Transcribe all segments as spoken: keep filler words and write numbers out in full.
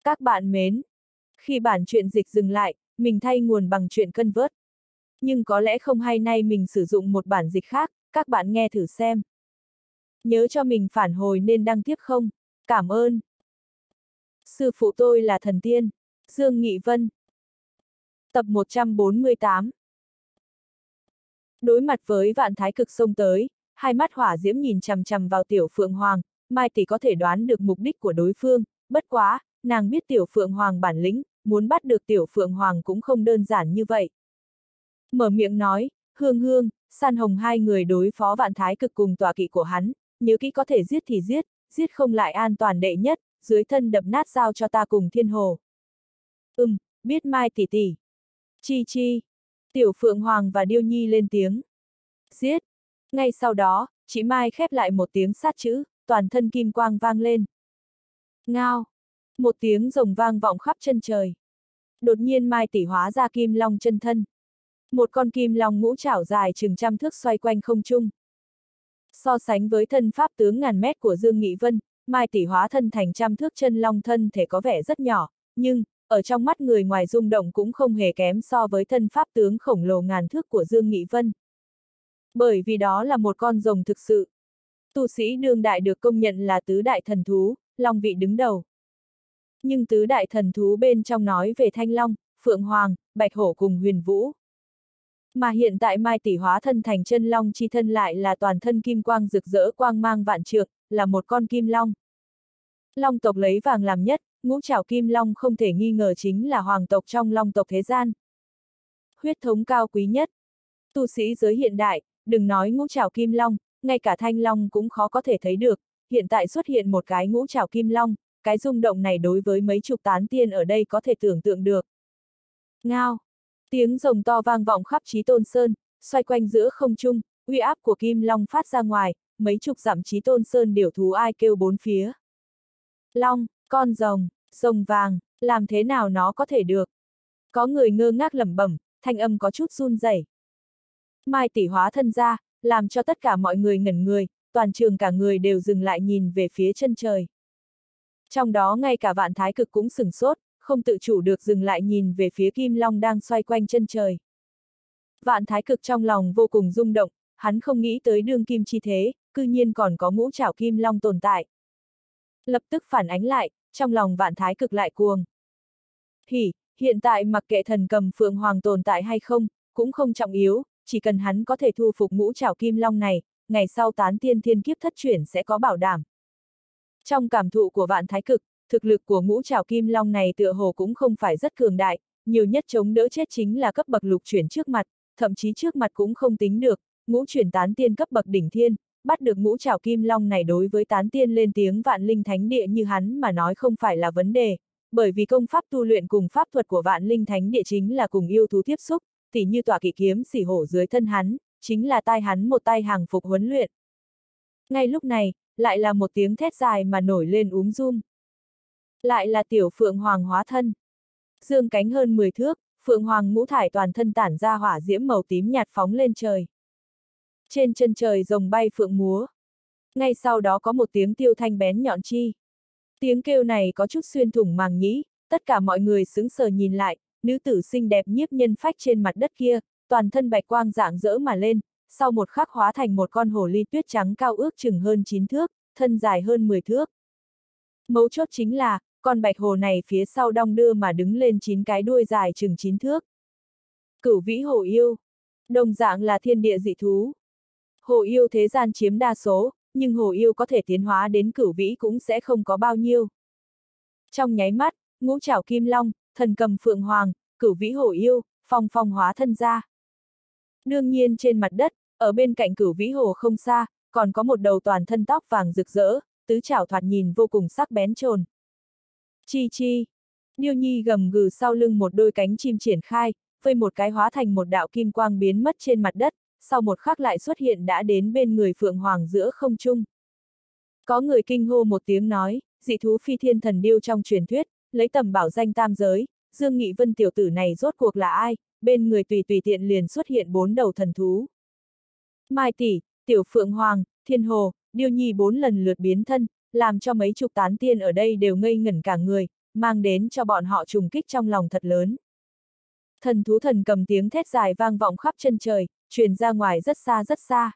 Các bạn mến! Khi bản truyện dịch dừng lại, mình thay nguồn bằng truyện Convert. Nhưng có lẽ không hay nay mình sử dụng một bản dịch khác, các bạn nghe thử xem. Nhớ cho mình phản hồi nên đăng tiếp không? Cảm ơn! Sư phụ tôi là thần tiên. Dương Nghị Vân. Tập một trăm bốn mươi tám. Đối mặt với vạn thái cực xông tới, hai mắt hỏa diễm nhìn chằm chằm vào Tiểu Phượng Hoàng, Mai Tỷ có thể đoán được mục đích của đối phương, bất quá, nàng biết Tiểu Phượng Hoàng bản lĩnh, muốn bắt được Tiểu Phượng Hoàng cũng không đơn giản như vậy. Mở miệng nói, Hương Hương, San Hồng hai người đối phó vạn thái cực cùng tọa kỵ của hắn, nhớ kỹ có thể giết thì giết, giết không lại an toàn đệ nhất, dưới thân đập nát giao cho ta cùng Thiên Hồ. Ừm, biết Mai tỷ tỷ. Chi chi. Tiểu Phượng Hoàng và Điêu Nhi lên tiếng. Giết. Ngay sau đó, chị Mai khép lại một tiếng sát chữ, toàn thân kim quang vang lên. Ngao. Một tiếng rồng vang vọng khắp chân trời. Đột nhiên Mai tỷ hóa ra kim long chân thân. Một con kim long ngũ trảo dài chừng trăm thước xoay quanh không trung. So sánh với thân pháp tướng ngàn mét của Dương Nghị Vân, Mai tỷ hóa thân thành trăm thước chân long thân thể có vẻ rất nhỏ, nhưng, ở trong mắt người ngoài rung động cũng không hề kém so với thân pháp tướng khổng lồ ngàn thước của Dương Nghị Vân. Bởi vì đó là một con rồng thực sự. Tu sĩ đương đại được công nhận là tứ đại thần thú, long vị đứng đầu. Nhưng tứ đại thần thú bên trong nói về Thanh Long, Phượng Hoàng, Bạch Hổ cùng Huyền Vũ. Mà hiện tại Mai tỷ hóa thân thành chân long chi thân lại là toàn thân kim quang rực rỡ quang mang vạn trượng, là một con kim long. Long tộc lấy vàng làm nhất, ngũ trảo kim long không thể nghi ngờ chính là hoàng tộc trong long tộc thế gian. Huyết thống cao quý nhất. Tu sĩ giới hiện đại, đừng nói ngũ trảo kim long, ngay cả thanh long cũng khó có thể thấy được, hiện tại xuất hiện một cái ngũ trảo kim long, cái rung động này đối với mấy chục tán tiên ở đây có thể tưởng tượng được. Ngao. Tiếng rồng to vang vọng khắp Chí Tôn Sơn, xoay quanh giữa không trung, uy áp của kim long phát ra ngoài, mấy chục dặm Chí Tôn Sơn điểu thú ai kêu bốn phía. Long, con rồng, rồng vàng, làm thế nào nó có thể được? Có người ngơ ngác lẩm bẩm, thanh âm có chút run rẩy. Mai tỷ hóa thân ra, làm cho tất cả mọi người ngẩn người, toàn trường cả người đều dừng lại nhìn về phía chân trời. Trong đó ngay cả vạn thái cực cũng sửng sốt, không tự chủ được dừng lại nhìn về phía kim long đang xoay quanh chân trời. Vạn thái cực trong lòng vô cùng rung động, hắn không nghĩ tới đương kim chi thế, cư nhiên còn có ngũ trảo kim long tồn tại. Lập tức phản ánh lại, trong lòng vạn thái cực lại cuồng. Hỉ, hiện tại mặc kệ thần cầm Phượng Hoàng tồn tại hay không, cũng không trọng yếu, chỉ cần hắn có thể thu phục ngũ trảo kim long này, ngày sau tán tiên thiên kiếp thất chuyển sẽ có bảo đảm. Trong cảm thụ của vạn thái cực, thực lực của ngũ trảo kim long này tựa hồ cũng không phải rất cường đại, nhiều nhất chống đỡ chết chính là cấp bậc lục chuyển trước mặt, thậm chí trước mặt cũng không tính được, ngũ chuyển tán tiên cấp bậc đỉnh thiên, bắt được ngũ trảo kim long này đối với tán tiên lên tiếng vạn linh thánh địa như hắn mà nói không phải là vấn đề, bởi vì công pháp tu luyện cùng pháp thuật của vạn linh thánh địa chính là cùng yêu thú tiếp xúc, tỉ như tọa kỵ kiếm xỉ hổ dưới thân hắn, chính là tai hắn một tay hàng phục huấn luyện. Ngay lúc này, lại là một tiếng thét dài mà nổi lên úm run. Lại là Tiểu Phượng Hoàng hóa thân. Dương cánh hơn mười thước, Phượng Hoàng ngũ thải toàn thân tản ra hỏa diễm màu tím nhạt phóng lên trời. Trên chân trời rồng bay phượng múa. Ngay sau đó có một tiếng tiêu thanh bén nhọn chi. Tiếng kêu này có chút xuyên thủng màng nhĩ, tất cả mọi người sững sờ nhìn lại, nữ tử xinh đẹp nhiếp nhân phách trên mặt đất kia, toàn thân bạch quang rạng rỡ mà lên, sau một khắc hóa thành một con hồ ly tuyết trắng cao ước chừng hơn chín thước, thân dài hơn mười thước. Mấu chốt chính là, con bạch hồ này phía sau đong đưa mà đứng lên chín cái đuôi dài chừng chín thước. Cửu vĩ hồ yêu. Đồng dạng là thiên địa dị thú. Hồ yêu thế gian chiếm đa số, nhưng hồ yêu có thể tiến hóa đến cửu vĩ cũng sẽ không có bao nhiêu. Trong nháy mắt, ngũ trảo kim long, thần cầm Phượng Hoàng, cửu vĩ hồ yêu, phong phong hóa thân ra. Đương nhiên trên mặt đất, ở bên cạnh cửu vĩ hồ không xa, còn có một đầu toàn thân tóc vàng rực rỡ, tứ trảo thoạt nhìn vô cùng sắc bén trồn. Chi chi. Điêu Nhi gầm gừ sau lưng một đôi cánh chim triển khai, vây một cái hóa thành một đạo kim quang biến mất trên mặt đất, sau một khắc lại xuất hiện đã đến bên người Phượng Hoàng giữa không trung. Có người kinh hô một tiếng nói, dị thú phi thiên thần điêu trong truyền thuyết, lấy tầm bảo danh tam giới, Dương Nghị Vân tiểu tử này rốt cuộc là ai, bên người tùy tùy tiện liền xuất hiện bốn đầu thần thú. Mai tỷ, Tiểu Phượng Hoàng, Thiên Hồ, Điêu Nhi bốn lần lượt biến thân, làm cho mấy chục tán tiên ở đây đều ngây ngẩn cả người, mang đến cho bọn họ trùng kích trong lòng thật lớn. Thần thú thần cầm tiếng thét dài vang vọng khắp chân trời, truyền ra ngoài rất xa rất xa.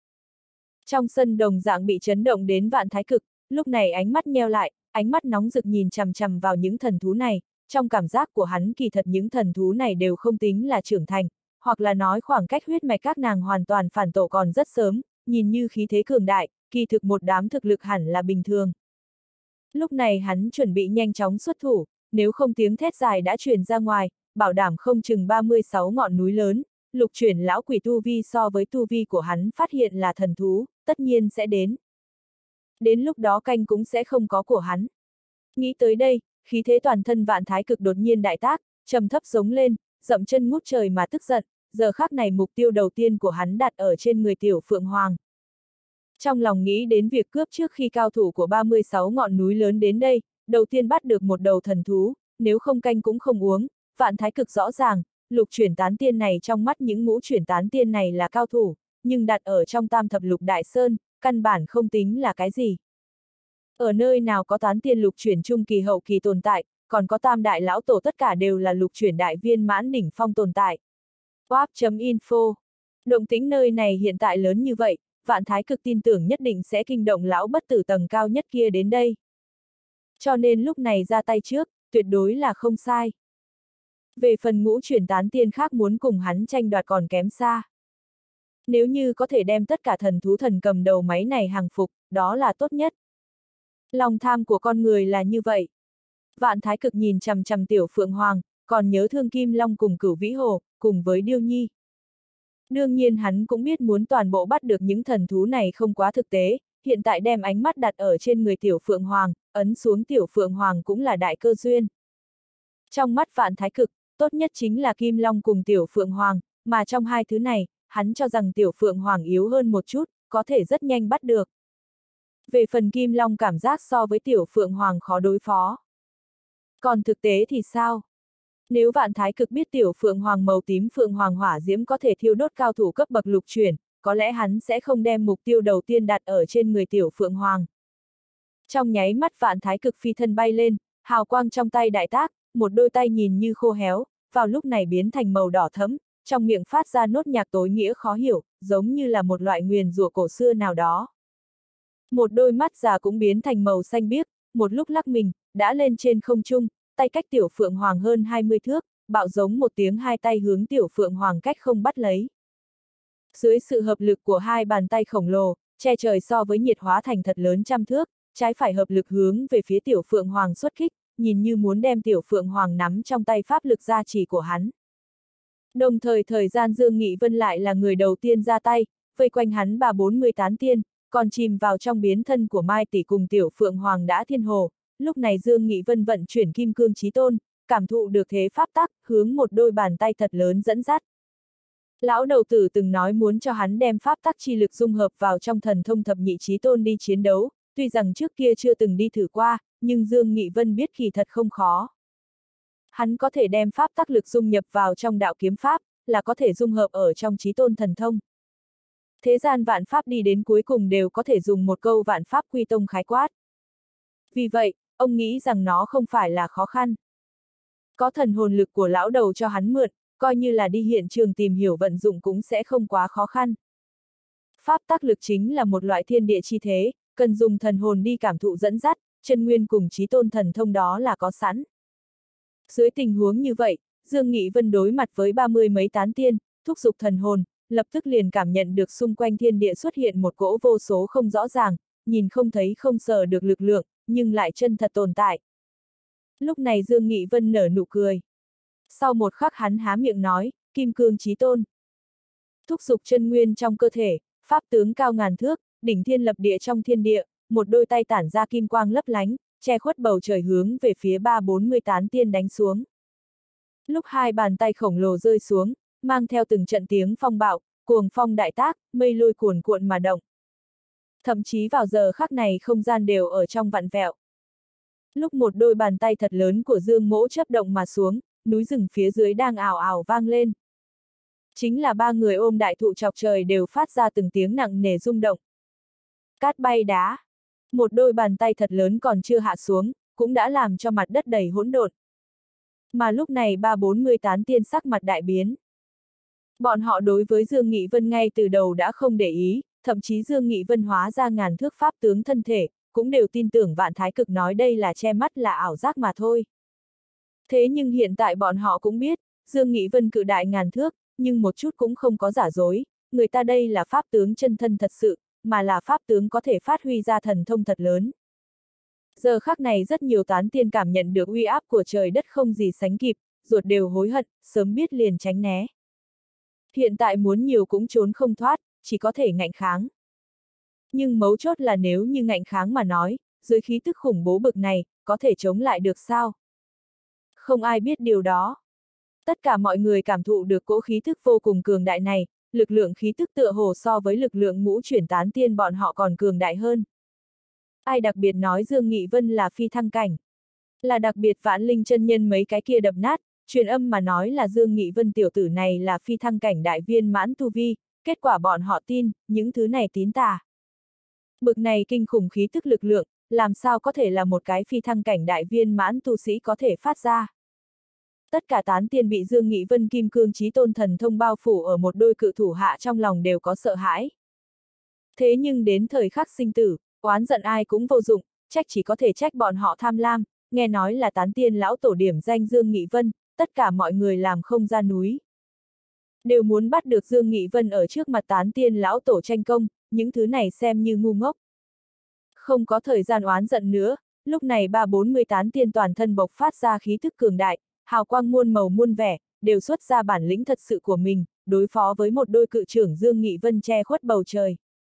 Trong sân đồng dạng bị chấn động đến Vạn Thái Cực, lúc này ánh mắt nheo lại, ánh mắt nóng rực nhìn chằm chằm vào những thần thú này, trong cảm giác của hắn kỳ thật những thần thú này đều không tính là trưởng thành, hoặc là nói khoảng cách huyết mạch các nàng hoàn toàn phản tổ còn rất sớm, nhìn như khí thế cường đại, kỳ thực một đám thực lực hẳn là bình thường. Lúc này hắn chuẩn bị nhanh chóng xuất thủ, nếu không tiếng thét dài đã truyền ra ngoài, bảo đảm không chừng ba mươi sáu ngọn núi lớn, lục chuyển lão quỷ tu vi so với tu vi của hắn phát hiện là thần thú, tất nhiên sẽ đến. Đến lúc đó canh cũng sẽ không có của hắn. Nghĩ tới đây, khí thế toàn thân Vạn Thái Cực đột nhiên đại tác, trầm thấp giống lên, dậm chân ngút trời mà tức giận, giờ khắc này mục tiêu đầu tiên của hắn đặt ở trên người Tiểu Phượng Hoàng. Trong lòng nghĩ đến việc cướp trước khi cao thủ của ba mươi sáu ngọn núi lớn đến đây, đầu tiên bắt được một đầu thần thú, nếu không canh cũng không uống, Vạn Thái Cực rõ ràng, lục chuyển tán tiên này trong mắt những ngũ chuyển tán tiên này là cao thủ, nhưng đặt ở trong tam thập lục đại sơn, căn bản không tính là cái gì. Ở nơi nào có tán tiên lục chuyển trung kỳ hậu kỳ tồn tại, còn có tam đại lão tổ tất cả đều là lục chuyển đại viên mãn đỉnh phong tồn tại. Wap.info. Động tĩnh nơi này hiện tại lớn như vậy, Vạn Thái Cực tin tưởng nhất định sẽ kinh động lão bất tử tầng cao nhất kia đến đây. Cho nên lúc này ra tay trước, tuyệt đối là không sai. Về phần ngũ chuyển tán tiên khác muốn cùng hắn tranh đoạt còn kém xa. Nếu như có thể đem tất cả thần thú thần cầm đầu máy này hàng phục, đó là tốt nhất. Lòng tham của con người là như vậy. Vạn Thái Cực nhìn chằm chằm Tiểu Phượng Hoàng, còn nhớ thương Kim Long cùng Cửu Vĩ Hồ, cùng với Điêu Nhi. Đương nhiên hắn cũng biết muốn toàn bộ bắt được những thần thú này không quá thực tế, hiện tại đem ánh mắt đặt ở trên người Tiểu Phượng Hoàng, ấn xuống Tiểu Phượng Hoàng cũng là đại cơ duyên. Trong mắt Vạn Thái Cực, tốt nhất chính là Kim Long cùng Tiểu Phượng Hoàng, mà trong hai thứ này, hắn cho rằng Tiểu Phượng Hoàng yếu hơn một chút, có thể rất nhanh bắt được. Về phần Kim Long cảm giác so với Tiểu Phượng Hoàng khó đối phó. Còn thực tế thì sao? Nếu Vạn Thái Cực biết Tiểu Phượng Hoàng màu tím Phượng Hoàng hỏa diễm có thể thiêu đốt cao thủ cấp bậc lục chuyển, có lẽ hắn sẽ không đem mục tiêu đầu tiên đặt ở trên người Tiểu Phượng Hoàng. Trong nháy mắt Vạn Thái Cực phi thân bay lên, hào quang trong tay đại tác, một đôi tay nhìn như khô héo, vào lúc này biến thành màu đỏ thẫm, trong miệng phát ra nốt nhạc tối nghĩa khó hiểu, giống như là một loại nguyền rủa cổ xưa nào đó. Một đôi mắt già cũng biến thành màu xanh biếc, một lúc lắc mình, đã lên trên không trung, tay cách Tiểu Phượng Hoàng hơn hai mươi thước, bạo giống một tiếng hai tay hướng Tiểu Phượng Hoàng cách không bắt lấy. Dưới sự hợp lực của hai bàn tay khổng lồ, che trời so với nhiệt hóa thành thật lớn trăm thước, trái phải hợp lực hướng về phía Tiểu Phượng Hoàng xuất kích, nhìn như muốn đem Tiểu Phượng Hoàng nắm trong tay pháp lực gia trì của hắn. Đồng thời thời gian Dương Nghị Vân lại là người đầu tiên ra tay, vây quanh hắn ba bốn mươi tán tiên, còn chìm vào trong biến thân của Mai Tỷ cùng Tiểu Phượng Hoàng đã thiên hồ. Lúc này Dương Nghị Vân vận chuyển kim cương chí tôn, cảm thụ được thế pháp tắc, hướng một đôi bàn tay thật lớn dẫn dắt. Lão đầu tử từng nói muốn cho hắn đem pháp tắc chi lực dung hợp vào trong thần thông thập nhị chí tôn đi chiến đấu, tuy rằng trước kia chưa từng đi thử qua, nhưng Dương Nghị Vân biết kỳ thật không khó. Hắn có thể đem pháp tắc lực dung nhập vào trong đạo kiếm pháp, là có thể dung hợp ở trong chí tôn thần thông. Thế gian vạn pháp đi đến cuối cùng đều có thể dùng một câu vạn pháp quy tông khái quát. Vì vậy, ông nghĩ rằng nó không phải là khó khăn. Có thần hồn lực của lão đầu cho hắn mượn, coi như là đi hiện trường tìm hiểu vận dụng cũng sẽ không quá khó khăn. Pháp tắc lực chính là một loại thiên địa chi thế, cần dùng thần hồn đi cảm thụ dẫn dắt, chân nguyên cùng chí tôn thần thông đó là có sẵn. Dưới tình huống như vậy, Dương Nghị Vân đối mặt với ba mươi mấy tán tiên, thúc giục thần hồn, lập tức liền cảm nhận được xung quanh thiên địa xuất hiện một cỗ vô số không rõ ràng, nhìn không thấy không sờ được lực lượng, nhưng lại chân thật tồn tại. Lúc này Dương Nghị Vân nở nụ cười. Sau một khắc hắn há miệng nói, kim cương chí tôn. Thúc giục chân nguyên trong cơ thể, pháp tướng cao ngàn thước, đỉnh thiên lập địa trong thiên địa, một đôi tay tản ra kim quang lấp lánh, che khuất bầu trời hướng về phía ba bốn mươi tán tiên đánh xuống. Lúc hai bàn tay khổng lồ rơi xuống, mang theo từng trận tiếng phong bạo, cuồng phong đại tác, mây lôi cuồn cuộn mà động. Thậm chí vào giờ khắc này không gian đều ở trong vặn vẹo. Lúc một đôi bàn tay thật lớn của Dương Mỗ chớp động mà xuống, núi rừng phía dưới đang ào ào vang lên. Chính là ba người ôm đại thụ chọc trời đều phát ra từng tiếng nặng nề rung động. Cát bay đá. Một đôi bàn tay thật lớn còn chưa hạ xuống, cũng đã làm cho mặt đất đầy hỗn độn. Mà lúc này ba bốn mươi tán tiên sắc mặt đại biến. Bọn họ đối với Dương Nghị Vân ngay từ đầu đã không để ý, thậm chí Dương Nghị Vân hóa ra ngàn thước pháp tướng thân thể, cũng đều tin tưởng Vạn Thái Cực nói đây là che mắt là ảo giác mà thôi. Thế nhưng hiện tại bọn họ cũng biết, Dương Nghị Vân cự đại ngàn thước, nhưng một chút cũng không có giả dối, người ta đây là pháp tướng chân thân thật sự, mà là pháp tướng có thể phát huy ra thần thông thật lớn. Giờ khắc này rất nhiều tán tiên cảm nhận được uy áp của trời đất không gì sánh kịp, ruột đều hối hận, sớm biết liền tránh né. Hiện tại muốn nhiều cũng trốn không thoát, chỉ có thể ngạnh kháng. Nhưng mấu chốt là nếu như ngạnh kháng mà nói, dưới khí tức khủng bố bực này, có thể chống lại được sao? Không ai biết điều đó. Tất cả mọi người cảm thụ được cỗ khí tức vô cùng cường đại này, lực lượng khí tức tựa hồ so với lực lượng ngũ chuyển tán tiên bọn họ còn cường đại hơn. Ai đặc biệt nói Dương Nghị Vân là phi thăng cảnh? Là đặc biệt Vãn Linh chân nhân mấy cái kia đập nát, truyền âm mà nói là Dương Nghị Vân tiểu tử này là phi thăng cảnh đại viên mãn tu vi, kết quả bọn họ tin, những thứ này tín tà. Bực này kinh khủng khí tức lực lượng, làm sao có thể là một cái phi thăng cảnh đại viên mãn tu sĩ có thể phát ra. Tất cả tán tiên bị Dương Nghị Vân kim cương chí tôn thần thông bao phủ ở một đôi cự thủ hạ trong lòng đều có sợ hãi. Thế nhưng đến thời khắc sinh tử, oán giận ai cũng vô dụng, trách chỉ có thể trách bọn họ tham lam, nghe nói là tán tiên lão tổ điểm danh Dương Nghị Vân, tất cả mọi người làm không ra núi. Đều muốn bắt được Dương Nghị Vân ở trước mặt tán tiên lão tổ tranh công, những thứ này xem như ngu ngốc. Không có thời gian oán giận nữa, lúc này ba bốn mươi tán tiên toàn thân bộc phát ra khí thức cường đại, hào quang muôn màu muôn vẻ, đều xuất ra bản lĩnh thật sự của mình, đối phó với một đôi cự trưởng Dương Nghị Vân che khuất bầu trời.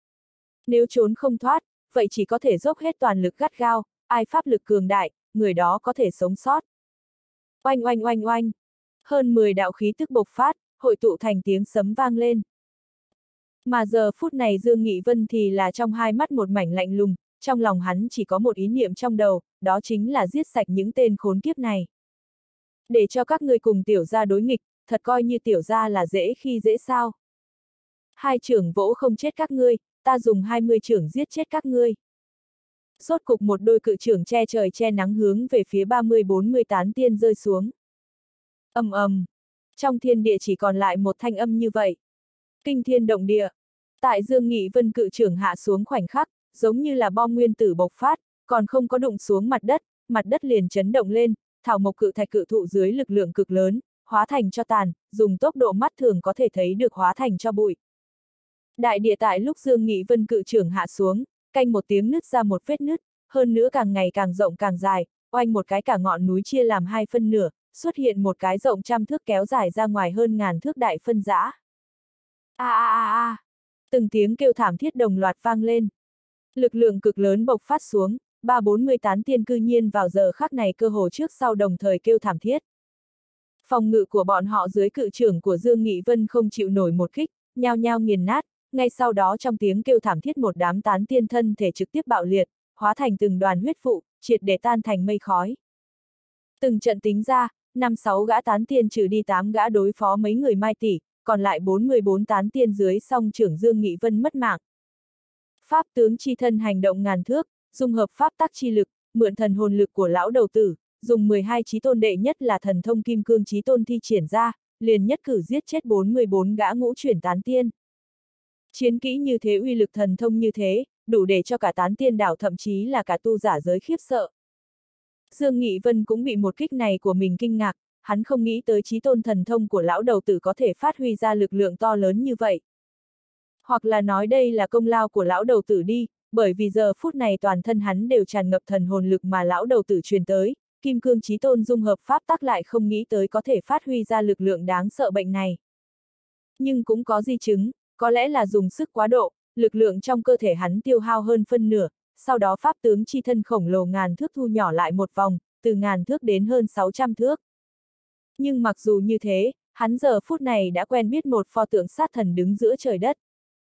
Nếu trốn không thoát, vậy chỉ có thể dốc hết toàn lực gắt gao, ai pháp lực cường đại, người đó có thể sống sót. Oanh oanh oanh oanh, hơn mười đạo khí tức bộc phát, hội tụ thành tiếng sấm vang lên. Mà giờ phút này Dương Nghị Vân thì là trong hai mắt một mảnh lạnh lùng, trong lòng hắn chỉ có một ý niệm trong đầu, đó chính là giết sạch những tên khốn kiếp này. Để cho các ngươi cùng tiểu gia đối nghịch, thật coi như tiểu gia là dễ khi dễ sao. Hai trưởng vỗ không chết các ngươi, ta dùng hai mươi trưởng giết chết các ngươi. Rốt cục một đôi cự trưởng che trời che nắng hướng về phía ba mươi bốn mươi tán tiên rơi xuống. Ầm ầm, trong thiên địa chỉ còn lại một thanh âm như vậy. Kinh thiên động địa. Tại Dương Nghị Vân cự trưởng hạ xuống khoảnh khắc, giống như là bom nguyên tử bộc phát, còn không có đụng xuống mặt đất, mặt đất liền chấn động lên, thảo mộc cự thạch cự thụ dưới lực lượng cực lớn, hóa thành cho tàn, dùng tốc độ mắt thường có thể thấy được hóa thành cho bụi. Đại địa tại lúc Dương Nghị Vân cự trưởng hạ xuống, canh một tiếng nứt ra một vết nứt, hơn nữa càng ngày càng rộng càng dài, oanh một cái cả ngọn núi chia làm hai phân nửa, xuất hiện một cái rộng trăm thước kéo dài ra ngoài hơn ngàn thước đại phân giã. A a a a, từng tiếng kêu thảm thiết đồng loạt vang lên. Lực lượng cực lớn bộc phát xuống, ba bốn mươi tán tiên cư nhiên vào giờ khắc này cơ hồ trước sau đồng thời kêu thảm thiết. Phòng ngự của bọn họ dưới cự trưởng của Dương Nghị Vân không chịu nổi một kích, nhao nhao nghiền nát, ngay sau đó trong tiếng kêu thảm thiết một đám tán tiên thân thể trực tiếp bạo liệt, hóa thành từng đoàn huyết vụ, triệt để tan thành mây khói. Từng trận tính ra, năm sáu gã tán tiên trừ đi tám gã đối phó mấy người mai tỷ, còn lại bốn mươi bốn tán tiên dưới song trưởng Dương Nghị Vân mất mạng. Pháp tướng chi thân hành động ngàn thước, dung hợp pháp tắc chi lực, mượn thần hồn lực của lão đầu tử, dùng mười hai chí tôn đệ nhất là thần thông kim cương chí tôn thi triển ra, liền nhất cử giết chết bốn mươi bốn gã ngũ chuyển tán tiên. Chiến kỹ như thế, uy lực thần thông như thế, đủ để cho cả tán tiên đảo thậm chí là cả tu giả giới khiếp sợ. Dương Nghị Vân cũng bị một kích này của mình kinh ngạc, hắn không nghĩ tới chí tôn thần thông của lão đầu tử có thể phát huy ra lực lượng to lớn như vậy. Hoặc là nói đây là công lao của lão đầu tử đi, bởi vì giờ phút này toàn thân hắn đều tràn ngập thần hồn lực mà lão đầu tử truyền tới, kim cương chí tôn dung hợp pháp tắc lại không nghĩ tới có thể phát huy ra lực lượng đáng sợ bệnh này. Nhưng cũng có di chứng, có lẽ là dùng sức quá độ, lực lượng trong cơ thể hắn tiêu hao hơn phân nửa, sau đó pháp tướng chi thân khổng lồ ngàn thước thu nhỏ lại một vòng, từ ngàn thước đến hơn sáu trăm thước. Nhưng mặc dù như thế, hắn giờ phút này đã quen biết một pho tượng sát thần đứng giữa trời đất.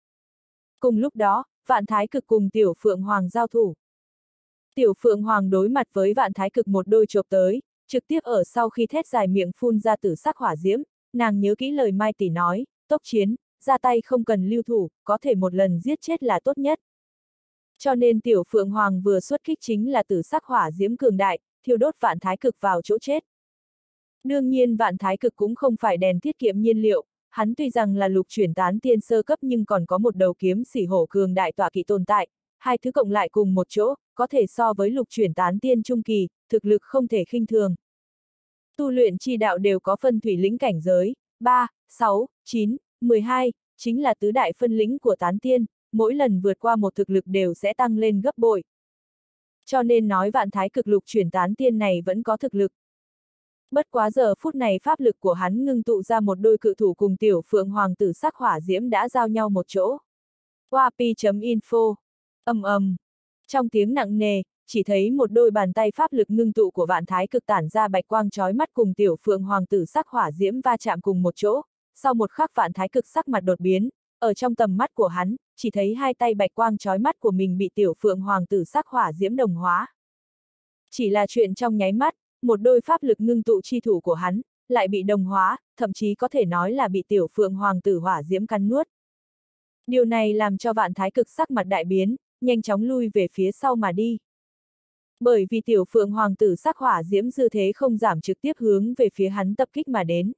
Cùng lúc đó, Vạn Thái Cực cùng Tiểu Phượng Hoàng giao thủ. Tiểu Phượng Hoàng đối mặt với Vạn Thái Cực một đôi chộp tới, trực tiếp ở sau khi thét dài miệng phun ra tử sắc hỏa diễm, nàng nhớ kỹ lời Mai Tỷ nói, tốc chiến, ra tay không cần lưu thủ, có thể một lần giết chết là tốt nhất. Cho nên Tiểu Phượng Hoàng vừa xuất kích chính là tử sắc hỏa diễm cường đại, thiêu đốt vạn thái cực vào chỗ chết. Đương nhiên vạn thái cực cũng không phải đèn tiết kiệm nhiên liệu, hắn tuy rằng là lục chuyển tán tiên sơ cấp nhưng còn có một đầu kiếm xỉ hổ cường đại tọa kỵ tồn tại, hai thứ cộng lại cùng một chỗ, có thể so với lục chuyển tán tiên trung kỳ, thực lực không thể khinh thường. Tu luyện chi đạo đều có phân thủy lĩnh cảnh giới, ba, sáu, chín, mười hai, chính là tứ đại phân lĩnh của tán tiên, mỗi lần vượt qua một thực lực đều sẽ tăng lên gấp bội. Cho nên nói vạn thái cực lục chuyển tán tiên này vẫn có thực lực. Bất quá giờ phút này pháp lực của hắn ngưng tụ ra một đôi cự thủ cùng tiểu phượng hoàng tử sắc hỏa diễm đã giao nhau một chỗ. Wapi.info ầm ầm. Trong tiếng nặng nề, chỉ thấy một đôi bàn tay pháp lực ngưng tụ của vạn thái cực tản ra bạch quang chói mắt cùng tiểu phượng hoàng tử sắc hỏa diễm va chạm cùng một chỗ. Sau một khắc vạn thái cực sắc mặt đột biến, ở trong tầm mắt của hắn, chỉ thấy hai tay bạch quang chói mắt của mình bị tiểu phượng hoàng tử sắc hỏa diễm đồng hóa. Chỉ là chuyện trong nháy mắt, một đôi pháp lực ngưng tụ chi thủ của hắn, lại bị đồng hóa, thậm chí có thể nói là bị tiểu phượng hoàng tử hỏa diễm cắn nuốt. Điều này làm cho vạn thái cực sắc mặt đại biến, nhanh chóng lui về phía sau mà đi. Bởi vì tiểu phượng hoàng tử sắc hỏa diễm dư thế không giảm trực tiếp hướng về phía hắn tập kích mà đến.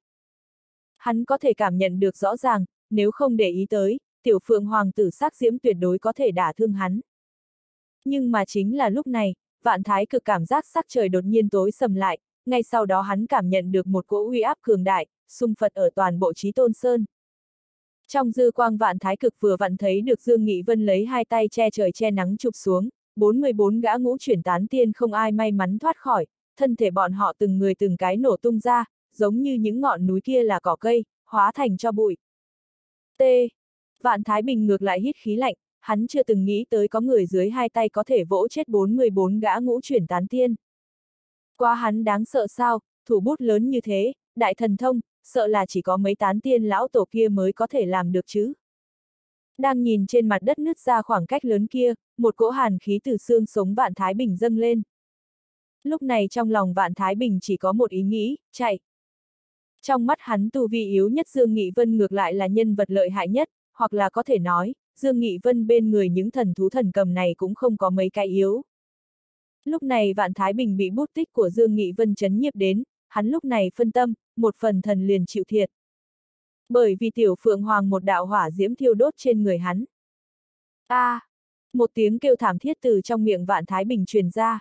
Hắn có thể cảm nhận được rõ ràng, nếu không để ý tới, tiểu phượng hoàng tử sắc diễm tuyệt đối có thể đả thương hắn. Nhưng mà chính là lúc này, vạn thái cực cảm giác sắc trời đột nhiên tối sầm lại, ngay sau đó hắn cảm nhận được một cỗ uy áp cường đại, xung phật ở toàn bộ Chí Tôn Sơn. Trong dư quang vạn thái cực vừa vặn thấy được Dương Nghị Vân lấy hai tay che trời che nắng chụp xuống, bốn mươi bốn gã ngũ chuyển tán tiên không ai may mắn thoát khỏi, thân thể bọn họ từng người từng cái nổ tung ra, giống như những ngọn núi kia là cỏ cây, hóa thành cho bụi. T. Vạn Thái Bình ngược lại hít khí lạnh, hắn chưa từng nghĩ tới có người dưới hai tay có thể vỗ chết bốn mươi bốn gã ngũ chuyển tán tiên. Quá hắn đáng sợ sao, thủ bút lớn như thế, đại thần thông, sợ là chỉ có mấy tán tiên lão tổ kia mới có thể làm được chứ. Đang nhìn trên mặt đất nứt ra khoảng cách lớn kia, một cỗ hàn khí từ xương sống Vạn Thái Bình dâng lên. Lúc này trong lòng Vạn Thái Bình chỉ có một ý nghĩ, chạy. Trong mắt hắn tu vi yếu nhất Dương Nghị Vân ngược lại là nhân vật lợi hại nhất, hoặc là có thể nói, Dương Nghị Vân bên người những thần thú thần cầm này cũng không có mấy cái yếu. Lúc này Vạn Thái Bình bị bút tích của Dương Nghị Vân chấn nhiếp đến, hắn lúc này phân tâm, một phần thần liền chịu thiệt. Bởi vì tiểu phượng hoàng một đạo hỏa diễm thiêu đốt trên người hắn. A! À, một tiếng kêu thảm thiết từ trong miệng Vạn Thái Bình truyền ra.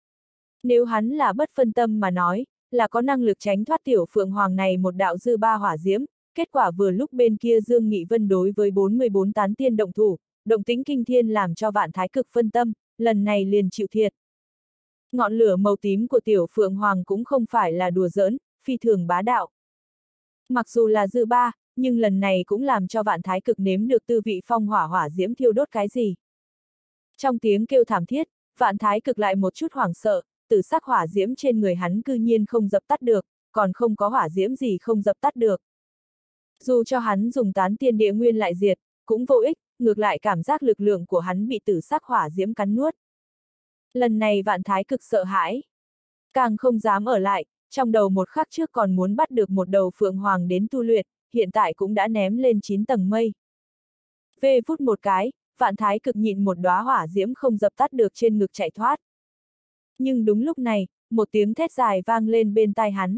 Nếu hắn là bất phân tâm mà nói, là có năng lực tránh thoát tiểu phượng hoàng này một đạo dư ba hỏa diễm, kết quả vừa lúc bên kia Dương Nghị Vân đối với bốn mươi bốn tán tiên động thủ, động tĩnh kinh thiên làm cho Vạn Thái Cực phân tâm, lần này liền chịu thiệt. Ngọn lửa màu tím của tiểu phượng hoàng cũng không phải là đùa giỡn, phi thường bá đạo. Mặc dù là dư ba, nhưng lần này cũng làm cho Vạn Thái Cực nếm được tư vị phong hỏa hỏa diễm thiêu đốt cái gì. Trong tiếng kêu thảm thiết, Vạn Thái Cực lại một chút hoảng sợ, tử sắc hỏa diễm trên người hắn cư nhiên không dập tắt được, còn không có hỏa diễm gì không dập tắt được. Dù cho hắn dùng tán tiên địa nguyên lại diệt, cũng vô ích, ngược lại cảm giác lực lượng của hắn bị tử sắc hỏa diễm cắn nuốt. Lần này Vạn Thái Cực sợ hãi, càng không dám ở lại, trong đầu một khắc trước còn muốn bắt được một đầu phượng hoàng đến tu luyện, hiện tại cũng đã ném lên chín tầng mây. Vê vút một cái, Vạn Thái Cực nhịn một đóa hỏa diễm không dập tắt được trên ngực chạy thoát. Nhưng đúng lúc này, một tiếng thét dài vang lên bên tai hắn.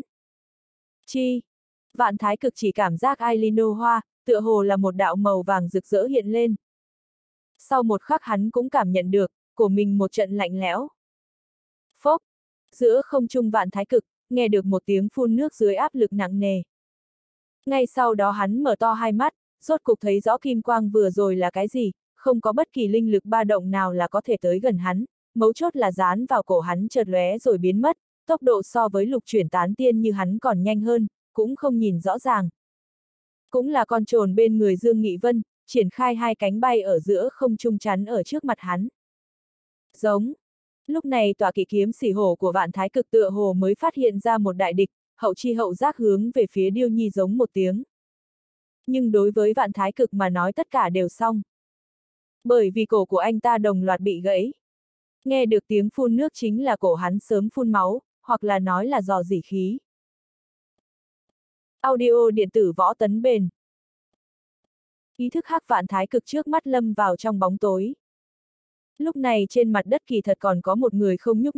Chi! Vạn Thái Cực chỉ cảm giác Ailino hoa, tựa hồ là một đạo màu vàng rực rỡ hiện lên. Sau một khắc hắn cũng cảm nhận được, của mình một trận lạnh lẽo. Phốc! Giữa không trung Vạn Thái Cực, nghe được một tiếng phun nước dưới áp lực nặng nề. Ngay sau đó hắn mở to hai mắt, rốt cục thấy rõ kim quang vừa rồi là cái gì, không có bất kỳ linh lực ba động nào là có thể tới gần hắn, mấu chốt là dán vào cổ hắn chợt lóe rồi biến mất, tốc độ so với lục chuyển tán tiên như hắn còn nhanh hơn, cũng không nhìn rõ ràng. Cũng là con trồn bên người Dương Nghị Vân, triển khai hai cánh bay ở giữa không trung chắn ở trước mặt hắn. Giống. Lúc này tọa kỵ kiếm xỉ hổ của Vạn Thái Cực tựa hồ mới phát hiện ra một đại địch, hậu chi hậu giác hướng về phía Điêu Nhi giống một tiếng. Nhưng đối với Vạn Thái Cực mà nói tất cả đều xong. Bởi vì cổ của anh ta đồng loạt bị gãy. Nghe được tiếng phun nước chính là cổ hắn sớm phun máu, hoặc là nói là dò dỉ khí. Audio điện tử võ tấn bền. Ý thức hắc Vạn Thái Cực trước mắt lâm vào trong bóng tối. Lúc này trên mặt đất kỳ thật còn có một người không nhúc nhích,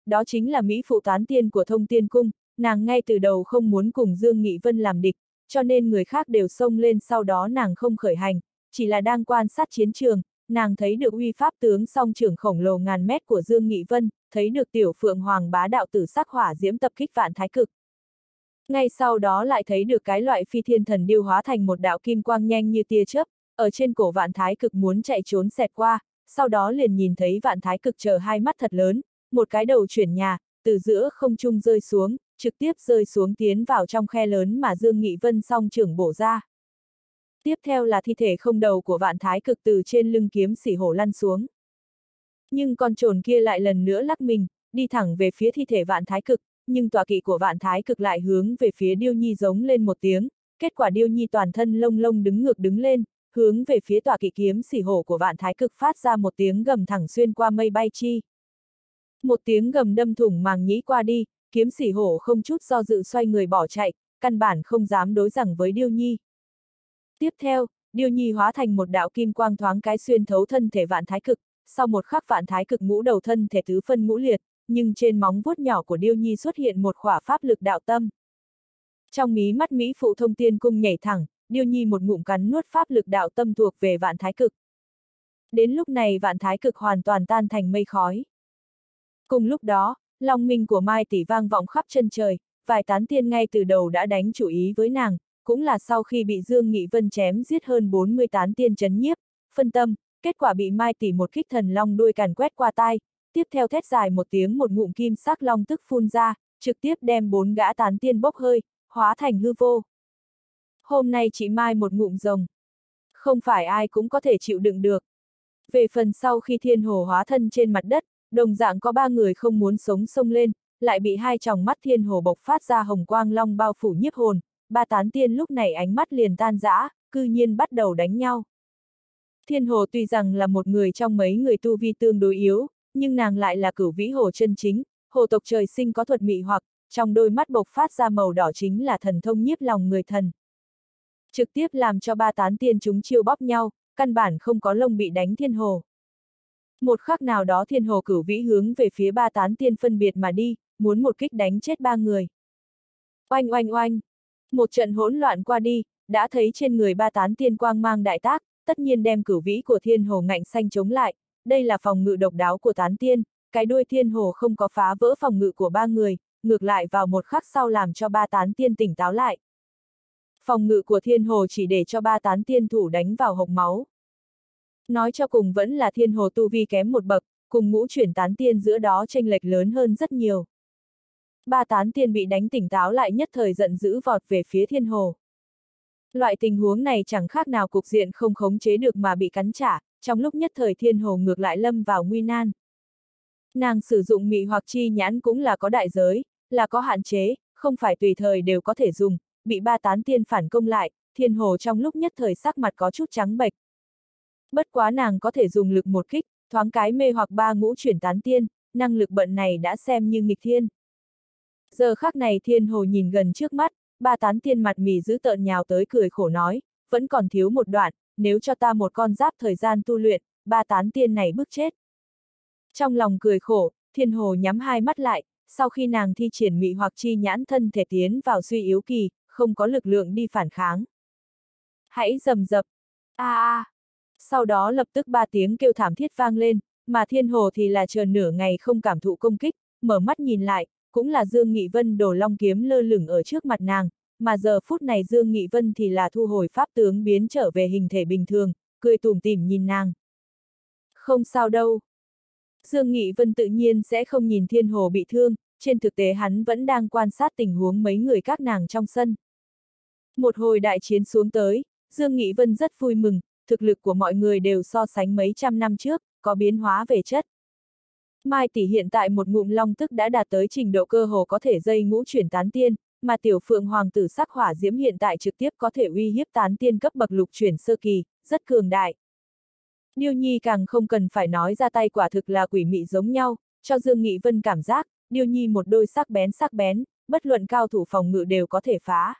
đó chính là Mỹ phụ tán tiên của Thông Tiên Cung, nàng ngay từ đầu không muốn cùng Dương Nghị Vân làm địch, cho nên người khác đều xông lên sau đó nàng không khởi hành, chỉ là đang quan sát chiến trường, nàng thấy được uy pháp tướng song trưởng khổng lồ ngàn mét của Dương Nghị Vân, thấy được tiểu Phượng Hoàng bá đạo tử sắc hỏa diễm tập kích Vạn Thái Cực. Ngay sau đó lại thấy được cái loại phi thiên thần điêu hóa thành một đạo kim quang nhanh như tia chớp, ở trên cổ Vạn Thái Cực muốn chạy trốn xẹt qua, sau đó liền nhìn thấy Vạn Thái Cực chờ hai mắt thật lớn, một cái đầu chuyển nhà, từ giữa không trung rơi xuống, trực tiếp rơi xuống tiến vào trong khe lớn mà Dương Nghị Vân song trưởng bổ ra. Tiếp theo là thi thể không đầu của Vạn Thái Cực từ trên lưng kiếm sỉ hổ lăn xuống. Nhưng con trồn kia lại lần nữa lắc mình, đi thẳng về phía thi thể Vạn Thái Cực, nhưng tọa kỵ của Vạn Thái Cực lại hướng về phía Điêu Nhi giống lên một tiếng, kết quả Điêu Nhi toàn thân lông lông đứng ngược đứng lên, hướng về phía tọa kỵ kiếm sỉ hổ của Vạn Thái Cực phát ra một tiếng gầm thẳng xuyên qua mây bay chi. Một tiếng gầm đâm thủng màng nhĩ qua đi, kiếm sỉ hổ không chút do dự xoay người bỏ chạy, căn bản không dám đối giằng với Điêu Nhi. Tiếp theo, Điêu Nhi hóa thành một đạo kim quang thoáng cái xuyên thấu thân thể Vạn Thái Cực, sau một khắc Vạn Thái Cực ngũ đầu thân thể tứ phân ngũ liệt, nhưng trên móng vuốt nhỏ của Điêu Nhi xuất hiện một khỏa pháp lực đạo tâm. Trong mí mắt Mỹ phụ Thông Tiên Cung nhảy thẳng, Điêu Nhi một ngụm cắn nuốt pháp lực đạo tâm thuộc về Vạn Thái Cực. Đến lúc này Vạn Thái Cực hoàn toàn tan thành mây khói. Cùng lúc đó, long minh của Mai tỷ vang vọng khắp chân trời, vài tán tiên ngay từ đầu đã đánh chủ ý với nàng, cũng là sau khi bị Dương Nghị Vân chém giết hơn bốn mươi tán tiên chấn nhiếp, phân tâm, kết quả bị Mai tỷ một kích thần long đuôi càn quét qua tai, tiếp theo thét dài một tiếng một ngụm kim sắc long tức phun ra, trực tiếp đem bốn gã tán tiên bốc hơi, hóa thành hư vô. Hôm nay chị Mai một ngụm rồng, không phải ai cũng có thể chịu đựng được. Về phần sau khi thiên hồ hóa thân trên mặt đất, đồng dạng có ba người không muốn sống xông lên, lại bị hai tròng mắt thiên hồ bộc phát ra hồng quang long bao phủ nhiếp hồn, ba tán tiên lúc này ánh mắt liền tan rã, cư nhiên bắt đầu đánh nhau. Thiên hồ tuy rằng là một người trong mấy người tu vi tương đối yếu, nhưng nàng lại là cửu vĩ hồ chân chính, hồ tộc trời sinh có thuật mị hoặc, trong đôi mắt bộc phát ra màu đỏ chính là thần thông nhiếp lòng người thần. Trực tiếp làm cho ba tán tiên chúng chiêu bóp nhau, căn bản không có lông bị đánh thiên hồ. Một khắc nào đó thiên hồ cửu vĩ hướng về phía ba tán tiên phân biệt mà đi, muốn một kích đánh chết ba người. Oanh oanh oanh, một trận hỗn loạn qua đi, đã thấy trên người ba tán tiên quang mang đại tác, tất nhiên đem cửu vĩ của thiên hồ ngạnh xanh chống lại, đây là phòng ngự độc đáo của tán tiên, cái đuôi thiên hồ không có phá vỡ phòng ngự của ba người, ngược lại vào một khắc sau làm cho ba tán tiên tỉnh táo lại. Phòng ngự của thiên hồ chỉ để cho ba tán tiên thủ đánh vào hộc máu. Nói cho cùng vẫn là thiên hồ tu vi kém một bậc, cùng ngũ chuyển tán tiên giữa đó chênh lệch lớn hơn rất nhiều. Ba tán tiên bị đánh tỉnh táo lại nhất thời giận dữ vọt về phía thiên hồ. Loại tình huống này chẳng khác nào cục diện không khống chế được mà bị cắn trả, trong lúc nhất thời thiên hồ ngược lại lâm vào nguy nan. Nàng sử dụng mị hoặc chi nhãn cũng là có đại giới, là có hạn chế, không phải tùy thời đều có thể dùng, bị ba tán tiên phản công lại, thiên hồ trong lúc nhất thời sắc mặt có chút trắng bệch. Bất quá nàng có thể dùng lực một kích, thoáng cái mê hoặc ba ngũ chuyển tán tiên, năng lực bận này đã xem như nghịch thiên. Giờ khắc này thiên hồ nhìn gần trước mắt, ba tán tiên mặt mì giữ tợn nhào tới cười khổ nói, vẫn còn thiếu một đoạn, nếu cho ta một con giáp thời gian tu luyện, ba tán tiên này bức chết. Trong lòng cười khổ, thiên hồ nhắm hai mắt lại, sau khi nàng thi triển mị hoặc chi nhãn thân thể tiến vào suy yếu kỳ, không có lực lượng đi phản kháng. Hãy rầm rập, a a. Sau đó lập tức ba tiếng kêu thảm thiết vang lên, mà thiên hồ thì là chờ nửa ngày không cảm thụ công kích, mở mắt nhìn lại, cũng là Dương Nghị Vân đồ long kiếm lơ lửng ở trước mặt nàng, mà giờ phút này Dương Nghị Vân thì là thu hồi pháp tướng biến trở về hình thể bình thường, cười tủm tỉm nhìn nàng. Không sao đâu. Dương Nghị Vân tự nhiên sẽ không nhìn thiên hồ bị thương, trên thực tế hắn vẫn đang quan sát tình huống mấy người các nàng trong sân. Một hồi đại chiến xuống tới, Dương Nghị Vân rất vui mừng, thực lực của mọi người đều so sánh mấy trăm năm trước, có biến hóa về chất. Mai tỷ hiện tại một ngụm long tức đã đạt tới trình độ cơ hồ có thể dây ngũ chuyển tán tiên, mà tiểu Phượng Hoàng tử sắc hỏa diễm hiện tại trực tiếp có thể uy hiếp tán tiên cấp bậc lục chuyển sơ kỳ, rất cường đại. Điêu Nhi càng không cần phải nói ra tay quả thực là quỷ mị giống nhau, cho Dương Nghị Vân cảm giác, Điêu Nhi một đôi sắc bén sắc bén, bất luận cao thủ phòng ngự đều có thể phá.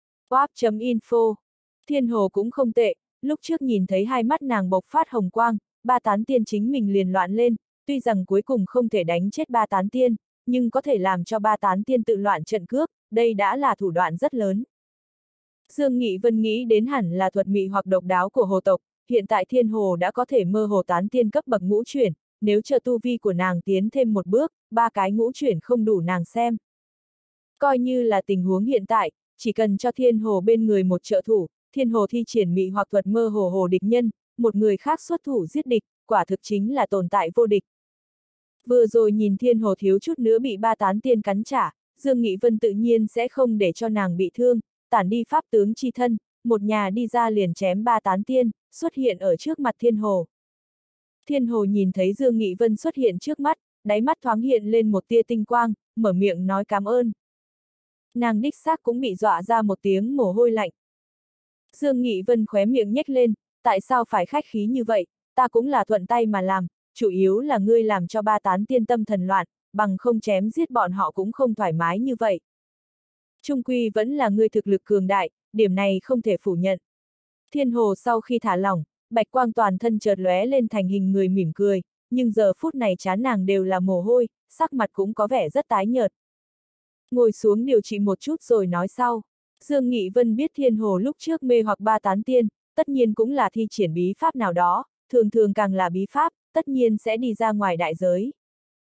Wap.info. Thiên hồ cũng không tệ, lúc trước nhìn thấy hai mắt nàng bộc phát hồng quang, ba tán tiên chính mình liền loạn lên, tuy rằng cuối cùng không thể đánh chết ba tán tiên, nhưng có thể làm cho ba tán tiên tự loạn trận cước, đây đã là thủ đoạn rất lớn. Dương Nghị Vân nghĩ đến hẳn là thuật mị hoặc độc đáo của hồ tộc, hiện tại thiên hồ đã có thể mơ hồ tán tiên cấp bậc ngũ chuyển, nếu chờ tu vi của nàng tiến thêm một bước, ba cái ngũ chuyển không đủ nàng xem. Coi như là tình huống hiện tại, chỉ cần cho thiên hồ bên người một trợ thủ, thiên hồ thi triển mị hoặc thuật mơ hồ hồ địch nhân, một người khác xuất thủ giết địch, quả thực chính là tồn tại vô địch. Vừa rồi nhìn thiên hồ thiếu chút nữa bị ba tán tiên cắn trả, Dương Nghị Vân tự nhiên sẽ không để cho nàng bị thương, tản đi pháp tướng chi thân, một nhà đi ra liền chém ba tán tiên, xuất hiện ở trước mặt thiên hồ. Thiên hồ nhìn thấy Dương Nghị Vân xuất hiện trước mắt, đáy mắt thoáng hiện lên một tia tinh quang, mở miệng nói cảm ơn. Nàng đích xác cũng bị dọa ra một tiếng mồ hôi lạnh. Dương Nghị Vân khóe miệng nhếch lên, tại sao phải khách khí như vậy, ta cũng là thuận tay mà làm, chủ yếu là ngươi làm cho ba tán tiên tâm thần loạn, bằng không chém giết bọn họ cũng không thoải mái như vậy. Trung quy vẫn là ngươi thực lực cường đại, điểm này không thể phủ nhận. Thiên hồ sau khi thả lỏng, bạch quang toàn thân chợt lóe lên thành hình người mỉm cười, nhưng giờ phút này trán nàng đều là mồ hôi, sắc mặt cũng có vẻ rất tái nhợt. Ngồi xuống điều trị một chút rồi nói sau. Dương Nghị Vân biết thiên hồ lúc trước mê hoặc ba tán tiên, tất nhiên cũng là thi triển bí pháp nào đó, thường thường càng là bí pháp, tất nhiên sẽ đi ra ngoài đại giới.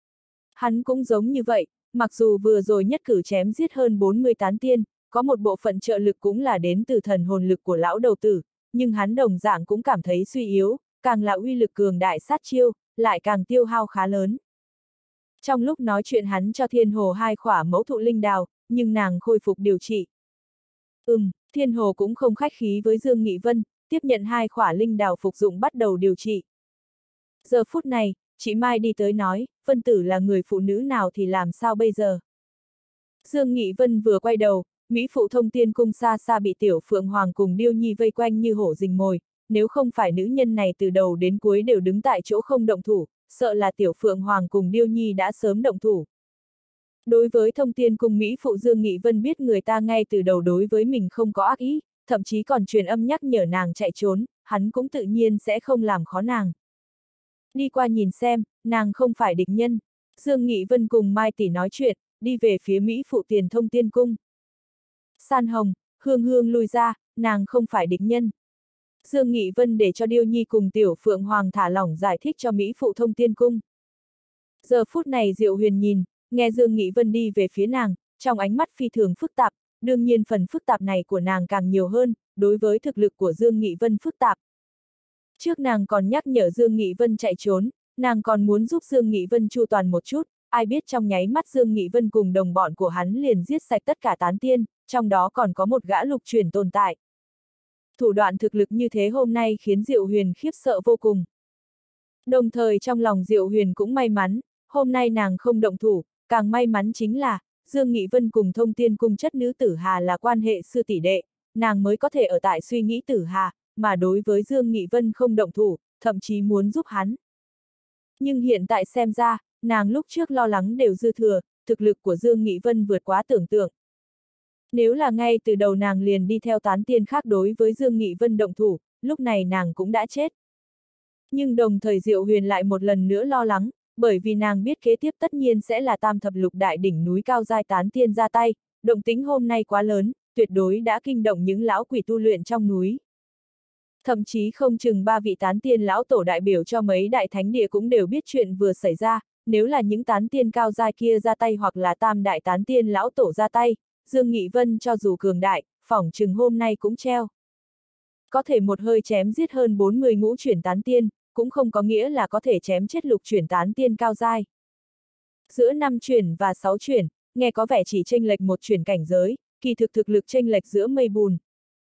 Hắn cũng giống như vậy, mặc dù vừa rồi nhất cử chém giết hơn bốn mươi tán tiên, có một bộ phận trợ lực cũng là đến từ thần hồn lực của lão đầu tử, nhưng hắn đồng dạng cũng cảm thấy suy yếu, càng là uy lực cường đại sát chiêu, lại càng tiêu hao khá lớn. Trong lúc nói chuyện hắn cho thiên hồ hai khỏa mẫu thụ linh đào, nhưng nàng khôi phục điều trị. Ừm, thiên hồ cũng không khách khí với Dương Nghị Vân, tiếp nhận hai khỏa linh đào phục dụng bắt đầu điều trị. Giờ phút này, chị Mai đi tới nói, Vân Tử là người phụ nữ nào thì làm sao bây giờ? Dương Nghị Vân vừa quay đầu, Mỹ phụ Thông Tiên Cung xa xa bị Tiểu Phượng Hoàng cùng Điêu Nhi vây quanh như hổ rình mồi, nếu không phải nữ nhân này từ đầu đến cuối đều đứng tại chỗ không động thủ, sợ là Tiểu Phượng Hoàng cùng Điêu Nhi đã sớm động thủ. Đối với Thông Tiên Cung Mỹ phụ Dương Nghị Vân biết người ta ngay từ đầu đối với mình không có ác ý, thậm chí còn truyền âm nhắc nhở nàng chạy trốn, hắn cũng tự nhiên sẽ không làm khó nàng. Đi qua nhìn xem, nàng không phải địch nhân. Dương Nghị Vân cùng Mai tỷ nói chuyện, đi về phía Mỹ phụ tiền Thông Tiên Cung. San Hồng, Hương Hương lui ra, nàng không phải địch nhân. Dương Nghị Vân để cho Điêu Nhi cùng Tiểu Phượng Hoàng thả lỏng giải thích cho Mỹ phụ Thông Tiên Cung. Giờ phút này Diệu Huyền nhìn, nghe Dương Nghị Vân đi về phía nàng, trong ánh mắt phi thường phức tạp, đương nhiên phần phức tạp này của nàng càng nhiều hơn, đối với thực lực của Dương Nghị Vân phức tạp. Trước nàng còn nhắc nhở Dương Nghị Vân chạy trốn, nàng còn muốn giúp Dương Nghị Vân chu toàn một chút, ai biết trong nháy mắt Dương Nghị Vân cùng đồng bọn của hắn liền giết sạch tất cả tán tiên, trong đó còn có một gã lục chuyển tồn tại. Thủ đoạn thực lực như thế hôm nay khiến Diệu Huyền khiếp sợ vô cùng. Đồng thời trong lòng Diệu Huyền cũng may mắn, hôm nay nàng không động thủ, càng may mắn chính là, Dương Nghị Vân cùng Thông Tiên Cung chất nữ Tử Hà là quan hệ sư tỷ đệ, nàng mới có thể ở tại suy nghĩ Tử Hà, mà đối với Dương Nghị Vân không động thủ, thậm chí muốn giúp hắn. Nhưng hiện tại xem ra, nàng lúc trước lo lắng đều dư thừa, thực lực của Dương Nghị Vân vượt quá tưởng tượng. Nếu là ngay từ đầu nàng liền đi theo tán tiên khác đối với Dương Nghị Vân động thủ, lúc này nàng cũng đã chết. Nhưng đồng thời Diệu Huyền lại một lần nữa lo lắng, bởi vì nàng biết kế tiếp tất nhiên sẽ là tam thập lục đại đỉnh núi cao giai tán tiên ra tay, động tính hôm nay quá lớn, tuyệt đối đã kinh động những lão quỷ tu luyện trong núi. Thậm chí không chừng ba vị tán tiên lão tổ đại biểu cho mấy đại thánh địa cũng đều biết chuyện vừa xảy ra, nếu là những tán tiên cao giai kia ra tay hoặc là tam đại tán tiên lão tổ ra tay, Dương Nghị Vân cho dù cường đại, phỏng chừng hôm nay cũng treo. Có thể một hơi chém giết hơn bốn mươi ngũ chuyển tán tiên, cũng không có nghĩa là có thể chém chết lục chuyển tán tiên cao giai. Giữa năm chuyển và sáu chuyển, nghe có vẻ chỉ chênh lệch một chuyển cảnh giới, kỳ thực thực lực chênh lệch giữa mây bùn.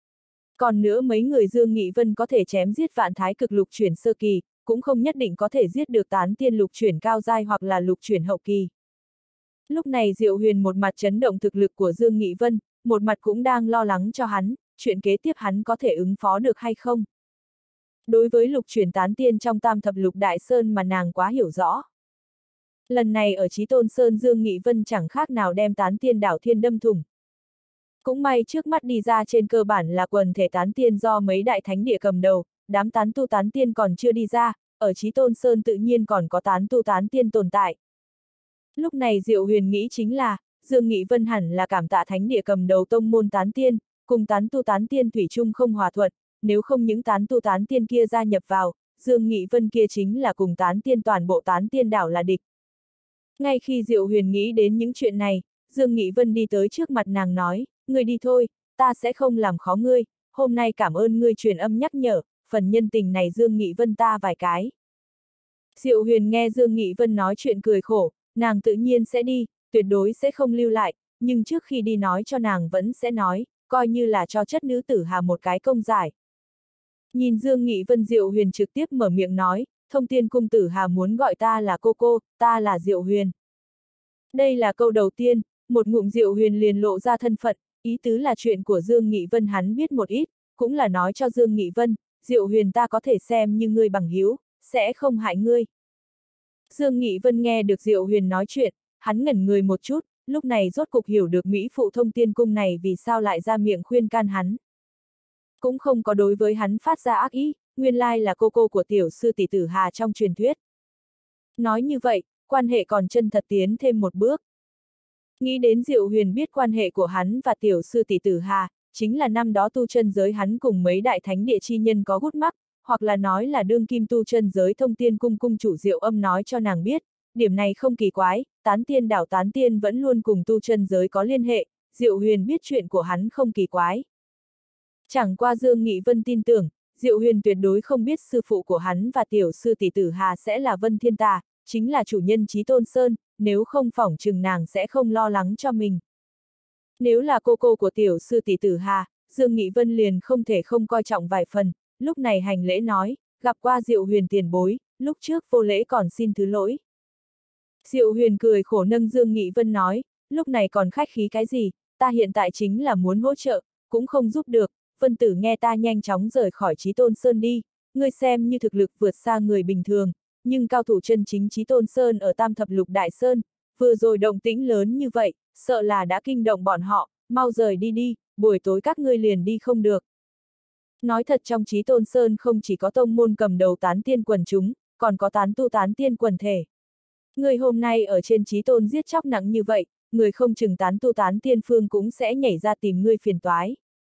Còn nữa mấy người Dương Nghị Vân có thể chém giết vạn thái cực lục chuyển sơ kỳ, cũng không nhất định có thể giết được tán tiên lục chuyển cao giai hoặc là lục chuyển hậu kỳ. Lúc này Diệu Huyền một mặt chấn động thực lực của Dương Nghị Vân, một mặt cũng đang lo lắng cho hắn, chuyện kế tiếp hắn có thể ứng phó được hay không. Đối với lục chuyển tán tiên trong tam thập lục đại sơn mà nàng quá hiểu rõ. Lần này ở Chí Tôn Sơn Dương Nghị Vân chẳng khác nào đem tán tiên đảo thiên đâm thủng. Cũng may trước mắt đi ra trên cơ bản là quần thể tán tiên do mấy đại thánh địa cầm đầu, đám tán tu tán tiên còn chưa đi ra, ở Chí Tôn Sơn tự nhiên còn có tán tu tán tiên tồn tại. Lúc này Diệu Huyền nghĩ chính là, Dương Nghị Vân hẳn là cảm tạ thánh địa cầm đầu tông môn tán tiên, cùng tán tu tán tiên thủy chung không hòa thuận, nếu không những tán tu tán tiên kia gia nhập vào, Dương Nghị Vân kia chính là cùng tán tiên toàn bộ tán tiên đảo là địch. Ngay khi Diệu Huyền nghĩ đến những chuyện này, Dương Nghị Vân đi tới trước mặt nàng nói, ngươi đi thôi, ta sẽ không làm khó ngươi, hôm nay cảm ơn ngươi truyền âm nhắc nhở, phần nhân tình này Dương Nghị Vân ta vài cái. Diệu Huyền nghe Dương Nghị Vân nói chuyện cười khổ, nàng tự nhiên sẽ đi, tuyệt đối sẽ không lưu lại, nhưng trước khi đi nói cho nàng vẫn sẽ nói, coi như là cho chất nữ tử Hà một cái công giải. Nhìn Dương Nghị Vân, Diệu Huyền trực tiếp mở miệng nói, Thông Tiên cung tử Hà muốn gọi ta là cô cô, ta là Diệu Huyền. Đây là câu đầu tiên, một ngụm Diệu Huyền liền lộ ra thân phận, ý tứ là chuyện của Dương Nghị Vân hắn biết một ít, cũng là nói cho Dương Nghị Vân, Diệu Huyền ta có thể xem như ngươi bằng hữu, sẽ không hại ngươi. Dương Nghị Vân nghe được Diệu Huyền nói chuyện, hắn ngẩn người một chút, lúc này rốt cục hiểu được Mỹ phụ Thông Tiên cung này vì sao lại ra miệng khuyên can hắn. Cũng không có đối với hắn phát ra ác ý, nguyên lai là cô cô của tiểu sư tỷ tử Hà trong truyền thuyết. Nói như vậy, quan hệ còn chân thật tiến thêm một bước. Nghĩ đến Diệu Huyền biết quan hệ của hắn và tiểu sư tỷ tử Hà, chính là năm đó tu chân giới hắn cùng mấy đại thánh địa chi nhân có gút mắc, hoặc là nói là đương kim tu chân giới Thông Tiên cung cung chủ Diệu Âm nói cho nàng biết, điểm này không kỳ quái, tán tiên đảo tán tiên vẫn luôn cùng tu chân giới có liên hệ, Diệu Huyền biết chuyện của hắn không kỳ quái. Chẳng qua Dương Nghị Vân tin tưởng, Diệu Huyền tuyệt đối không biết sư phụ của hắn và tiểu sư tỷ tử Hà sẽ là Vân Thiên Tà, chính là chủ nhân Chí Tôn Sơn, nếu không phỏng chừng nàng sẽ không lo lắng cho mình. Nếu là cô cô của tiểu sư tỷ tử Hà, Dương Nghị Vân liền không thể không coi trọng vài phần, lúc này hành lễ nói, gặp qua Diệu Huyền tiền bối, lúc trước vô lễ còn xin thứ lỗi. Diệu Huyền cười khổ nâng Dương Nghị Vân nói, lúc này còn khách khí cái gì, ta hiện tại chính là muốn hỗ trợ, cũng không giúp được, Vân tử nghe ta nhanh chóng rời khỏi Chí Tôn Sơn đi, ngươi xem như thực lực vượt xa người bình thường, nhưng cao thủ chân chính Chí Tôn Sơn ở Tam Thập Lục Đại Sơn, vừa rồi động tĩnh lớn như vậy, sợ là đã kinh động bọn họ, mau rời đi đi, buổi tối các ngươi liền đi không được. Nói thật trong Chí Tôn Sơn không chỉ có tông môn cầm đầu tán tiên quần chúng, còn có tán tu tán tiên quần thể. Người hôm nay ở trên Chí Tôn giết chóc nặng như vậy, người không chừng tán tu tán tiên phương cũng sẽ nhảy ra tìm ngươi phiền toái.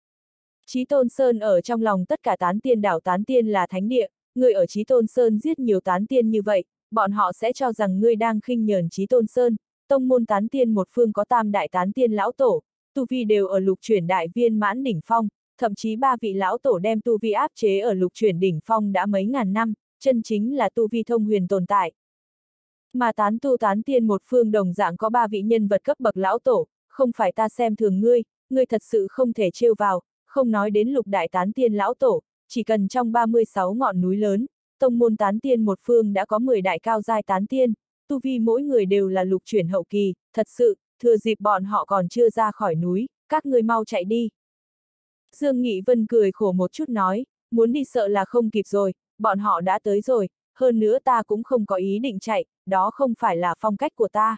Chí Tôn Sơn ở trong lòng tất cả tán tiên đảo tán tiên là thánh địa, người ở Chí Tôn Sơn giết nhiều tán tiên như vậy, bọn họ sẽ cho rằng ngươi đang khinh nhờn Chí Tôn Sơn, tông môn tán tiên một phương có tam đại tán tiên lão tổ, tu vi đều ở lục chuyển đại viên mãn đỉnh phong, thậm chí ba vị lão tổ đem tu vi áp chế ở lục chuyển đỉnh phong đã mấy ngàn năm, chân chính là tu vi thông huyền tồn tại. Mà tán tu tán tiên một phương đồng dạng có ba vị nhân vật cấp bậc lão tổ, không phải ta xem thường ngươi, ngươi thật sự không thể trêu vào, không nói đến lục đại tán tiên lão tổ, chỉ cần trong ba mươi sáu ngọn núi lớn, tông môn tán tiên một phương đã có mười đại cao giai tán tiên, tu vi mỗi người đều là lục chuyển hậu kỳ, thật sự, thừa dịp bọn họ còn chưa ra khỏi núi, các ngươi mau chạy đi. Dương Nghị Vân cười khổ một chút nói, muốn đi sợ là không kịp rồi, bọn họ đã tới rồi, hơn nữa ta cũng không có ý định chạy, đó không phải là phong cách của ta.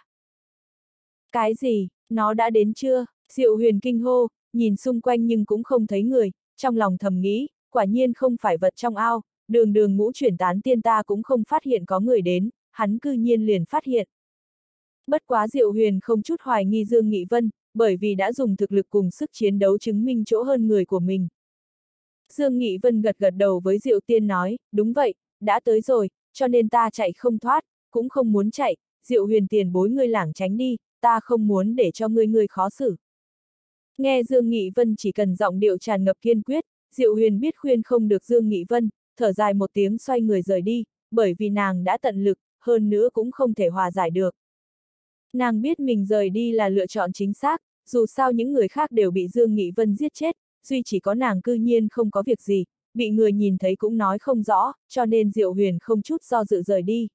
Cái gì, nó đã đến chưa? Diệu Huyền kinh hô, nhìn xung quanh nhưng cũng không thấy người, trong lòng thầm nghĩ, quả nhiên không phải vật trong ao, đường đường ngũ chuyển tán tiên ta cũng không phát hiện có người đến, hắn cư nhiên liền phát hiện. Bất quá Diệu Huyền không chút hoài nghi Dương Nghị Vân, bởi vì đã dùng thực lực cùng sức chiến đấu chứng minh chỗ hơn người của mình. Dương Nghị Vân gật gật đầu với Diệu Tiên nói, đúng vậy, đã tới rồi, cho nên ta chạy không thoát, cũng không muốn chạy, Diệu Huyền tiền bối ngươi lảng tránh đi, ta không muốn để cho ngươi ngươi khó xử. Nghe Dương Nghị Vân chỉ cần giọng điệu tràn ngập kiên quyết, Diệu Huyền biết khuyên không được Dương Nghị Vân, thở dài một tiếng xoay người rời đi, bởi vì nàng đã tận lực, hơn nữa cũng không thể hòa giải được. Nàng biết mình rời đi là lựa chọn chính xác, dù sao những người khác đều bị Dương Nghị Vân giết chết, duy chỉ có nàng cư nhiên không có việc gì, bị người nhìn thấy cũng nói không rõ, cho nên Diệu Huyền không chút do dự rời đi.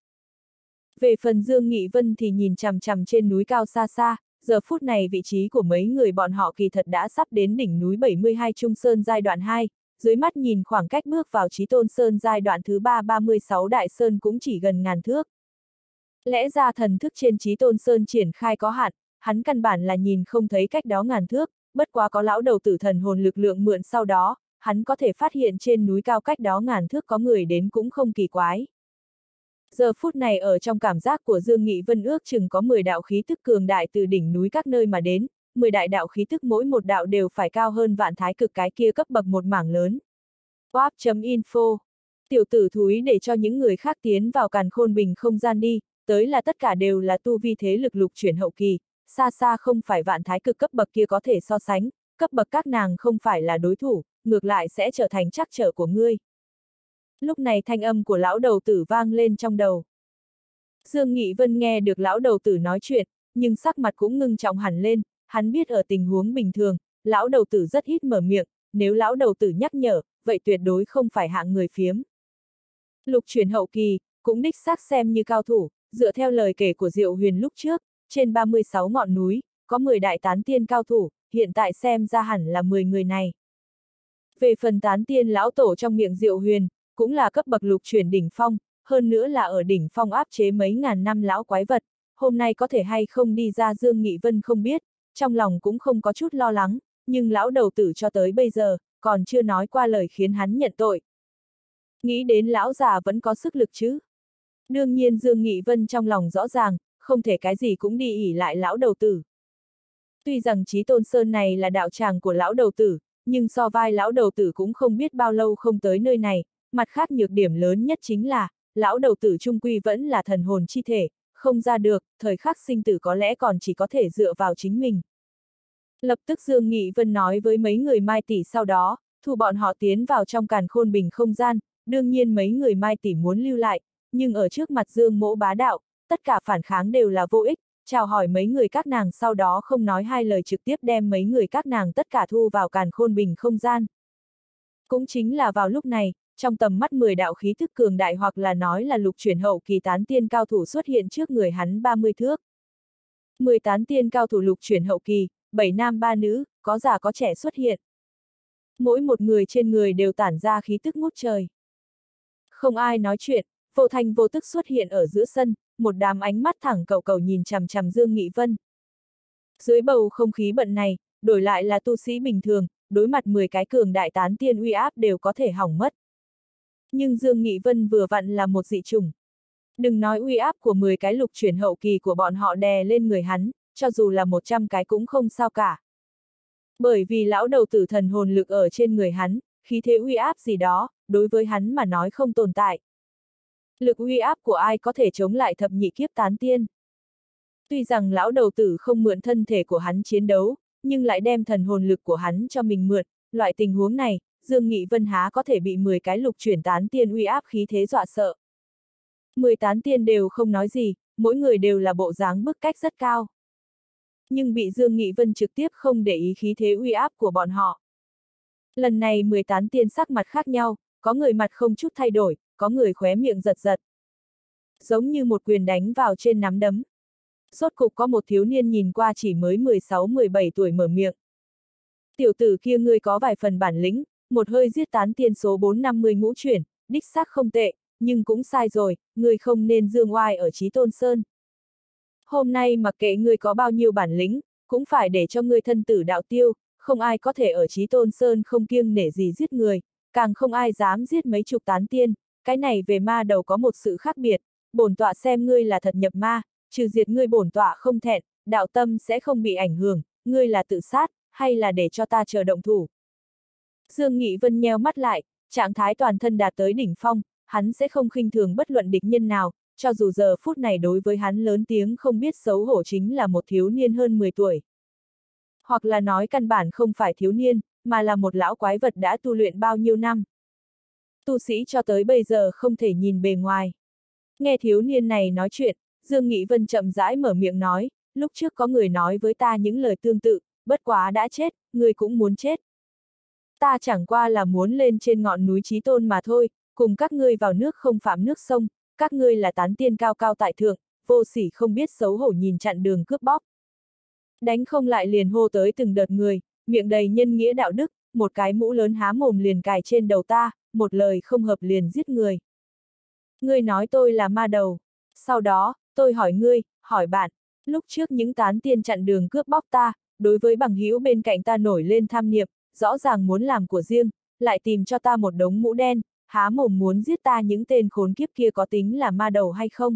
Về phần Dương Nghị Vân thì nhìn chằm chằm trên núi cao xa xa, giờ phút này vị trí của mấy người bọn họ kỳ thật đã sắp đến đỉnh núi bảy mươi hai Trung Sơn giai đoạn hai, dưới mắt nhìn khoảng cách bước vào Chí Tôn Sơn giai đoạn thứ ba ba mươi sáu Đại Sơn cũng chỉ gần ngàn thước. Lẽ ra thần thức trên Chí Tôn Sơn triển khai có hạn, hắn căn bản là nhìn không thấy cách đó ngàn thước, bất quá có lão đầu tử thần hồn lực lượng mượn sau đó, hắn có thể phát hiện trên núi cao cách đó ngàn thước có người đến cũng không kỳ quái. Giờ phút này ở trong cảm giác của Dương Nghị Vân ước chừng có mười đạo khí tức cường đại từ đỉnh núi các nơi mà đến, mười đại đạo khí tức mỗi một đạo đều phải cao hơn vạn thái cực cái kia cấp bậc một mảng lớn. Wap.info Tiểu tử thúi để cho những người khác tiến vào càn khôn bình không gian đi, tới là tất cả đều là tu vi thế lực lục chuyển hậu kỳ, xa xa không phải vạn thái cực cấp bậc kia có thể so sánh, cấp bậc các nàng không phải là đối thủ, ngược lại sẽ trở thành trắc trở của ngươi. Lúc này thanh âm của lão đầu tử vang lên trong đầu. Dương Nghị Vân nghe được lão đầu tử nói chuyện, nhưng sắc mặt cũng ngưng trọng hẳn lên, hắn biết ở tình huống bình thường, lão đầu tử rất ít mở miệng, nếu lão đầu tử nhắc nhở, vậy tuyệt đối không phải hạng người phiếm. Lục chuyển hậu kỳ, cũng đích xác xem như cao thủ, dựa theo lời kể của Diệu Huyền lúc trước, trên ba mươi sáu ngọn núi, có mười đại tán tiên cao thủ, hiện tại xem ra hẳn là mười người này. Về phần tán tiên lão tổ trong miệng Diệu Huyền, cũng là cấp bậc lục chuyển đỉnh phong, hơn nữa là ở đỉnh phong áp chế mấy ngàn năm lão quái vật, hôm nay có thể hay không đi ra Dương Nghị Vân không biết, trong lòng cũng không có chút lo lắng, nhưng lão đầu tử cho tới bây giờ, còn chưa nói qua lời khiến hắn nhận tội. Nghĩ đến lão già vẫn có sức lực chứ. Đương nhiên Dương Nghị Vân trong lòng rõ ràng, không thể cái gì cũng đi ỉ lại lão đầu tử. Tuy rằng Chí Tôn Sơn này là đạo tràng của lão đầu tử, nhưng so vai lão đầu tử cũng không biết bao lâu không tới nơi này, mặt khác nhược điểm lớn nhất chính là, lão đầu tử trung quy vẫn là thần hồn chi thể, không ra được, thời khắc sinh tử có lẽ còn chỉ có thể dựa vào chính mình. Lập tức Dương Nghị Vân nói với mấy người Mai tỷ sau đó, thu bọn họ tiến vào trong càn khôn bình không gian, đương nhiên mấy người Mai tỷ muốn lưu lại, nhưng ở trước mặt Dương Mỗ bá đạo, tất cả phản kháng đều là vô ích, chào hỏi mấy người các nàng sau đó không nói hai lời trực tiếp đem mấy người các nàng tất cả thu vào càn khôn bình không gian. Cũng chính là vào lúc này, trong tầm mắt mười đạo khí thức cường đại hoặc là nói là lục chuyển hậu kỳ tán tiên cao thủ xuất hiện trước người hắn ba mươi thước. mười tán tiên cao thủ lục chuyển hậu kỳ, bảy nam ba nữ, có già có trẻ xuất hiện. Mỗi một người trên người đều tản ra khí tức ngút trời. Không ai nói chuyện, vô thanh vô tức xuất hiện ở giữa sân, một đám ánh mắt thẳng cầu cầu nhìn chằm chằm Dương Nghị Vân. Dưới bầu không khí bận này, đổi lại là tu sĩ bình thường, đối mặt mười cái cường đại tán tiên uy áp đều có thể hỏng mất. Nhưng Dương Nghị Vân vừa vặn là một dị chủng. Đừng nói uy áp của mười cái lục chuyển hậu kỳ của bọn họ đè lên người hắn, cho dù là một trăm cái cũng không sao cả. Bởi vì lão đầu tử thần hồn lực ở trên người hắn, khí thế uy áp gì đó, đối với hắn mà nói không tồn tại. Lực uy áp của ai có thể chống lại thập nhị kiếp tán tiên. Tuy rằng lão đầu tử không mượn thân thể của hắn chiến đấu, nhưng lại đem thần hồn lực của hắn cho mình mượn, loại tình huống này, Dương Nghị Vân há có thể bị mười cái lục chuyển tán tiên uy áp khí thế dọa sợ. mười tán tiên đều không nói gì, mỗi người đều là bộ dáng bức cách rất cao. Nhưng bị Dương Nghị Vân trực tiếp không để ý khí thế uy áp của bọn họ. Lần này mười tán tiên sắc mặt khác nhau, có người mặt không chút thay đổi, có người khóe miệng giật giật. Giống như một quyền đánh vào trên nắm đấm. Rốt cục có một thiếu niên nhìn qua chỉ mới mười sáu mười bảy tuổi mở miệng. Tiểu tử kia ngươi có vài phần bản lĩnh, một hơi giết tán tiên số bốn năm mươi ngũ chuyển, đích xác không tệ, nhưng cũng sai rồi, ngươi không nên dương oai ở Chí Tôn Sơn. Hôm nay mặc kệ ngươi có bao nhiêu bản lĩnh, cũng phải để cho ngươi thân tử đạo tiêu, không ai có thể ở Chí Tôn Sơn không kiêng nể gì giết người, càng không ai dám giết mấy chục tán tiên, cái này về ma đầu có một sự khác biệt, bổn tọa xem ngươi là thật nhập ma, trừ diệt ngươi bổn tọa không thẹn, đạo tâm sẽ không bị ảnh hưởng, ngươi là tự sát, hay là để cho ta chờ động thủ. Dương Nghị Vân nheo mắt lại, trạng thái toàn thân đạt tới đỉnh phong, hắn sẽ không khinh thường bất luận địch nhân nào, cho dù giờ phút này đối với hắn lớn tiếng không biết xấu hổ chính là một thiếu niên hơn mười tuổi. Hoặc là nói căn bản không phải thiếu niên, mà là một lão quái vật đã tu luyện bao nhiêu năm. Tu sĩ cho tới bây giờ không thể nhìn bề ngoài. Nghe thiếu niên này nói chuyện, Dương Nghị Vân chậm rãi mở miệng nói, lúc trước có người nói với ta những lời tương tự, bất quá đã chết, người cũng muốn chết. Ta chẳng qua là muốn lên trên ngọn núi Chí Tôn mà thôi, cùng các ngươi vào nước không phạm nước sông, các ngươi là tán tiên cao cao tại thượng, vô sỉ không biết xấu hổ nhìn chặn đường cướp bóc. Đánh không lại liền hô tới từng đợt người, miệng đầy nhân nghĩa đạo đức, một cái mũ lớn há mồm liền cài trên đầu ta, một lời không hợp liền giết người. Ngươi nói tôi là ma đầu. Sau đó, tôi hỏi ngươi, hỏi bạn, lúc trước những tán tiên chặn đường cướp bóc ta, đối với bằng hữu bên cạnh ta nổi lên tham niệm, rõ ràng muốn làm của riêng, lại tìm cho ta một đống mũ đen, há mồm muốn giết ta những tên khốn kiếp kia có tính là ma đầu hay không?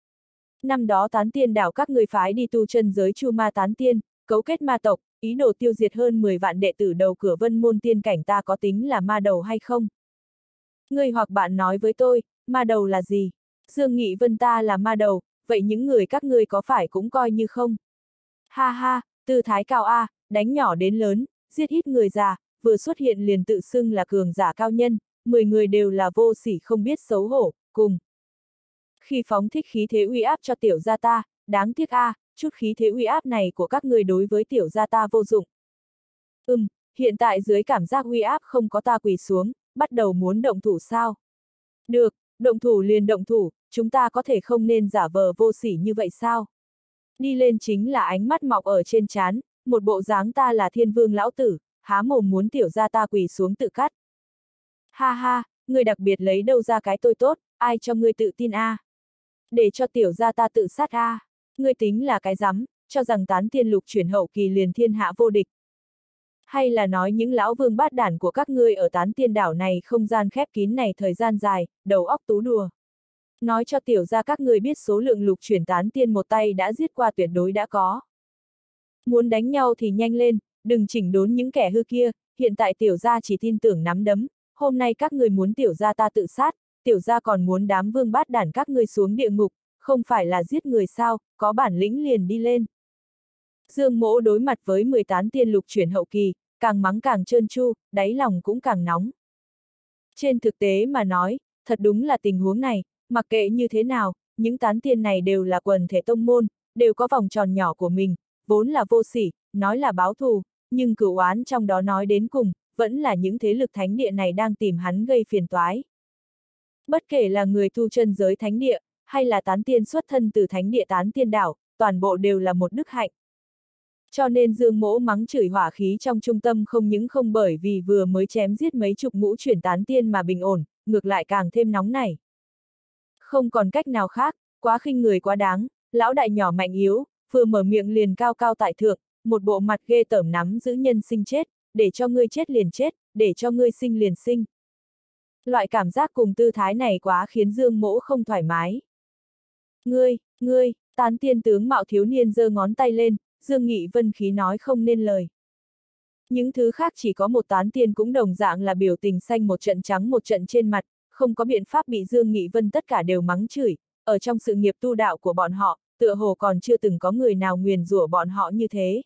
Năm đó tán tiên đảo các người phái đi tu chân giới chu ma tán tiên, cấu kết ma tộc, ý đồ tiêu diệt hơn mười vạn đệ tử đầu cửa vân môn tiên cảnh ta có tính là ma đầu hay không? Ngươi hoặc bạn nói với tôi, ma đầu là gì? Dương Nghị Vân ta là ma đầu, vậy những người các ngươi có phải cũng coi như không? Ha ha, tư thái cao A, đánh nhỏ đến lớn, giết ít người già, vừa xuất hiện liền tự xưng là cường giả cao nhân, mười người đều là vô sỉ không biết xấu hổ, cùng. Khi phóng thích khí thế uy áp cho tiểu gia ta, đáng tiếc A, chút khí thế uy áp này của các ngươi đối với tiểu gia ta vô dụng. Ừm, hiện tại dưới cảm giác uy áp không có ta quỳ xuống, bắt đầu muốn động thủ sao? Được, động thủ liền động thủ, chúng ta có thể không nên giả vờ vô sỉ như vậy sao? Đi lên chính là ánh mắt mọc ở trên trán, một bộ dáng ta là thiên vương lão tử, há mồm muốn tiểu gia ta quỳ xuống tự cắt. Ha ha, người đặc biệt lấy đâu ra cái tôi tốt, ai cho ngươi tự tin a? À? Để cho tiểu gia ta tự sát a? À? Ngươi tính là cái rắm, cho rằng tán tiên lục chuyển hậu kỳ liền thiên hạ vô địch. Hay là nói những lão vương bát đản của các ngươi ở tán tiên đảo này không gian khép kín này thời gian dài, đầu óc tú đùa. Nói cho tiểu gia các ngươi biết số lượng lục chuyển tán tiên một tay đã giết qua tuyệt đối đã có. Muốn đánh nhau thì nhanh lên, đừng chỉnh đốn những kẻ hư kia, hiện tại tiểu gia chỉ tin tưởng nắm đấm, hôm nay các ngươi muốn tiểu gia ta tự sát, tiểu gia còn muốn đám vương bát đản các ngươi xuống địa ngục, không phải là giết người sao, có bản lĩnh liền đi lên. Dương Mỗ đối mặt với mười tán tiên lục chuyển hậu kỳ, càng mắng càng trơn tru, đáy lòng cũng càng nóng. Trên thực tế mà nói, thật đúng là tình huống này, mặc kệ như thế nào, những tán tiên này đều là quần thể tông môn, đều có vòng tròn nhỏ của mình, vốn là vô sỉ, nói là báo thù, nhưng cửu oán trong đó nói đến cùng, vẫn là những thế lực thánh địa này đang tìm hắn gây phiền toái. Bất kể là người tu chân giới thánh địa, hay là tán tiên xuất thân từ thánh địa tán tiên đảo, toàn bộ đều là một đức hạnh. Cho nên Dương Mỗ mắng chửi hỏa khí trong trung tâm không những không bởi vì vừa mới chém giết mấy chục ngũ chuyển tán tiên mà bình ổn, ngược lại càng thêm nóng nảy. Không còn cách nào khác, quá khinh người quá đáng, lão đại nhỏ mạnh yếu, vừa mở miệng liền cao cao tại thượng, một bộ mặt ghê tởm nắm giữ nhân sinh chết, để cho ngươi chết liền chết, để cho ngươi sinh liền sinh. Loại cảm giác cùng tư thái này quá khiến Dương Mỗ không thoải mái. Ngươi, ngươi, tán tiên tướng mạo thiếu niên giơ ngón tay lên, Dương Nghị Vân khí nói không nên lời. Những thứ khác chỉ có một tán tiên cũng đồng dạng là biểu tình xanh một trận trắng một trận trên mặt, không có biện pháp bị Dương Nghị Vân tất cả đều mắng chửi, ở trong sự nghiệp tu đạo của bọn họ, tựa hồ còn chưa từng có người nào nguyền rủa bọn họ như thế.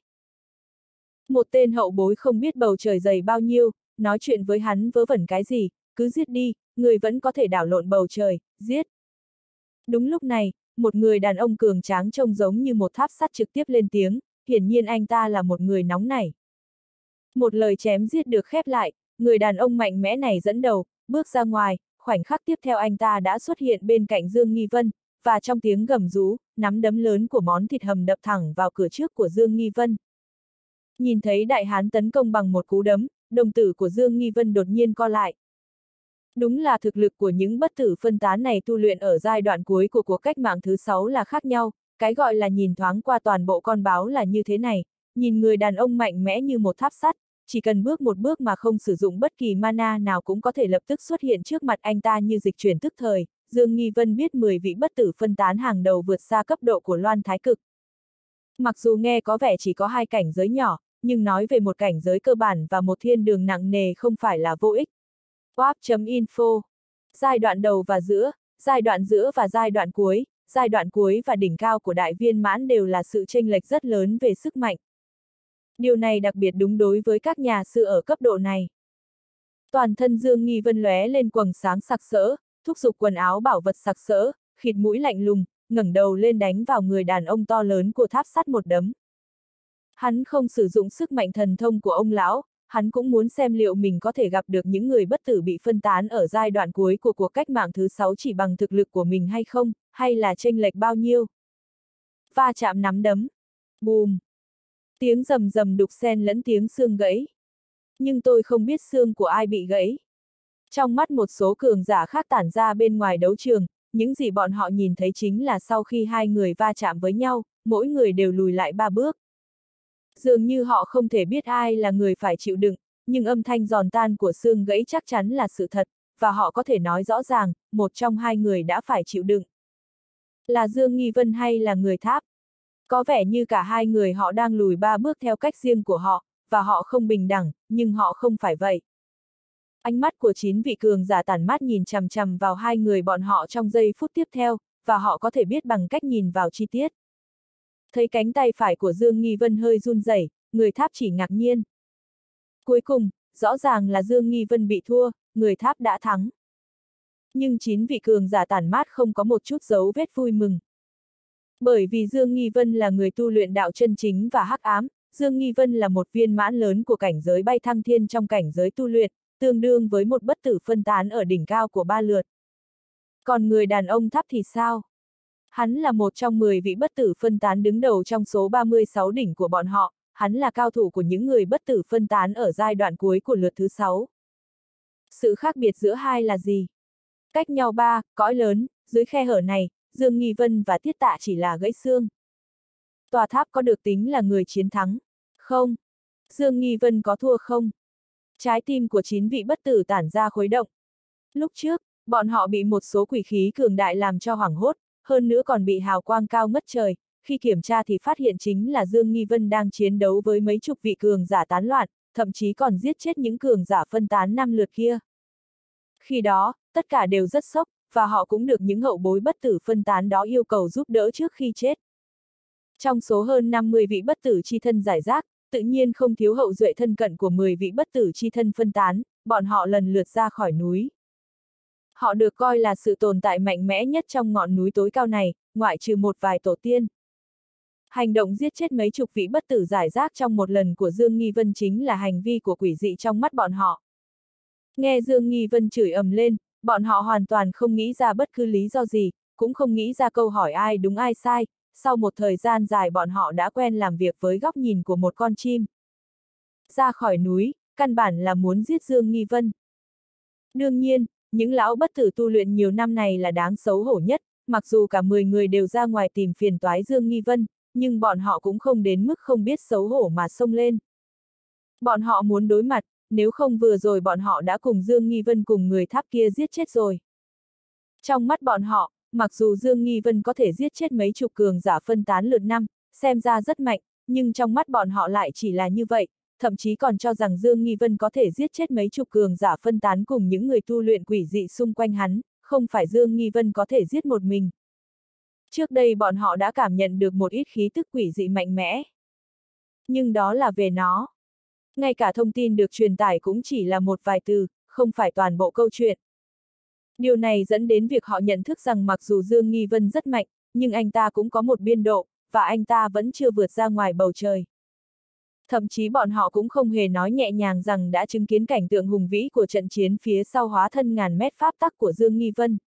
Một tên hậu bối không biết bầu trời dày bao nhiêu, nói chuyện với hắn vớ vẩn cái gì, cứ giết đi, người vẫn có thể đảo lộn bầu trời, giết. Đúng lúc này, một người đàn ông cường tráng trông giống như một tháp sắt trực tiếp lên tiếng, hiển nhiên anh ta là một người nóng nảy. Một lời chém giết được khép lại, người đàn ông mạnh mẽ này dẫn đầu, bước ra ngoài, khoảnh khắc tiếp theo anh ta đã xuất hiện bên cạnh Dương Nghi Vân, và trong tiếng gầm rú, nắm đấm lớn của món thịt hầm đập thẳng vào cửa trước của Dương Nghi Vân. Nhìn thấy đại hán tấn công bằng một cú đấm, đồng tử của Dương Nghi Vân đột nhiên co lại. Đúng là thực lực của những bất tử phân tán này tu luyện ở giai đoạn cuối của cuộc cách mạng thứ sáu là khác nhau, cái gọi là nhìn thoáng qua toàn bộ con báo là như thế này, nhìn người đàn ông mạnh mẽ như một tháp sắt, chỉ cần bước một bước mà không sử dụng bất kỳ mana nào cũng có thể lập tức xuất hiện trước mặt anh ta như dịch chuyển tức thời, Dương Nghi Vân biết mười vị bất tử phân tán hàng đầu vượt xa cấp độ của Loan Thái Cực. Mặc dù nghe có vẻ chỉ có hai cảnh giới nhỏ, nhưng nói về một cảnh giới cơ bản và một thiên đường nặng nề không phải là vô ích. Wap.info. Giai đoạn đầu và giữa, giai đoạn giữa và giai đoạn cuối, giai đoạn cuối và đỉnh cao của đại viên mãn đều là sự chênh lệch rất lớn về sức mạnh. Điều này đặc biệt đúng đối với các nhà sư ở cấp độ này. Toàn thân Dương Nghi Vân lóe lên quầng sáng sặc sỡ, thúc giục quần áo bảo vật sặc sỡ, khịt mũi lạnh lùng, ngẩng đầu lên đánh vào người đàn ông to lớn của tháp sắt một đấm. Hắn không sử dụng sức mạnh thần thông của ông lão, hắn cũng muốn xem liệu mình có thể gặp được những người bất tử bị phân tán ở giai đoạn cuối của cuộc cách mạng thứ sáu chỉ bằng thực lực của mình hay không, hay là chênh lệch bao nhiêu. Va chạm nắm đấm. Bùm. Tiếng rầm rầm đục xen lẫn tiếng xương gãy. Nhưng tôi không biết xương của ai bị gãy. Trong mắt một số cường giả khác tản ra bên ngoài đấu trường, những gì bọn họ nhìn thấy chính là sau khi hai người va chạm với nhau, mỗi người đều lùi lại ba bước. Dường như họ không thể biết ai là người phải chịu đựng, nhưng âm thanh giòn tan của xương gãy chắc chắn là sự thật, và họ có thể nói rõ ràng, một trong hai người đã phải chịu đựng. Là Dương Nghi Vân hay là người Tháp? Có vẻ như cả hai người họ đang lùi ba bước theo cách riêng của họ, và họ không bình đẳng, nhưng họ không phải vậy. Ánh mắt của chín vị cường giả tản mát nhìn chằm chằm vào hai người bọn họ trong giây phút tiếp theo, và họ có thể biết bằng cách nhìn vào chi tiết. Thấy cánh tay phải của Dương Nghi Vân hơi run rẩy, người Tháp chỉ ngạc nhiên. Cuối cùng, rõ ràng là Dương Nghi Vân bị thua, người Tháp đã thắng. Nhưng chín vị cường giả tản mát không có một chút dấu vết vui mừng. Bởi vì Dương Nghi Vân là người tu luyện đạo chân chính và hắc ám, Dương Nghi Vân là một viên mãn lớn của cảnh giới bay thăng thiên trong cảnh giới tu luyện, tương đương với một bất tử phân tán ở đỉnh cao của ba lượt. Còn người đàn ông Tháp thì sao? Hắn là một trong mười vị bất tử phân tán đứng đầu trong số ba mươi sáu đỉnh của bọn họ, hắn là cao thủ của những người bất tử phân tán ở giai đoạn cuối của lượt thứ sáu. Sự khác biệt giữa hai là gì? Cách nhau ba cõi lớn, dưới khe hở này, Dương Nghi Vân và Tiết Tạ chỉ là gãy xương. Tòa tháp có được tính là người chiến thắng? Không. Dương Nghi Vân có thua không? Trái tim của chín vị bất tử tản ra khuấy động. Lúc trước, bọn họ bị một số quỷ khí cường đại làm cho hoảng hốt, hơn nữa còn bị hào quang cao ngất trời, khi kiểm tra thì phát hiện chính là Dương Nghi Vân đang chiến đấu với mấy chục vị cường giả tán loạn, thậm chí còn giết chết những cường giả phân tán năm lượt kia. Khi đó, tất cả đều rất sốc, và họ cũng được những hậu bối bất tử phân tán đó yêu cầu giúp đỡ trước khi chết. Trong số hơn năm mươi vị bất tử chi thân giải rác, tự nhiên không thiếu hậu duệ thân cận của mười vị bất tử chi thân phân tán, bọn họ lần lượt ra khỏi núi. Họ được coi là sự tồn tại mạnh mẽ nhất trong ngọn núi tối cao này, ngoại trừ một vài tổ tiên. Hành động giết chết mấy chục vị bất tử giải rác trong một lần của Dương Nghi Vân chính là hành vi của quỷ dị trong mắt bọn họ. Nghe Dương Nghi Vân chửi ầm lên, bọn họ hoàn toàn không nghĩ ra bất cứ lý do gì, cũng không nghĩ ra câu hỏi ai đúng ai sai, sau một thời gian dài bọn họ đã quen làm việc với góc nhìn của một con chim. Ra khỏi núi, căn bản là muốn giết Dương Nghi Vân. Đương nhiên, những lão bất tử tu luyện nhiều năm này là đáng xấu hổ nhất, mặc dù cả mười người đều ra ngoài tìm phiền toái Dương Nghi Vân, nhưng bọn họ cũng không đến mức không biết xấu hổ mà xông lên. Bọn họ muốn đối mặt, nếu không vừa rồi bọn họ đã cùng Dương Nghi Vân cùng người Tháp kia giết chết rồi. Trong mắt bọn họ, mặc dù Dương Nghi Vân có thể giết chết mấy chục cường giả phân tán lượt năm, xem ra rất mạnh, nhưng trong mắt bọn họ lại chỉ là như vậy, thậm chí còn cho rằng Dương Nghi Vân có thể giết chết mấy chục cường giả phân tán cùng những người tu luyện quỷ dị xung quanh hắn, không phải Dương Nghi Vân có thể giết một mình. Trước đây bọn họ đã cảm nhận được một ít khí tức quỷ dị mạnh mẽ. Nhưng đó là về nó. Ngay cả thông tin được truyền tải cũng chỉ là một vài từ, không phải toàn bộ câu chuyện. Điều này dẫn đến việc họ nhận thức rằng mặc dù Dương Nghi Vân rất mạnh, nhưng anh ta cũng có một biên độ, và anh ta vẫn chưa vượt ra ngoài bầu trời. Thậm chí bọn họ cũng không hề nói nhẹ nhàng rằng đã chứng kiến cảnh tượng hùng vĩ của trận chiến phía sau hóa thân ngàn mét pháp tắc của Dương Nghi Vân.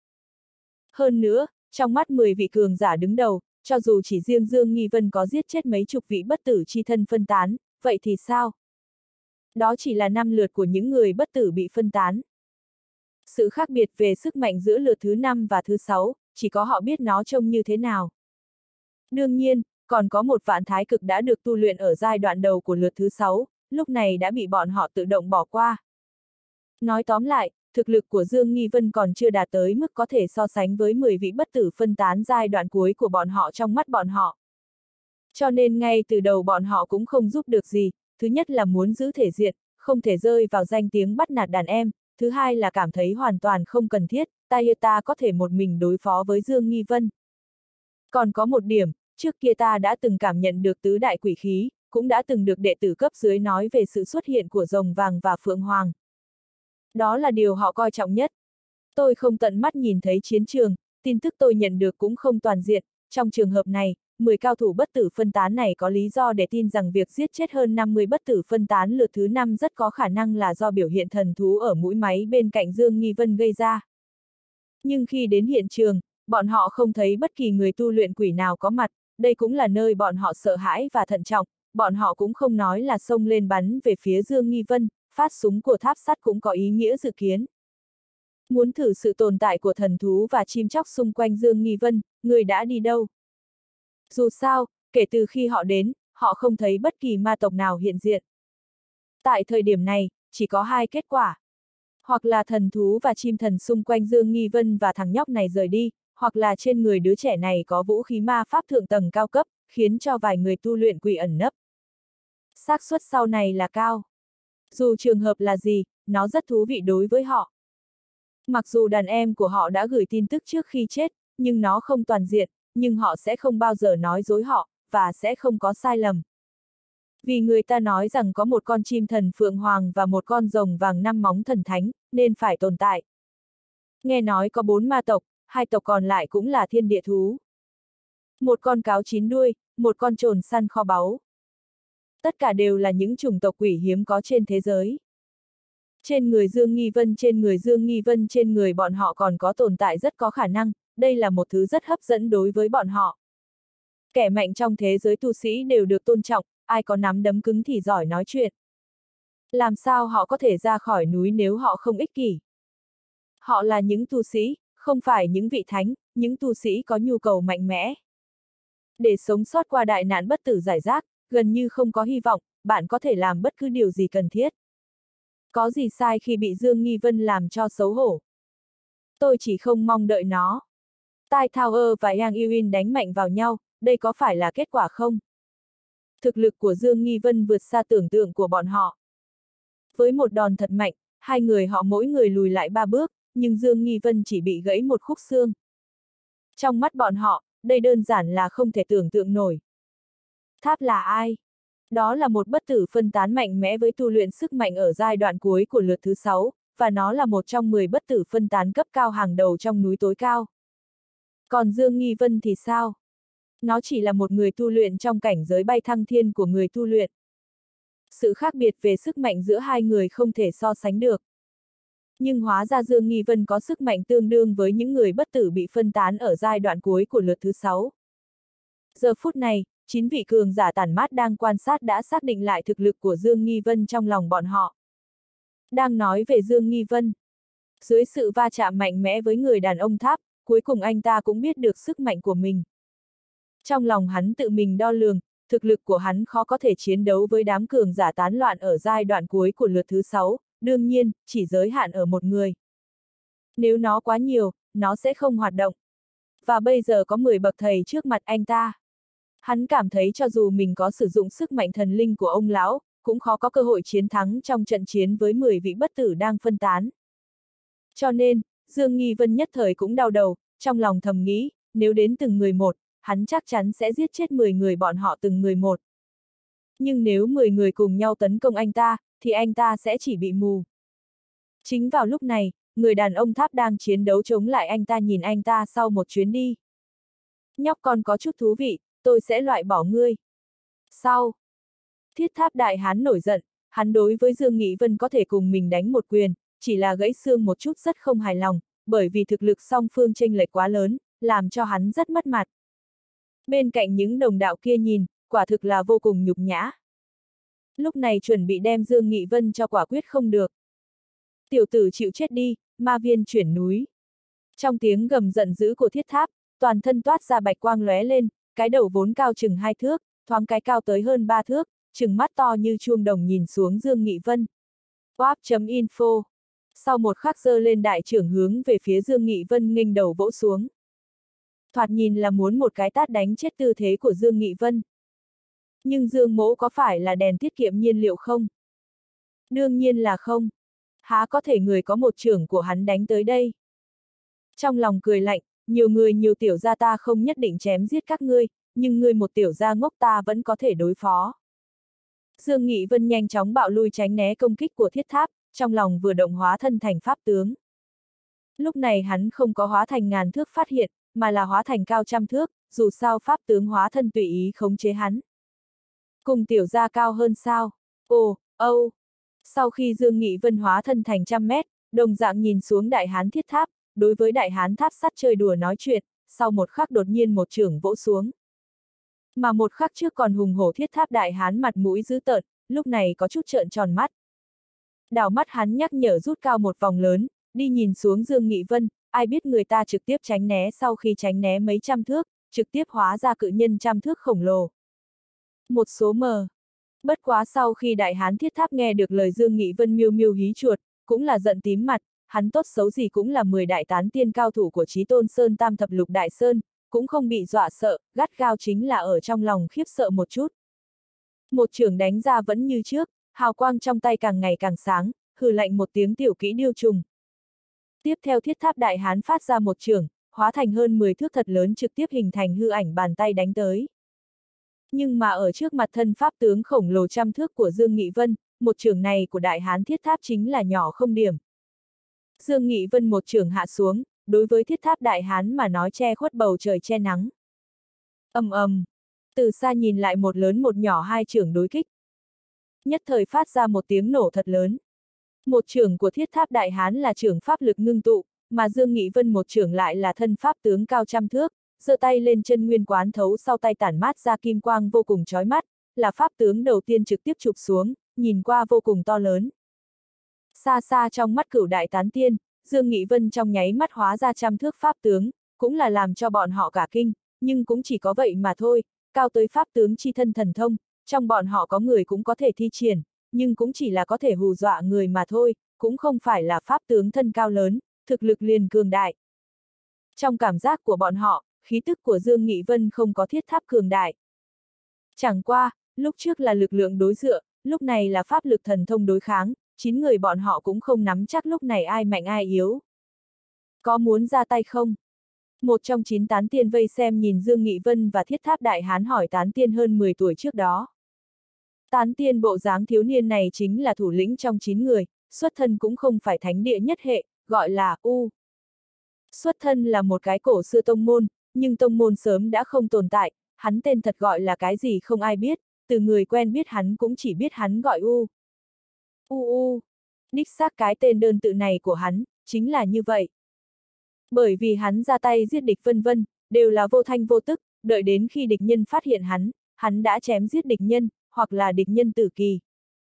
Hơn nữa, trong mắt mười vị cường giả đứng đầu, cho dù chỉ riêng Dương Nghi Vân có giết chết mấy chục vị bất tử chi thân phân tán, vậy thì sao? Đó chỉ là năm lượt của những người bất tử bị phân tán. Sự khác biệt về sức mạnh giữa lượt thứ năm và thứ sáu, chỉ có họ biết nó trông như thế nào. Đương nhiên, còn có một vạn thái cực đã được tu luyện ở giai đoạn đầu của lượt thứ sáu, lúc này đã bị bọn họ tự động bỏ qua. Nói tóm lại, thực lực của Dương Nghi Vân còn chưa đạt tới mức có thể so sánh với mười vị bất tử phân tán giai đoạn cuối của bọn họ trong mắt bọn họ. Cho nên ngay từ đầu bọn họ cũng không giúp được gì, thứ nhất là muốn giữ thể diện, không thể rơi vào danh tiếng bắt nạt đàn em, thứ hai là cảm thấy hoàn toàn không cần thiết, ta có thể một mình đối phó với Dương Nghi Vân. Còn có một điểm, trước kia ta đã từng cảm nhận được tứ đại quỷ khí, cũng đã từng được đệ tử cấp dưới nói về sự xuất hiện của rồng vàng và phượng hoàng. Đó là điều họ coi trọng nhất. Tôi không tận mắt nhìn thấy chiến trường, tin tức tôi nhận được cũng không toàn diện, trong trường hợp này, mười cao thủ bất tử phân tán này có lý do để tin rằng việc giết chết hơn năm mươi bất tử phân tán lượt thứ năm rất có khả năng là do biểu hiện thần thú ở mũi máy bên cạnh Dương Nghi Vân gây ra. Nhưng khi đến hiện trường, bọn họ không thấy bất kỳ người tu luyện quỷ nào có mặt, đây cũng là nơi bọn họ sợ hãi và thận trọng, bọn họ cũng không nói là xông lên bắn về phía Dương Nghi Vân, phát súng của tháp sắt cũng có ý nghĩa dự kiến. Muốn thử sự tồn tại của thần thú và chim chóc xung quanh Dương Nghi Vân, người đã đi đâu? Dù sao, kể từ khi họ đến, họ không thấy bất kỳ ma tộc nào hiện diện. Tại thời điểm này, chỉ có hai kết quả. Hoặc là thần thú và chim thần xung quanh Dương Nghi Vân và thằng nhóc này rời đi, hoặc là trên người đứa trẻ này có vũ khí ma pháp thượng tầng cao cấp, khiến cho vài người tu luyện quỷ ẩn nấp. Xác suất sau này là cao. Dù trường hợp là gì, nó rất thú vị đối với họ. Mặc dù đàn em của họ đã gửi tin tức trước khi chết, nhưng nó không toàn diện, nhưng họ sẽ không bao giờ nói dối họ, và sẽ không có sai lầm. Vì người ta nói rằng có một con chim thần phượng hoàng và một con rồng vàng năm móng thần thánh, nên phải tồn tại. Nghe nói có bốn ma tộc, hai tộc còn lại cũng là thiên địa thú. Một con cáo chín đuôi, một con trồn săn kho báu. Tất cả đều là những chủng tộc quỷ hiếm có trên thế giới. Trên người Dương Nghi Vân, trên người Dương Nghi Vân, trên người bọn họ còn có tồn tại rất có khả năng, đây là một thứ rất hấp dẫn đối với bọn họ. Kẻ mạnh trong thế giới tu sĩ đều được tôn trọng, ai có nắm đấm cứng thì giỏi nói chuyện. Làm sao họ có thể ra khỏi núi nếu họ không ích kỷ? Họ là những tu sĩ, không phải những vị thánh, những tu sĩ có nhu cầu mạnh mẽ. Để sống sót qua đại nạn bất tử giải rác, gần như không có hy vọng, bạn có thể làm bất cứ điều gì cần thiết. Có gì sai khi bị Dương Nghi Vân làm cho xấu hổ? Tôi chỉ không mong đợi nó. Tai Tower và Yang Yuin đánh mạnh vào nhau, đây có phải là kết quả không? Thực lực của Dương Nghi Vân vượt xa tưởng tượng của bọn họ. Với một đòn thật mạnh, hai người họ mỗi người lùi lại ba bước, nhưng Dương Nghi Vân chỉ bị gãy một khúc xương. Trong mắt bọn họ, đây đơn giản là không thể tưởng tượng nổi. Tháp là ai? Đó là một bất tử phân tán mạnh mẽ với tu luyện sức mạnh ở giai đoạn cuối của lượt thứ sáu, và nó là một trong mười bất tử phân tán cấp cao hàng đầu trong núi tối cao. Còn Dương Nghi Vân thì sao? Nó chỉ là một người tu luyện trong cảnh giới bay thăng thiên của người tu luyện. Sự khác biệt về sức mạnh giữa hai người không thể so sánh được. Nhưng hóa ra Dương Nghi Vân có sức mạnh tương đương với những người bất tử bị phân tán ở giai đoạn cuối của lượt thứ sáu. Giờ phút này, chín vị cường giả tản mát đang quan sát đã xác định lại thực lực của Dương Nghi Vân trong lòng bọn họ. Đang nói về Dương Nghi Vân. Dưới sự va chạm mạnh mẽ với người đàn ông tháp, cuối cùng anh ta cũng biết được sức mạnh của mình. Trong lòng hắn tự mình đo lường, thực lực của hắn khó có thể chiến đấu với đám cường giả tán loạn ở giai đoạn cuối của lượt thứ sáu, đương nhiên, chỉ giới hạn ở một người. Nếu nó quá nhiều, nó sẽ không hoạt động. Và bây giờ có mười bậc thầy trước mặt anh ta. Hắn cảm thấy cho dù mình có sử dụng sức mạnh thần linh của ông lão, cũng khó có cơ hội chiến thắng trong trận chiến với mười vị bất tử đang phân tán. Cho nên, Dương Nghi Vân nhất thời cũng đau đầu, trong lòng thầm nghĩ, nếu đến từng người một, hắn chắc chắn sẽ giết chết mười người bọn họ từng người một. Nhưng nếu mười người cùng nhau tấn công anh ta, thì anh ta sẽ chỉ bị mù. Chính vào lúc này, người đàn ông tháp đang chiến đấu chống lại anh ta nhìn anh ta sau một chuyến đi. Nhóc con có chút thú vị, tôi sẽ loại bỏ ngươi. Sau. Thiết tháp đại hán nổi giận, hắn đối với Dương Nghị Vân có thể cùng mình đánh một quyền, chỉ là gãy xương một chút rất không hài lòng, bởi vì thực lực song phương chênh lệch quá lớn, làm cho hắn rất mất mặt. Bên cạnh những đồng đạo kia nhìn, quả thực là vô cùng nhục nhã. Lúc này chuẩn bị đem Dương Nghị Vân cho quả quyết không được. Tiểu tử chịu chết đi, ma viên chuyển núi. Trong tiếng gầm giận dữ của thiết tháp, toàn thân toát ra bạch quang lóe lên, cái đầu vốn cao chừng hai thước, thoáng cái cao tới hơn ba thước, trừng mắt to như chuông đồng nhìn xuống Dương Nghị Vân. Wap.info. Sau một khắc giơ lên đại trưởng hướng về phía Dương Nghị Vân nghênh đầu vỗ xuống. Thoạt nhìn là muốn một cái tát đánh chết tư thế của Dương Nghị Vân. Nhưng Dương Mỗ có phải là đèn tiết kiệm nhiên liệu không? Đương nhiên là không. Há có thể người có một trưởng của hắn đánh tới đây? Trong lòng cười lạnh, nhiều người nhiều tiểu gia ta không nhất định chém giết các ngươi, nhưng ngươi một tiểu gia ngốc ta vẫn có thể đối phó. Dương Nghị Vân nhanh chóng bạo lui tránh né công kích của thiết tháp, trong lòng vừa động hóa thân thành pháp tướng. Lúc này hắn không có hóa thành ngàn thước phát hiện, mà là hóa thành cao trăm thước, dù sao pháp tướng hóa thân tùy ý khống chế hắn. Cùng tiểu gia cao hơn sao? Ồ, âu. Oh. Sau khi Dương Nghị Vân hóa thân thành trăm mét, đồng dạng nhìn xuống đại hán thiết tháp, đối với đại hán tháp sắt chơi đùa nói chuyện, sau một khắc đột nhiên một chưởng vỗ xuống. Mà một khắc trước còn hùng hổ thiết tháp đại hán mặt mũi dữ tợn, lúc này có chút trợn tròn mắt. Đảo mắt hắn nhắc nhở rút cao một vòng lớn, đi nhìn xuống Dương Nghị Vân, ai biết người ta trực tiếp tránh né sau khi tránh né mấy trăm thước, trực tiếp hóa ra cự nhân trăm thước khổng lồ. Một số mờ. Bất quá sau khi đại hán thiết tháp nghe được lời Dương Nghị Vân miêu miêu hí chuột, cũng là giận tím mặt, hắn tốt xấu gì cũng là mười đại tán tiên cao thủ của Chí Tôn Sơn Tam Thập Lục Đại Sơn, cũng không bị dọa sợ, gắt gao chính là ở trong lòng khiếp sợ một chút. Một chưởng đánh ra vẫn như trước, hào quang trong tay càng ngày càng sáng, hừ lạnh một tiếng tiểu kỹ điêu trùng. Tiếp theo thiết tháp đại hán phát ra một chưởng, hóa thành hơn mười thước thật lớn trực tiếp hình thành hư ảnh bàn tay đánh tới. Nhưng mà ở trước mặt thân pháp tướng khổng lồ trăm thước của Dương Nghị Vân, một chưởng này của đại hán thiết tháp chính là nhỏ không điểm. Dương Nghị Vân một chưởng hạ xuống, đối với thiết tháp đại hán mà nói che khuất bầu trời che nắng. Ầm ầm, từ xa nhìn lại một lớn một nhỏ hai chưởng đối kích. Nhất thời phát ra một tiếng nổ thật lớn. Một chưởng của thiết tháp đại hán là chưởng pháp lực ngưng tụ, mà Dương Nghị Vân một chưởng lại là thân pháp tướng cao trăm thước, giơ tay lên chân nguyên quán thấu sau tay tản mát ra kim quang vô cùng chói mắt, là pháp tướng đầu tiên trực tiếp chụp xuống, nhìn qua vô cùng to lớn. Xa xa trong mắt cửu đại tán tiên, Dương Nghị Vân trong nháy mắt hóa ra trăm thước pháp tướng, cũng là làm cho bọn họ cả kinh, nhưng cũng chỉ có vậy mà thôi, cao tới pháp tướng chi thân thần thông, trong bọn họ có người cũng có thể thi triển, nhưng cũng chỉ là có thể hù dọa người mà thôi, cũng không phải là pháp tướng thân cao lớn, thực lực liền cường đại. Trong cảm giác của bọn họ, khí tức của Dương Nghị Vân không có thiết tháp cường đại. Chẳng qua, lúc trước là lực lượng đối dựa, lúc này là pháp lực thần thông đối kháng, chín người bọn họ cũng không nắm chắc lúc này ai mạnh ai yếu. Có muốn ra tay không? Một trong chín tán tiên vây xem nhìn Dương Nghị Vân và thiết tháp đại hán hỏi tán tiên hơn mười tuổi trước đó. Tán tiên bộ dáng thiếu niên này chính là thủ lĩnh trong chín người, xuất thân cũng không phải thánh địa nhất hệ, gọi là U. Xuất thân là một cái cổ xưa tông môn, nhưng tông môn sớm đã không tồn tại, hắn tên thật gọi là cái gì không ai biết, từ người quen biết hắn cũng chỉ biết hắn gọi U. U U. Đích xác cái tên đơn tự này của hắn, chính là như vậy. Bởi vì hắn ra tay giết địch vân vân, đều là vô thanh vô tức, đợi đến khi địch nhân phát hiện hắn, hắn đã chém giết địch nhân, hoặc là địch nhân tử kỳ.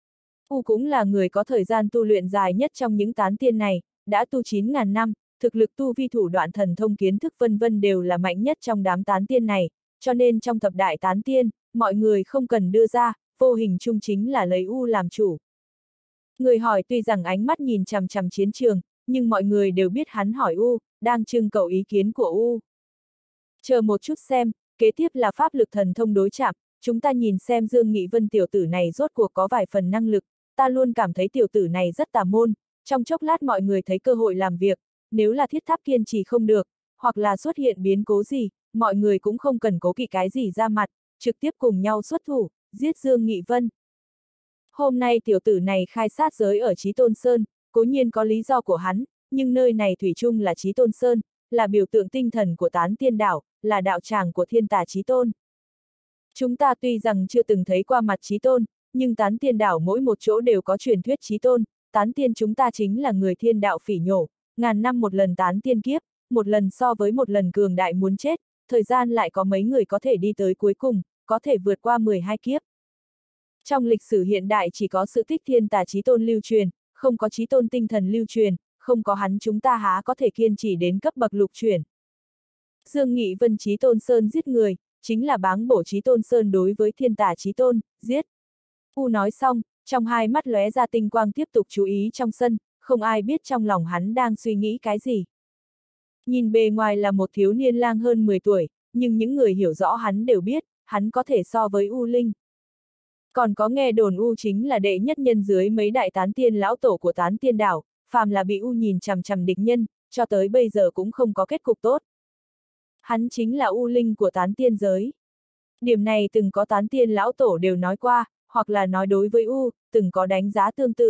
U cũng là người có thời gian tu luyện dài nhất trong những tán tiên này, đã tu chín ngàn năm, thực lực tu vi thủ đoạn thần thông kiến thức vân vân đều là mạnh nhất trong đám tán tiên này, cho nên trong thập đại tán tiên, mọi người không cần đưa ra, vô hình chung chính là lấy U làm chủ. Người hỏi tuy rằng ánh mắt nhìn chằm chằm chiến trường, nhưng mọi người đều biết hắn hỏi U, đang trưng cầu ý kiến của U. Chờ một chút xem, kế tiếp là pháp lực thần thông đối chạm, chúng ta nhìn xem Dương Nghị Vân tiểu tử này rốt cuộc có vài phần năng lực, ta luôn cảm thấy tiểu tử này rất tà môn, trong chốc lát mọi người thấy cơ hội làm việc, nếu là thiết tháp kiên trì không được, hoặc là xuất hiện biến cố gì, mọi người cũng không cần cố kỵ cái gì ra mặt, trực tiếp cùng nhau xuất thủ, giết Dương Nghị Vân. Hôm nay tiểu tử này khai sát giới ở Chí Tôn Sơn, cố nhiên có lý do của hắn, nhưng nơi này thủy chung là Chí Tôn Sơn, là biểu tượng tinh thần của tán tiên đảo, là đạo tràng của thiên tà Chí Tôn. Chúng ta tuy rằng chưa từng thấy qua mặt Chí Tôn, nhưng tán tiên đảo mỗi một chỗ đều có truyền thuyết Chí Tôn, tán tiên chúng ta chính là người thiên đạo phỉ nhổ, ngàn năm một lần tán tiên kiếp, một lần so với một lần cường đại muốn chết, thời gian lại có mấy người có thể đi tới cuối cùng, có thể vượt qua mười hai kiếp. Trong lịch sử hiện đại chỉ có sự tích thiên tà Chí Tôn lưu truyền, không có Chí Tôn tinh thần lưu truyền, không có hắn chúng ta há có thể kiên trì đến cấp bậc lục chuyển. Dương Nghị Vân Chí Tôn Sơn giết người, chính là báng bổ Chí Tôn Sơn đối với thiên tà Chí Tôn, giết. U nói xong, trong hai mắt lóe ra tinh quang tiếp tục chú ý trong sân, không ai biết trong lòng hắn đang suy nghĩ cái gì. Nhìn bề ngoài là một thiếu niên lang hơn mười tuổi, nhưng những người hiểu rõ hắn đều biết, hắn có thể so với U Linh. Còn có nghe đồn U chính là đệ nhất nhân dưới mấy đại tán tiên lão tổ của tán tiên đảo, phàm là bị U nhìn chằm chằm địch nhân, cho tới bây giờ cũng không có kết cục tốt. Hắn chính là U Linh của tán tiên giới. Điểm này từng có tán tiên lão tổ đều nói qua, hoặc là nói đối với U, từng có đánh giá tương tự.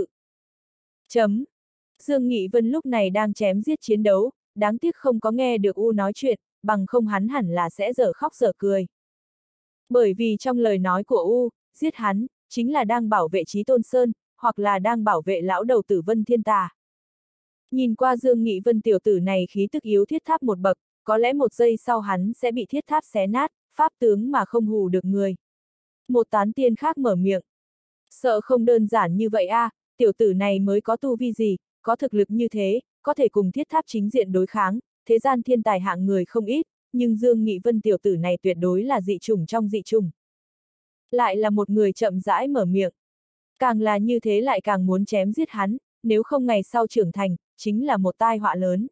Chấm. Dương Nghị Vân lúc này đang chém giết chiến đấu, đáng tiếc không có nghe được U nói chuyện, bằng không hắn hẳn là sẽ dở khóc dở cười. Bởi vì trong lời nói của U, giết hắn, chính là đang bảo vệ Chí Tôn Sơn, hoặc là đang bảo vệ lão đầu tử Vân Thiên Tà. Nhìn qua Dương Nghị Vân tiểu tử này khí tức yếu thiết tháp một bậc, có lẽ một giây sau hắn sẽ bị thiết tháp xé nát, pháp tướng mà không hù được người. Một tán tiên khác mở miệng. Sợ không đơn giản như vậy a, à, tiểu tử này mới có tu vi gì, có thực lực như thế, có thể cùng thiết tháp chính diện đối kháng, thế gian thiên tài hạng người không ít, nhưng Dương Nghị Vân tiểu tử này tuyệt đối là dị chủng trong dị chủng. Lại là một người chậm rãi mở miệng. Càng là như thế lại càng muốn chém giết hắn, nếu không ngày sau trưởng thành, chính là một tai họa lớn.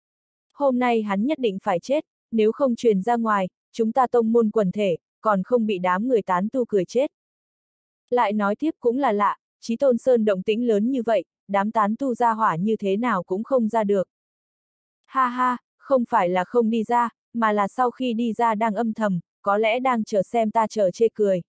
Hôm nay hắn nhất định phải chết, nếu không truyền ra ngoài, chúng ta tông môn quần thể, còn không bị đám người tán tu cười chết. Lại nói tiếp cũng là lạ, Chí Tôn Sơn động tĩnh lớn như vậy, đám tán tu ra hỏa như thế nào cũng không ra được. Ha ha, không phải là không đi ra, mà là sau khi đi ra đang âm thầm, có lẽ đang chờ xem ta chờ chê cười.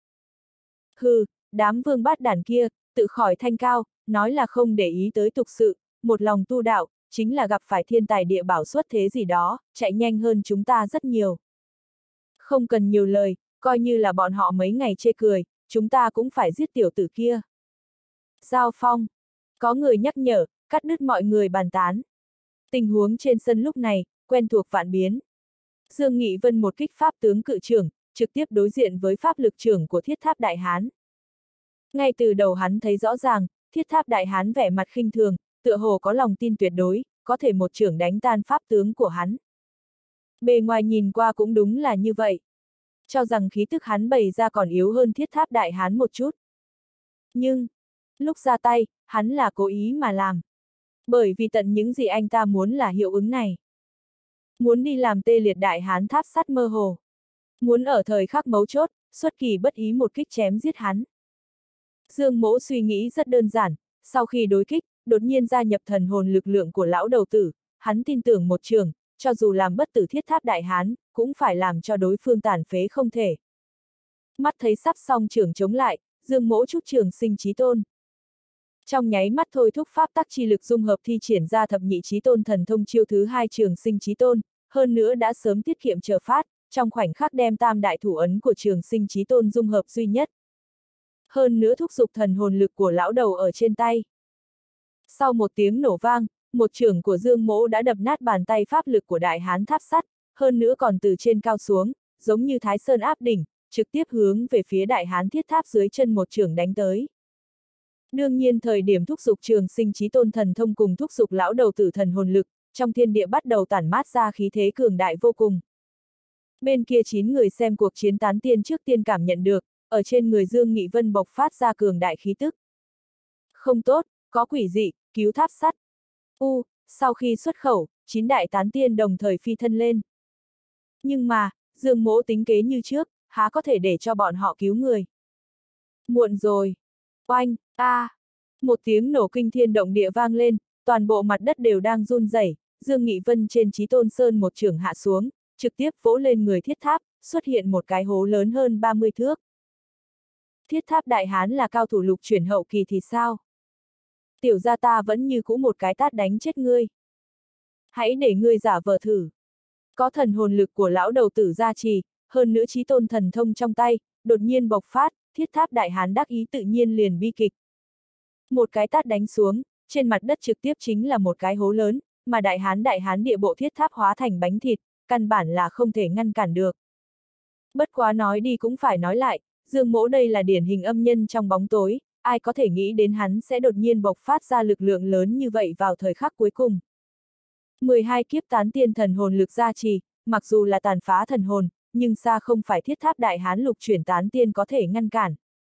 Hừ, đám vương bát đản kia, tự khỏi thanh cao, nói là không để ý tới tục sự, một lòng tu đạo, chính là gặp phải thiên tài địa bảo xuất thế gì đó, chạy nhanh hơn chúng ta rất nhiều. Không cần nhiều lời, coi như là bọn họ mấy ngày chê cười, chúng ta cũng phải giết tiểu tử kia. Giao phong. Có người nhắc nhở, cắt đứt mọi người bàn tán. Tình huống trên sân lúc này, quen thuộc vạn biến. Dương Nghị Vân một kích pháp tướng cự trưởng, trực tiếp đối diện với pháp lực trưởng của thiết tháp đại hán. Ngay từ đầu hắn thấy rõ ràng, thiết tháp đại hán vẻ mặt khinh thường, tựa hồ có lòng tin tuyệt đối, có thể một trưởng đánh tan pháp tướng của hắn. Bề ngoài nhìn qua cũng đúng là như vậy. Cho rằng khí tức hắn bày ra còn yếu hơn thiết tháp đại hán một chút. Nhưng, lúc ra tay, hắn là cố ý mà làm. Bởi vì tận những gì anh ta muốn là hiệu ứng này. Muốn đi làm tê liệt đại hán tháp sắt mơ hồ. Muốn ở thời khắc mấu chốt, xuất kỳ bất ý một kích chém giết hắn. Dương Mỗ suy nghĩ rất đơn giản, sau khi đối kích, đột nhiên gia nhập thần hồn lực lượng của lão đầu tử, hắn tin tưởng một trường, cho dù làm bất tử thiết tháp đại hán, cũng phải làm cho đối phương tàn phế không thể. Mắt thấy sắp xong trường chống lại, Dương Mỗ chúc trường sinh chí tôn. Trong nháy mắt thôi thúc pháp tắc chi lực dung hợp thi triển ra thập nhị chí tôn thần thông chiêu thứ hai trường sinh chí tôn, hơn nữa đã sớm tiết kiệm chờ phát, trong khoảnh khắc đem tam đại thủ ấn của trường sinh chí tôn dung hợp duy nhất. Hơn nữa thúc giục thần hồn lực của lão đầu ở trên tay. Sau một tiếng nổ vang, một chưởng của Dương Mỗ đã đập nát bàn tay pháp lực của đại hán tháp sắt, hơn nữa còn từ trên cao xuống, giống như Thái Sơn áp đỉnh, trực tiếp hướng về phía đại hán thiết tháp dưới chân một chưởng đánh tới. Đương nhiên thời điểm thúc giục trường sinh chí tôn thần thông cùng thúc giục lão đầu tử thần hồn lực, trong thiên địa bắt đầu tản mát ra khí thế cường đại vô cùng. Bên kia chín người xem cuộc chiến tán tiên trước tiên cảm nhận được, ở trên người Dương Nghị Vân bộc phát ra cường đại khí tức. Không tốt, có quỷ dị, cứu tháp sắt. U, sau khi xuất khẩu, chín đại tán tiên đồng thời phi thân lên. Nhưng mà, Dương Mỗ tính kế như trước, há có thể để cho bọn họ cứu người. Muộn rồi. Oanh, a, à. Một tiếng nổ kinh thiên động địa vang lên, toàn bộ mặt đất đều đang run rẩy. Dương Nghị Vân trên Chí Tôn Sơn một chưởng hạ xuống, trực tiếp vỗ lên người thiết tháp, xuất hiện một cái hố lớn hơn ba mươi thước. Thiết tháp đại hán là cao thủ lục chuyển hậu kỳ thì sao? Tiểu gia ta vẫn như cũ một cái tát đánh chết ngươi. Hãy để ngươi giả vờ thử. Có thần hồn lực của lão đầu tử gia trì, hơn nữa Chí Tôn thần thông trong tay, đột nhiên bộc phát, thiết tháp đại hán đắc ý tự nhiên liền bi kịch. Một cái tát đánh xuống, trên mặt đất trực tiếp chính là một cái hố lớn, mà đại hán đại hán địa bộ thiết tháp hóa thành bánh thịt, căn bản là không thể ngăn cản được. Bất quá nói đi cũng phải nói lại, Dương Mỗ đây là điển hình âm nhân trong bóng tối, ai có thể nghĩ đến hắn sẽ đột nhiên bộc phát ra lực lượng lớn như vậy vào thời khắc cuối cùng. mười hai kiếp tán tiên thần hồn lực gia trì, mặc dù là tàn phá thần hồn, nhưng xa không phải thiết tháp đại hán lục chuyển tán tiên có thể ngăn cản.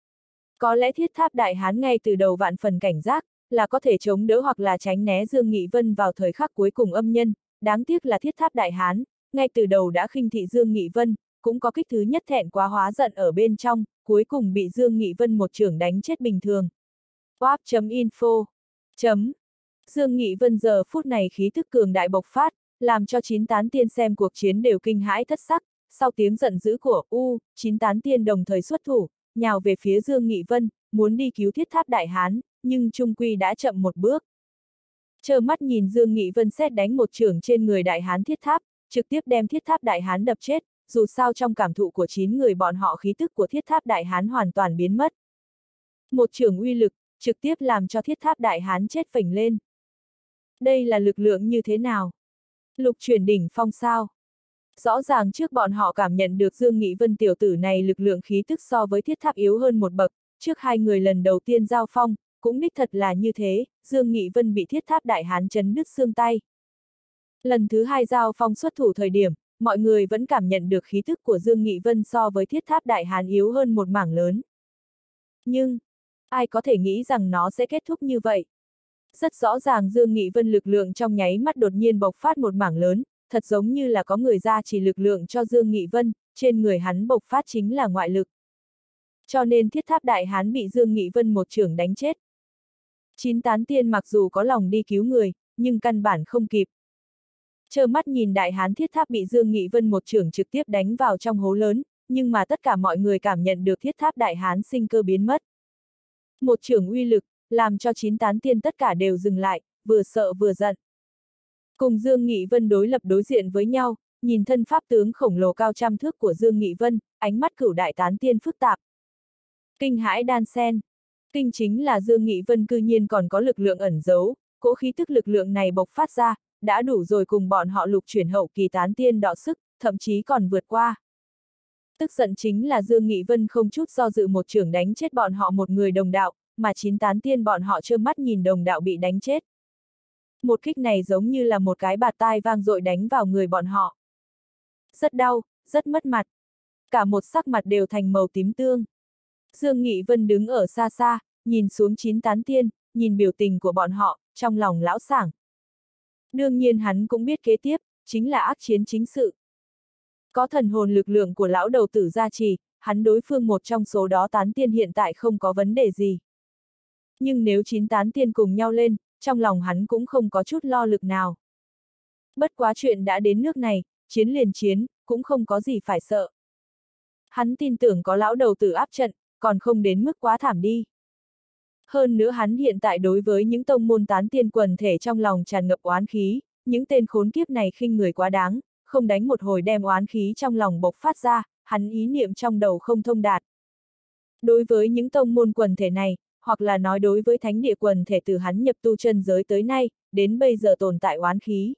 Có lẽ thiết tháp đại hán ngay từ đầu vạn phần cảnh giác, là có thể chống đỡ hoặc là tránh né Dương Nghị Vân vào thời khắc cuối cùng âm nhân, đáng tiếc là thiết tháp đại hán, ngay từ đầu đã khinh thị Dương Nghị Vân, cũng có kích thứ nhất thẹn quá hóa giận ở bên trong, cuối cùng bị Dương Nghị Vân một chưởng đánh chết bình thường. Wap.info. Chấm. Dương Nghị Vân giờ phút này khí thức cường đại bộc phát, làm cho chín tán tiên xem cuộc chiến đều kinh hãi thất sắc, sau tiếng giận dữ của U, chín tán tiên đồng thời xuất thủ, nhào về phía Dương Nghị Vân, muốn đi cứu thiết tháp đại hán, nhưng trung quy đã chậm một bước. Trơ mắt nhìn Dương Nghị Vân xét đánh một chưởng trên người đại hán thiết tháp, trực tiếp đem thiết tháp đại hán đập chết, dù sao trong cảm thụ của chín người bọn họ khí tức của thiết tháp đại hán hoàn toàn biến mất. Một chưởng uy lực, trực tiếp làm cho thiết tháp đại hán chết phình lên. Đây là lực lượng như thế nào? Lục chuyển đỉnh phong sao? Rõ ràng trước bọn họ cảm nhận được Dương Nghị Vân tiểu tử này lực lượng khí tức so với thiết tháp yếu hơn một bậc, trước hai người lần đầu tiên giao phong, cũng đích thật là như thế, Dương Nghị Vân bị thiết tháp đại hán chấn đứt xương tay. Lần thứ hai giao phong xuất thủ thời điểm, mọi người vẫn cảm nhận được khí tức của Dương Nghị Vân so với thiết tháp đại hán yếu hơn một mảng lớn. Nhưng, ai có thể nghĩ rằng nó sẽ kết thúc như vậy? Rất rõ ràng Dương Nghị Vân lực lượng trong nháy mắt đột nhiên bộc phát một mảng lớn, thật giống như là có người ra chỉ lực lượng cho Dương Nghị Vân, trên người hắn bộc phát chính là ngoại lực. Cho nên thiết tháp đại hán bị Dương Nghị Vân một chưởng đánh chết. Chín tán tiên mặc dù có lòng đi cứu người, nhưng căn bản không kịp. Trơ mắt nhìn đại hán thiết tháp bị Dương Nghị Vân một chưởng trực tiếp đánh vào trong hố lớn, nhưng mà tất cả mọi người cảm nhận được thiết tháp đại hán sinh cơ biến mất. Một chưởng uy lực, làm cho chín tán tiên tất cả đều dừng lại, vừa sợ vừa giận. Cùng Dương Nghị Vân đối lập đối diện với nhau, nhìn thân pháp tướng khổng lồ cao trăm thước của Dương Nghị Vân, ánh mắt cửu đại tán tiên phức tạp. Kinh hãi đan sen. Kinh chính là Dương Nghị Vân cư nhiên còn có lực lượng ẩn giấu, cỗ khí tức lực lượng này bộc phát ra, đã đủ rồi cùng bọn họ lục chuyển hậu kỳ tán tiên đọ sức, thậm chí còn vượt qua. Tức giận chính là Dương Nghị Vân không chút do dự một chưởng đánh chết bọn họ một người đồng đạo, mà chín tán tiên bọn họ trơ mắt nhìn đồng đạo bị đánh chết. Một kích này giống như là một cái bạt tai vang dội đánh vào người bọn họ. Rất đau, rất mất mặt. Cả một sắc mặt đều thành màu tím tương. Dương Nghị Vân đứng ở xa xa, nhìn xuống chín tán tiên, nhìn biểu tình của bọn họ, trong lòng lão sảng. Đương nhiên hắn cũng biết kế tiếp, chính là ác chiến chính sự. Có thần hồn lực lượng của lão đầu tử gia trì, hắn đối phương một trong số đó tán tiên hiện tại không có vấn đề gì. Nhưng nếu chín tán tiên cùng nhau lên, trong lòng hắn cũng không có chút lo lực nào. Bất quá chuyện đã đến nước này, chiến liền chiến, cũng không có gì phải sợ. Hắn tin tưởng có lão đầu tử áp trận, còn không đến mức quá thảm đi. Hơn nữa hắn hiện tại đối với những tông môn tán tiên quần thể trong lòng tràn ngập oán khí, những tên khốn kiếp này khinh người quá đáng, không đánh một hồi đem oán khí trong lòng bộc phát ra, hắn ý niệm trong đầu không thông đạt. Đối với những tông môn quần thể này, hoặc là nói đối với thánh địa quần thể từ hắn nhập tu chân giới tới nay, đến bây giờ tồn tại oán khí.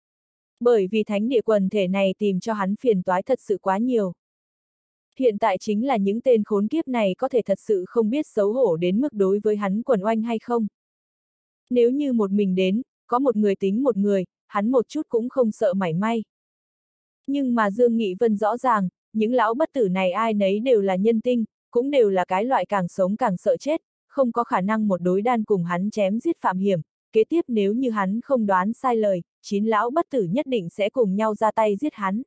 Bởi vì thánh địa quần thể này tìm cho hắn phiền toái thật sự quá nhiều. Hiện tại chính là những tên khốn kiếp này có thể thật sự không biết xấu hổ đến mức đối với hắn quần oanh hay không. Nếu như một mình đến, có một người tính một người, hắn một chút cũng không sợ mảy may. Nhưng mà Dương Nghị Vân rõ ràng, những lão bất tử này ai nấy đều là nhân tinh, cũng đều là cái loại càng sống càng sợ chết, không có khả năng một đối đan cùng hắn chém giết phạm hiểm. Kế tiếp nếu như hắn không đoán sai lời, chín lão bất tử nhất định sẽ cùng nhau ra tay giết hắn.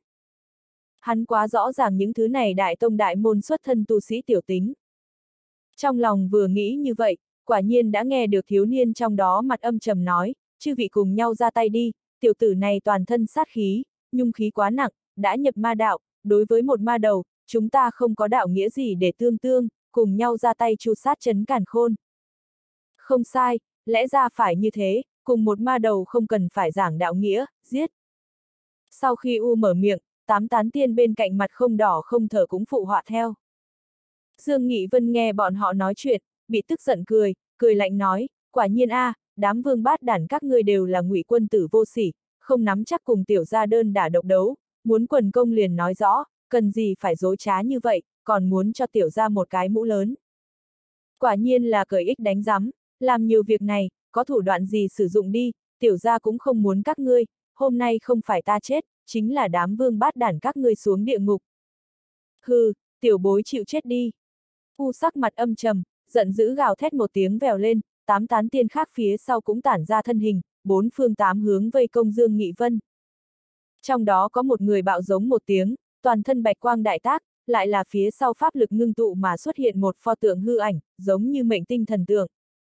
Hắn quá rõ ràng những thứ này đại tông đại môn xuất thân tu sĩ tiểu tính. Trong lòng vừa nghĩ như vậy, quả nhiên đã nghe được thiếu niên trong đó mặt âm trầm nói, chư vị cùng nhau ra tay đi, tiểu tử này toàn thân sát khí, nhung khí quá nặng, đã nhập ma đạo, đối với một ma đầu, chúng ta không có đạo nghĩa gì để tương tương, cùng nhau ra tay tru sát trấn càn khôn. Không sai, lẽ ra phải như thế, cùng một ma đầu không cần phải giảng đạo nghĩa, giết. Sau khi U mở miệng, tám tán tiên bên cạnh mặt không đỏ không thở cũng phụ họa theo. Dương Nghị Vân nghe bọn họ nói chuyện, bị tức giận cười, cười lạnh nói, quả nhiên a, à, đám vương bát đản các ngươi đều là ngụy quân tử vô sỉ, không nắm chắc cùng tiểu gia đơn đả độc đấu, muốn quần công liền nói rõ, cần gì phải dối trá như vậy, còn muốn cho tiểu gia một cái mũ lớn. Quả nhiên là cởi ích đánh rắm, làm nhiều việc này, có thủ đoạn gì sử dụng đi, tiểu gia cũng không muốn các ngươi, hôm nay không phải ta chết, chính là đám vương bát đản các ngươi xuống địa ngục. Hừ, tiểu bối chịu chết đi. U sắc mặt âm trầm, giận dữ gào thét một tiếng vèo lên, tám tán tiên khác phía sau cũng tản ra thân hình, bốn phương tám hướng vây công Dương Nghị Vân. Trong đó có một người bạo giống một tiếng, toàn thân bạch quang đại tác, lại là phía sau pháp lực ngưng tụ mà xuất hiện một pho tượng hư ảnh, giống như mệnh tinh thần tượng.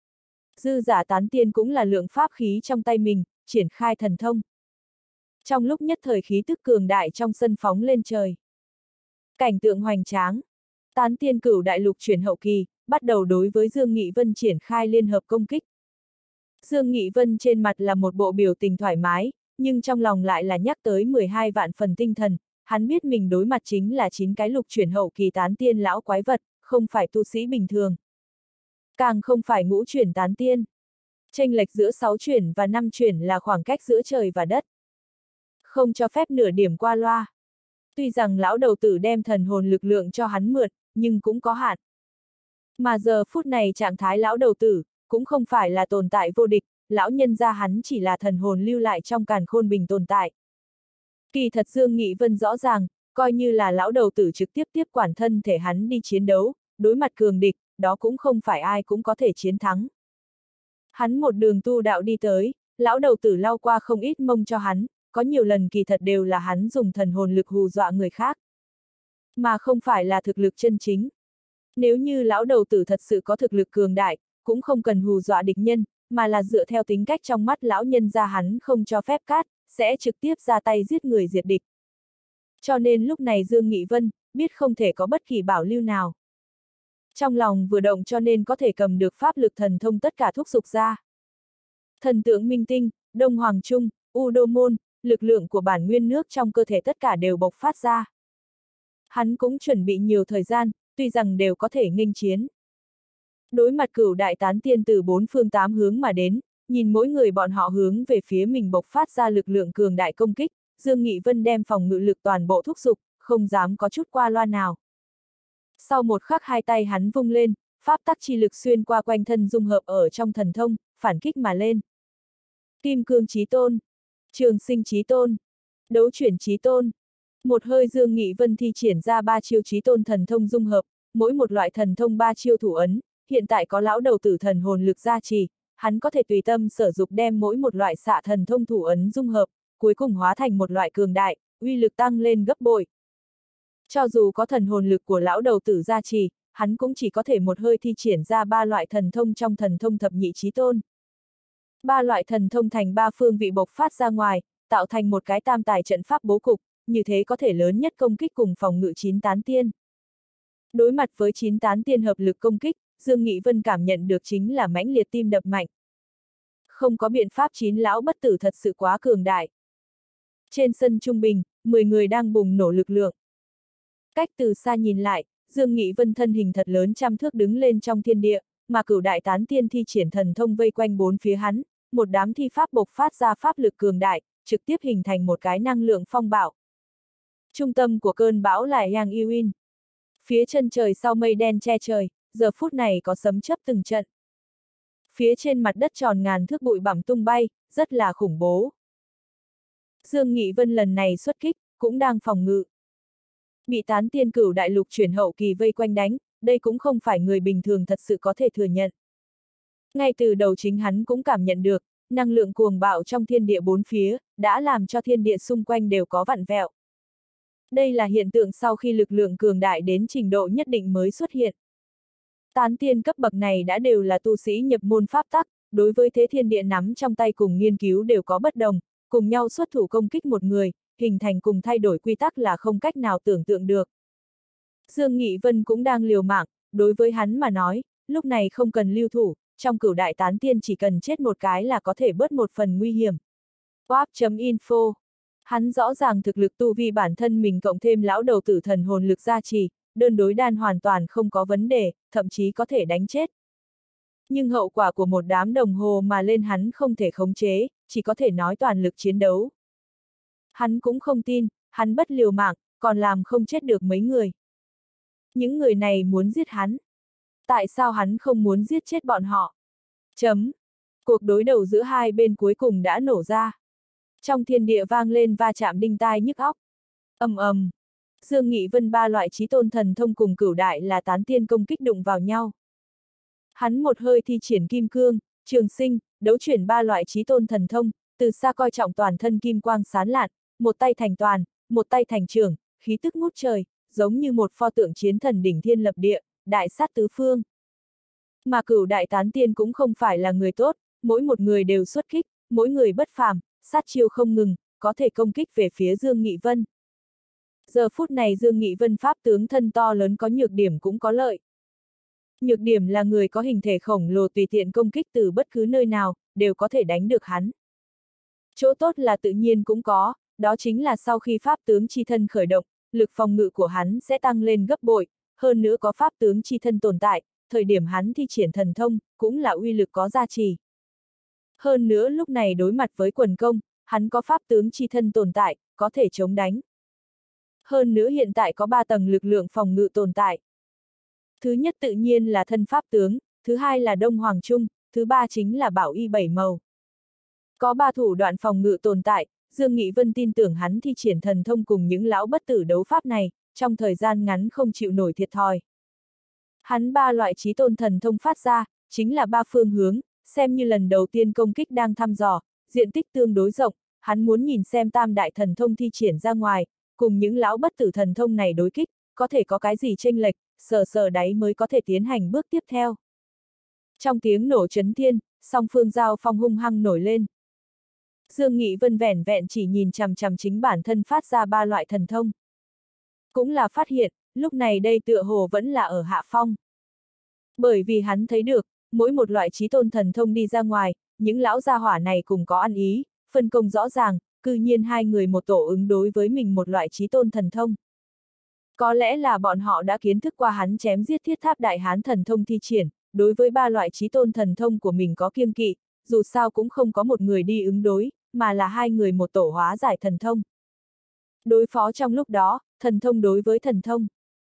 Dư giả tán tiên cũng là lượng pháp khí trong tay mình, triển khai thần thông. Trong lúc nhất thời khí tức cường đại trong sân phóng lên trời. Cảnh tượng hoành tráng. Tán tiên cửu đại lục chuyển hậu kỳ, bắt đầu đối với Dương Nghị Vân triển khai liên hợp công kích. Dương Nghị Vân trên mặt là một bộ biểu tình thoải mái, nhưng trong lòng lại là nhắc tới mười hai vạn phần tinh thần, hắn biết mình đối mặt chính là chín cái lục chuyển hậu kỳ tán tiên lão quái vật, không phải tu sĩ bình thường. Càng không phải ngũ chuyển tán tiên. Chênh lệch giữa sáu chuyển và năm chuyển là khoảng cách giữa trời và đất. Không cho phép nửa điểm qua loa. Tuy rằng lão đầu tử đem thần hồn lực lượng cho hắn mượn, nhưng cũng có hạn. Mà giờ phút này trạng thái lão đầu tử, cũng không phải là tồn tại vô địch, lão nhân gia hắn chỉ là thần hồn lưu lại trong càn khôn bình tồn tại. Kỳ thật Dương Nghị Vân rõ ràng, coi như là lão đầu tử trực tiếp tiếp quản thân thể hắn đi chiến đấu, đối mặt cường địch, đó cũng không phải ai cũng có thể chiến thắng. Hắn một đường tu đạo đi tới, lão đầu tử lau qua không ít mông cho hắn, có nhiều lần kỳ thật đều là hắn dùng thần hồn lực hù dọa người khác. Mà không phải là thực lực chân chính. Nếu như lão đầu tử thật sự có thực lực cường đại, cũng không cần hù dọa địch nhân, mà là dựa theo tính cách trong mắt lão nhân ra hắn không cho phép cát, sẽ trực tiếp ra tay giết người diệt địch. Cho nên lúc này Dương Nghị Vân, biết không thể có bất kỳ bảo lưu nào. Trong lòng vừa động cho nên có thể cầm được pháp lực thần thông tất cả thúc giục ra. Thần tượng minh tinh, Đông Hoàng Trung, U Đô Môn, lực lượng của bản nguyên nước trong cơ thể tất cả đều bộc phát ra. Hắn cũng chuẩn bị nhiều thời gian, tuy rằng đều có thể nghênh chiến. Đối mặt cửu đại tán tiên từ bốn phương tám hướng mà đến, nhìn mỗi người bọn họ hướng về phía mình bộc phát ra lực lượng cường đại công kích, Dương Nghị Vân đem phòng ngự lực toàn bộ thúc giục, không dám có chút qua loa nào. Sau một khắc hai tay hắn vung lên, pháp tắc chi lực xuyên qua quanh thân dung hợp ở trong thần thông, phản kích mà lên. Kim cương chí tôn, trường sinh chí tôn, đấu chuyển chí tôn. Một hơi Dương Nghị Vân thi triển ra ba chiêu chí tôn thần thông dung hợp, mỗi một loại thần thông ba chiêu thủ ấn, hiện tại có lão đầu tử thần hồn lực gia trì, hắn có thể tùy tâm sở dục đem mỗi một loại xạ thần thông thủ ấn dung hợp, cuối cùng hóa thành một loại cường đại, uy lực tăng lên gấp bội. Cho dù có thần hồn lực của lão đầu tử gia trì, hắn cũng chỉ có thể một hơi thi triển ra ba loại thần thông trong thần thông thập nhị chí tôn. Ba loại thần thông thành ba phương vị bộc phát ra ngoài, tạo thành một cái tam tài trận pháp bố cục, như thế có thể lớn nhất công kích cùng phòng ngự chín tán tiên. Đối mặt với chín tán tiên hợp lực công kích, Dương Nghị Vân cảm nhận được chính là mãnh liệt tim đập mạnh. Không có biện pháp, chín lão bất tử thật sự quá cường đại. Trên sân trung bình, mười người đang bùng nổ lực lượng. Cách từ xa nhìn lại, Dương Nghị Vân thân hình thật lớn trăm thước đứng lên trong thiên địa, mà cửu đại tán tiên thi triển thần thông vây quanh bốn phía hắn, một đám thi pháp bộc phát ra pháp lực cường đại, trực tiếp hình thành một cái năng lượng phong bạo. Trung tâm của cơn bão là Yang Iwin. Phía chân trời sau mây đen che trời, giờ phút này có sấm chớp từng trận. Phía trên mặt đất tròn ngàn thước bụi bặm tung bay, rất là khủng bố. Dương Nghị Vân lần này xuất kích, cũng đang phòng ngự. Bị tán tiên cửu đại lục chuyển hậu kỳ vây quanh đánh, đây cũng không phải người bình thường thật sự có thể thừa nhận. Ngay từ đầu chính hắn cũng cảm nhận được, năng lượng cuồng bạo trong thiên địa bốn phía, đã làm cho thiên địa xung quanh đều có vặn vẹo. Đây là hiện tượng sau khi lực lượng cường đại đến trình độ nhất định mới xuất hiện. Tán tiên cấp bậc này đã đều là tu sĩ nhập môn pháp tắc, đối với thế thiên địa nắm trong tay cùng nghiên cứu đều có bất đồng, cùng nhau xuất thủ công kích một người, hình thành cùng thay đổi quy tắc là không cách nào tưởng tượng được. Dương Nghị Vân cũng đang liều mạng, đối với hắn mà nói, lúc này không cần lưu thủ, trong cửu đại tán tiên chỉ cần chết một cái là có thể bớt một phần nguy hiểm. Wap.info. Hắn rõ ràng thực lực tu vi bản thân mình cộng thêm lão đầu tử thần hồn lực gia trì, đơn đối đan hoàn toàn không có vấn đề, thậm chí có thể đánh chết. Nhưng hậu quả của một đám đồng hồ mà lên hắn không thể khống chế, chỉ có thể nói toàn lực chiến đấu. Hắn cũng không tin, hắn bất liều mạng, còn làm không chết được mấy người. Những người này muốn giết hắn. Tại sao hắn không muốn giết chết bọn họ? Chấm. Cuộc đối đầu giữa hai bên cuối cùng đã nổ ra. Trong thiên địa vang lên va chạm đinh tai nhức óc. Ầm ầm. Dương Nghị Vân ba loại chí tôn thần thông cùng cửu đại là tán tiên công kích đụng vào nhau. Hắn một hơi thi triển kim cương, trường sinh, đấu chuyển ba loại chí tôn thần thông, từ xa coi trọng toàn thân kim quang sáng lạn, một tay thành toàn, một tay thành trường, khí tức ngút trời, giống như một pho tượng chiến thần đỉnh thiên lập địa, đại sát tứ phương. Mà cửu đại tán tiên cũng không phải là người tốt, mỗi một người đều xuất kích, mỗi người bất phàm, sát chiêu không ngừng, có thể công kích về phía Dương Nghị Vân. Giờ phút này Dương Nghị Vân pháp tướng thân to lớn có nhược điểm cũng có lợi. Nhược điểm là người có hình thể khổng lồ tùy tiện công kích từ bất cứ nơi nào, đều có thể đánh được hắn. Chỗ tốt là tự nhiên cũng có, đó chính là sau khi pháp tướng chi thân khởi động, lực phòng ngự của hắn sẽ tăng lên gấp bội, hơn nữa có pháp tướng chi thân tồn tại, thời điểm hắn thi triển thần thông, cũng là uy lực có gia trì. Hơn nữa lúc này đối mặt với quần công, hắn có pháp tướng chi thân tồn tại, có thể chống đánh. Hơn nữa hiện tại có ba tầng lực lượng phòng ngự tồn tại. Thứ nhất tự nhiên là thân pháp tướng, thứ hai là Đông Hoàng Trung, thứ ba chính là Bảo Y bảy màu. Có ba thủ đoạn phòng ngự tồn tại, Dương Nghị Vân tin tưởng hắn thi triển thần thông cùng những lão bất tử đấu pháp này, trong thời gian ngắn không chịu nổi thiệt thòi. Hắn ba loại chí tôn thần thông phát ra, chính là ba phương hướng, xem như lần đầu tiên công kích đang thăm dò, diện tích tương đối rộng, hắn muốn nhìn xem tam đại thần thông thi triển ra ngoài, cùng những lão bất tử thần thông này đối kích, có thể có cái gì chênh lệch, sờ sờ đáy mới có thể tiến hành bước tiếp theo. Trong tiếng nổ chấn thiên, song phương giao phong hung hăng nổi lên. Dương Nghị Vân vẻn vẹn chỉ nhìn chằm chằm chính bản thân phát ra ba loại thần thông. Cũng là phát hiện, lúc này đây tựa hồ vẫn là ở hạ phong. Bởi vì hắn thấy được, mỗi một loại chí tôn thần thông đi ra ngoài, những lão gia hỏa này cùng có ăn ý, phân công rõ ràng, cư nhiên hai người một tổ ứng đối với mình một loại chí tôn thần thông. Có lẽ là bọn họ đã kiến thức qua hắn chém giết thiết tháp đại hán thần thông thi triển, đối với ba loại chí tôn thần thông của mình có kiêng kỵ, dù sao cũng không có một người đi ứng đối, mà là hai người một tổ hóa giải thần thông. Đối phó trong lúc đó, thần thông đối với thần thông.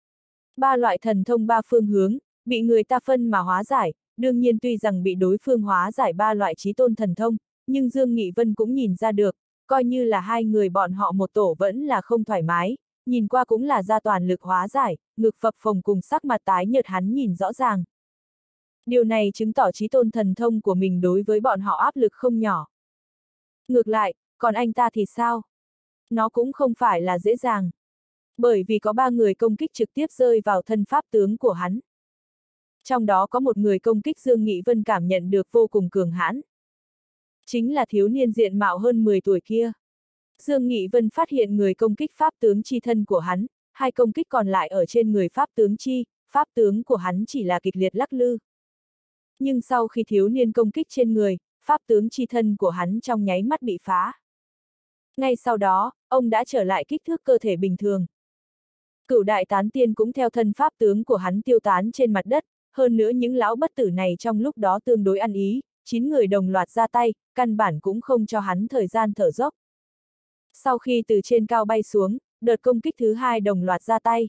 Ba loại thần thông ba phương hướng, bị người ta phân mà hóa giải, đương nhiên tuy rằng bị đối phương hóa giải ba loại chí tôn thần thông, nhưng Dương Nghị Vân cũng nhìn ra được, coi như là hai người bọn họ một tổ vẫn là không thoải mái, nhìn qua cũng là ra toàn lực hóa giải, ngực phập phồng cùng sắc mặt tái nhợt hắn nhìn rõ ràng. Điều này chứng tỏ chí tôn thần thông của mình đối với bọn họ áp lực không nhỏ. Ngược lại, còn anh ta thì sao? Nó cũng không phải là dễ dàng. Bởi vì có ba người công kích trực tiếp rơi vào thân pháp tướng của hắn. Trong đó có một người công kích Dương Nghị Vân cảm nhận được vô cùng cường hãn. Chính là thiếu niên diện mạo hơn mười tuổi kia. Dương Nghị Vân phát hiện người công kích pháp tướng chi thân của hắn, hai công kích còn lại ở trên người pháp tướng chi, pháp tướng của hắn chỉ là kịch liệt lắc lư. Nhưng sau khi thiếu niên công kích trên người, pháp tướng chi thân của hắn trong nháy mắt bị phá. Ngay sau đó, ông đã trở lại kích thước cơ thể bình thường. Cửu đại tán tiên cũng theo thân pháp tướng của hắn tiêu tán trên mặt đất, hơn nữa những lão bất tử này trong lúc đó tương đối ăn ý, chín người đồng loạt ra tay, căn bản cũng không cho hắn thời gian thở dốc. Sau khi từ trên cao bay xuống, đợt công kích thứ hai đồng loạt ra tay.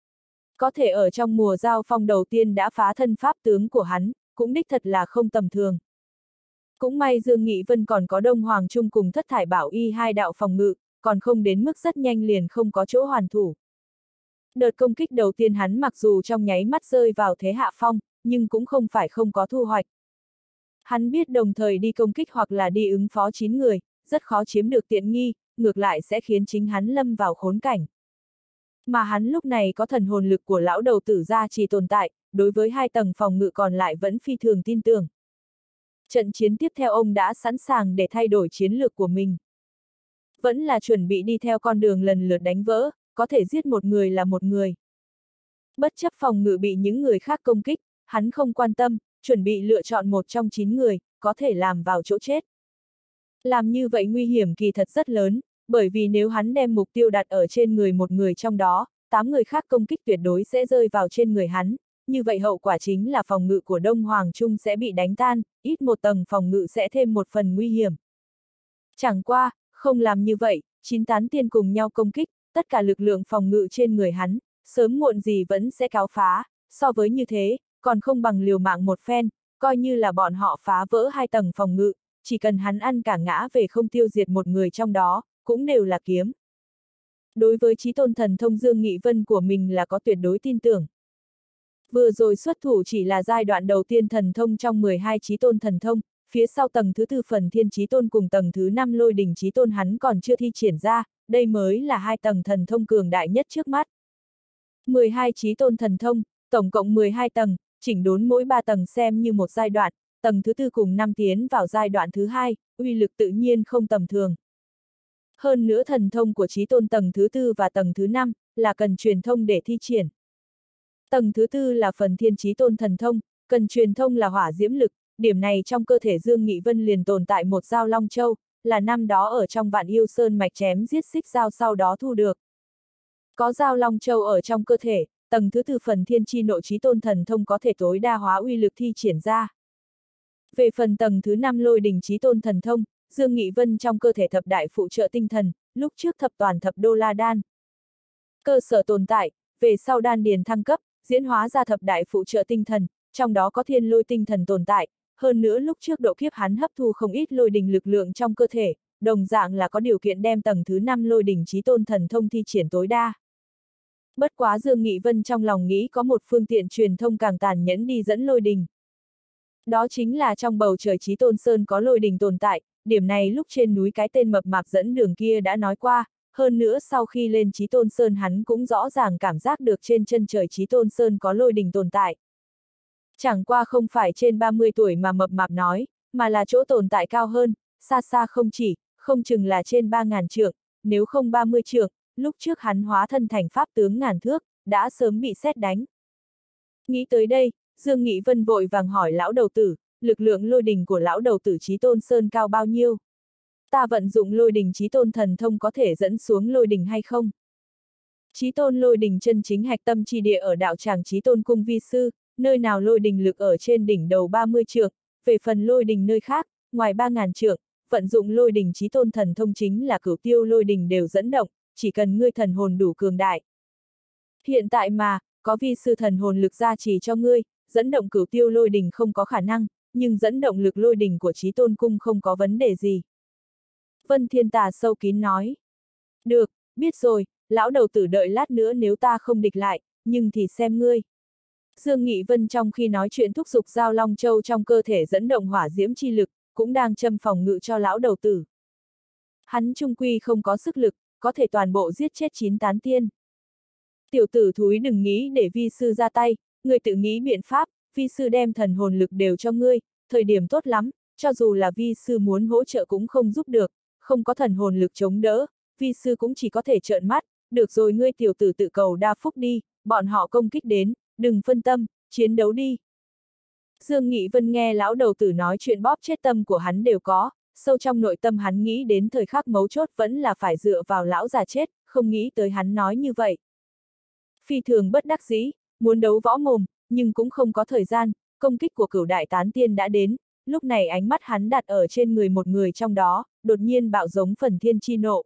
Có thể ở trong mùa giao phong đầu tiên đã phá thân pháp tướng của hắn, cũng đích thật là không tầm thường. Cũng may Dương Nghị Vân còn có Đông Hoàng Trung cùng Thất Thải Bảo Y hai đạo phòng ngự, còn không đến mức rất nhanh liền không có chỗ hoàn thủ. Đợt công kích đầu tiên hắn mặc dù trong nháy mắt rơi vào thế hạ phong, nhưng cũng không phải không có thu hoạch. Hắn biết đồng thời đi công kích hoặc là đi ứng phó chín người, rất khó chiếm được tiện nghi, ngược lại sẽ khiến chính hắn lâm vào khốn cảnh. Mà hắn lúc này có thần hồn lực của lão đầu tử gia trì tồn tại, đối với hai tầng phòng ngự còn lại vẫn phi thường tin tưởng. Trận chiến tiếp theo ông đã sẵn sàng để thay đổi chiến lược của mình. Vẫn là chuẩn bị đi theo con đường lần lượt đánh vỡ, có thể giết một người là một người. Bất chấp phòng ngự bị những người khác công kích, hắn không quan tâm, chuẩn bị lựa chọn một trong chín người, có thể làm vào chỗ chết. Làm như vậy nguy hiểm kỳ thật rất lớn, bởi vì nếu hắn đem mục tiêu đặt ở trên người một người trong đó, tám người khác công kích tuyệt đối sẽ rơi vào trên người hắn, như vậy hậu quả chính là phòng ngự của Đông Hoàng Trung sẽ bị đánh tan, ít một tầng phòng ngự sẽ thêm một phần nguy hiểm. Chẳng qua, không làm như vậy, chín tán tiên cùng nhau công kích, tất cả lực lượng phòng ngự trên người hắn, sớm muộn gì vẫn sẽ cáo phá, so với như thế, còn không bằng liều mạng một phen, coi như là bọn họ phá vỡ hai tầng phòng ngự, chỉ cần hắn ăn cả ngã về không tiêu diệt một người trong đó, cũng đều là kiếm. Đối với chí tôn thần thông Dương Nghị Vân của mình là có tuyệt đối tin tưởng. Vừa rồi xuất thủ chỉ là giai đoạn đầu tiên thần thông trong mười hai chí tôn thần thông, phía sau tầng thứ tư phần thiên chí tôn cùng tầng thứ năm lôi đỉnh chí tôn hắn còn chưa thi triển ra, đây mới là hai tầng thần thông cường đại nhất trước mắt. mười hai chí tôn thần thông, tổng cộng mười hai tầng, chỉnh đốn mỗi ba tầng xem như một giai đoạn, tầng thứ tư cùng năm tiến vào giai đoạn thứ hai, uy lực tự nhiên không tầm thường. Hơn nữa thần thông của chí tôn tầng thứ tư và tầng thứ năm, là cần truyền thông để thi triển. Tầng thứ tư là phần thiên chí tôn thần thông, cần truyền thông là hỏa diễm lực, điểm này trong cơ thể Dương Nghị Vân liền tồn tại một dao long châu, là năm đó ở trong Vạn Yêu Sơn mạch chém giết xích dao sau đó thu được. Có dao long châu ở trong cơ thể, tầng thứ tư phần thiên chi nội chí tôn thần thông có thể tối đa hóa uy lực thi triển ra. Về phần tầng thứ năm lôi đỉnh chí tôn thần thông, Dương Nghị Vân trong cơ thể thập đại phụ trợ tinh thần, lúc trước thập toàn thập đô la đan. Cơ sở tồn tại, về sau đan điền thăng cấp, diễn hóa ra thập đại phụ trợ tinh thần, trong đó có thiên lôi tinh thần tồn tại, hơn nữa lúc trước độ kiếp hắn hấp thu không ít lôi đình lực lượng trong cơ thể, đồng dạng là có điều kiện đem tầng thứ năm lôi đỉnh chí tôn thần thông thi triển tối đa. Bất quá Dương Nghị Vân trong lòng nghĩ có một phương tiện truyền thông càng tàn nhẫn đi dẫn lôi đình. Đó chính là trong bầu trời Chí Tôn Sơn có lôi đình tồn tại, điểm này lúc trên núi cái tên mập mạp dẫn đường kia đã nói qua, hơn nữa sau khi lên Chí Tôn Sơn hắn cũng rõ ràng cảm giác được trên chân trời Chí Tôn Sơn có lôi đình tồn tại. Chẳng qua không phải trên ba mươi tuổi mà mập mạp nói, mà là chỗ tồn tại cao hơn, xa xa không chỉ, không chừng là trên ba ngàn trượng, nếu không ba mươi trượng, lúc trước hắn hóa thân thành pháp tướng ngàn thước, đã sớm bị sét đánh. Nghĩ tới đây, Dương Nghị Vân vội vàng hỏi lão đầu tử, lực lượng lôi đình của lão đầu tử Chí Tôn Sơn cao bao nhiêu? Ta vận dụng lôi đình Chí Tôn thần thông có thể dẫn xuống lôi đình hay không? Chí Tôn lôi đình chân chính hạch tâm chi địa ở đạo tràng Chí Tôn cung vi sư, nơi nào lôi đình lực ở trên đỉnh đầu ba mươi trượng, về phần lôi đình nơi khác, ngoài ba ngàn trượng, vận dụng lôi đình Chí Tôn thần thông chính là cửu tiêu lôi đình đều dẫn động, chỉ cần ngươi thần hồn đủ cường đại. Hiện tại mà, có vi sư thần hồn lực gia trì cho ngươi, dẫn động cửu tiêu lôi đình không có khả năng, nhưng dẫn động lực lôi đình của Chí Tôn cung không có vấn đề gì. Vân Thiên Tà sâu kín nói. Được, biết rồi, lão đầu tử đợi lát nữa nếu ta không địch lại, nhưng thì xem ngươi. Dương Nghị Vân trong khi nói chuyện thúc giục Giao Long Châu trong cơ thể dẫn động hỏa diễm chi lực, cũng đang châm phòng ngự cho lão đầu tử. Hắn trung quy không có sức lực, có thể toàn bộ giết chết chín tán tiên. Tiểu tử thúi đừng nghĩ để vi sư ra tay, ngươi tự nghĩ biện pháp, vi sư đem thần hồn lực đều cho ngươi, thời điểm tốt lắm, cho dù là vi sư muốn hỗ trợ cũng không giúp được, không có thần hồn lực chống đỡ, vi sư cũng chỉ có thể trợn mắt, được rồi ngươi tiểu tử tự cầu đa phúc đi, bọn họ công kích đến, đừng phân tâm, chiến đấu đi. Dương Nghị Vân nghe lão đầu tử nói chuyện bóp chết tâm của hắn đều có, sâu trong nội tâm hắn nghĩ đến thời khắc mấu chốt vẫn là phải dựa vào lão già chết, không nghĩ tới hắn nói như vậy. Phi thường bất đắc dĩ, muốn đấu võ mồm, nhưng cũng không có thời gian, công kích của cửu đại tán tiên đã đến, lúc này ánh mắt hắn đặt ở trên người một người trong đó, đột nhiên bạo giống phần thiên chi nộ.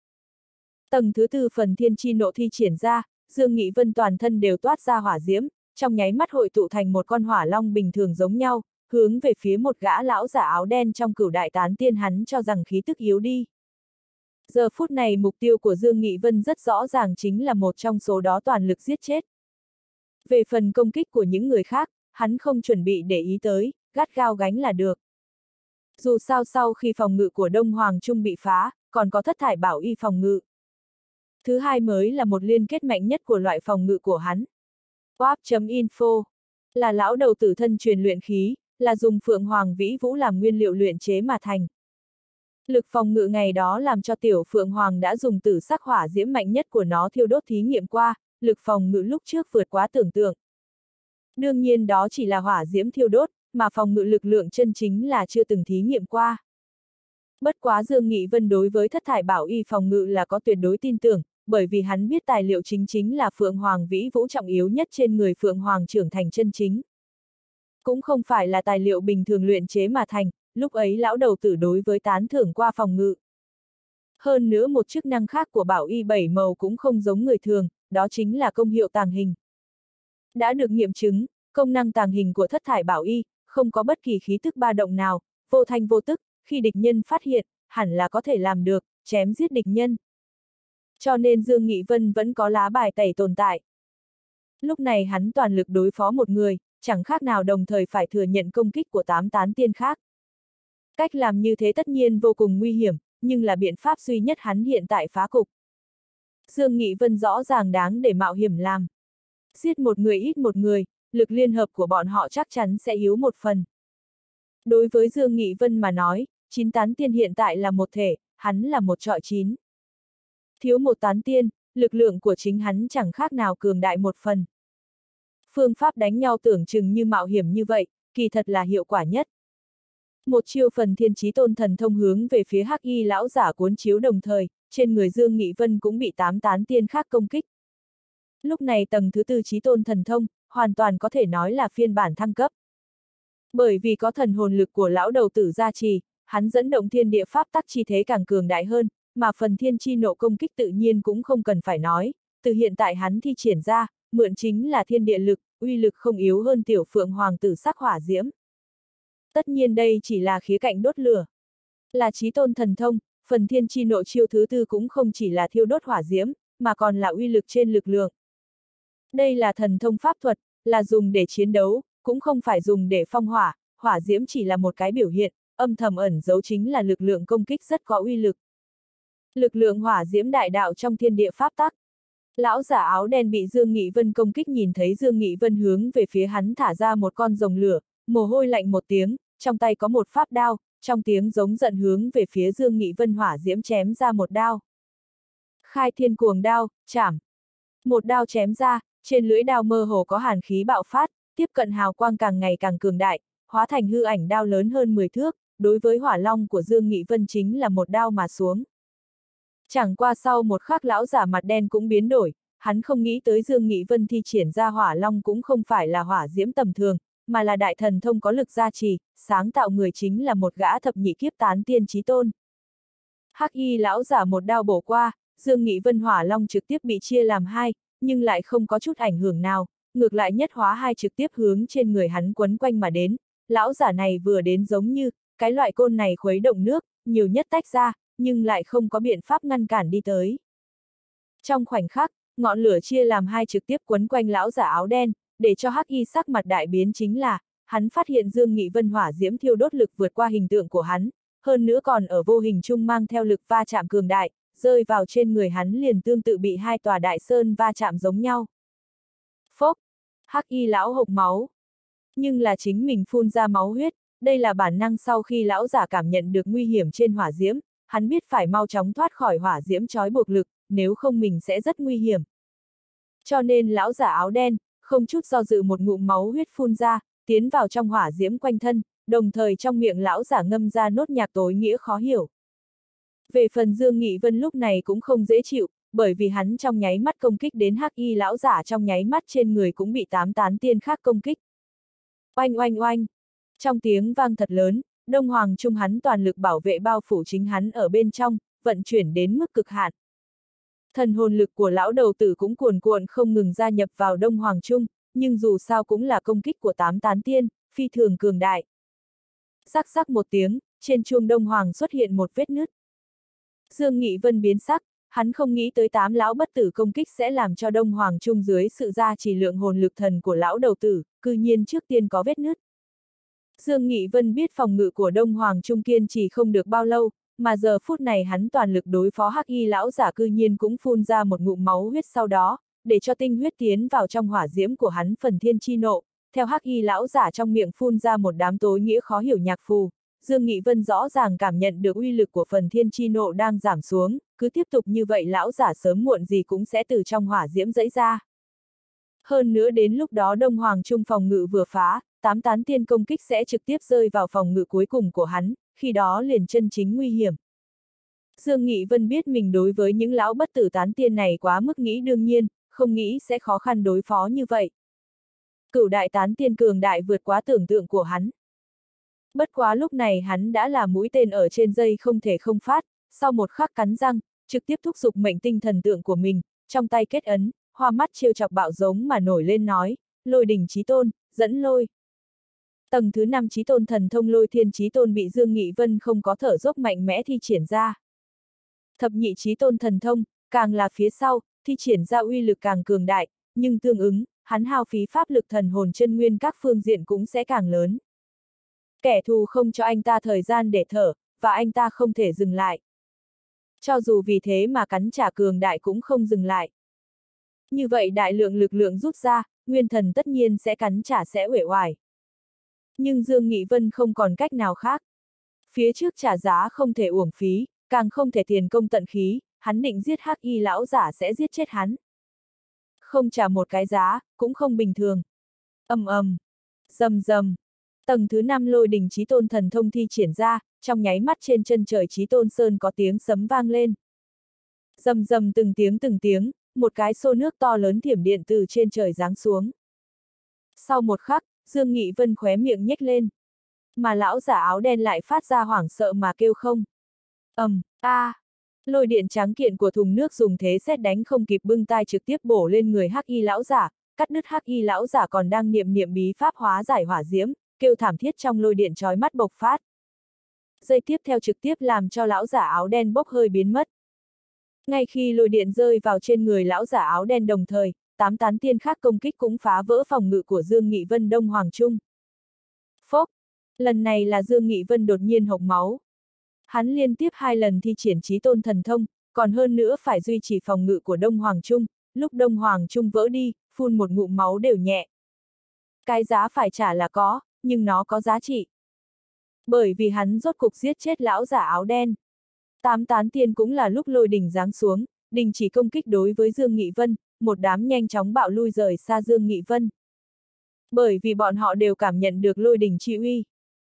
Tầng thứ tư phần thiên chi nộ thi triển ra, Dương Nghị Vân toàn thân đều toát ra hỏa diễm, trong nháy mắt hội tụ thành một con hỏa long bình thường giống nhau, hướng về phía một gã lão giả áo đen trong cửu đại tán tiên hắn cho rằng khí tức yếu đi. Giờ phút này mục tiêu của Dương Nghị Vân rất rõ ràng chính là một trong số đó toàn lực giết chết. Về phần công kích của những người khác, hắn không chuẩn bị để ý tới, gắt gao gánh là được. Dù sao sau khi phòng ngự của Đông Hoàng Trung bị phá, còn có thất thải bảo y phòng ngự. Thứ hai mới là một liên kết mạnh nhất của loại phòng ngự của hắn. Wap.info là lão đầu tử thân truyền luyện khí, là dùng Phượng Hoàng Vĩ Vũ làm nguyên liệu luyện chế mà thành. Lực phòng ngự ngày đó làm cho tiểu Phượng Hoàng đã dùng tử sắc hỏa diễm mạnh nhất của nó thiêu đốt thí nghiệm qua, lực phòng ngự lúc trước vượt quá tưởng tượng. Đương nhiên đó chỉ là hỏa diễm thiêu đốt, mà phòng ngự lực lượng chân chính là chưa từng thí nghiệm qua. Bất quá Dương Nghị Vân đối với thất thải bảo y phòng ngự là có tuyệt đối tin tưởng, bởi vì hắn biết tài liệu chính chính là Phượng Hoàng Vĩ Vũ trọng yếu nhất trên người Phượng Hoàng trưởng thành chân chính. Cũng không phải là tài liệu bình thường luyện chế mà thành, lúc ấy lão đầu tử đối với tán thưởng qua phòng ngự. Hơn nữa một chức năng khác của bảo y bảy màu cũng không giống người thường, đó chính là công hiệu tàng hình. Đã được nghiệm chứng, công năng tàng hình của thất thải bảo y, không có bất kỳ khí tức ba động nào, vô thanh vô tức, khi địch nhân phát hiện, hẳn là có thể làm được, chém giết địch nhân. Cho nên Dương Nghị Vân vẫn có lá bài tẩy tồn tại. Lúc này hắn toàn lực đối phó một người, chẳng khác nào đồng thời phải thừa nhận công kích của tám tán tiên khác. Cách làm như thế tất nhiên vô cùng nguy hiểm, nhưng là biện pháp duy nhất hắn hiện tại phá cục. Dương Nghị Vân rõ ràng đáng để mạo hiểm làm. Giết một người ít một người, lực liên hợp của bọn họ chắc chắn sẽ yếu một phần. Đối với Dương Nghị Vân mà nói, chín tán tiên hiện tại là một thể, hắn là một trọi chín. Thiếu một tán tiên, lực lượng của chính hắn chẳng khác nào cường đại một phần. Phương pháp đánh nhau tưởng chừng như mạo hiểm như vậy, kỳ thật là hiệu quả nhất. Một chiêu phần thiên chí tôn thần thông hướng về phía hắc y lão giả cuốn chiếu đồng thời, trên người Dương Nghị Vân cũng bị tám tán tiên khác công kích. Lúc này tầng thứ tư chí tôn thần thông, hoàn toàn có thể nói là phiên bản thăng cấp. Bởi vì có thần hồn lực của lão đầu tử gia trì, hắn dẫn động thiên địa pháp tắc chi thế càng cường đại hơn, mà phần thiên chi nộ công kích tự nhiên cũng không cần phải nói, từ hiện tại hắn thi triển ra, mượn chính là thiên địa lực, uy lực không yếu hơn tiểu Phượng Hoàng tử sắc hỏa diễm. Tất nhiên đây chỉ là khía cạnh đốt lửa. Là chí tôn thần thông, phần thiên chi nộ chiêu thứ tư cũng không chỉ là thiêu đốt hỏa diễm, mà còn là uy lực trên lực lượng. Đây là thần thông pháp thuật, là dùng để chiến đấu, cũng không phải dùng để phong hỏa, hỏa diễm chỉ là một cái biểu hiện, âm thầm ẩn giấu chính là lực lượng công kích rất có uy lực. Lực lượng hỏa diễm đại đạo trong thiên địa pháp tắc. Lão giả áo đen bị Dương Nghị Vân công kích nhìn thấy Dương Nghị Vân hướng về phía hắn thả ra một con rồng lửa, mồ hôi lạnh một tiếng, trong tay có một pháp đao, trong tiếng giống giận hướng về phía Dương Nghị Vân hỏa diễm chém ra một đao. Khai thiên cuồng đao, chảm. Một đao chém ra, trên lưỡi đao mơ hồ có hàn khí bạo phát, tiếp cận hào quang càng ngày càng cường đại, hóa thành hư ảnh đao lớn hơn mười thước, đối với hỏa long của Dương Nghị Vân chính là một đao mà xuống. Chẳng qua sau một khắc lão giả mặt đen cũng biến đổi, hắn không nghĩ tới Dương Nghị Vân thi triển ra hỏa long cũng không phải là hỏa diễm tầm thường, mà là đại thần thông có lực gia trì, sáng tạo người chính là một gã thập nhị kiếp tán tiên chí tôn. Hắc y lão giả một đao bổ qua, Dương Nghị Vân hỏa long trực tiếp bị chia làm hai, nhưng lại không có chút ảnh hưởng nào, ngược lại nhất hóa hai trực tiếp hướng trên người hắn quấn quanh mà đến. Lão giả này vừa đến giống như, cái loại côn này khuấy động nước, nhiều nhất tách ra, nhưng lại không có biện pháp ngăn cản đi tới. Trong khoảnh khắc, ngọn lửa chia làm hai trực tiếp quấn quanh lão giả áo đen, để cho hắc y sắc mặt đại biến chính là, hắn phát hiện Dương Nghị Vân hỏa diễm thiêu đốt lực vượt qua hình tượng của hắn, hơn nữa còn ở vô hình chung mang theo lực va chạm cường đại, rơi vào trên người hắn liền tương tự bị hai tòa đại sơn va chạm giống nhau. Phốc, hắc y lão hộc máu. Nhưng là chính mình phun ra máu huyết, đây là bản năng sau khi lão giả cảm nhận được nguy hiểm trên hỏa diễm, hắn biết phải mau chóng thoát khỏi hỏa diễm trói buộc lực, nếu không mình sẽ rất nguy hiểm. Cho nên lão giả áo đen, không chút do dự một ngụm máu huyết phun ra, tiến vào trong hỏa diễm quanh thân, đồng thời trong miệng lão giả ngâm ra nốt nhạc tối nghĩa khó hiểu. Về phần Dương Nghị Vân lúc này cũng không dễ chịu, bởi vì hắn trong nháy mắt công kích đến hắc y lão giả trong nháy mắt trên người cũng bị tám tán tiên khác công kích. Oanh oanh oanh! Trong tiếng vang thật lớn, Đông Hoàng Trung hắn toàn lực bảo vệ bao phủ chính hắn ở bên trong, vận chuyển đến mức cực hạn. Thần hồn lực của lão đầu tử cũng cuồn cuộn không ngừng gia nhập vào Đông Hoàng Trung, nhưng dù sao cũng là công kích của tám tán tiên, phi thường cường đại. Rắc rắc một tiếng, trên chuông Đông Hoàng xuất hiện một vết nứt. Dương Nghị Vân biến sắc, hắn không nghĩ tới tám lão bất tử công kích sẽ làm cho Đông Hoàng Trung dưới sự gia trì lượng hồn lực thần của lão đầu tử, cư nhiên trước tiên có vết nứt. Dương Nghị Vân biết phòng ngự của Đông Hoàng Trung kiên trì không được bao lâu, mà giờ phút này hắn toàn lực đối phó hắc y lão giả cư nhiên cũng phun ra một ngụm máu huyết sau đó, để cho tinh huyết tiến vào trong hỏa diễm của hắn phần thiên chi nộ, theo hắc y lão giả trong miệng phun ra một đám tối nghĩa khó hiểu nhạc phù. Dương Nghị Vân rõ ràng cảm nhận được uy lực của phần thiên chi nộ đang giảm xuống, cứ tiếp tục như vậy lão giả sớm muộn gì cũng sẽ từ trong hỏa diễm dẫy ra. Hơn nữa đến lúc đó Đông Hoàng Trung phòng ngự vừa phá, tám tán tiên công kích sẽ trực tiếp rơi vào phòng ngự cuối cùng của hắn, khi đó liền chân chính nguy hiểm. Dương Nghị Vân biết mình đối với những lão bất tử tán tiên này quá mức nghĩ đương nhiên, không nghĩ sẽ khó khăn đối phó như vậy. Cửu đại tán tiên cường đại vượt quá tưởng tượng của hắn. Bất quá lúc này hắn đã là mũi tên ở trên dây không thể không phát, sau một khắc cắn răng, trực tiếp thúc giục mệnh tinh thần tượng của mình, trong tay kết ấn, hoa mắt trêu chọc bạo giống mà nổi lên nói, lôi đỉnh chí tôn, dẫn lôi. Tầng thứ năm chí tôn thần thông lôi thiên chí tôn bị Dương Nghị Vân không có thở dốc mạnh mẽ thi triển ra. Thập nhị chí tôn thần thông, càng là phía sau, thi triển ra uy lực càng cường đại, nhưng tương ứng, hắn hao phí pháp lực thần hồn chân nguyên các phương diện cũng sẽ càng lớn. Kẻ thù không cho anh ta thời gian để thở, và anh ta không thể dừng lại. Cho dù vì thế mà cắn trả cường đại cũng không dừng lại. Như vậy đại lượng lực lượng rút ra, nguyên thần tất nhiên sẽ cắn trả sẽ uể oải. Nhưng Dương Nghị Vân không còn cách nào khác. Phía trước trả giá không thể uổng phí, càng không thể tiền công tận khí, hắn định giết hắc y lão giả sẽ giết chết hắn. Không trả một cái giá, cũng không bình thường. Ầm ầm, rầm rầm. Tầng thứ năm lôi đỉnh chí tôn thần thông thi triển ra, trong nháy mắt trên chân trời chí tôn sơn có tiếng sấm vang lên. Rầm rầm từng tiếng từng tiếng, một cái xô nước to lớn thiểm điện từ trên trời giáng xuống. Sau một khắc, Dương Nghị Vân khóe miệng nhếch lên. Mà lão giả áo đen lại phát ra hoảng sợ mà kêu không. Ầm, a, à, lôi điện trắng kiện của thùng nước dùng thế sét đánh không kịp bưng tai trực tiếp bổ lên người hắc y lão giả, cắt đứt hắc y lão giả còn đang niệm niệm bí pháp hóa giải hỏa diễm, kêu thảm thiết trong lôi điện chói mắt bộc phát. Giây tiếp theo trực tiếp làm cho lão giả áo đen bốc hơi biến mất. Ngay khi lôi điện rơi vào trên người lão giả áo đen đồng thời, tám tán tiên khác công kích cũng phá vỡ phòng ngự của Dương Nghị Vân Đông Hoàng Trung. Phốc, Lần này là Dương Nghị Vân đột nhiên hộc máu. Hắn liên tiếp hai lần thi triển chí tôn thần thông, còn hơn nữa phải duy trì phòng ngự của Đông Hoàng Trung, lúc Đông Hoàng Trung vỡ đi, phun một ngụm máu đều nhẹ. Cái giá phải trả là có, nhưng nó có giá trị. Bởi vì hắn rốt cục giết chết lão giả áo đen. Tám tán tiên cũng là lúc lôi đình giáng xuống, đình chỉ công kích đối với Dương Nghị Vân, một đám nhanh chóng bạo lui rời xa Dương Nghị Vân. Bởi vì bọn họ đều cảm nhận được lôi đình chi uy.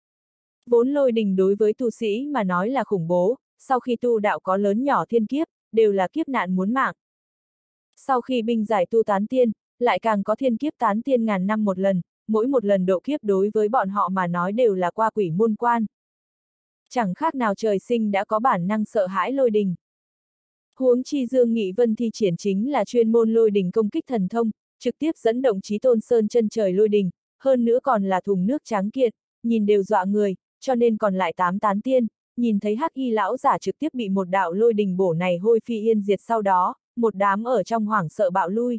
Vốn lôi đình đối với tu sĩ mà nói là khủng bố, sau khi tu đạo có lớn nhỏ thiên kiếp, đều là kiếp nạn muốn mạng. Sau khi binh giải tu tán tiên, lại càng có thiên kiếp tán tiên ngàn năm một lần, mỗi một lần độ kiếp đối với bọn họ mà nói đều là qua quỷ môn quan. Chẳng khác nào trời sinh đã có bản năng sợ hãi lôi đình. Huống chi Dương Nghị Vân thi triển chính là chuyên môn lôi đình công kích thần thông, trực tiếp dẫn động chí tôn sơn chân trời lôi đình, hơn nữa còn là thùng nước trắng kiện, nhìn đều dọa người, cho nên còn lại tám tán tiên, nhìn thấy hắc y lão giả trực tiếp bị một đạo lôi đình bổ này hôi phi yên diệt sau đó, một đám ở trong hoảng sợ bạo lui.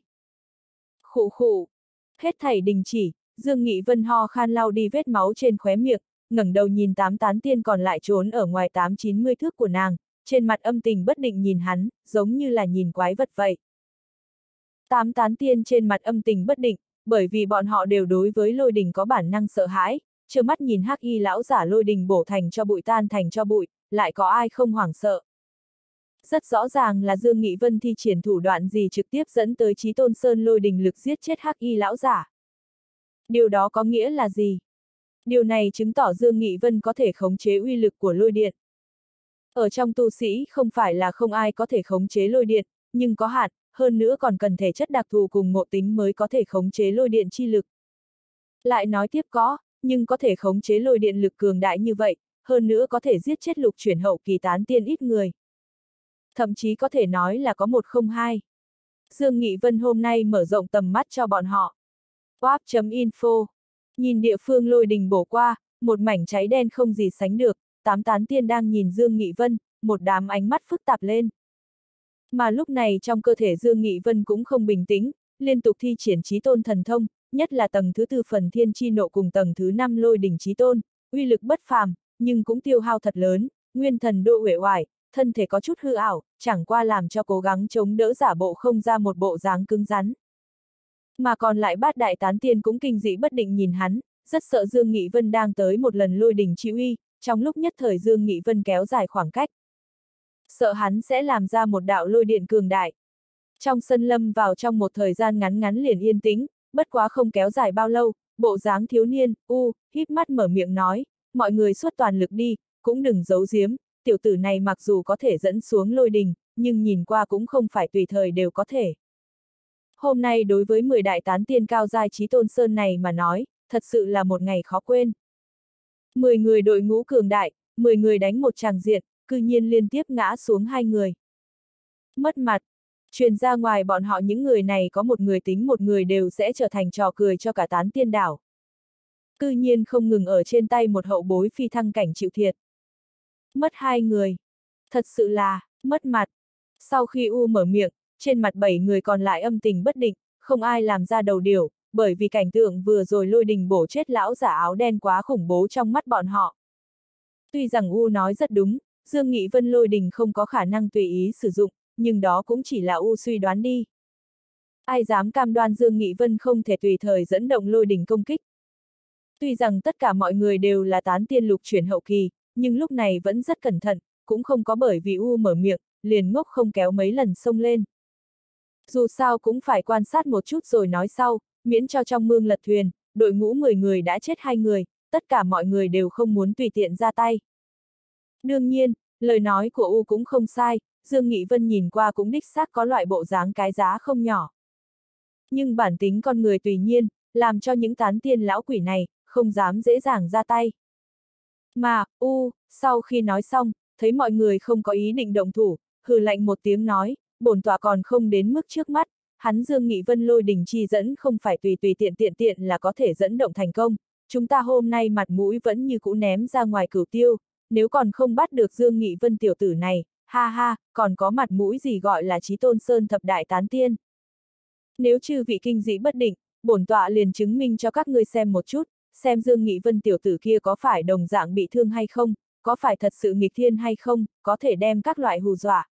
Khụ khụ, hết thảy đình chỉ, Dương Nghị Vân ho khan lau đi vết máu trên khóe miệng, ngẩng đầu nhìn tám tán tiên còn lại trốn ở ngoài tám chín mươi thước của nàng, trên mặt âm tình bất định nhìn hắn, giống như là nhìn quái vật vậy. Tám tán tiên trên mặt âm tình bất định, bởi vì bọn họ đều đối với lôi đình có bản năng sợ hãi, trơ mắt nhìn hắc y lão giả lôi đình bổ thành cho bụi tan thành cho bụi, lại có ai không hoảng sợ. Rất rõ ràng là Dương Nghị Vân thi triển thủ đoạn gì trực tiếp dẫn tới chí tôn sơn lôi đình lực giết chết hắc y lão giả. Điều đó có nghĩa là gì? Điều này chứng tỏ Dương Nghị Vân có thể khống chế uy lực của lôi điện. Ở trong tu sĩ không phải là không ai có thể khống chế lôi điện, nhưng có hạn, hơn nữa còn cần thể chất đặc thù cùng ngộ tính mới có thể khống chế lôi điện chi lực. Lại nói tiếp có, nhưng có thể khống chế lôi điện lực cường đại như vậy, hơn nữa có thể giết chết lục chuyển hậu kỳ tán tiên ít người. Thậm chí có thể nói là có một không hai. Dương Nghị Vân hôm nay mở rộng tầm mắt cho bọn họ. Wap.info. Nhìn địa phương lôi đình bổ qua, một mảnh cháy đen không gì sánh được, tám tán tiên đang nhìn Dương Nghị Vân, một đám ánh mắt phức tạp lên. Mà lúc này trong cơ thể Dương Nghị Vân cũng không bình tĩnh, liên tục thi triển chí tôn thần thông, nhất là tầng thứ tư phần thiên chi nộ cùng tầng thứ năm lôi đỉnh chí tôn, uy lực bất phàm, nhưng cũng tiêu hao thật lớn, nguyên thần độ uể oải, thân thể có chút hư ảo, chẳng qua làm cho cố gắng chống đỡ giả bộ không ra một bộ dáng cứng rắn. Mà còn lại bát đại tán tiên cũng kinh dị bất định nhìn hắn, rất sợ Dương Nghị Vân đang tới một lần lôi đỉnh chi uy, trong lúc nhất thời Dương Nghị Vân kéo dài khoảng cách. Sợ hắn sẽ làm ra một đạo lôi điện cường đại. Trong sân lâm vào trong một thời gian ngắn ngắn liền yên tĩnh, bất quá không kéo dài bao lâu, bộ dáng thiếu niên, u, híp mắt mở miệng nói, mọi người xuất toàn lực đi, cũng đừng giấu giếm, tiểu tử này mặc dù có thể dẫn xuống lôi đình, nhưng nhìn qua cũng không phải tùy thời đều có thể. Hôm nay đối với mười đại tán tiên cao giai chí tôn sơn này mà nói, thật sự là một ngày khó quên. mười người đội ngũ cường đại, mười người đánh một tràng diện, cư nhiên liên tiếp ngã xuống hai người. Mất mặt, truyền ra ngoài bọn họ những người này có một người tính một người đều sẽ trở thành trò cười cho cả tán tiên đảo. Cư nhiên không ngừng ở trên tay một hậu bối phi thăng cảnh chịu thiệt. Mất hai người. Thật sự là, mất mặt. Sau khi U mở miệng, trên mặt bảy người còn lại âm tình bất định, không ai làm ra đầu điều, bởi vì cảnh tượng vừa rồi lôi đình bổ chết lão giả áo đen quá khủng bố trong mắt bọn họ. Tuy rằng U nói rất đúng, Dương Nghị Vân lôi đình không có khả năng tùy ý sử dụng, nhưng đó cũng chỉ là U suy đoán đi. Ai dám cam đoan Dương Nghị Vân không thể tùy thời dẫn động lôi đình công kích. Tuy rằng tất cả mọi người đều là tán tiên lục chuyển hậu kỳ, nhưng lúc này vẫn rất cẩn thận, cũng không có bởi vì U mở miệng, liền ngốc không kéo mấy lần xông lên. Dù sao cũng phải quan sát một chút rồi nói sau, miễn cho trong mương lật thuyền, đội ngũ mười người đã chết hai người, tất cả mọi người đều không muốn tùy tiện ra tay. Đương nhiên, lời nói của U cũng không sai, Dương Nghị Vân nhìn qua cũng đích xác có loại bộ dáng cái giá không nhỏ. Nhưng bản tính con người tùy nhiên, làm cho những tán tiên lão quỷ này, không dám dễ dàng ra tay. Mà, U, sau khi nói xong, thấy mọi người không có ý định động thủ, hừ lạnh một tiếng nói, bổn tọa còn không đến mức trước mắt, hắn Dương Nghị Vân lôi đình chi dẫn không phải tùy tùy tiện tiện tiện là có thể dẫn động thành công, chúng ta hôm nay mặt mũi vẫn như cũ ném ra ngoài cửu tiêu, nếu còn không bắt được Dương Nghị Vân tiểu tử này, ha ha, còn có mặt mũi gì gọi là chí tôn sơn thập đại tán tiên. Nếu chư vị kinh dị bất định, bổn tọa liền chứng minh cho các ngươi xem một chút, xem Dương Nghị Vân tiểu tử kia có phải đồng dạng bị thương hay không, có phải thật sự nghịch thiên hay không, có thể đem các loại hù dọa.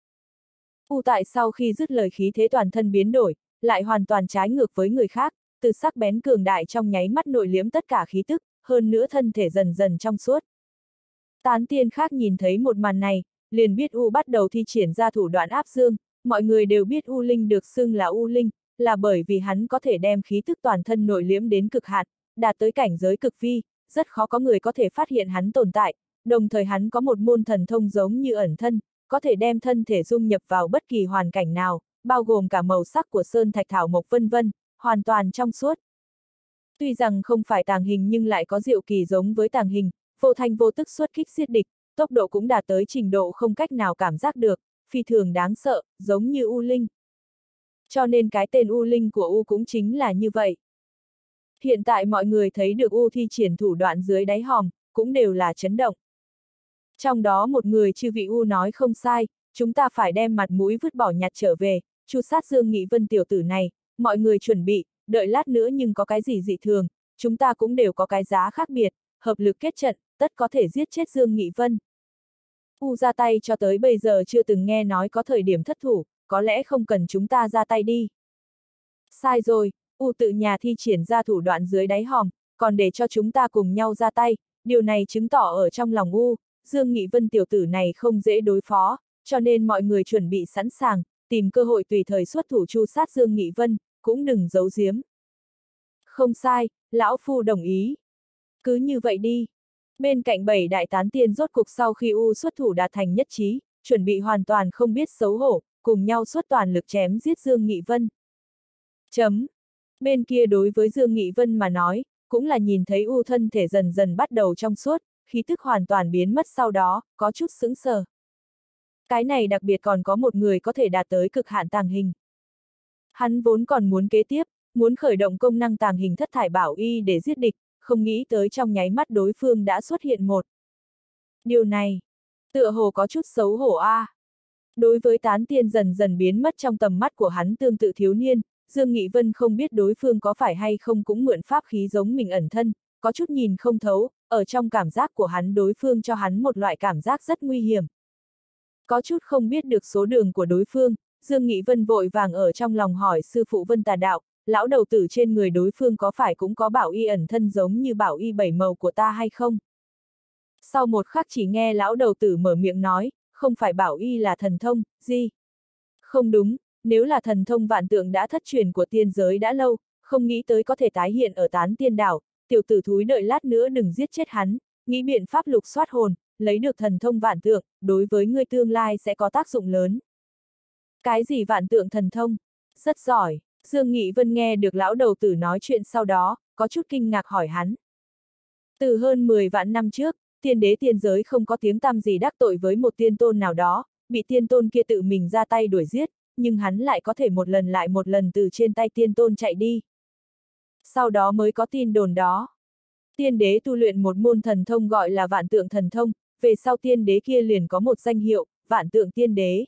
U tại sau khi dứt lời khí thế toàn thân biến đổi, lại hoàn toàn trái ngược với người khác, từ sắc bén cường đại trong nháy mắt nội liếm tất cả khí tức, hơn nữa thân thể dần dần trong suốt. Tán tiên khác nhìn thấy một màn này, liền biết U bắt đầu thi triển ra thủ đoạn áp dương, mọi người đều biết U Linh được xưng là U Linh, là bởi vì hắn có thể đem khí tức toàn thân nội liếm đến cực hạn, đạt tới cảnh giới cực vi, rất khó có người có thể phát hiện hắn tồn tại, đồng thời hắn có một môn thần thông giống như ẩn thân, có thể đem thân thể dung nhập vào bất kỳ hoàn cảnh nào, bao gồm cả màu sắc của sơn thạch thảo mộc vân vân, hoàn toàn trong suốt. Tuy rằng không phải tàng hình nhưng lại có diệu kỳ giống với tàng hình, vô thanh vô tức xuất kích giết địch, tốc độ cũng đạt tới trình độ không cách nào cảm giác được, phi thường đáng sợ, giống như U Linh. Cho nên cái tên U Linh của U cũng chính là như vậy. Hiện tại mọi người thấy được U thi triển thủ đoạn dưới đáy hòm, cũng đều là chấn động. Trong đó một người chư vị U nói không sai, chúng ta phải đem mặt mũi vứt bỏ nhặt trở về, chu sát Dương Nghị Vân tiểu tử này, mọi người chuẩn bị, đợi lát nữa nhưng có cái gì dị thường, chúng ta cũng đều có cái giá khác biệt, hợp lực kết trận, tất có thể giết chết Dương Nghị Vân. U ra tay cho tới bây giờ chưa từng nghe nói có thời điểm thất thủ, có lẽ không cần chúng ta ra tay đi. Sai rồi, U tự nhà thi triển ra thủ đoạn dưới đáy hòm, còn để cho chúng ta cùng nhau ra tay, điều này chứng tỏ ở trong lòng U, Dương Nghị Vân tiểu tử này không dễ đối phó, cho nên mọi người chuẩn bị sẵn sàng, tìm cơ hội tùy thời xuất thủ chu sát Dương Nghị Vân, cũng đừng giấu giếm. Không sai, lão phu đồng ý. Cứ như vậy đi. Bên cạnh bảy đại tán tiên rốt cục sau khi U xuất thủ đạt thành nhất trí, chuẩn bị hoàn toàn không biết xấu hổ, cùng nhau xuất toàn lực chém giết Dương Nghị Vân. Chấm. Bên kia đối với Dương Nghị Vân mà nói, cũng là nhìn thấy U thân thể dần dần bắt đầu trong suốt, khí tức hoàn toàn biến mất sau đó, có chút sững sờ. Cái này đặc biệt còn có một người có thể đạt tới cực hạn tàng hình. Hắn vốn còn muốn kế tiếp, muốn khởi động công năng tàng hình thất thải bảo y để giết địch, không nghĩ tới trong nháy mắt đối phương đã xuất hiện một. Điều này, tựa hồ có chút xấu hổ a. À. Đối với tán tiên dần dần biến mất trong tầm mắt của hắn tương tự thiếu niên, Dương Nghị Vân không biết đối phương có phải hay không cũng mượn pháp khí giống mình ẩn thân, có chút nhìn không thấu, ở trong cảm giác của hắn đối phương cho hắn một loại cảm giác rất nguy hiểm. Có chút không biết được số đường của đối phương, Dương Nghị Vân vội vàng ở trong lòng hỏi sư phụ Vân Tà Đạo, lão đầu tử trên người đối phương có phải cũng có bảo y ẩn thân giống như bảo y bảy màu của ta hay không? Sau một khắc chỉ nghe lão đầu tử mở miệng nói, không phải bảo y là thần thông, gì? Không đúng, nếu là thần thông vạn tượng đã thất truyền của tiên giới đã lâu, không nghĩ tới có thể tái hiện ở tán tiên đảo, tiểu tử thúi đợi lát nữa đừng giết chết hắn, nghĩ biện pháp lục soát hồn, lấy được thần thông vạn tượng, đối với ngươi tương lai sẽ có tác dụng lớn. Cái gì vạn tượng thần thông? Rất giỏi. Dương Nghị Vân nghe được lão đầu tử nói chuyện sau đó, có chút kinh ngạc hỏi hắn. Từ hơn mười vạn năm trước, tiên đế tiên giới không có tiếng tăm gì đắc tội với một tiên tôn nào đó, bị tiên tôn kia tự mình ra tay đuổi giết, nhưng hắn lại có thể một lần lại một lần từ trên tay tiên tôn chạy đi. Sau đó mới có tin đồn đó. Tiên đế tu luyện một môn thần thông gọi là vạn tượng thần thông, về sau tiên đế kia liền có một danh hiệu, vạn tượng tiên đế.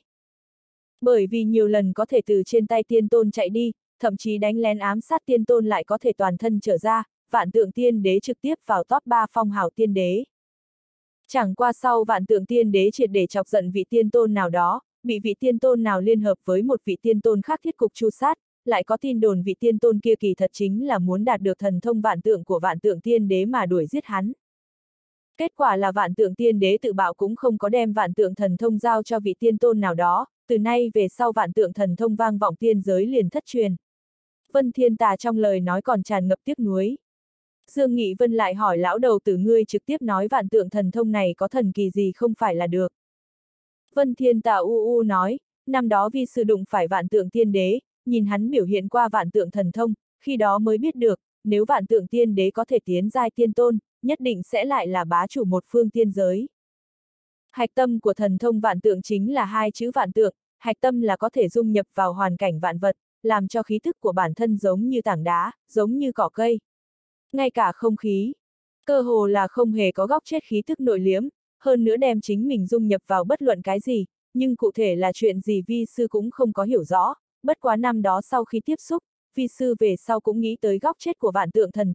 Bởi vì nhiều lần có thể từ trên tay tiên tôn chạy đi, thậm chí đánh lén ám sát tiên tôn lại có thể toàn thân trở ra, vạn tượng tiên đế trực tiếp vào top ba phong hào tiên đế. Chẳng qua sau vạn tượng tiên đế triệt để chọc giận vị tiên tôn nào đó, bị vị tiên tôn nào liên hợp với một vị tiên tôn khác thiết cục tru sát, lại có tin đồn vị tiên tôn kia kỳ thật chính là muốn đạt được thần thông vạn tượng của vạn tượng tiên đế mà đuổi giết hắn. Kết quả là vạn tượng tiên đế tự bạo cũng không có đem vạn tượng thần thông giao cho vị tiên tôn nào đó, từ nay về sau vạn tượng thần thông vang vọng tiên giới liền thất truyền. Vân Thiên Tà trong lời nói còn tràn ngập tiếc nuối. Dương Nghị Vân lại hỏi lão đầu tử ngươi trực tiếp nói vạn tượng thần thông này có thần kỳ gì không phải là được. Vân Thiên Tà u u nói, năm đó vi sư đụng phải vạn tượng tiên đế, nhìn hắn biểu hiện qua vạn tượng thần thông, khi đó mới biết được, nếu vạn tượng tiên đế có thể tiến giai tiên tôn, nhất định sẽ lại là bá chủ một phương tiên giới. Hạch tâm của thần thông vạn tượng chính là hai chữ vạn tượng, hạch tâm là có thể dung nhập vào hoàn cảnh vạn vật, làm cho khí thức của bản thân giống như tảng đá, giống như cỏ cây. Ngay cả không khí, cơ hồ là không hề có góc chết khí thức nội liếm, hơn nữa đem chính mình dung nhập vào bất luận cái gì, nhưng cụ thể là chuyện gì vi sư cũng không có hiểu rõ, bất quá năm đó sau khi tiếp xúc, vi sư về sau cũng nghĩ tới góc chết của vạn tượng thần thông,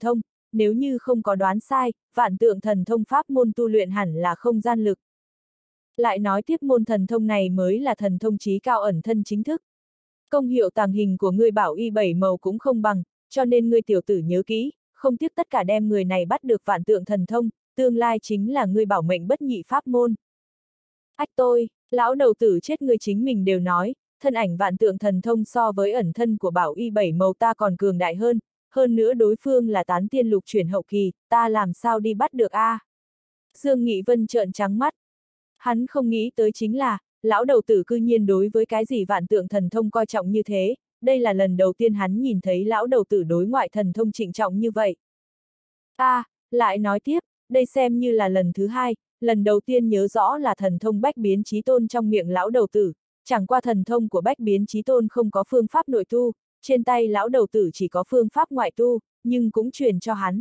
nếu như không có đoán sai, vạn tượng thần thông pháp môn tu luyện hẳn là không gian lực. Lại nói tiếp môn thần thông này mới là thần thông chí cao ẩn thân chính thức. Công hiệu tàng hình của ngươi bảo y bảy màu cũng không bằng, cho nên ngươi tiểu tử nhớ kỹ, không tiếc tất cả đem người này bắt được vạn tượng thần thông, tương lai chính là ngươi bảo mệnh bất nhị pháp môn. Ách tôi, lão đầu tử chết ngươi chính mình đều nói, thân ảnh vạn tượng thần thông so với ẩn thân của bảo y bảy màu ta còn cường đại hơn, hơn nữa đối phương là tán tiên lục chuyển hậu kỳ, ta làm sao đi bắt được a? À? Dương Nghị Vân trợn trắng mắt. Hắn không nghĩ tới chính là, lão đầu tử cư nhiên đối với cái gì vạn tượng thần thông coi trọng như thế, đây là lần đầu tiên hắn nhìn thấy lão đầu tử đối ngoại thần thông trịnh trọng như vậy. A, à, lại nói tiếp, đây xem như là lần thứ hai, lần đầu tiên nhớ rõ là thần thông bách biến chí tôn trong miệng lão đầu tử, chẳng qua thần thông của bách biến chí tôn không có phương pháp nội tu, trên tay lão đầu tử chỉ có phương pháp ngoại tu, nhưng cũng truyền cho hắn.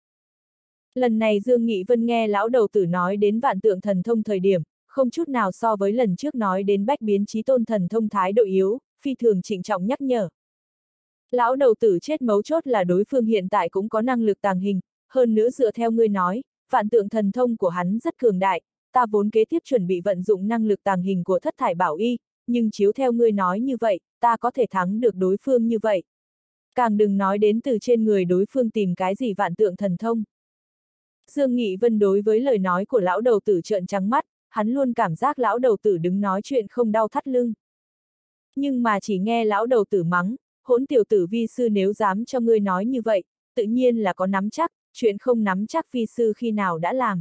Lần này Dương Nghị Vân nghe lão đầu tử nói đến vạn tượng thần thông thời điểm, không chút nào so với lần trước nói đến bách biến chí tôn thần thông thái độ yếu, phi thường trịnh trọng nhắc nhở. Lão đầu tử chết mấu chốt là đối phương hiện tại cũng có năng lực tàng hình, hơn nữa dựa theo ngươi nói, vạn tượng thần thông của hắn rất cường đại, ta vốn kế tiếp chuẩn bị vận dụng năng lực tàng hình của thất thải bảo y, nhưng chiếu theo ngươi nói như vậy, ta có thể thắng được đối phương như vậy. Càng đừng nói đến từ trên người đối phương tìm cái gì vạn tượng thần thông. Dương Nghị Vân đối với lời nói của lão đầu tử trợn trắng mắt, hắn luôn cảm giác lão đầu tử đứng nói chuyện không đau thắt lưng. Nhưng mà chỉ nghe lão đầu tử mắng, hỗn tiểu tử vi sư nếu dám cho ngươi nói như vậy, tự nhiên là có nắm chắc, chuyện không nắm chắc vi sư khi nào đã làm.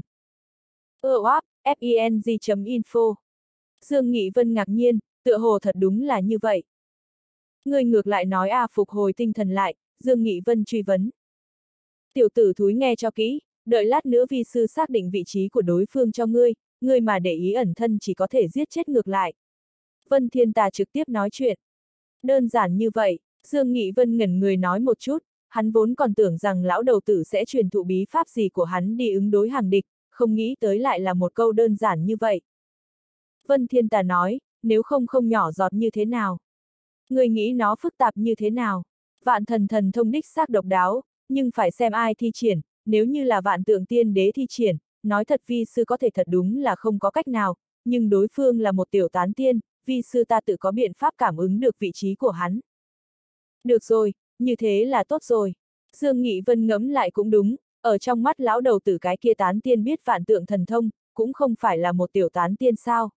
Ơ oáp, feng.info. Dương Nghị Vân ngạc nhiên, tựa hồ thật đúng là như vậy. Ngươi ngược lại nói a à, phục hồi tinh thần lại, Dương Nghị Vân truy vấn. Tiểu tử thúi nghe cho kỹ, đợi lát nữa vi sư xác định vị trí của đối phương cho ngươi, ngươi mà để ý ẩn thân chỉ có thể giết chết ngược lại. Vân Thiên Tà trực tiếp nói chuyện. Đơn giản như vậy, Dương Nghị Vân ngẩn người nói một chút, hắn vốn còn tưởng rằng lão đầu tử sẽ truyền thụ bí pháp gì của hắn đi ứng đối hàng địch, không nghĩ tới lại là một câu đơn giản như vậy. Vân Thiên Tà nói, nếu không không nhỏ giọt như thế nào? Người nghĩ nó phức tạp như thế nào? Vạn thần thần thông đích xác độc đáo, nhưng phải xem ai thi triển, nếu như là vạn tượng tiên đế thi triển, nói thật vi sư có thể thật đúng là không có cách nào, nhưng đối phương là một tiểu tán tiên, vi sư ta tự có biện pháp cảm ứng được vị trí của hắn. Được rồi, như thế là tốt rồi. Dương Nghị Vân ngẫm lại cũng đúng, ở trong mắt lão đầu tử cái kia tán tiên biết vạn tượng thần thông, cũng không phải là một tiểu tán tiên sao.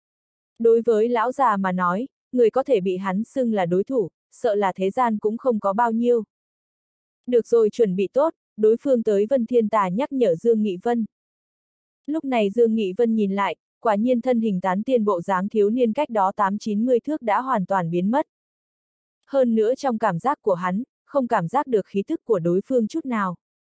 Đối với lão già mà nói, người có thể bị hắn xưng là đối thủ, sợ là thế gian cũng không có bao nhiêu. Được rồi, chuẩn bị tốt, đối phương tới Vân Thiên Tà nhắc nhở Dương Nghị Vân. Lúc này Dương Nghị Vân nhìn lại, quả nhiên thân hình tán tiên bộ dáng thiếu niên cách đó tám chín mươi thước đã hoàn toàn biến mất. Hơn nữa trong cảm giác của hắn, không cảm giác được khí tức của đối phương chút nào.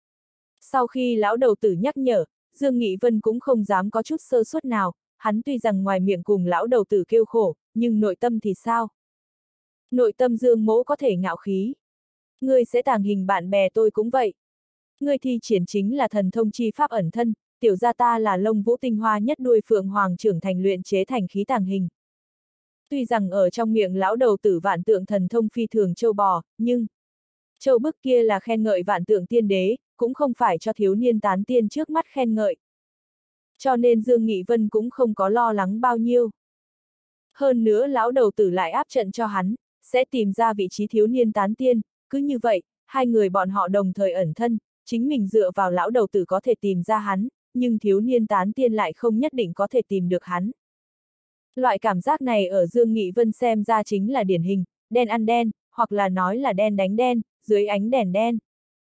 Sau khi lão đầu tử nhắc nhở, Dương Nghị Vân cũng không dám có chút sơ suất nào, hắn tuy rằng ngoài miệng cùng lão đầu tử kêu khổ, nhưng nội tâm thì sao? Nội tâm Dương Mỗ có thể ngạo khí. Ngươi sẽ tàng hình bạn bè tôi cũng vậy. Ngươi thi triển chính là thần thông chi pháp ẩn thân, tiểu gia ta là lông vũ tinh hoa nhất đuôi phượng hoàng trưởng thành luyện chế thành khí tàng hình. Tuy rằng ở trong miệng lão đầu tử vạn tượng thần thông phi thường châu bò, nhưng châu bức kia là khen ngợi vạn tượng tiên đế, cũng không phải cho thiếu niên tán tiên trước mắt khen ngợi. Cho nên Dương Nghị Vân cũng không có lo lắng bao nhiêu. Hơn nữa lão đầu tử lại áp trận cho hắn, sẽ tìm ra vị trí thiếu niên tán tiên, cứ như vậy, hai người bọn họ đồng thời ẩn thân, chính mình dựa vào lão đầu tử có thể tìm ra hắn, nhưng thiếu niên tán tiên lại không nhất định có thể tìm được hắn. Loại cảm giác này ở Dương Nghị Vân xem ra chính là điển hình, đen ăn đen, hoặc là nói là đen đánh đen, dưới ánh đèn đen.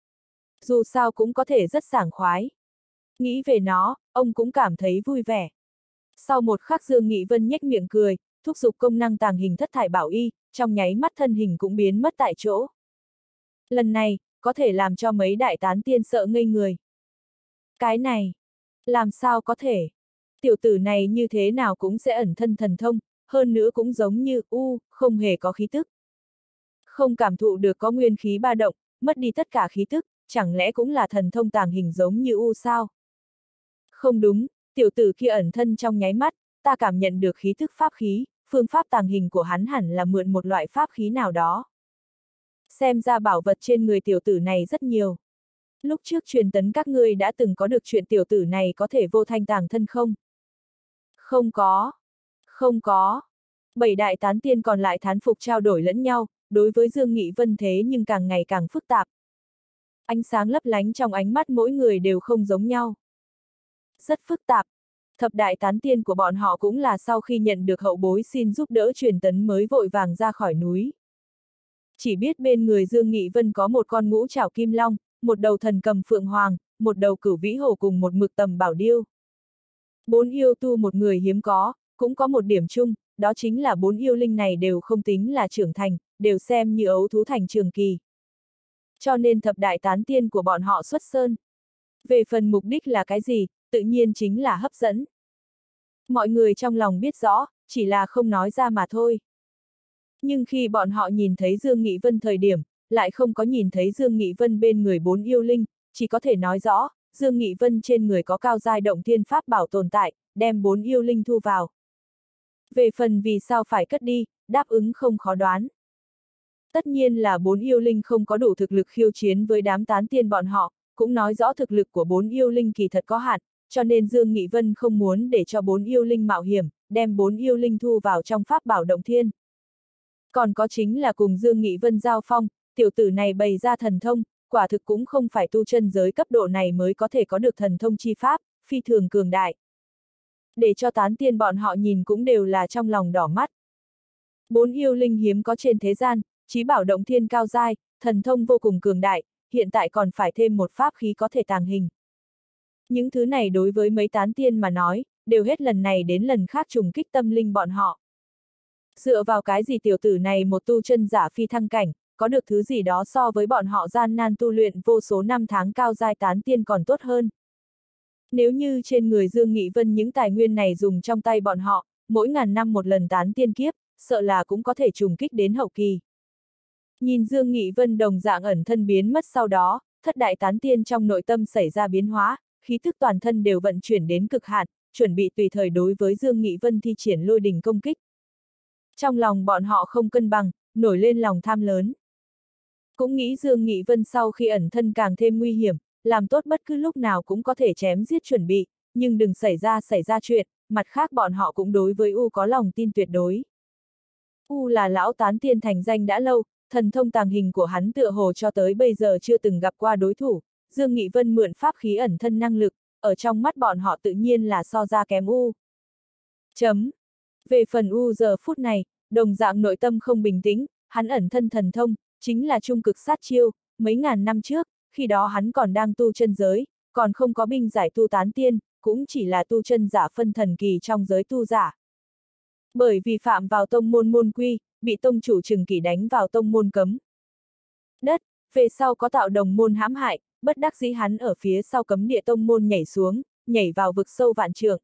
Dù sao cũng có thể rất sảng khoái. Nghĩ về nó, ông cũng cảm thấy vui vẻ. Sau một khắc Dương Nghị Vân nhếch miệng cười, thúc giục công năng tàng hình thất thải bảo y, trong nháy mắt thân hình cũng biến mất tại chỗ. Lần này, có thể làm cho mấy đại tán tiên sợ ngây người. Cái này, làm sao có thể? Tiểu tử này như thế nào cũng sẽ ẩn thân thần thông, hơn nữa cũng giống như, u, không hề có khí tức. Không cảm thụ được có nguyên khí ba động, mất đi tất cả khí tức, chẳng lẽ cũng là thần thông tàng hình giống như u sao? Không đúng, tiểu tử kia ẩn thân trong nháy mắt, ta cảm nhận được khí tức pháp khí, phương pháp tàng hình của hắn hẳn là mượn một loại pháp khí nào đó. Xem ra bảo vật trên người tiểu tử này rất nhiều. Lúc trước truyền tấn các ngươi đã từng có được chuyện tiểu tử này có thể vô thanh tàng thân không? Không có. Không có. Bảy đại tán tiên còn lại thán phục trao đổi lẫn nhau, đối với Dương Nghị Vân thế nhưng càng ngày càng phức tạp. Ánh sáng lấp lánh trong ánh mắt mỗi người đều không giống nhau. Rất phức tạp. Thập đại tán tiên của bọn họ cũng là sau khi nhận được hậu bối xin giúp đỡ truyền tấn mới vội vàng ra khỏi núi. Chỉ biết bên người Dương Nghị Vân có một con ngũ trảo kim long, một đầu thần cầm phượng hoàng, một đầu cửu vĩ hổ cùng một mực tầm bảo điêu. Bốn yêu tu một người hiếm có, cũng có một điểm chung, đó chính là bốn yêu linh này đều không tính là trưởng thành, đều xem như ấu thú thành trường kỳ. Cho nên thập đại tán tiên của bọn họ xuất sơn. Về phần mục đích là cái gì, tự nhiên chính là hấp dẫn. Mọi người trong lòng biết rõ, chỉ là không nói ra mà thôi. Nhưng khi bọn họ nhìn thấy Dương Nghị Vân thời điểm, lại không có nhìn thấy Dương Nghị Vân bên người bốn yêu linh, chỉ có thể nói rõ, Dương Nghị Vân trên người có cao giai động thiên pháp bảo tồn tại, đem bốn yêu linh thu vào. Về phần vì sao phải cất đi, đáp ứng không khó đoán. Tất nhiên là bốn yêu linh không có đủ thực lực khiêu chiến với đám tán tiên bọn họ, cũng nói rõ thực lực của bốn yêu linh kỳ thật có hạn, cho nên Dương Nghị Vân không muốn để cho bốn yêu linh mạo hiểm, đem bốn yêu linh thu vào trong pháp bảo động thiên. Còn có chính là cùng Dương Nghị Vân giao phong, tiểu tử này bày ra thần thông, quả thực cũng không phải tu chân giới cấp độ này mới có thể có được thần thông chi pháp, phi thường cường đại. Để cho tán tiên bọn họ nhìn cũng đều là trong lòng đỏ mắt. Bốn yêu linh hiếm có trên thế gian, chí bảo động thiên cao giai, thần thông vô cùng cường đại, hiện tại còn phải thêm một pháp khí có thể tàng hình. Những thứ này đối với mấy tán tiên mà nói, đều hết lần này đến lần khác trùng kích tâm linh bọn họ. Dựa vào cái gì tiểu tử này một tu chân giả phi thăng cảnh, có được thứ gì đó so với bọn họ gian nan tu luyện vô số năm tháng cao giai tán tiên còn tốt hơn. Nếu như trên người Dương Nghị Vân những tài nguyên này dùng trong tay bọn họ, mỗi ngàn năm một lần tán tiên kiếp, sợ là cũng có thể trùng kích đến hậu kỳ. Nhìn Dương Nghị Vân đồng dạng ẩn thân biến mất sau đó, thất đại tán tiên trong nội tâm xảy ra biến hóa, khí thức toàn thân đều vận chuyển đến cực hạn, chuẩn bị tùy thời đối với Dương Nghị Vân thi triển lôi đình công kích. Trong lòng bọn họ không cân bằng, nổi lên lòng tham lớn. Cũng nghĩ Dương Nghị Vân sau khi ẩn thân càng thêm nguy hiểm, làm tốt bất cứ lúc nào cũng có thể chém giết chuẩn bị, nhưng đừng xảy ra xảy ra chuyện, mặt khác bọn họ cũng đối với U có lòng tin tuyệt đối. U là lão tán tiên thành danh đã lâu, thần thông tàng hình của hắn tựa hồ cho tới bây giờ chưa từng gặp qua đối thủ, Dương Nghị Vân mượn pháp khí ẩn thân năng lực, ở trong mắt bọn họ tự nhiên là so ra kém U. Chấm. Về phần U giờ phút này, đồng dạng nội tâm không bình tĩnh, hắn ẩn thân thần thông, chính là trung cực sát chiêu, mấy ngàn năm trước, khi đó hắn còn đang tu chân giới, còn không có binh giải tu tán tiên, cũng chỉ là tu chân giả phân thần kỳ trong giới tu giả. Bởi vì phạm vào tông môn môn quy, bị tông chủ trừng kỷ đánh vào tông môn cấm đất, về sau có tạo đồng môn hãm hại, bất đắc dĩ hắn ở phía sau cấm địa tông môn nhảy xuống, nhảy vào vực sâu vạn trượng.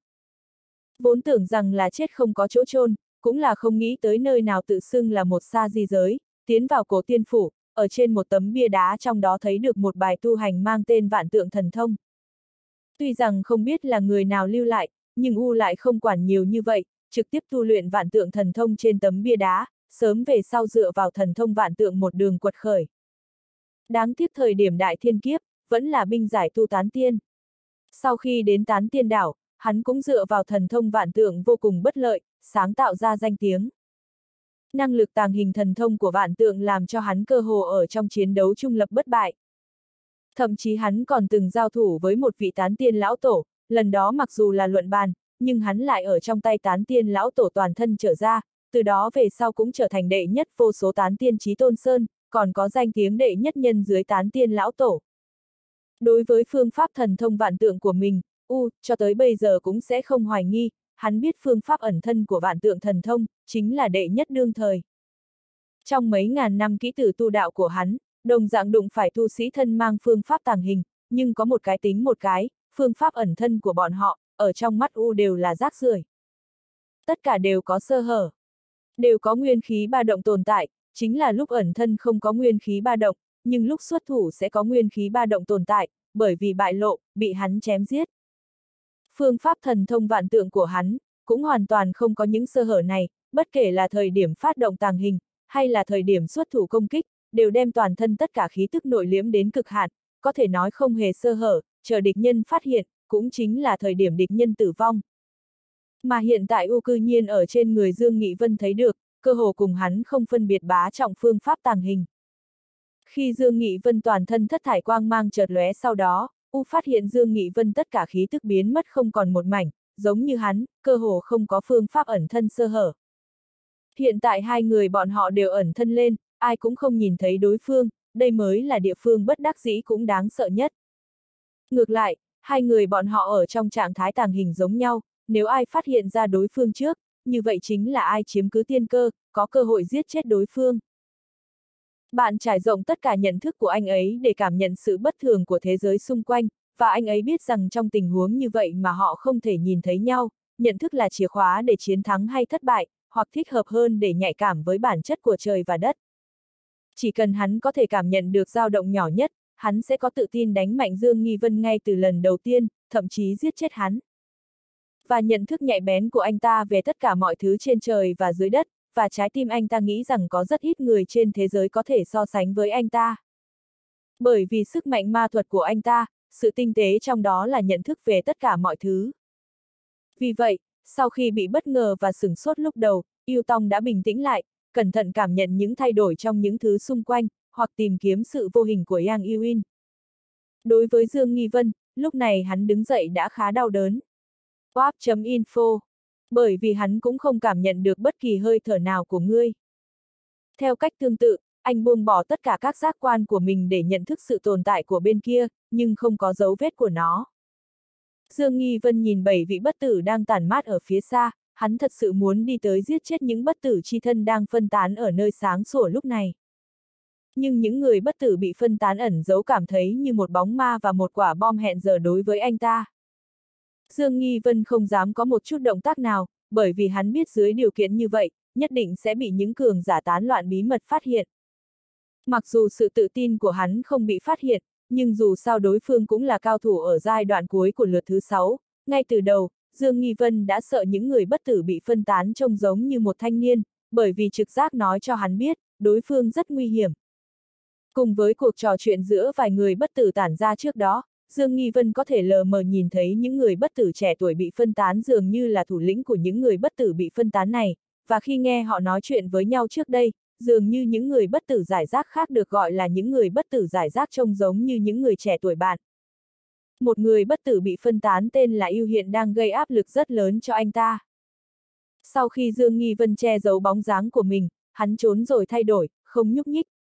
Vốn tưởng rằng là chết không có chỗ chôn, cũng là không nghĩ tới nơi nào tự xưng là một sa di giới, tiến vào cổ tiên phủ, ở trên một tấm bia đá trong đó thấy được một bài tu hành mang tên Vạn Tượng Thần Thông. Tuy rằng không biết là người nào lưu lại, nhưng U lại không quản nhiều như vậy, trực tiếp tu luyện Vạn Tượng Thần Thông trên tấm bia đá, sớm về sau dựa vào thần thông vạn tượng một đường quật khởi. Đáng tiếc thời điểm đại thiên kiếp, vẫn là binh giải tu tán tiên. Sau khi đến tán tiên đảo, hắn cũng dựa vào thần thông vạn tượng vô cùng bất lợi, sáng tạo ra danh tiếng. Năng lực tàng hình thần thông của vạn tượng làm cho hắn cơ hồ ở trong chiến đấu trung lập bất bại. Thậm chí hắn còn từng giao thủ với một vị tán tiên lão tổ, lần đó mặc dù là luận bàn, nhưng hắn lại ở trong tay tán tiên lão tổ toàn thân trở ra, từ đó về sau cũng trở thành đệ nhất vô số tán tiên chí tôn sơn, còn có danh tiếng đệ nhất nhân dưới tán tiên lão tổ. Đối với phương pháp thần thông vạn tượng của mình, U, cho tới bây giờ cũng sẽ không hoài nghi, hắn biết phương pháp ẩn thân của vạn tượng thần thông, chính là đệ nhất đương thời. Trong mấy ngàn năm kỹ tử tu đạo của hắn, đồng dạng đụng phải tu sĩ thân mang phương pháp tàng hình, nhưng có một cái tính một cái, phương pháp ẩn thân của bọn họ, ở trong mắt U đều là rác rưởi. Tất cả đều có sơ hở. Đều có nguyên khí ba động tồn tại, chính là lúc ẩn thân không có nguyên khí ba động, nhưng lúc xuất thủ sẽ có nguyên khí ba động tồn tại, bởi vì bại lộ, bị hắn chém giết. Phương pháp thần thông vạn tượng của hắn, cũng hoàn toàn không có những sơ hở này, bất kể là thời điểm phát động tàng hình, hay là thời điểm xuất thủ công kích, đều đem toàn thân tất cả khí tức nội liễm đến cực hạn, có thể nói không hề sơ hở, chờ địch nhân phát hiện, cũng chính là thời điểm địch nhân tử vong. Mà hiện tại U cư nhiên ở trên người Dương Nghị Vân thấy được, cơ hồ cùng hắn không phân biệt bá trọng phương pháp tàng hình. Khi Dương Nghị Vân toàn thân thất thải quang mang chợt lóe sau đó, U phát hiện Dương Nghị Vân tất cả khí tức biến mất không còn một mảnh, giống như hắn, cơ hồ không có phương pháp ẩn thân sơ hở. Hiện tại hai người bọn họ đều ẩn thân lên, ai cũng không nhìn thấy đối phương, đây mới là địa phương bất đắc dĩ cũng đáng sợ nhất. Ngược lại, hai người bọn họ ở trong trạng thái tàng hình giống nhau, nếu ai phát hiện ra đối phương trước, như vậy chính là ai chiếm cứ tiên cơ, có cơ hội giết chết đối phương. Bạn trải rộng tất cả nhận thức của anh ấy để cảm nhận sự bất thường của thế giới xung quanh, và anh ấy biết rằng trong tình huống như vậy mà họ không thể nhìn thấy nhau, nhận thức là chìa khóa để chiến thắng hay thất bại, hoặc thích hợp hơn để nhạy cảm với bản chất của trời và đất. Chỉ cần hắn có thể cảm nhận được dao động nhỏ nhất, hắn sẽ có tự tin đánh mạnh Dương Nghi Vân ngay từ lần đầu tiên, thậm chí giết chết hắn. Và nhận thức nhạy bén của anh ta về tất cả mọi thứ trên trời và dưới đất, và trái tim anh ta nghĩ rằng có rất ít người trên thế giới có thể so sánh với anh ta. Bởi vì sức mạnh ma thuật của anh ta, sự tinh tế trong đó là nhận thức về tất cả mọi thứ. Vì vậy, sau khi bị bất ngờ và sửng sốt lúc đầu, Yêu Tong đã bình tĩnh lại, cẩn thận cảm nhận những thay đổi trong những thứ xung quanh, hoặc tìm kiếm sự vô hình của Yang Yuin. Đối với Dương Nghi Vân, lúc này hắn đứng dậy đã khá đau đớn. Wap.info. Bởi vì hắn cũng không cảm nhận được bất kỳ hơi thở nào của ngươi. Theo cách tương tự, anh buông bỏ tất cả các giác quan của mình để nhận thức sự tồn tại của bên kia, nhưng không có dấu vết của nó. Dương Nghi Vân nhìn bảy vị bất tử đang tản mát ở phía xa, hắn thật sự muốn đi tới giết chết những bất tử chi thân đang phân tán ở nơi sáng sủa lúc này. Nhưng những người bất tử bị phân tán ẩn giấu cảm thấy như một bóng ma và một quả bom hẹn giờ đối với anh ta. Dương Nghi Vân không dám có một chút động tác nào, bởi vì hắn biết dưới điều kiện như vậy, nhất định sẽ bị những cường giả tán loạn bí mật phát hiện. Mặc dù sự tự tin của hắn không bị phát hiện, nhưng dù sao đối phương cũng là cao thủ ở giai đoạn cuối của lượt thứ sáu, ngay từ đầu, Dương Nghi Vân đã sợ những người bất tử bị phân tán trông giống như một thanh niên, bởi vì trực giác nói cho hắn biết, đối phương rất nguy hiểm. Cùng với cuộc trò chuyện giữa vài người bất tử tản ra trước đó, Dương Nghi Vân có thể lờ mờ nhìn thấy những người bất tử trẻ tuổi bị phân tán dường như là thủ lĩnh của những người bất tử bị phân tán này, và khi nghe họ nói chuyện với nhau trước đây, dường như những người bất tử giải rác khác được gọi là những người bất tử giải rác trông giống như những người trẻ tuổi bạn. Một người bất tử bị phân tán tên là Yêu hiện đang gây áp lực rất lớn cho anh ta. Sau khi Dương Nghi Vân che giấu bóng dáng của mình, hắn trốn rồi thay đổi, không nhúc nhích.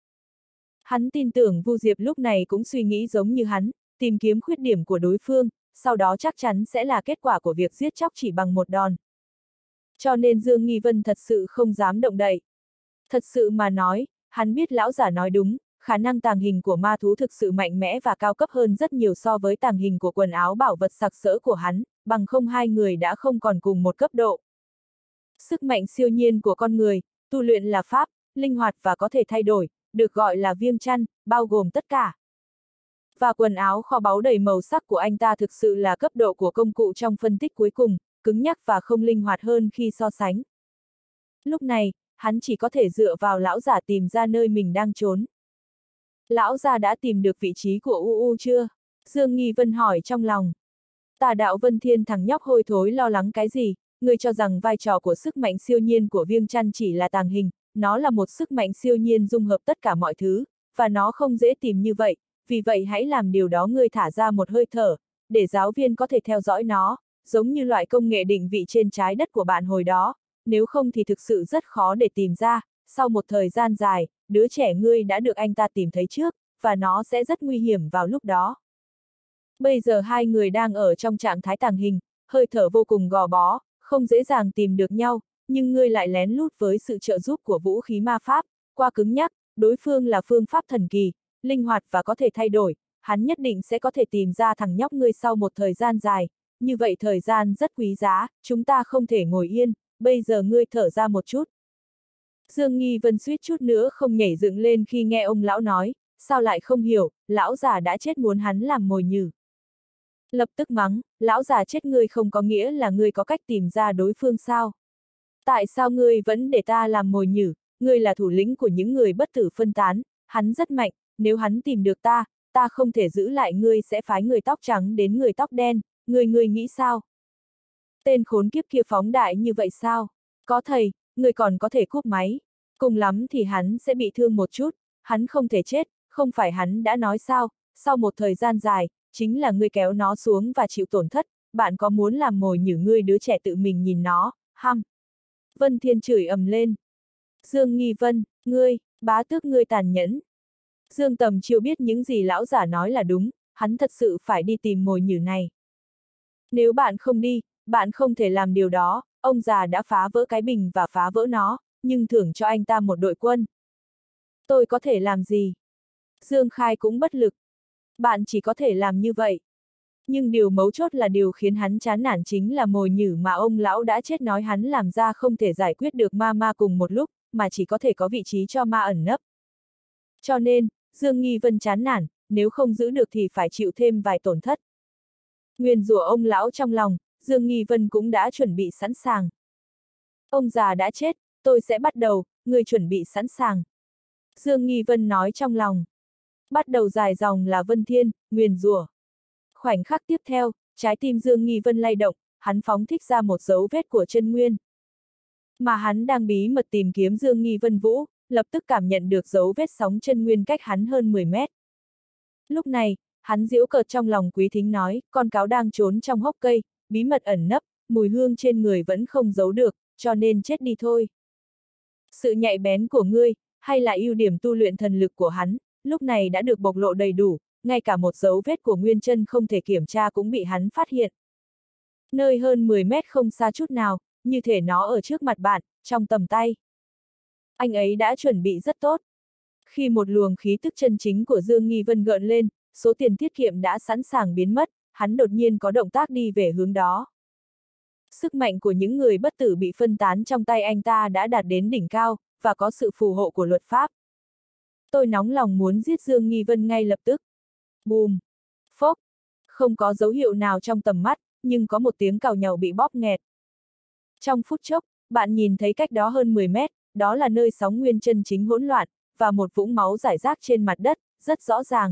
Hắn tin tưởng Vu Diệp lúc này cũng suy nghĩ giống như hắn, tìm kiếm khuyết điểm của đối phương, sau đó chắc chắn sẽ là kết quả của việc giết chóc chỉ bằng một đòn. Cho nên Dương Nghi Vân thật sự không dám động đậy. Thật sự mà nói, hắn biết lão giả nói đúng, khả năng tàng hình của ma thú thực sự mạnh mẽ và cao cấp hơn rất nhiều so với tàng hình của quần áo bảo vật sặc sỡ của hắn, bằng không hai người đã không còn cùng một cấp độ. Sức mạnh siêu nhiên của con người, tu luyện là pháp, linh hoạt và có thể thay đổi, được gọi là viêm chăn, bao gồm tất cả. Và quần áo kho báu đầy màu sắc của anh ta thực sự là cấp độ của công cụ trong phân tích cuối cùng, cứng nhắc và không linh hoạt hơn khi so sánh. Lúc này, hắn chỉ có thể dựa vào lão giả tìm ra nơi mình đang trốn. Lão già đã tìm được vị trí của U U chưa? Dương Nghi Vân hỏi trong lòng. Tà đạo Vân Thiên thằng nhóc hôi thối lo lắng cái gì, ngươi cho rằng vai trò của sức mạnh siêu nhiên của viêm chăn chỉ là tàng hình, nó là một sức mạnh siêu nhiên dung hợp tất cả mọi thứ, và nó không dễ tìm như vậy, vì vậy hãy làm điều đó, ngươi thả ra một hơi thở, để giáo viên có thể theo dõi nó, giống như loại công nghệ định vị trên trái đất của bạn hồi đó, nếu không thì thực sự rất khó để tìm ra, sau một thời gian dài, đứa trẻ ngươi đã được anh ta tìm thấy trước, và nó sẽ rất nguy hiểm vào lúc đó. Bây giờ hai người đang ở trong trạng thái tàng hình, hơi thở vô cùng gò bó, không dễ dàng tìm được nhau, nhưng ngươi lại lén lút với sự trợ giúp của vũ khí ma pháp, qua cứng nhắc, đối phương là phương pháp thần kỳ, linh hoạt và có thể thay đổi, hắn nhất định sẽ có thể tìm ra thằng nhóc ngươi sau một thời gian dài, như vậy thời gian rất quý giá, chúng ta không thể ngồi yên, bây giờ ngươi thở ra một chút. Dương Nghi Vân suýt chút nữa không nhảy dựng lên khi nghe ông lão nói, sao lại không hiểu, lão già đã chết muốn hắn làm mồi nhử. Lập tức mắng, lão già chết ngươi không có nghĩa là ngươi có cách tìm ra đối phương sao? Tại sao ngươi vẫn để ta làm mồi nhử, ngươi là thủ lĩnh của những người bất tử phân tán, hắn rất mạnh, nếu hắn tìm được ta, ta không thể giữ lại ngươi sẽ phái người tóc trắng đến người tóc đen, ngươi ngươi nghĩ sao? Tên khốn kiếp kia phóng đại như vậy sao? Có thầy, ngươi còn có thể cúp máy. Cùng lắm thì hắn sẽ bị thương một chút, hắn không thể chết, không phải hắn đã nói sao, sau một thời gian dài, chính là ngươi kéo nó xuống và chịu tổn thất, bạn có muốn làm mồi nhử ngươi đứa trẻ tự mình nhìn nó, hăm. Vân Thiên chửi ầm lên. Dương Nghi Vân, ngươi, bá tước ngươi tàn nhẫn. Dương Tầm Chiêu biết những gì lão giả nói là đúng, hắn thật sự phải đi tìm mồi nhử này. Nếu bạn không đi, bạn không thể làm điều đó, ông già đã phá vỡ cái bình và phá vỡ nó, nhưng thưởng cho anh ta một đội quân. Tôi có thể làm gì? Dương Khai cũng bất lực. Bạn chỉ có thể làm như vậy. Nhưng điều mấu chốt là điều khiến hắn chán nản chính là mồi nhử mà ông lão đã chết nói hắn làm ra không thể giải quyết được ma ma cùng một lúc, mà chỉ có thể có vị trí cho ma ẩn nấp. Cho nên, Dương Nghi Vân chán nản, nếu không giữ được thì phải chịu thêm vài tổn thất. Nguyền rủa ông lão trong lòng, Dương Nghi Vân cũng đã chuẩn bị sẵn sàng. Ông già đã chết, tôi sẽ bắt đầu, người chuẩn bị sẵn sàng. Dương Nghi Vân nói trong lòng. Bắt đầu dài dòng là Vân Thiên, nguyền rủa. Khoảnh khắc tiếp theo, trái tim Dương Nghi Vân lay động, hắn phóng thích ra một dấu vết của chân nguyên. Mà hắn đang bí mật tìm kiếm Dương Nghi Vân Vũ, lập tức cảm nhận được dấu vết sóng chân nguyên cách hắn hơn mười mét. Lúc này, hắn giễu cợt trong lòng Quý Thính nói, con cáo đang trốn trong hốc cây, bí mật ẩn nấp, mùi hương trên người vẫn không giấu được, cho nên chết đi thôi. Sự nhạy bén của ngươi, hay là ưu điểm tu luyện thần lực của hắn, lúc này đã được bộc lộ đầy đủ, ngay cả một dấu vết của nguyên chân không thể kiểm tra cũng bị hắn phát hiện. Nơi hơn mười mét không xa chút nào, như thể nó ở trước mặt bạn, trong tầm tay. Anh ấy đã chuẩn bị rất tốt. Khi một luồng khí tức chân chính của Dương Nghi Vân gợn lên, số tiền tiết kiệm đã sẵn sàng biến mất, hắn đột nhiên có động tác đi về hướng đó. Sức mạnh của những người bất tử bị phân tán trong tay anh ta đã đạt đến đỉnh cao, và có sự phù hộ của luật pháp. Tôi nóng lòng muốn giết Dương Nghi Vân ngay lập tức. Bùm! Phốc! Không có dấu hiệu nào trong tầm mắt, nhưng có một tiếng cào nhàu bị bóp nghẹt. Trong phút chốc, bạn nhìn thấy cách đó hơn mười mét, đó là nơi sóng nguyên chân chính hỗn loạn, và một vũng máu rải rác trên mặt đất, rất rõ ràng.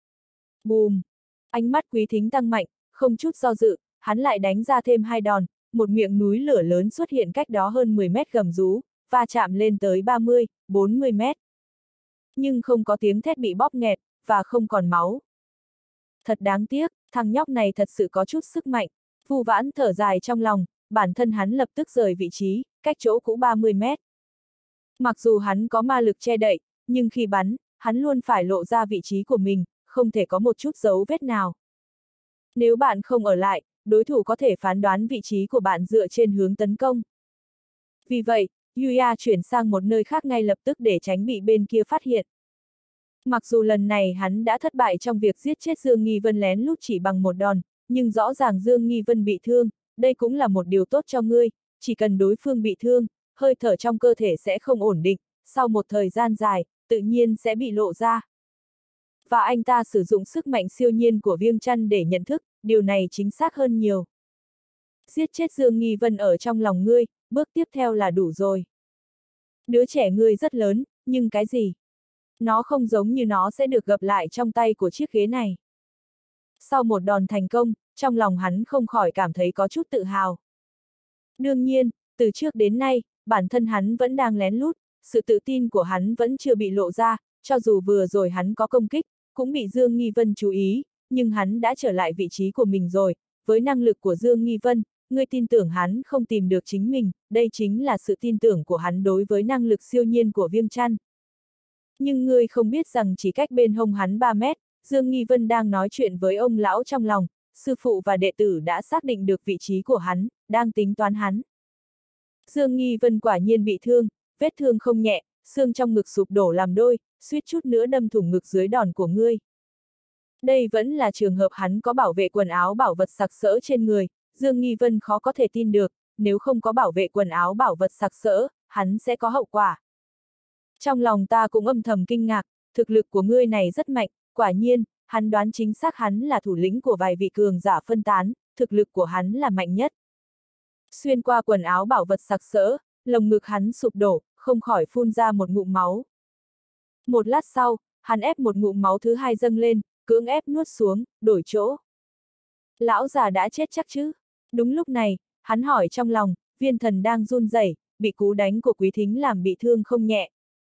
Bùm! Ánh mắt Quý Thính tăng mạnh, không chút do dự, hắn lại đánh ra thêm hai đòn, một miệng núi lửa lớn xuất hiện cách đó hơn mười mét gầm rú, va chạm lên tới ba mươi, bốn mươi mét. Nhưng không có tiếng thét bị bóp nghẹt, và không còn máu. Thật đáng tiếc, thằng nhóc này thật sự có chút sức mạnh. Vu Vãn thở dài trong lòng, bản thân hắn lập tức rời vị trí, cách chỗ cũ ba mươi mét. Mặc dù hắn có ma lực che đậy, nhưng khi bắn, hắn luôn phải lộ ra vị trí của mình, không thể có một chút dấu vết nào. Nếu bạn không ở lại, đối thủ có thể phán đoán vị trí của bạn dựa trên hướng tấn công. Vì vậy, Yuya chuyển sang một nơi khác ngay lập tức để tránh bị bên kia phát hiện. Mặc dù lần này hắn đã thất bại trong việc giết chết Dương Nghi Vân lén lút chỉ bằng một đòn, nhưng rõ ràng Dương Nghi Vân bị thương, đây cũng là một điều tốt cho ngươi, chỉ cần đối phương bị thương, hơi thở trong cơ thể sẽ không ổn định, sau một thời gian dài, tự nhiên sẽ bị lộ ra. Và anh ta sử dụng sức mạnh siêu nhiên của Viêng Chăn để nhận thức, điều này chính xác hơn nhiều. Giết chết Dương Nghi Vân ở trong lòng ngươi, bước tiếp theo là đủ rồi. Đứa trẻ ngươi rất lớn, nhưng cái gì? Nó không giống như nó sẽ được gặp lại trong tay của chiếc ghế này. Sau một đòn thành công, trong lòng hắn không khỏi cảm thấy có chút tự hào. Đương nhiên, từ trước đến nay, bản thân hắn vẫn đang lén lút, sự tự tin của hắn vẫn chưa bị lộ ra, cho dù vừa rồi hắn có công kích, cũng bị Dương Nghi Vân chú ý, nhưng hắn đã trở lại vị trí của mình rồi, với năng lực của Dương Nghi Vân, ngươi tin tưởng hắn không tìm được chính mình, đây chính là sự tin tưởng của hắn đối với năng lực siêu nhiên của Viêng Chăn. Nhưng ngươi không biết rằng chỉ cách bên hông hắn ba mét, Dương Nghi Vân đang nói chuyện với ông lão trong lòng, sư phụ và đệ tử đã xác định được vị trí của hắn, đang tính toán hắn. Dương Nghi Vân quả nhiên bị thương, vết thương không nhẹ, xương trong ngực sụp đổ làm đôi, suýt chút nữa đâm thủng ngực dưới đòn của ngươi. Đây vẫn là trường hợp hắn có bảo vệ quần áo bảo vật sặc sỡ trên người, Dương Nghi Vân khó có thể tin được, nếu không có bảo vệ quần áo bảo vật sặc sỡ, hắn sẽ có hậu quả. Trong lòng ta cũng âm thầm kinh ngạc, thực lực của ngươi này rất mạnh, quả nhiên, hắn đoán chính xác hắn là thủ lĩnh của vài vị cường giả phân tán, thực lực của hắn là mạnh nhất. Xuyên qua quần áo bảo vật sặc sỡ, lồng ngực hắn sụp đổ, không khỏi phun ra một ngụm máu. Một lát sau, hắn ép một ngụm máu thứ hai dâng lên, cưỡng ép nuốt xuống, đổi chỗ. Lão già đã chết chắc chứ? Đúng lúc này, hắn hỏi trong lòng, viên thần đang run rẩy, bị cú đánh của Quý Thính làm bị thương không nhẹ.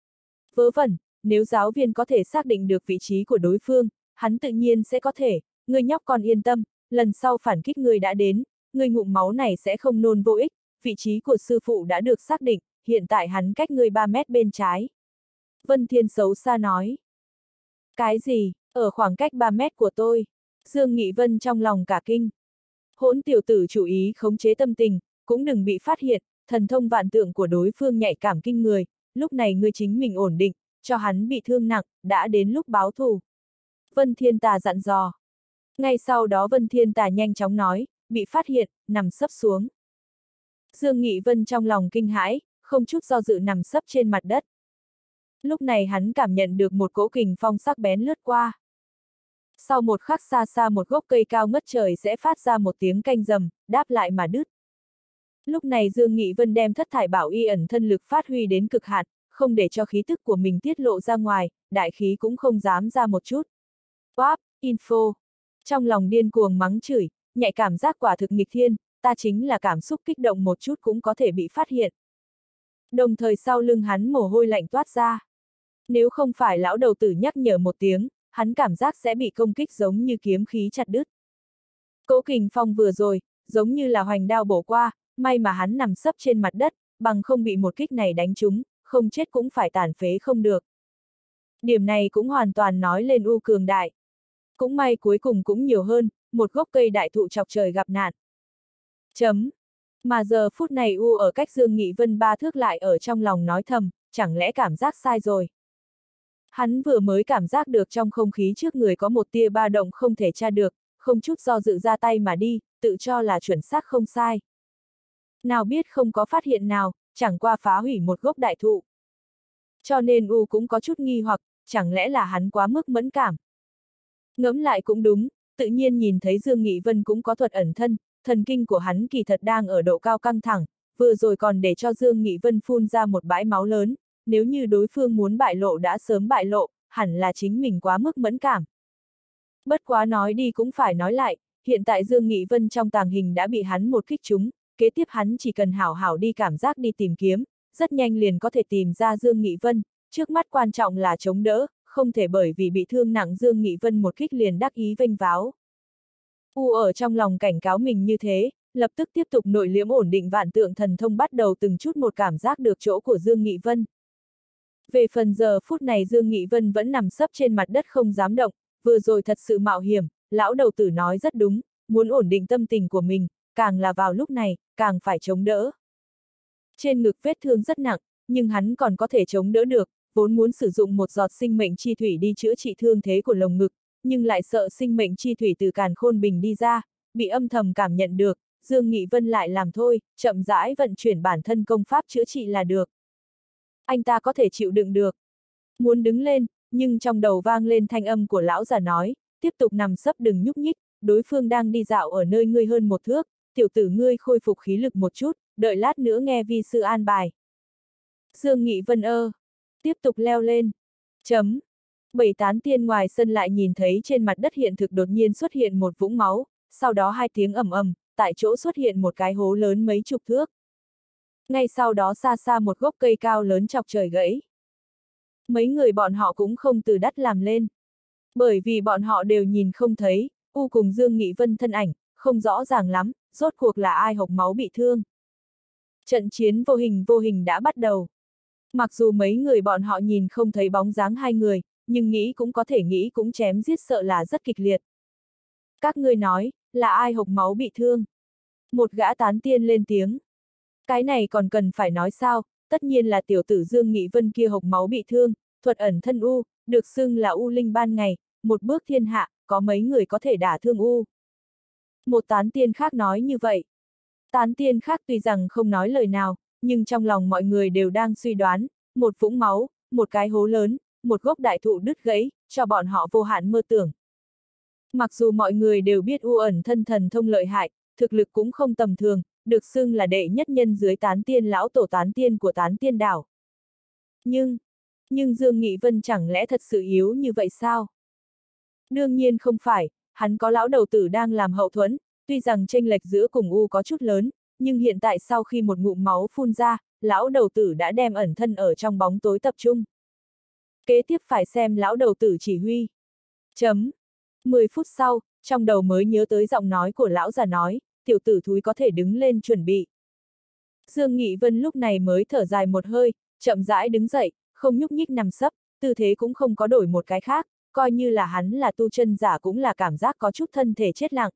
Vớ vẩn, nếu giáo viên có thể xác định được vị trí của đối phương, hắn tự nhiên sẽ có thể, người nhóc con yên tâm, lần sau phản kích người đã đến, người ngụm máu này sẽ không nôn vô ích, vị trí của sư phụ đã được xác định, hiện tại hắn cách người ba mét bên trái. Vân Thiên xấu xa nói. Cái gì, ở khoảng cách ba mét của tôi? Dương Nghị Vân trong lòng cả kinh. Hỗn tiểu tử chú ý khống chế tâm tình, cũng đừng bị phát hiện, thần thông vạn tượng của đối phương nhạy cảm kinh người, lúc này ngươi chính mình ổn định, cho hắn bị thương nặng, đã đến lúc báo thù. Vân Thiên Tà dặn dò. Ngay sau đó Vân Thiên Tà nhanh chóng nói, bị phát hiện, nằm sấp xuống. Dương Nghị Vân trong lòng kinh hãi, không chút do dự nằm sấp trên mặt đất. Lúc này hắn cảm nhận được một cỗ kình phong sắc bén lướt qua. Sau một khắc xa xa một gốc cây cao ngất trời sẽ phát ra một tiếng canh rầm, đáp lại mà đứt. Lúc này Dương Nghị Vân đem thất thải bảo y ẩn thân lực phát huy đến cực hạn, không để cho khí tức của mình tiết lộ ra ngoài, đại khí cũng không dám ra một chút. Wap, info. Trong lòng điên cuồng mắng chửi, nhạy cảm giác quả thực nghịch thiên, ta chính là cảm xúc kích động một chút cũng có thể bị phát hiện. Đồng thời sau lưng hắn mồ hôi lạnh toát ra. Nếu không phải lão đầu tử nhắc nhở một tiếng, hắn cảm giác sẽ bị công kích giống như kiếm khí chặt đứt. Cỗ kình phong vừa rồi, giống như là hoành đao bổ qua, may mà hắn nằm sấp trên mặt đất, bằng không bị một kích này đánh trúng, không chết cũng phải tàn phế không được. Điểm này cũng hoàn toàn nói lên U cường đại. Cũng may cuối cùng cũng nhiều hơn, một gốc cây đại thụ chọc trời gặp nạn. Chấm. Mà giờ phút này U ở cách Dương Nghị Vân ba thước lại ở trong lòng nói thầm, chẳng lẽ cảm giác sai rồi. Hắn vừa mới cảm giác được trong không khí trước người có một tia ba động không thể tra được, không chút do dự ra tay mà đi, tự cho là chuẩn xác không sai. Nào biết không có phát hiện nào, chẳng qua phá hủy một gốc đại thụ. Cho nên U cũng có chút nghi hoặc, chẳng lẽ là hắn quá mức mẫn cảm. Ngẫm lại cũng đúng, tự nhiên nhìn thấy Dương Nghị Vân cũng có thuật ẩn thân, thần kinh của hắn kỳ thật đang ở độ cao căng thẳng, vừa rồi còn để cho Dương Nghị Vân phun ra một bãi máu lớn, nếu như đối phương muốn bại lộ đã sớm bại lộ, hẳn là chính mình quá mức mẫn cảm. Bất quá nói đi cũng phải nói lại, hiện tại Dương Nghị Vân trong tàng hình đã bị hắn một kích trúng, kế tiếp hắn chỉ cần hảo hảo đi cảm giác đi tìm kiếm, rất nhanh liền có thể tìm ra Dương Nghị Vân, trước mắt quan trọng là chống đỡ, không thể bởi vì bị thương nặng Dương Nghị Vân một kích liền đắc ý vênh váo. U ở trong lòng cảnh cáo mình như thế, lập tức tiếp tục nội liễm ổn định vạn tượng thần thông bắt đầu từng chút một cảm giác được chỗ của Dương Nghị Vân. Về phần giờ phút này Dương Nghị Vân vẫn nằm sấp trên mặt đất không dám động, vừa rồi thật sự mạo hiểm, lão đầu tử nói rất đúng, muốn ổn định tâm tình của mình, càng là vào lúc này, càng phải chống đỡ. Trên ngực vết thương rất nặng, nhưng hắn còn có thể chống đỡ được, vốn muốn sử dụng một giọt sinh mệnh chi thủy đi chữa trị thương thế của lồng ngực, nhưng lại sợ sinh mệnh chi thủy từ càn khôn bình đi ra, bị âm thầm cảm nhận được, Dương Nghị Vân lại làm thôi, chậm rãi vận chuyển bản thân công pháp chữa trị là được. Anh ta có thể chịu đựng được. Muốn đứng lên, nhưng trong đầu vang lên thanh âm của lão già nói, tiếp tục nằm sấp đừng nhúc nhích, đối phương đang đi dạo ở nơi ngươi hơn một thước, tiểu tử ngươi khôi phục khí lực một chút, đợi lát nữa nghe vi sư an bài. Dương Nghị Vân ơ, tiếp tục leo lên. Chấm. Bảy tán tiên ngoài sân lại nhìn thấy trên mặt đất hiện thực đột nhiên xuất hiện một vũng máu, sau đó hai tiếng ầm ầm, tại chỗ xuất hiện một cái hố lớn mấy chục thước. Ngay sau đó xa xa một gốc cây cao lớn chọc trời gãy. Mấy người bọn họ cũng không từ đất làm lên. Bởi vì bọn họ đều nhìn không thấy, U cùng Dương Nghị Vân thân ảnh, không rõ ràng lắm, rốt cuộc là ai hộc máu bị thương. Trận chiến vô hình vô hình đã bắt đầu. Mặc dù mấy người bọn họ nhìn không thấy bóng dáng hai người, nhưng nghĩ cũng có thể nghĩ cũng chém giết sợ là rất kịch liệt. Các ngươi nói, là ai hộc máu bị thương? Một gã tán tiên lên tiếng. Cái này còn cần phải nói sao, tất nhiên là tiểu tử Dương Nghị Vân kia hộc máu bị thương, thuật ẩn thân U, được xưng là U linh ban ngày, một bước thiên hạ, có mấy người có thể đả thương U. Một tán tiên khác nói như vậy. Tán tiên khác tuy rằng không nói lời nào, nhưng trong lòng mọi người đều đang suy đoán, một vũng máu, một cái hố lớn, một gốc đại thụ đứt gãy, cho bọn họ vô hạn mơ tưởng. Mặc dù mọi người đều biết U ẩn thân thần thông lợi hại, thực lực cũng không tầm thường, được xưng là đệ nhất nhân dưới tán tiên lão tổ tán tiên của tán tiên đảo. Nhưng, nhưng Dương Nghị Vân chẳng lẽ thật sự yếu như vậy sao? Đương nhiên không phải, hắn có lão đầu tử đang làm hậu thuẫn, tuy rằng chênh lệch giữa cùng U có chút lớn, nhưng hiện tại sau khi một ngụm máu phun ra, lão đầu tử đã đem ẩn thân ở trong bóng tối tập trung. Kế tiếp phải xem lão đầu tử chỉ huy. Chấm. mười phút sau, trong đầu mới nhớ tới giọng nói của lão già nói, tiểu tử thúi có thể đứng lên chuẩn bị. Dương Nghị Vân lúc này mới thở dài một hơi, chậm rãi đứng dậy, không nhúc nhích nằm sấp, tư thế cũng không có đổi một cái khác, coi như là hắn là tu chân giả cũng là cảm giác có chút thân thể chết lặng.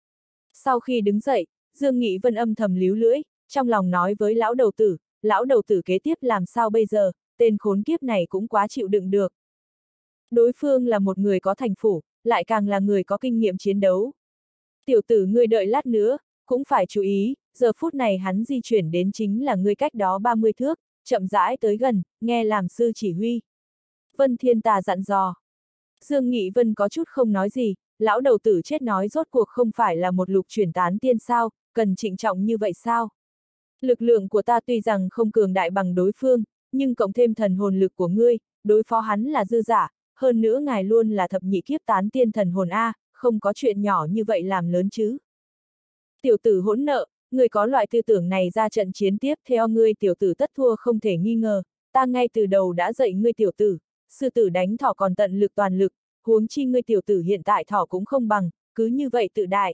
Sau khi đứng dậy, Dương Nghị Vân âm thầm líu lưỡi, trong lòng nói với lão đầu tử, lão đầu tử kế tiếp làm sao bây giờ, tên khốn kiếp này cũng quá chịu đựng được. Đối phương là một người có thành phủ, lại càng là người có kinh nghiệm chiến đấu. Tiểu tử ngươi đợi lát nữa, cũng phải chú ý, giờ phút này hắn di chuyển đến chính là ngươi cách đó ba mươi thước, chậm rãi tới gần, nghe làm sư chỉ huy. Vân Thiên Tà dặn dò. Dương Nghị Vân có chút không nói gì, lão đầu tử chết nói rốt cuộc không phải là một lục chuyển tán tiên sao, cần trịnh trọng như vậy sao? Lực lượng của ta tuy rằng không cường đại bằng đối phương, nhưng cộng thêm thần hồn lực của ngươi, đối phó hắn là dư giả, hơn nữa ngài luôn là thập nhị kiếp tán tiên thần hồn A, không có chuyện nhỏ như vậy làm lớn chứ. Tiểu tử hỗn nợ, ngươi có loại tư tưởng này ra trận chiến tiếp theo ngươi tiểu tử tất thua không thể nghi ngờ, ta ngay từ đầu đã dạy ngươi tiểu tử, sư tử đánh thỏ còn tận lực toàn lực, huống chi ngươi tiểu tử hiện tại thỏ cũng không bằng, cứ như vậy tự đại.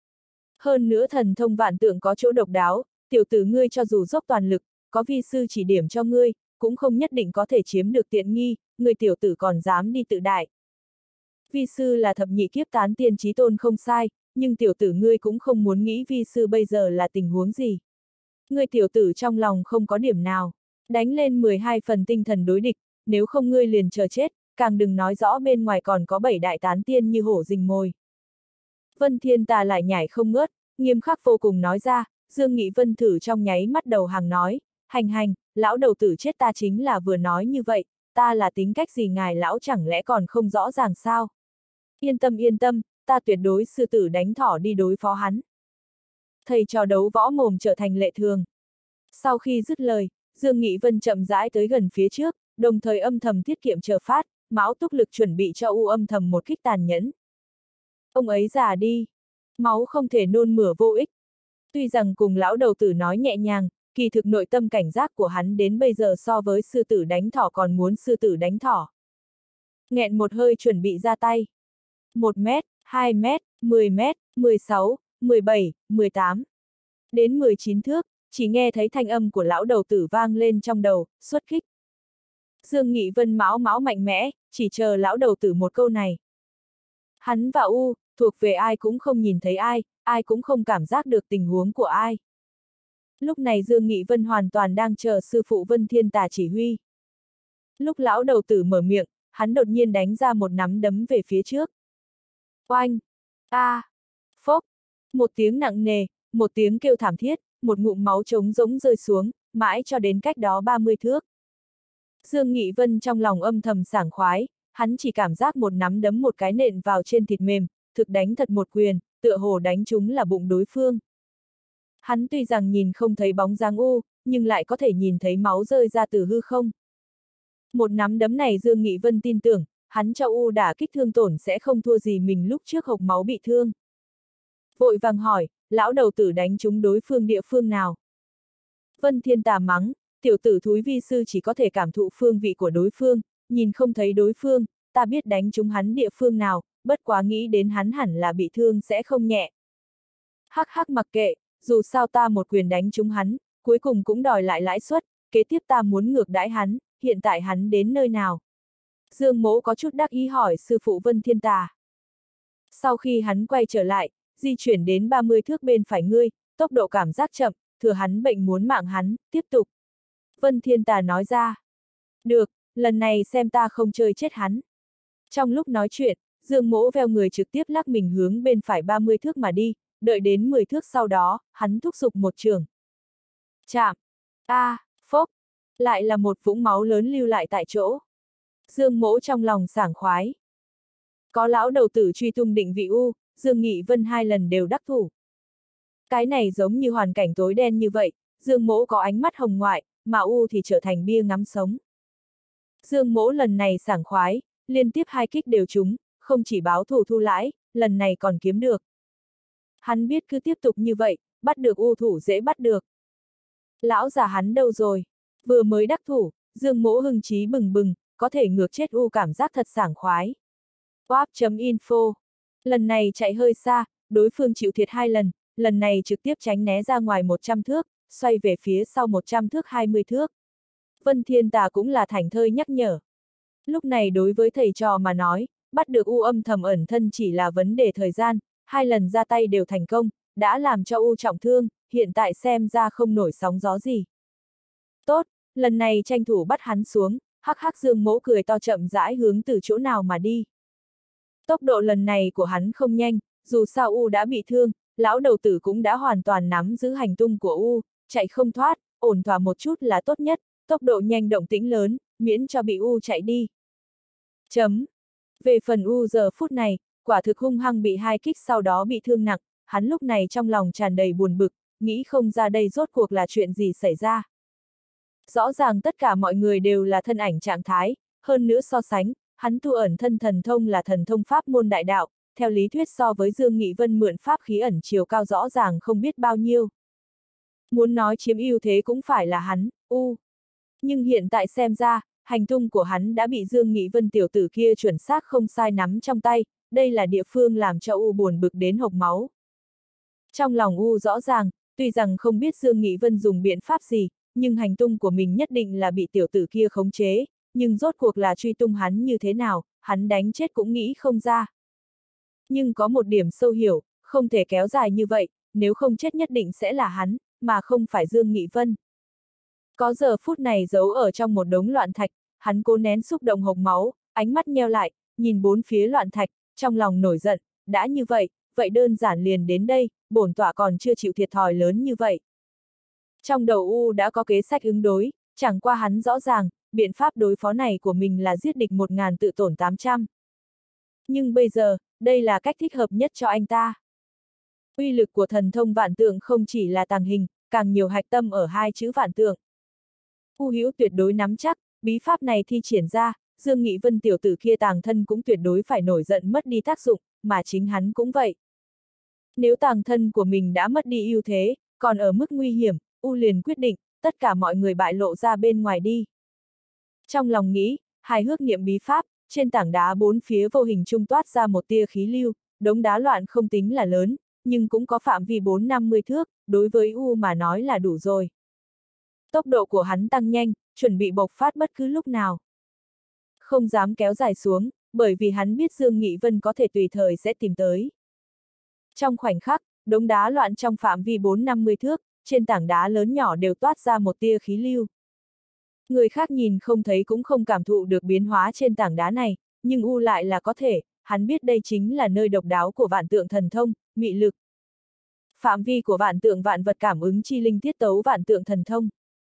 Hơn nữa thần thông vạn tượng có chỗ độc đáo, tiểu tử ngươi cho dù dốc toàn lực, có vi sư chỉ điểm cho ngươi, cũng không nhất định có thể chiếm được tiện nghi, ngươi tiểu tử còn dám đi tự đại. Vi sư là thập nhị kiếp tán tiên chí tôn không sai, nhưng tiểu tử ngươi cũng không muốn nghĩ vi sư bây giờ là tình huống gì. Ngươi tiểu tử trong lòng không có điểm nào, đánh lên mười hai phần tinh thần đối địch, nếu không ngươi liền chờ chết, càng đừng nói rõ bên ngoài còn có bảy đại tán tiên như hổ rình mồi. Vân Thiên Tà lại nhảy không ngớt, nghiêm khắc vô cùng nói ra, Dương Nghị Vân thử trong nháy mắt đầu hàng nói, hành hành, lão đầu tử chết ta chính là vừa nói như vậy, ta là tính cách gì ngài lão chẳng lẽ còn không rõ ràng sao? Yên tâm yên tâm, ta tuyệt đối sư tử đánh thỏ đi đối phó hắn. Thầy trò đấu võ mồm trở thành lệ thường. Sau khi dứt lời, Dương Nghị Vân chậm rãi tới gần phía trước, đồng thời âm thầm tiết kiệm chờ phát, máu túc lực chuẩn bị cho U âm thầm một kích tàn nhẫn. Ông ấy già đi, máu không thể nôn mửa vô ích. Tuy rằng cùng lão đầu tử nói nhẹ nhàng, kỳ thực nội tâm cảnh giác của hắn đến bây giờ so với sư tử đánh thỏ còn muốn sư tử đánh thỏ. Nghẹn một hơi chuẩn bị ra tay. một mét, hai mét, mười mét, mười sáu, mười bảy, mười tám. Đến mười chín thước, chỉ nghe thấy thanh âm của lão đầu tử vang lên trong đầu, xuất kích. Dương Nghị Vân mão mão mạnh mẽ, chỉ chờ lão đầu tử một câu này. Hắn và U, thuộc về ai cũng không nhìn thấy ai, ai cũng không cảm giác được tình huống của ai. Lúc này Dương Nghị Vân hoàn toàn đang chờ sư phụ Vân Thiên Tà chỉ huy. Lúc lão đầu tử mở miệng, hắn đột nhiên đánh ra một nắm đấm về phía trước. Oanh! A! À, phốc! Một tiếng nặng nề, một tiếng kêu thảm thiết, một ngụm máu trống rỗng rơi xuống, mãi cho đến cách đó ba mươi thước. Dương Nghị Vân trong lòng âm thầm sảng khoái, hắn chỉ cảm giác một nắm đấm một cái nện vào trên thịt mềm, thực đánh thật một quyền, tựa hồ đánh trúng là bụng đối phương. Hắn tuy rằng nhìn không thấy bóng dáng U, nhưng lại có thể nhìn thấy máu rơi ra từ hư không. Một nắm đấm này Dương Nghị Vân tin tưởng, hắn cho U đả kích thương tổn sẽ không thua gì mình lúc trước hộc máu bị thương. Vội vàng hỏi, lão đầu tử đánh trúng đối phương địa phương nào? Vân Thiên Tà mắng, tiểu tử thúi vi sư chỉ có thể cảm thụ phương vị của đối phương, nhìn không thấy đối phương, ta biết đánh trúng hắn địa phương nào, bất quá nghĩ đến hắn hẳn là bị thương sẽ không nhẹ. Hắc hắc mặc kệ, dù sao ta một quyền đánh trúng hắn, cuối cùng cũng đòi lại lãi suất, kế tiếp ta muốn ngược đãi hắn, hiện tại hắn đến nơi nào? Dương Mỗ có chút đắc ý hỏi sư phụ Vân Thiên Tà. Sau khi hắn quay trở lại, di chuyển đến ba mươi thước bên phải ngươi, tốc độ cảm giác chậm, thừa hắn bệnh muốn mạng hắn, tiếp tục. Vân Thiên Tà nói ra. Được, lần này xem ta không chơi chết hắn. Trong lúc nói chuyện, Dương Mỗ veo người trực tiếp lắc mình hướng bên phải ba mươi thước mà đi, đợi đến mười thước sau đó, hắn thúc giục một trường. Chạm! A, à, phốc! Lại là một vũng máu lớn lưu lại tại chỗ. Dương Mỗ trong lòng sảng khoái. Có lão đầu tử truy tung định vị U, Dương Nghị Vân hai lần đều đắc thủ. Cái này giống như hoàn cảnh tối đen như vậy, Dương Mỗ có ánh mắt hồng ngoại, mà U thì trở thành bia ngắm sống. Dương Mỗ lần này sảng khoái, liên tiếp hai kích đều trúng, không chỉ báo thù thu lãi, lần này còn kiếm được. Hắn biết cứ tiếp tục như vậy, bắt được U thủ dễ bắt được. Lão già hắn đâu rồi? Vừa mới đắc thủ, Dương Mỗ hưng trí bừng bừng, có thể ngược chết U cảm giác thật sảng khoái. Wap.info. Lần này chạy hơi xa, đối phương chịu thiệt hai lần, lần này trực tiếp tránh né ra ngoài một trăm thước, xoay về phía sau một trăm thước hai mươi thước. Vân Thiên Tà cũng là thảnh thơi nhắc nhở. Lúc này đối với thầy trò mà nói, bắt được U âm thầm ẩn thân chỉ là vấn đề thời gian, hai lần ra tay đều thành công, đã làm cho U trọng thương, hiện tại xem ra không nổi sóng gió gì. Tốt, lần này tranh thủ bắt hắn xuống, hắc hắc Dương Mỗ cười to chậm rãi hướng từ chỗ nào mà đi. Tốc độ lần này của hắn không nhanh, dù sao U đã bị thương, lão đầu tử cũng đã hoàn toàn nắm giữ hành tung của U, chạy không thoát, ổn thỏa một chút là tốt nhất, tốc độ nhanh động tĩnh lớn, miễn cho bị U chạy đi. Chấm. Về phần U giờ phút này, quả thực hung hăng bị hai kích sau đó bị thương nặng, hắn lúc này trong lòng tràn đầy buồn bực, nghĩ không ra đây rốt cuộc là chuyện gì xảy ra. Rõ ràng tất cả mọi người đều là thân ảnh trạng thái, hơn nữa so sánh, hắn tu ẩn thân thần thông là thần thông pháp môn đại đạo, theo lý thuyết so với Dương Nghị Vân mượn pháp khí ẩn chiều cao rõ ràng không biết bao nhiêu. Muốn nói chiếm ưu thế cũng phải là hắn, U. Nhưng hiện tại xem ra, hành tung của hắn đã bị Dương Nghị Vân tiểu tử kia chuẩn xác không sai nắm trong tay, đây là địa phương làm cho U buồn bực đến hộc máu. Trong lòng U rõ ràng, tuy rằng không biết Dương Nghị Vân dùng biện pháp gì, nhưng hành tung của mình nhất định là bị tiểu tử kia khống chế, nhưng rốt cuộc là truy tung hắn như thế nào, hắn đánh chết cũng nghĩ không ra. Nhưng có một điểm sâu hiểu, không thể kéo dài như vậy, nếu không chết nhất định sẽ là hắn, mà không phải Dương Nghị Vân. Có giờ phút này giấu ở trong một đống loạn thạch, hắn cố nén xúc động hộc máu, ánh mắt nheo lại, nhìn bốn phía loạn thạch, trong lòng nổi giận, đã như vậy, vậy đơn giản liền đến đây, bổn tọa còn chưa chịu thiệt thòi lớn như vậy. Trong đầu U đã có kế sách ứng đối, chẳng qua hắn rõ ràng, biện pháp đối phó này của mình là giết địch một ngàn tự tổn tám trăm. Nhưng bây giờ, đây là cách thích hợp nhất cho anh ta. Uy lực của thần thông vạn tượng không chỉ là tàng hình, càng nhiều hạch tâm ở hai chữ vạn tượng. U Hữu tuyệt đối nắm chắc, bí pháp này thi triển ra, Dương Nghị Vân tiểu tử kia tàng thân cũng tuyệt đối phải nổi giận mất đi tác dụng, mà chính hắn cũng vậy. Nếu tàng thân của mình đã mất đi ưu thế, còn ở mức nguy hiểm, U liền quyết định, tất cả mọi người bại lộ ra bên ngoài đi. Trong lòng nghĩ, hài hước niệm bí pháp, trên tảng đá bốn phía vô hình trung toát ra một tia khí lưu, đống đá loạn không tính là lớn, nhưng cũng có phạm vi bốn năm mươi thước, đối với U mà nói là đủ rồi. Tốc độ của hắn tăng nhanh, chuẩn bị bộc phát bất cứ lúc nào. Không dám kéo dài xuống, bởi vì hắn biết Dương Nghị Vân có thể tùy thời sẽ tìm tới. Trong khoảnh khắc, đống đá loạn trong phạm vi bốn năm mươi thước, trên tảng đá lớn nhỏ đều toát ra một tia khí lưu. Người khác nhìn không thấy cũng không cảm thụ được biến hóa trên tảng đá này, nhưng U lại là có thể, hắn biết đây chính là nơi độc đáo của vạn tượng thần thông, mị lực. Phạm vi của vạn tượng vạn vật cảm ứng chi linh tiết tấu vạn tượng thần thông.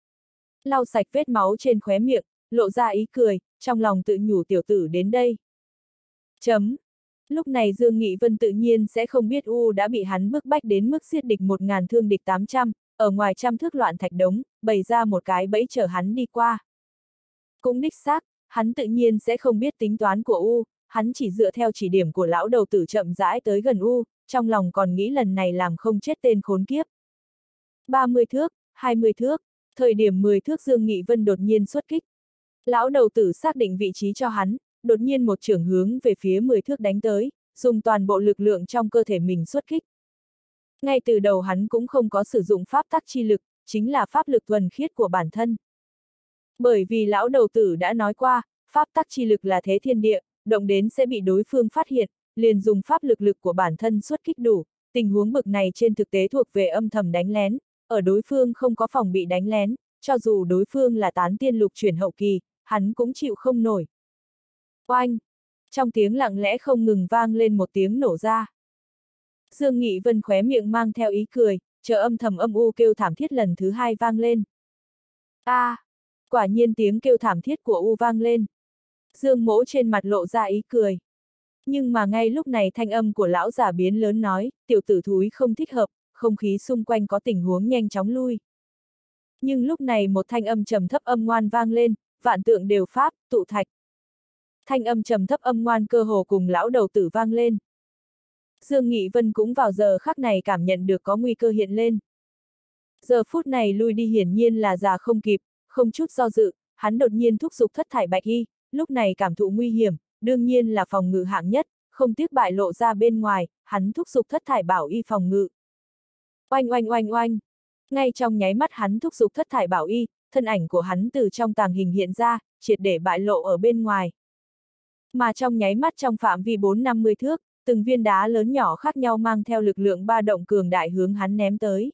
Lau sạch vết máu trên khóe miệng, lộ ra ý cười, trong lòng tự nhủ tiểu tử đến đây. Chấm. Lúc này Dương Nghị Vân tự nhiên sẽ không biết U đã bị hắn bức bách đến mức giết địch một ngàn thương địch tám trăm, ở ngoài trăm thước loạn thạch đống, bày ra một cái bẫy chở hắn đi qua. Cũng đích xác, hắn tự nhiên sẽ không biết tính toán của U, hắn chỉ dựa theo chỉ điểm của lão đầu tử chậm rãi tới gần U, trong lòng còn nghĩ lần này làm không chết tên khốn kiếp. ba mươi thước, hai mươi thước, thời điểm mười thước Dương Nghị Vân đột nhiên xuất kích. Lão đầu tử xác định vị trí cho hắn, đột nhiên một chưởng hướng về phía mười thước đánh tới, dùng toàn bộ lực lượng trong cơ thể mình xuất kích. Ngay từ đầu hắn cũng không có sử dụng pháp tắc chi lực, chính là pháp lực thuần khiết của bản thân. Bởi vì lão đầu tử đã nói qua, pháp tắc chi lực là thế thiên địa, động đến sẽ bị đối phương phát hiện, liền dùng pháp lực lực của bản thân xuất kích đủ, tình huống bực này trên thực tế thuộc về âm thầm đánh lén, ở đối phương không có phòng bị đánh lén, cho dù đối phương là tán tiên lục chuyển hậu kỳ, hắn cũng chịu không nổi. Oanh! Trong tiếng lặng lẽ không ngừng vang lên một tiếng nổ ra. Dương Nghị Vân khóe miệng mang theo ý cười, chờ âm thầm âm u kêu thảm thiết lần thứ hai vang lên. A! À, quả nhiên tiếng kêu thảm thiết của U vang lên. Dương Mỗ trên mặt lộ ra ý cười. Nhưng mà ngay lúc này thanh âm của lão giả biến lớn nói, tiểu tử thúi không thích hợp, không khí xung quanh có tình huống nhanh chóng lui. Nhưng lúc này một thanh âm trầm thấp âm ngoan vang lên, vạn tượng đều pháp, tụ thạch. Thanh âm trầm thấp âm ngoan cơ hồ cùng lão đầu tử vang lên. Dương Nghị Vân cũng vào giờ khắc này cảm nhận được có nguy cơ hiện lên. Giờ phút này lui đi hiển nhiên là già không kịp, không chút do dự, hắn đột nhiên thúc giục thất thải bạch y, lúc này cảm thụ nguy hiểm, đương nhiên là phòng ngự hạng nhất, không tiếc bại lộ ra bên ngoài, hắn thúc giục thất thải bảo y phòng ngự. Oanh oanh oanh oanh, ngay trong nháy mắt hắn thúc giục thất thải bảo y, thân ảnh của hắn từ trong tàng hình hiện ra, triệt để bại lộ ở bên ngoài. Mà trong nháy mắt trong phạm vi bốn năm mươi thước, từng viên đá lớn nhỏ khác nhau mang theo lực lượng ba động cường đại hướng hắn ném tới.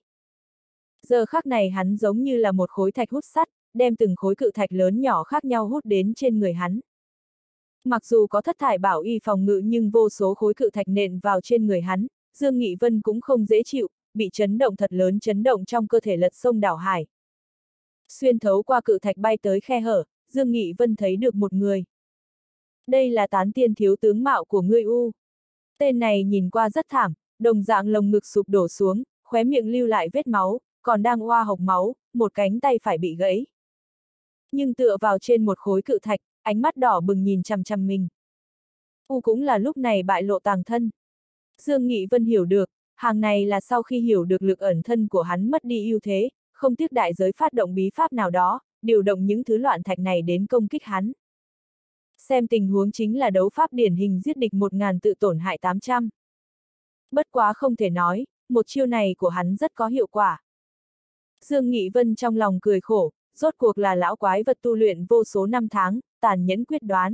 Giờ khắc này hắn giống như là một khối thạch hút sắt, đem từng khối cự thạch lớn nhỏ khác nhau hút đến trên người hắn. Mặc dù có thất thải bảo y phòng ngự nhưng vô số khối cự thạch nện vào trên người hắn, Dương Nghị Vân cũng không dễ chịu, bị chấn động thật lớn chấn động trong cơ thể lật sông đảo hải. Xuyên thấu qua cự thạch bay tới khe hở, Dương Nghị Vân thấy được một người. Đây là tán tiên thiếu tướng mạo của ngươi U. Tên này nhìn qua rất thảm, đồng dạng lồng ngực sụp đổ xuống, khóe miệng lưu lại vết máu, còn đang oa hộc máu, một cánh tay phải bị gãy. Nhưng tựa vào trên một khối cự thạch, ánh mắt đỏ bừng nhìn chằm chằm mình. U cũng là lúc này bại lộ tàng thân. Dương Nghị Vân hiểu được, hàng này là sau khi hiểu được lực ẩn thân của hắn mất đi ưu thế, không tiếc đại giới phát động bí pháp nào đó, điều động những thứ loạn thạch này đến công kích hắn. Xem tình huống chính là đấu pháp điển hình giết địch một ngàn tự tổn hại tám trăm. Bất quá không thể nói, một chiêu này của hắn rất có hiệu quả. Dương Nghị Vân trong lòng cười khổ, rốt cuộc là lão quái vật tu luyện vô số năm tháng, tàn nhẫn quyết đoán.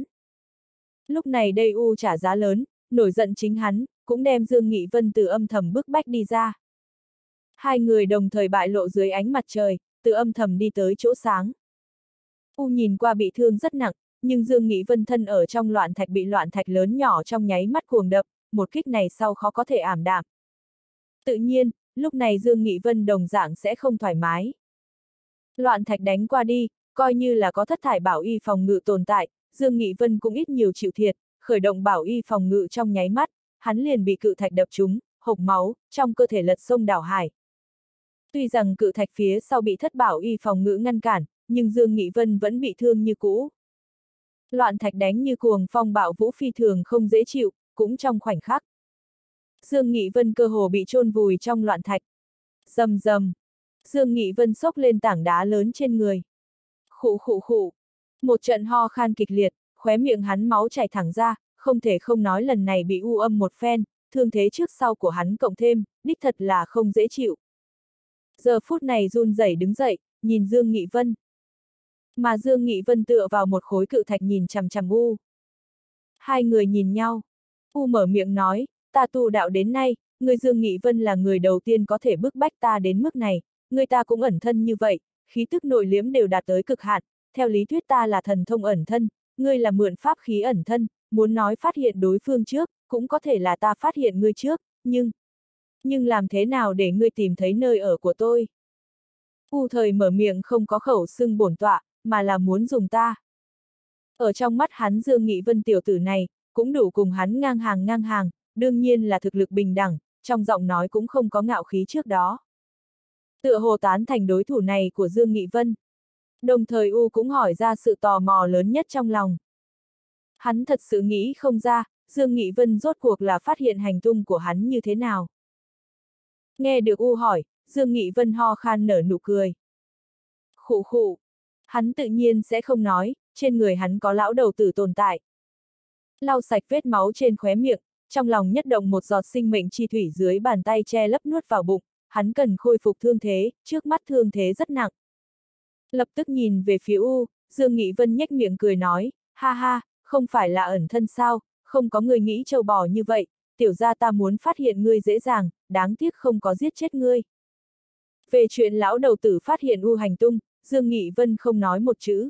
Lúc này đây U trả giá lớn, nổi giận chính hắn, cũng đem Dương Nghị Vân từ âm thầm bức bách đi ra. Hai người đồng thời bại lộ dưới ánh mặt trời, từ âm thầm đi tới chỗ sáng. U nhìn qua bị thương rất nặng, nhưng Dương Nghị Vân thân ở trong loạn thạch bị loạn thạch lớn nhỏ trong nháy mắt cuồng đập, một kích này sau khó có thể ảm đạm. Tự nhiên, lúc này Dương Nghị Vân đồng dạng sẽ không thoải mái. Loạn thạch đánh qua đi, coi như là có thất thải bảo y phòng ngự tồn tại, Dương Nghị Vân cũng ít nhiều chịu thiệt, khởi động bảo y phòng ngự trong nháy mắt, hắn liền bị cự thạch đập trúng, hộc máu, trong cơ thể lật sông đảo hải. Tuy rằng cự thạch phía sau bị thất bảo y phòng ngự ngăn cản, nhưng Dương Nghị Vân vẫn bị thương như cũ. Loạn thạch đánh như cuồng phong bạo vũ phi thường không dễ chịu, cũng trong khoảnh khắc. Dương Nghị Vân cơ hồ bị chôn vùi trong loạn thạch. Rầm rầm. Dương Nghị Vân xốc lên tảng đá lớn trên người. Khụ khụ khụ. Một trận ho khan kịch liệt, khóe miệng hắn máu chảy thẳng ra, không thể không nói lần này bị u âm một phen, thương thế trước sau của hắn cộng thêm, đích thật là không dễ chịu. Giờ phút này run rẩy đứng dậy, nhìn Dương Nghị Vân. Mà Dương Nghị Vân tựa vào một khối cự thạch nhìn chằm chằm U. Hai người nhìn nhau. U mở miệng nói, ta tu đạo đến nay, người Dương Nghị Vân là người đầu tiên có thể bức bách ta đến mức này, người ta cũng ẩn thân như vậy, khí tức nội liễm đều đạt tới cực hạn, theo lý thuyết ta là thần thông ẩn thân, ngươi là mượn pháp khí ẩn thân, muốn nói phát hiện đối phương trước, cũng có thể là ta phát hiện ngươi trước, nhưng... Nhưng làm thế nào để ngươi tìm thấy nơi ở của tôi? U thời mở miệng không có khẩu xưng bổn tọa, mà là muốn dùng ta. Ở trong mắt hắn Dương Nghị Vân tiểu tử này, cũng đủ cùng hắn ngang hàng ngang hàng, đương nhiên là thực lực bình đẳng, trong giọng nói cũng không có ngạo khí trước đó. Tựa hồ tán thành đối thủ này của Dương Nghị Vân. Đồng thời U cũng hỏi ra sự tò mò lớn nhất trong lòng. Hắn thật sự nghĩ không ra, Dương Nghị Vân rốt cuộc là phát hiện hành tung của hắn như thế nào. Nghe được U hỏi, Dương Nghị Vân ho khan nở nụ cười. Khụ khụ. Hắn tự nhiên sẽ không nói, trên người hắn có lão đầu tử tồn tại. Lau sạch vết máu trên khóe miệng, trong lòng nhất động một giọt sinh mệnh chi thủy dưới bàn tay che lấp nuốt vào bụng, hắn cần khôi phục thương thế, trước mắt thương thế rất nặng. Lập tức nhìn về phía U, Dương Nghị Vân nhếch miệng cười nói, ha ha, không phải là ẩn thân sao, không có người nghĩ trâu bò như vậy, tiểu gia ta muốn phát hiện ngươi dễ dàng, đáng tiếc không có giết chết ngươi. Về chuyện lão đầu tử phát hiện U hành tung, Dương Nghị Vân không nói một chữ.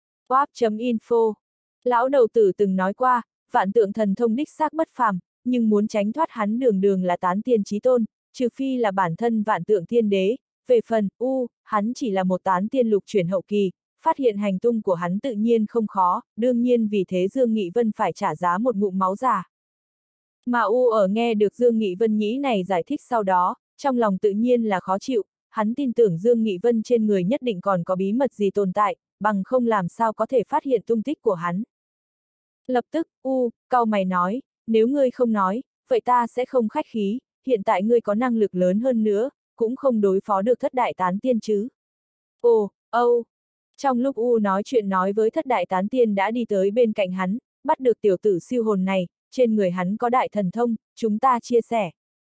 Wap.info. Lão đầu tử từng nói qua, vạn tượng thần thông đích xác bất phàm, nhưng muốn tránh thoát hắn đường đường là tán tiên chí tôn, trừ phi là bản thân vạn tượng thiên đế. Về phần U, hắn chỉ là một tán tiên lục chuyển hậu kỳ, phát hiện hành tung của hắn tự nhiên không khó, đương nhiên vì thế Dương Nghị Vân phải trả giá một ngụm máu giả. Mà U ở nghe được Dương Nghị Vân nhĩ này giải thích sau đó, trong lòng tự nhiên là khó chịu, hắn tin tưởng Dương Nghị Vân trên người nhất định còn có bí mật gì tồn tại, bằng không làm sao có thể phát hiện tung tích của hắn. Lập tức, U, cau mày nói, nếu ngươi không nói, vậy ta sẽ không khách khí, hiện tại ngươi có năng lực lớn hơn nữa, cũng không đối phó được thất đại tán tiên chứ. Ồ, âu. Trong lúc U nói chuyện nói với thất đại tán tiên đã đi tới bên cạnh hắn, bắt được tiểu tử siêu hồn này, trên người hắn có đại thần thông, chúng ta chia sẻ.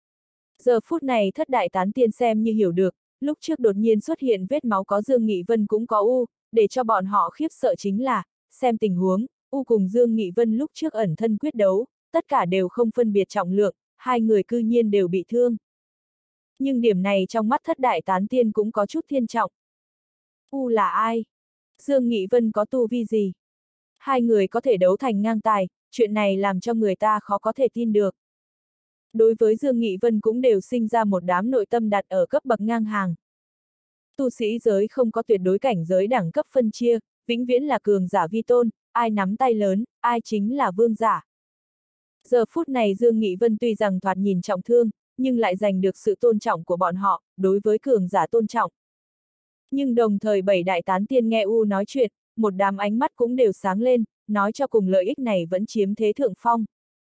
Giờ phút này thất đại tán tiên xem như hiểu được, lúc trước đột nhiên xuất hiện vết máu có Dương Nghị Vân cũng có U, để cho bọn họ khiếp sợ chính là, xem tình huống, U cùng Dương Nghị Vân lúc trước ẩn thân quyết đấu, tất cả đều không phân biệt trọng lượng, hai người cư nhiên đều bị thương. Nhưng điểm này trong mắt thất đại tán tiên cũng có chút thiên trọng. U là ai? Dương Nghị Vân có tu vi gì? Hai người có thể đấu thành ngang tài, chuyện này làm cho người ta khó có thể tin được. Đối với Dương Nghị Vân cũng đều sinh ra một đám nội tâm đặt ở cấp bậc ngang hàng. Tu sĩ giới không có tuyệt đối cảnh giới đẳng cấp phân chia, vĩnh viễn là cường giả vi tôn, ai nắm tay lớn, ai chính là vương giả. Giờ phút này Dương Nghị Vân tuy rằng thoạt nhìn trọng thương, nhưng lại giành được sự tôn trọng của bọn họ, đối với cường giả tôn trọng. Nhưng đồng thời bảy đại tán tiên nghe U nói chuyện, một đám ánh mắt cũng đều sáng lên, nói cho cùng lợi ích này vẫn chiếm thế thượng phong.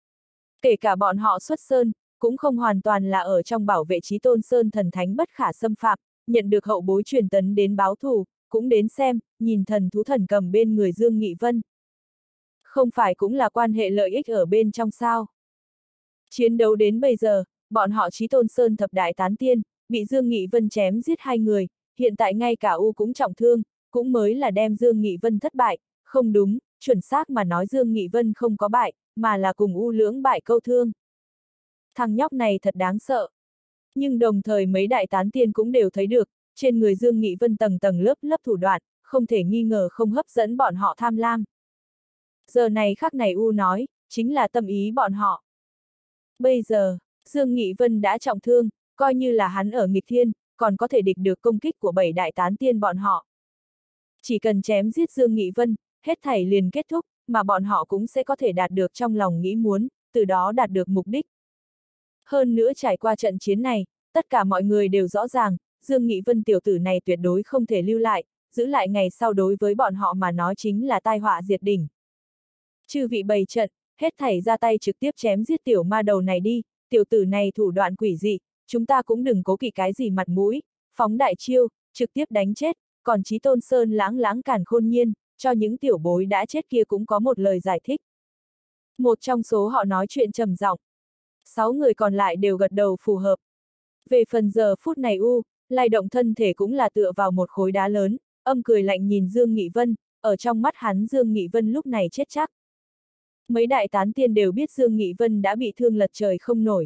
Kể cả bọn họ xuất sơn, cũng không hoàn toàn là ở trong bảo vệ chí tôn sơn thần thánh bất khả xâm phạm, nhận được hậu bối truyền tấn đến báo thù, cũng đến xem, nhìn thần thú thần cầm bên người Dương Nghị Vân. Không phải cũng là quan hệ lợi ích ở bên trong sao? Chiến đấu đến bây giờ, bọn họ chí tôn sơn thập đại tán tiên, bị Dương Nghị Vân chém giết hai người, hiện tại ngay cả U cũng trọng thương, cũng mới là đem Dương Nghị Vân thất bại, không đúng, chuẩn xác mà nói Dương Nghị Vân không có bại, mà là cùng U lưỡng bại câu thương. Thằng nhóc này thật đáng sợ. Nhưng đồng thời mấy đại tán tiên cũng đều thấy được, trên người Dương Nghị Vân tầng tầng lớp lớp thủ đoạn, không thể nghi ngờ không hấp dẫn bọn họ tham lam. Giờ này khắc này U nói, chính là tâm ý bọn họ. Bây giờ, Dương Nghị Vân đã trọng thương, coi như là hắn ở nghịch thiên, còn có thể địch được công kích của bảy đại tán tiên bọn họ. Chỉ cần chém giết Dương Nghị Vân, hết thảy liền kết thúc, mà bọn họ cũng sẽ có thể đạt được trong lòng nghĩ muốn, từ đó đạt được mục đích. Hơn nữa trải qua trận chiến này, tất cả mọi người đều rõ ràng, Dương Nghị Vân tiểu tử này tuyệt đối không thể lưu lại, giữ lại ngày sau đối với bọn họ mà nói chính là tai họa diệt đỉnh. Chư vị bày trận, hết thảy ra tay trực tiếp chém giết tiểu ma đầu này đi, tiểu tử này thủ đoạn quỷ dị, chúng ta cũng đừng cố kỵ cái gì mặt mũi, phóng đại chiêu, trực tiếp đánh chết, còn chí tôn sơn lãng lãng càn khôn nhiên, cho những tiểu bối đã chết kia cũng có một lời giải thích. Một trong số họ nói chuyện trầm giọng. Sáu người còn lại đều gật đầu phù hợp. Về phần giờ phút này U, lay động thân thể cũng là tựa vào một khối đá lớn, âm cười lạnh nhìn Dương Nghị Vân, ở trong mắt hắn Dương Nghị Vân lúc này chết chắc. Mấy đại tán tiên đều biết Dương Nghị Vân đã bị thương lật trời không nổi.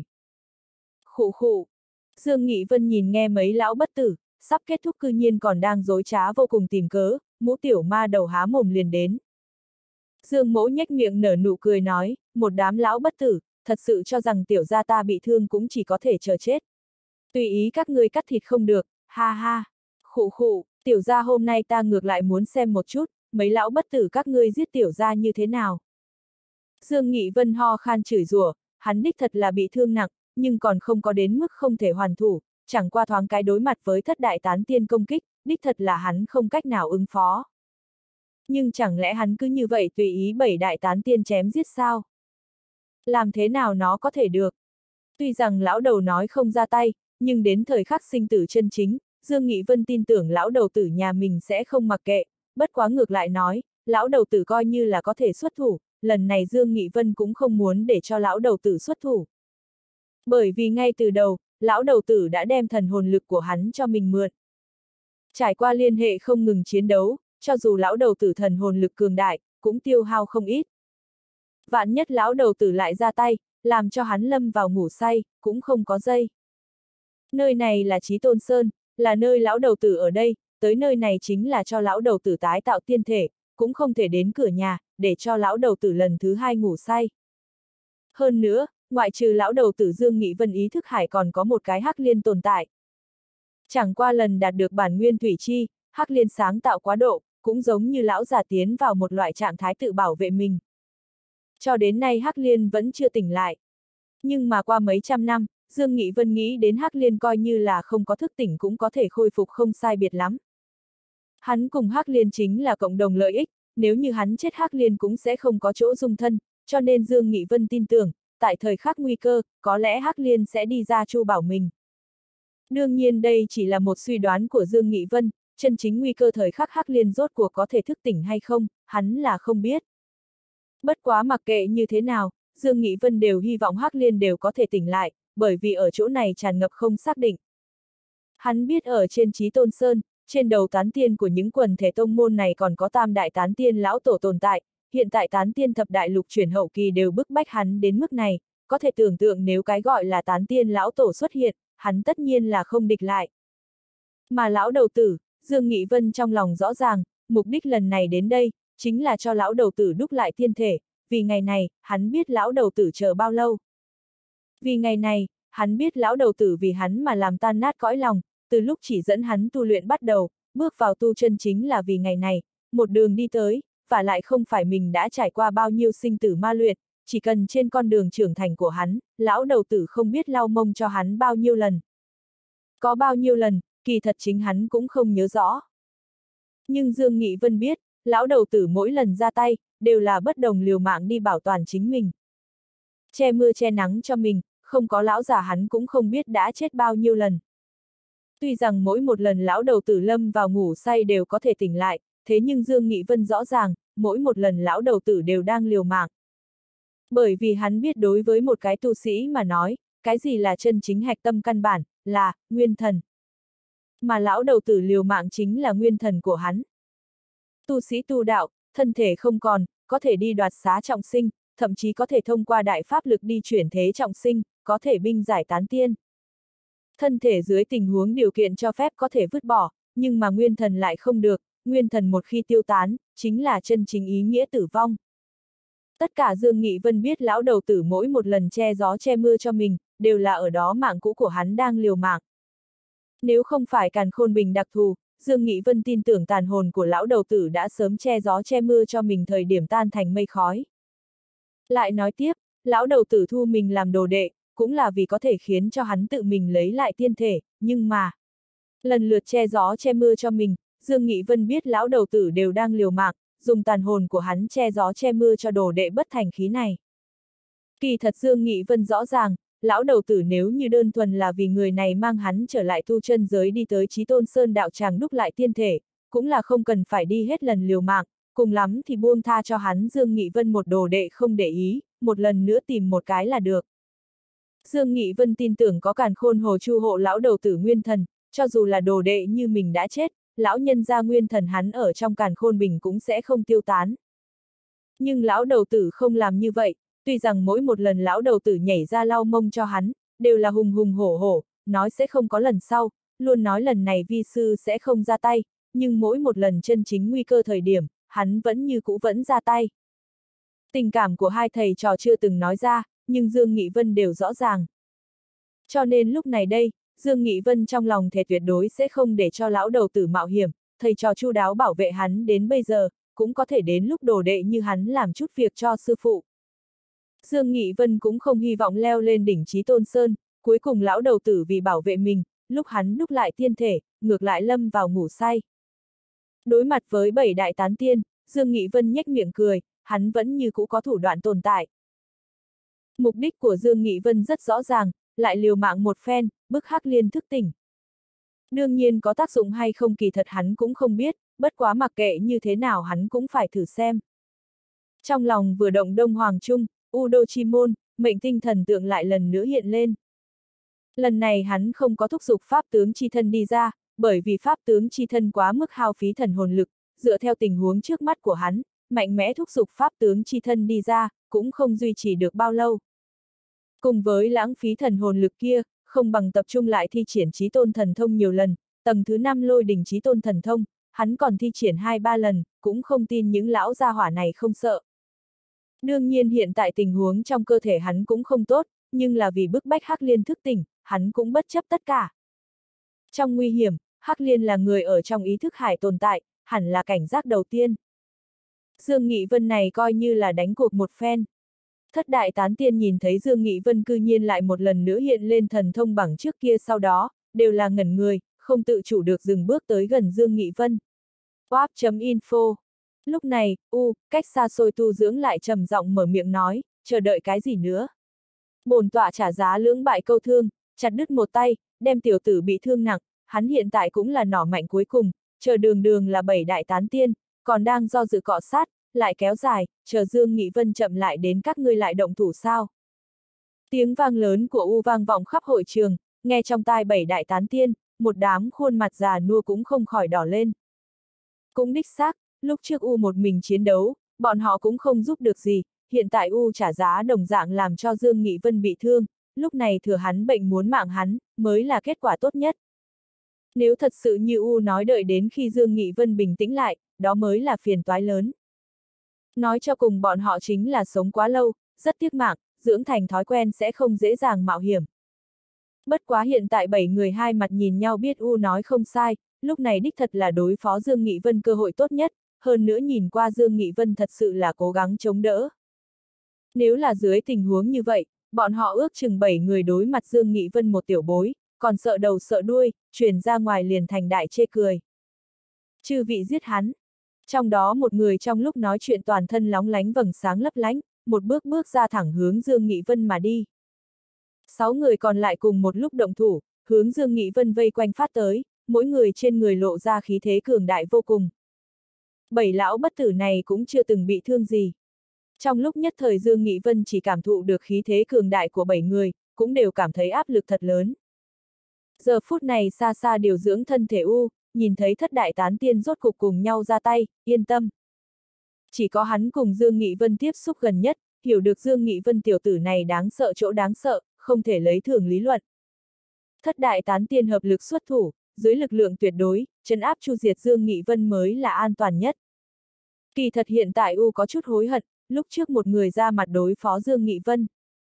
Khụ khụ. Dương Nghị Vân nhìn nghe mấy lão bất tử, sắp kết thúc cư nhiên còn đang dối trá vô cùng tìm cớ, mũ tiểu ma đầu há mồm liền đến. Dương Mỗ nhếch miệng nở nụ cười nói, một đám lão bất tử, thật sự cho rằng tiểu gia ta bị thương cũng chỉ có thể chờ chết. Tùy ý các ngươi cắt thịt không được, ha ha. Khụ khụ, tiểu gia hôm nay ta ngược lại muốn xem một chút, mấy lão bất tử các ngươi giết tiểu gia như thế nào. Dương Nghị Vân ho khan chửi rủa, hắn đích thật là bị thương nặng, nhưng còn không có đến mức không thể hoàn thủ, chẳng qua thoáng cái đối mặt với thất đại tán tiên công kích, đích thật là hắn không cách nào ứng phó. Nhưng chẳng lẽ hắn cứ như vậy tùy ý bảy đại tán tiên chém giết sao? Làm thế nào nó có thể được? Tuy rằng lão đầu nói không ra tay, nhưng đến thời khắc sinh tử chân chính, Dương Nghị Vân tin tưởng lão đầu tử nhà mình sẽ không mặc kệ, bất quá ngược lại nói, lão đầu tử coi như là có thể xuất thủ, lần này Dương Nghị Vân cũng không muốn để cho lão đầu tử xuất thủ. Bởi vì ngay từ đầu, lão đầu tử đã đem thần hồn lực của hắn cho mình mượn. Trải qua liên hệ không ngừng chiến đấu, cho dù lão đầu tử thần hồn lực cường đại, cũng tiêu hao không ít. Vạn nhất lão đầu tử lại ra tay, làm cho hắn lâm vào ngủ say, cũng không có dây. Nơi này là Chí Tôn Sơn, là nơi lão đầu tử ở đây, tới nơi này chính là cho lão đầu tử tái tạo tiên thể, cũng không thể đến cửa nhà, để cho lão đầu tử lần thứ hai ngủ say. Hơn nữa, ngoại trừ lão đầu tử Dương Nghị Vân ý thức hải còn có một cái Hắc Liên tồn tại. Chẳng qua lần đạt được bản nguyên thủy chi, Hắc Liên sáng tạo quá độ, cũng giống như lão già tiến vào một loại trạng thái tự bảo vệ mình. Cho đến nay Hắc Liên vẫn chưa tỉnh lại. Nhưng mà qua mấy trăm năm, Dương Nghị Vân nghĩ đến Hắc Liên coi như là không có thức tỉnh cũng có thể khôi phục không sai biệt lắm. Hắn cùng Hắc Liên chính là cộng đồng lợi ích, nếu như hắn chết Hắc Liên cũng sẽ không có chỗ dung thân, cho nên Dương Nghị Vân tin tưởng, tại thời khắc nguy cơ, có lẽ Hắc Liên sẽ đi ra chu bảo mình. Đương nhiên đây chỉ là một suy đoán của Dương Nghị Vân, chân chính nguy cơ thời khắc Hắc Liên rốt cuộc có thể thức tỉnh hay không, hắn là không biết. Bất quá mặc kệ như thế nào, Dương Nghị Vân đều hy vọng Hắc Liên đều có thể tỉnh lại, bởi vì ở chỗ này tràn ngập không xác định. Hắn biết ở trên Chí Tôn Sơn, trên đầu tán tiên của những quần thể tông môn này còn có tam đại tán tiên lão tổ tồn tại, hiện tại tán tiên thập đại lục chuyển hậu kỳ đều bức bách hắn đến mức này, có thể tưởng tượng nếu cái gọi là tán tiên lão tổ xuất hiện, hắn tất nhiên là không địch lại. Mà lão đầu tử, Dương Nghị Vân trong lòng rõ ràng, mục đích lần này đến đây, chính là cho lão đầu tử đúc lại tiên thể, vì ngày này, hắn biết lão đầu tử chờ bao lâu. Vì ngày này, hắn biết lão đầu tử vì hắn mà làm tan nát cõi lòng, từ lúc chỉ dẫn hắn tu luyện bắt đầu, bước vào tu chân chính là vì ngày này, một đường đi tới, và lại không phải mình đã trải qua bao nhiêu sinh tử ma luyện, chỉ cần trên con đường trưởng thành của hắn, lão đầu tử không biết lau mông cho hắn bao nhiêu lần. Có bao nhiêu lần, kỳ thật chính hắn cũng không nhớ rõ. Nhưng Dương Nghị Vân biết, lão đầu tử mỗi lần ra tay, đều là bất đồng liều mạng đi bảo toàn chính mình. Che mưa che nắng cho mình, không có lão già hắn cũng không biết đã chết bao nhiêu lần. Tuy rằng mỗi một lần lão đầu tử lâm vào ngủ say đều có thể tỉnh lại, thế nhưng Dương Nghị Vân rõ ràng, mỗi một lần lão đầu tử đều đang liều mạng. Bởi vì hắn biết đối với một cái tu sĩ mà nói, cái gì là chân chính hạch tâm căn bản, là nguyên thần. Mà lão đầu tử liều mạng chính là nguyên thần của hắn. Tu sĩ tu đạo, thân thể không còn, có thể đi đoạt xá trọng sinh, thậm chí có thể thông qua đại pháp lực đi chuyển thế trọng sinh, có thể binh giải tán tiên. Thân thể dưới tình huống điều kiện cho phép có thể vứt bỏ, nhưng mà nguyên thần lại không được, nguyên thần một khi tiêu tán, chính là chân chính ý nghĩa tử vong. Tất cả Dương Nghị Vân biết lão đầu tử mỗi một lần che gió che mưa cho mình, đều là ở đó mạng cũ của hắn đang liều mạng. Nếu không phải càn khôn bình đặc thù, Dương Nghị Vân tin tưởng tàn hồn của lão đầu tử đã sớm che gió che mưa cho mình thời điểm tan thành mây khói. Lại nói tiếp, lão đầu tử thu mình làm đồ đệ, cũng là vì có thể khiến cho hắn tự mình lấy lại tiên thể, nhưng mà lần lượt che gió che mưa cho mình, Dương Nghị Vân biết lão đầu tử đều đang liều mạng, dùng tàn hồn của hắn che gió che mưa cho đồ đệ bất thành khí này. Kỳ thật Dương Nghị Vân rõ ràng, lão đầu tử nếu như đơn thuần là vì người này mang hắn trở lại tu chân giới đi tới Chí Tôn Sơn đạo tràng đúc lại tiên thể, cũng là không cần phải đi hết lần liều mạng, cùng lắm thì buông tha cho hắn Dương Nghị Vân một đồ đệ không để ý, một lần nữa tìm một cái là được. Dương Nghị Vân tin tưởng có càn khôn hồ chu hộ lão đầu tử nguyên thần, cho dù là đồ đệ như mình đã chết, lão nhân gia nguyên thần hắn ở trong càn khôn bình cũng sẽ không tiêu tán. Nhưng lão đầu tử không làm như vậy, tuy rằng mỗi một lần lão đầu tử nhảy ra lau mông cho hắn, đều là hùng hùng hổ hổ, nói sẽ không có lần sau, luôn nói lần này vi sư sẽ không ra tay, nhưng mỗi một lần chân chính nguy cơ thời điểm, hắn vẫn như cũ vẫn ra tay. Tình cảm của hai thầy trò chưa từng nói ra, nhưng Dương Nghị Vân đều rõ ràng. Cho nên lúc này đây, Dương Nghị Vân trong lòng thề tuyệt đối sẽ không để cho lão đầu tử mạo hiểm, thầy trò chu đáo bảo vệ hắn đến bây giờ, cũng có thể đến lúc đồ đệ như hắn làm chút việc cho sư phụ. Dương Nghị Vân cũng không hy vọng leo lên đỉnh Chí Tôn Sơn, cuối cùng lão đầu tử vì bảo vệ mình, lúc hắn đúc lại tiên thể, ngược lại lâm vào ngủ say. Đối mặt với bảy đại tán tiên, Dương Nghị Vân nhếch miệng cười, hắn vẫn như cũ có thủ đoạn tồn tại. Mục đích của Dương Nghị Vân rất rõ ràng, lại liều mạng một phen, bức Hắc Liên thức tỉnh. Đương nhiên có tác dụng hay không kỳ thật hắn cũng không biết, bất quá mặc kệ như thế nào hắn cũng phải thử xem. Trong lòng vừa động Đông Hoàng Trung, U Đô Chi Môn, mệnh tinh thần tượng lại lần nữa hiện lên. Lần này hắn không có thúc giục pháp tướng chi thân đi ra, bởi vì pháp tướng chi thân quá mức hao phí thần hồn lực, dựa theo tình huống trước mắt của hắn, mạnh mẽ thúc giục pháp tướng chi thân đi ra, cũng không duy trì được bao lâu. Cùng với lãng phí thần hồn lực kia, không bằng tập trung lại thi triển Chí Tôn thần thông nhiều lần, tầng thứ năm lôi đỉnh Chí Tôn thần thông, hắn còn thi triển hai ba lần, cũng không tin những lão gia hỏa này không sợ. Đương nhiên hiện tại tình huống trong cơ thể hắn cũng không tốt, nhưng là vì bức bách Hắc Liên thức tỉnh, hắn cũng bất chấp tất cả. Trong nguy hiểm, Hắc Liên là người ở trong ý thức hải tồn tại, hẳn là cảnh giác đầu tiên. Dương Nghị Vân này coi như là đánh cuộc một phen. Thất đại tán tiên nhìn thấy Dương Nghị Vân cư nhiên lại một lần nữa hiện lên thần thông bằng trước kia sau đó, đều là ngẩn người, không tự chủ được dừng bước tới gần Dương Nghị Vân. Wap chấm info Lúc này, U, cách xa xôi tu dưỡng lại trầm giọng mở miệng nói, chờ đợi cái gì nữa. Bổn tọa trả giá lưỡng bại câu thương, chặt đứt một tay, đem tiểu tử bị thương nặng, hắn hiện tại cũng là nỏ mạnh cuối cùng, chờ đường đường là bảy đại tán tiên, còn đang do dự cọ sát, lại kéo dài, chờ Dương Nghị Vân chậm lại đến các ngươi lại động thủ sao. Tiếng vang lớn của U vang vọng khắp hội trường, nghe trong tai bảy đại tán tiên, một đám khuôn mặt già nua cũng không khỏi đỏ lên. Cũng đích xác, lúc trước U một mình chiến đấu, bọn họ cũng không giúp được gì, hiện tại U trả giá đồng dạng làm cho Dương Nghị Vân bị thương, lúc này thừa hắn bệnh muốn mạng hắn, mới là kết quả tốt nhất. Nếu thật sự như U nói đợi đến khi Dương Nghị Vân bình tĩnh lại, đó mới là phiền toái lớn. Nói cho cùng bọn họ chính là sống quá lâu, rất tiếc mạng, dưỡng thành thói quen sẽ không dễ dàng mạo hiểm. Bất quá hiện tại bảy người hai mặt nhìn nhau biết U nói không sai, lúc này đích thật là đối phó Dương Nghị Vân cơ hội tốt nhất, hơn nữa nhìn qua Dương Nghị Vân thật sự là cố gắng chống đỡ. Nếu là dưới tình huống như vậy, bọn họ ước chừng bảy người đối mặt Dương Nghị Vân một tiểu bối, còn sợ đầu sợ đuôi, truyền ra ngoài liền thành đại chê cười. Chư vị giết hắn. Trong đó một người trong lúc nói chuyện toàn thân lóng lánh vầng sáng lấp lánh, một bước bước ra thẳng hướng Dương Nghị Vân mà đi. Sáu người còn lại cùng một lúc động thủ, hướng Dương Nghị Vân vây quanh phát tới, mỗi người trên người lộ ra khí thế cường đại vô cùng. Bảy lão bất tử này cũng chưa từng bị thương gì. Trong lúc nhất thời Dương Nghị Vân chỉ cảm thụ được khí thế cường đại của bảy người, cũng đều cảm thấy áp lực thật lớn. Giờ phút này xa xa điều dưỡng thân thể U, nhìn thấy thất đại tán tiên rốt cục cùng nhau ra tay, yên tâm. Chỉ có hắn cùng Dương Nghị Vân tiếp xúc gần nhất, hiểu được Dương Nghị Vân tiểu tử này đáng sợ chỗ đáng sợ, không thể lấy thường lý luận. Thất đại tán tiên hợp lực xuất thủ, dưới lực lượng tuyệt đối, trấn áp chu diệt Dương Nghị Vân mới là an toàn nhất. Kỳ thật hiện tại U có chút hối hận, lúc trước một người ra mặt đối phó Dương Nghị Vân.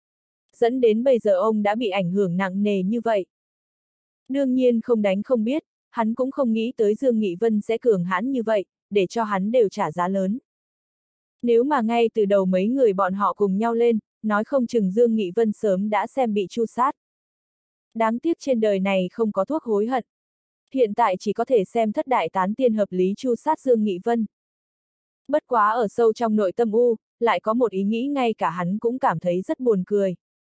Dẫn đến bây giờ ông đã bị ảnh hưởng nặng nề như vậy. Đương nhiên không đánh không biết, hắn cũng không nghĩ tới Dương Nghị Vân sẽ cường hãn như vậy, để cho hắn đều trả giá lớn. Nếu mà ngay từ đầu mấy người bọn họ cùng nhau lên, nói không chừng Dương Nghị Vân sớm đã xem bị tru sát. Đáng tiếc trên đời này không có thuốc hối hận. Hiện tại chỉ có thể xem thất đại tán tiên hợp lý tru sát Dương Nghị Vân. Bất quá ở sâu trong nội tâm U, lại có một ý nghĩ ngay cả hắn cũng cảm thấy rất buồn cười.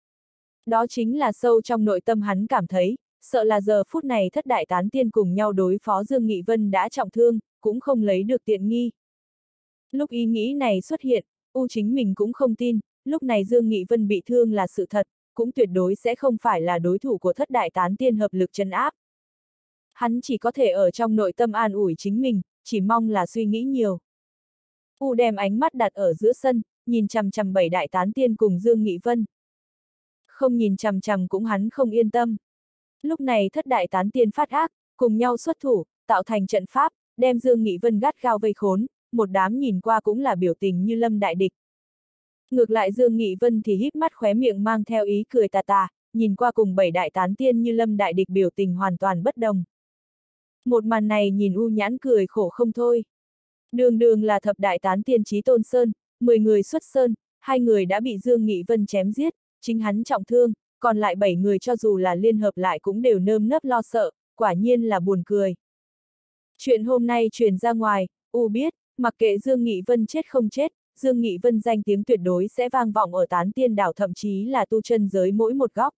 Đó chính là sâu trong nội tâm hắn cảm thấy, sợ là giờ phút này thất đại tán tiên cùng nhau đối phó Dương Nghị Vân đã trọng thương, cũng không lấy được tiện nghi. Lúc ý nghĩ này xuất hiện, U chính mình cũng không tin, lúc này Dương Nghị Vân bị thương là sự thật, cũng tuyệt đối sẽ không phải là đối thủ của thất đại tán tiên hợp lực trấn áp. Hắn chỉ có thể ở trong nội tâm an ủi chính mình, chỉ mong là suy nghĩ nhiều. U đem ánh mắt đặt ở giữa sân, nhìn chằm chằm bảy đại tán tiên cùng Dương Nghị Vân. Không nhìn chằm chằm cũng hắn không yên tâm. Lúc này thất đại tán tiên phát ác, cùng nhau xuất thủ, tạo thành trận pháp, đem Dương Nghị Vân gắt gao vây khốn, một đám nhìn qua cũng là biểu tình như lâm đại địch. Ngược lại Dương Nghị Vân thì híp mắt khóe miệng mang theo ý cười tà tà, nhìn qua cùng bảy đại tán tiên như lâm đại địch biểu tình hoàn toàn bất đồng. Một màn này nhìn U nhãn cười khổ không thôi. Đường đường là thập đại tán tiên Chí Tôn Sơn, mười người xuất sơn, hai người đã bị Dương Nghị Vân chém giết, chính hắn trọng thương, còn lại bảy người cho dù là liên hợp lại cũng đều nơm nớp lo sợ, quả nhiên là buồn cười. Chuyện hôm nay truyền ra ngoài, U biết, mặc kệ Dương Nghị Vân chết không chết, Dương Nghị Vân danh tiếng tuyệt đối sẽ vang vọng ở tán tiên đảo thậm chí là tu chân giới mỗi một góc.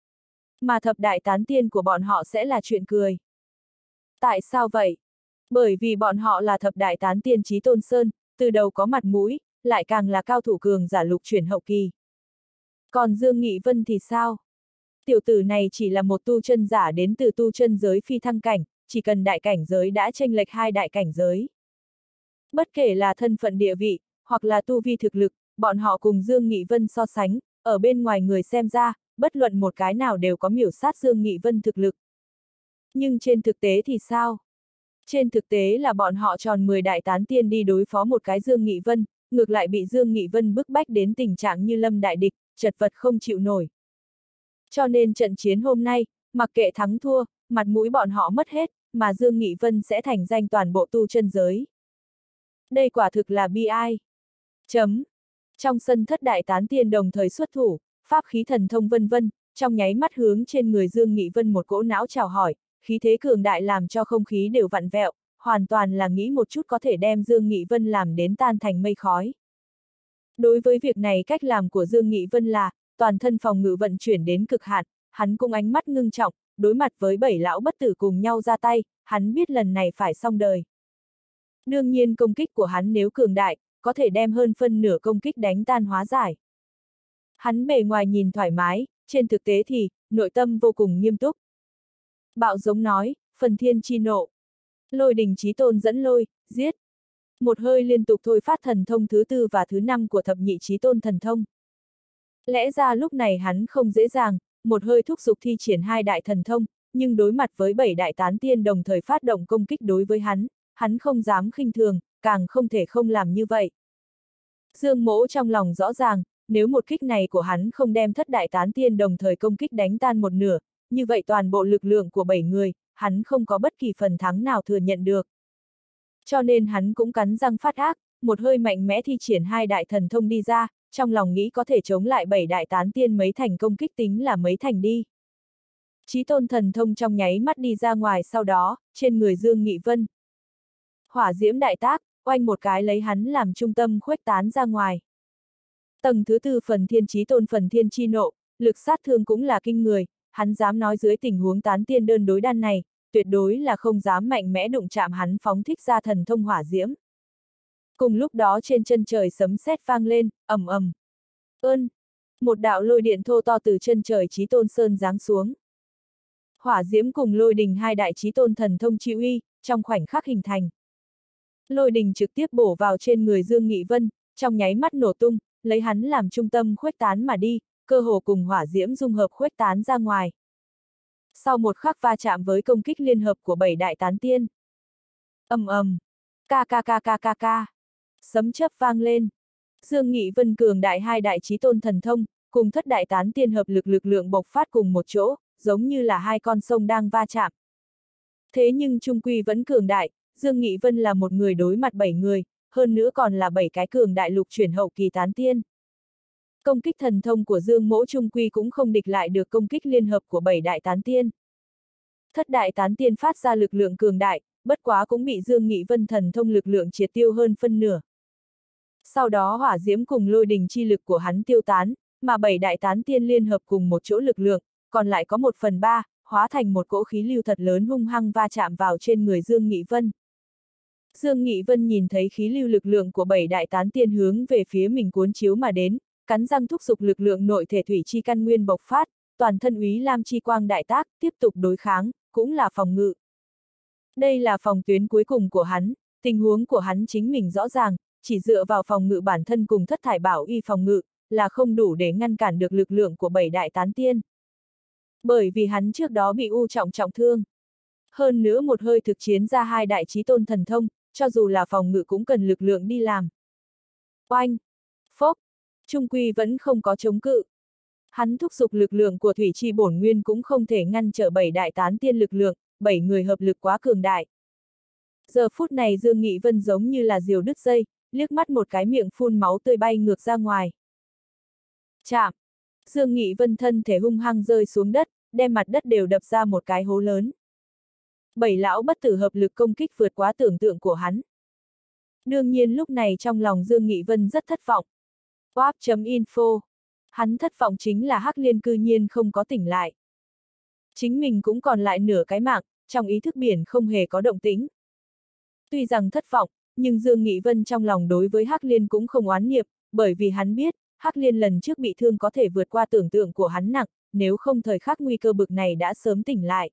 Mà thập đại tán tiên của bọn họ sẽ là chuyện cười. Tại sao vậy? Bởi vì bọn họ là thập đại tán tiên Chí Tôn Sơn, từ đầu có mặt mũi, lại càng là cao thủ cường giả lục chuyển hậu kỳ. Còn Dương Nghị Vân thì sao? Tiểu tử này chỉ là một tu chân giả đến từ tu chân giới phi thăng cảnh, chỉ cần đại cảnh giới đã chênh lệch hai đại cảnh giới. Bất kể là thân phận địa vị, hoặc là tu vi thực lực, bọn họ cùng Dương Nghị Vân so sánh, ở bên ngoài người xem ra, bất luận một cái nào đều có miểu sát Dương Nghị Vân thực lực. Nhưng trên thực tế thì sao? Trên thực tế là bọn họ tròn mười đại tán tiên đi đối phó một cái Dương Nghị Vân, ngược lại bị Dương Nghị Vân bức bách đến tình trạng như lâm đại địch, chật vật không chịu nổi. Cho nên trận chiến hôm nay, mặc kệ thắng thua, mặt mũi bọn họ mất hết, mà Dương Nghị Vân sẽ thành danh toàn bộ tu chân giới. Đây quả thực là bi ai. Chấm. Trong sân thất đại tán tiên đồng thời xuất thủ, pháp khí thần thông vân vân, trong nháy mắt hướng trên người Dương Nghị Vân một cỗ não chào hỏi, khí thế cường đại làm cho không khí đều vặn vẹo, hoàn toàn là nghĩ một chút có thể đem Dương Nghị Vân làm đến tan thành mây khói. Đối với việc này cách làm của Dương Nghị Vân là, toàn thân phòng ngự vận chuyển đến cực hạn, hắn cũng ánh mắt ngưng trọng, đối mặt với bảy lão bất tử cùng nhau ra tay, hắn biết lần này phải xong đời. Đương nhiên công kích của hắn nếu cường đại, có thể đem hơn phân nửa công kích đánh tan hóa giải. Hắn bề ngoài nhìn thoải mái, trên thực tế thì, nội tâm vô cùng nghiêm túc. Bạo giống nói, phần thiên chi nộ. Lôi đình chí tôn dẫn lôi, giết. Một hơi liên tục thôi phát thần thông thứ tư và thứ năm của thập nhị chí tôn thần thông. Lẽ ra lúc này hắn không dễ dàng, một hơi thúc giục thi triển hai đại thần thông, nhưng đối mặt với bảy đại tán tiên đồng thời phát động công kích đối với hắn, hắn không dám khinh thường, càng không thể không làm như vậy. Dương Mỗ trong lòng rõ ràng, nếu một kích này của hắn không đem thất đại tán tiên đồng thời công kích đánh tan một nửa, như vậy toàn bộ lực lượng của bảy người, hắn không có bất kỳ phần thắng nào thừa nhận được. Cho nên hắn cũng cắn răng phát ác, một hơi mạnh mẽ thi triển hai đại thần thông đi ra, trong lòng nghĩ có thể chống lại bảy đại tán tiên mấy thành công kích tính là mấy thành đi. Chí tôn thần thông trong nháy mắt đi ra ngoài, sau đó, trên người Dương Nghị Vân. Hỏa diễm đại tác, oanh một cái lấy hắn làm trung tâm khuếch tán ra ngoài. Tầng thứ tư phần thiên chí tôn phần thiên chi nộ, lực sát thương cũng là kinh người, hắn dám nói dưới tình huống tán tiên đơn đối đan này, tuyệt đối là không dám mạnh mẽ đụng chạm hắn phóng thích ra thần thông hỏa diễm. Cùng lúc đó trên chân trời sấm sét vang lên, ầm ầm. Ơn! Một đạo lôi điện thô to từ chân trời chí tôn sơn giáng xuống. Hỏa diễm cùng lôi đình hai đại chí tôn thần thông chi uy, trong khoảnh khắc hình thành. Lôi đình trực tiếp bổ vào trên người Dương Nghị Vân, trong nháy mắt nổ tung, lấy hắn làm trung tâm khuếch tán mà đi, cơ hồ cùng hỏa diễm dung hợp khuếch tán ra ngoài. Sau một khắc va chạm với công kích liên hợp của bảy đại tán tiên. Ầm ầm, ca ca ca ca ca ca, sấm chớp vang lên. Dương Nghị Vân cường đại hai đại chí tôn thần thông, cùng thất đại tán tiên hợp lực lực lượng bộc phát cùng một chỗ, giống như là hai con sông đang va chạm. Thế nhưng trung quy vẫn cường đại, Dương Nghị Vân là một người đối mặt bảy người, hơn nữa còn là bảy cái cường đại lục chuyển hậu kỳ tán tiên. Công kích thần thông của Dương Mỗ trung quy cũng không địch lại được công kích liên hợp của bảy đại tán tiên. Thất đại tán tiên phát ra lực lượng cường đại, bất quá cũng bị Dương Nghị Vân thần thông lực lượng triệt tiêu hơn phân nửa. Sau đó hỏa diễm cùng lôi đình chi lực của hắn tiêu tán, mà bảy đại tán tiên liên hợp cùng một chỗ lực lượng, còn lại có một phần ba, hóa thành một cỗ khí lưu thật lớn hung hăng va chạm vào trên người Dương Nghị Vân. Dương Nghị Vân nhìn thấy khí lưu lực lượng của bảy đại tán tiên hướng về phía mình cuốn chiếu mà đến, cắn răng thúc giục lực lượng nội thể thủy chi căn nguyên bộc phát, toàn thân úy lam chi quang đại tác, tiếp tục đối kháng, cũng là phòng ngự. Đây là phòng tuyến cuối cùng của hắn, tình huống của hắn chính mình rõ ràng, chỉ dựa vào phòng ngự bản thân cùng thất thải bảo y phòng ngự, là không đủ để ngăn cản được lực lượng của bảy đại tán tiên. Bởi vì hắn trước đó bị u trọng trọng thương. Hơn nữa một hơi thực chiến ra hai đại chí tôn thần thông, cho dù là phòng ngự cũng cần lực lượng đi làm. Oanh! Phốc! Trung quy vẫn không có chống cự. Hắn thúc giục lực lượng của thủy chi bổn nguyên cũng không thể ngăn trở bảy đại tán tiên lực lượng, bảy người hợp lực quá cường đại. Giờ phút này Dương Nghị Vân giống như là diều đứt dây, liếc mắt một cái miệng phun máu tươi bay ngược ra ngoài. Chạm! Dương Nghị Vân thân thể hung hăng rơi xuống đất, đem mặt đất đều đập ra một cái hố lớn. Bảy lão bất tử hợp lực công kích vượt quá tưởng tượng của hắn. Đương nhiên lúc này trong lòng Dương Nghị Vân rất thất vọng. Wap.info. Hắn thất vọng chính là Hắc Liên cư nhiên không có tỉnh lại. Chính mình cũng còn lại nửa cái mạng, trong ý thức biển không hề có động tĩnh. Tuy rằng thất vọng, nhưng Dương Nghị Vân trong lòng đối với Hắc Liên cũng không oán niệm, bởi vì hắn biết, Hắc Liên lần trước bị thương có thể vượt qua tưởng tượng của hắn nặng, nếu không thời khắc nguy cơ bực này đã sớm tỉnh lại.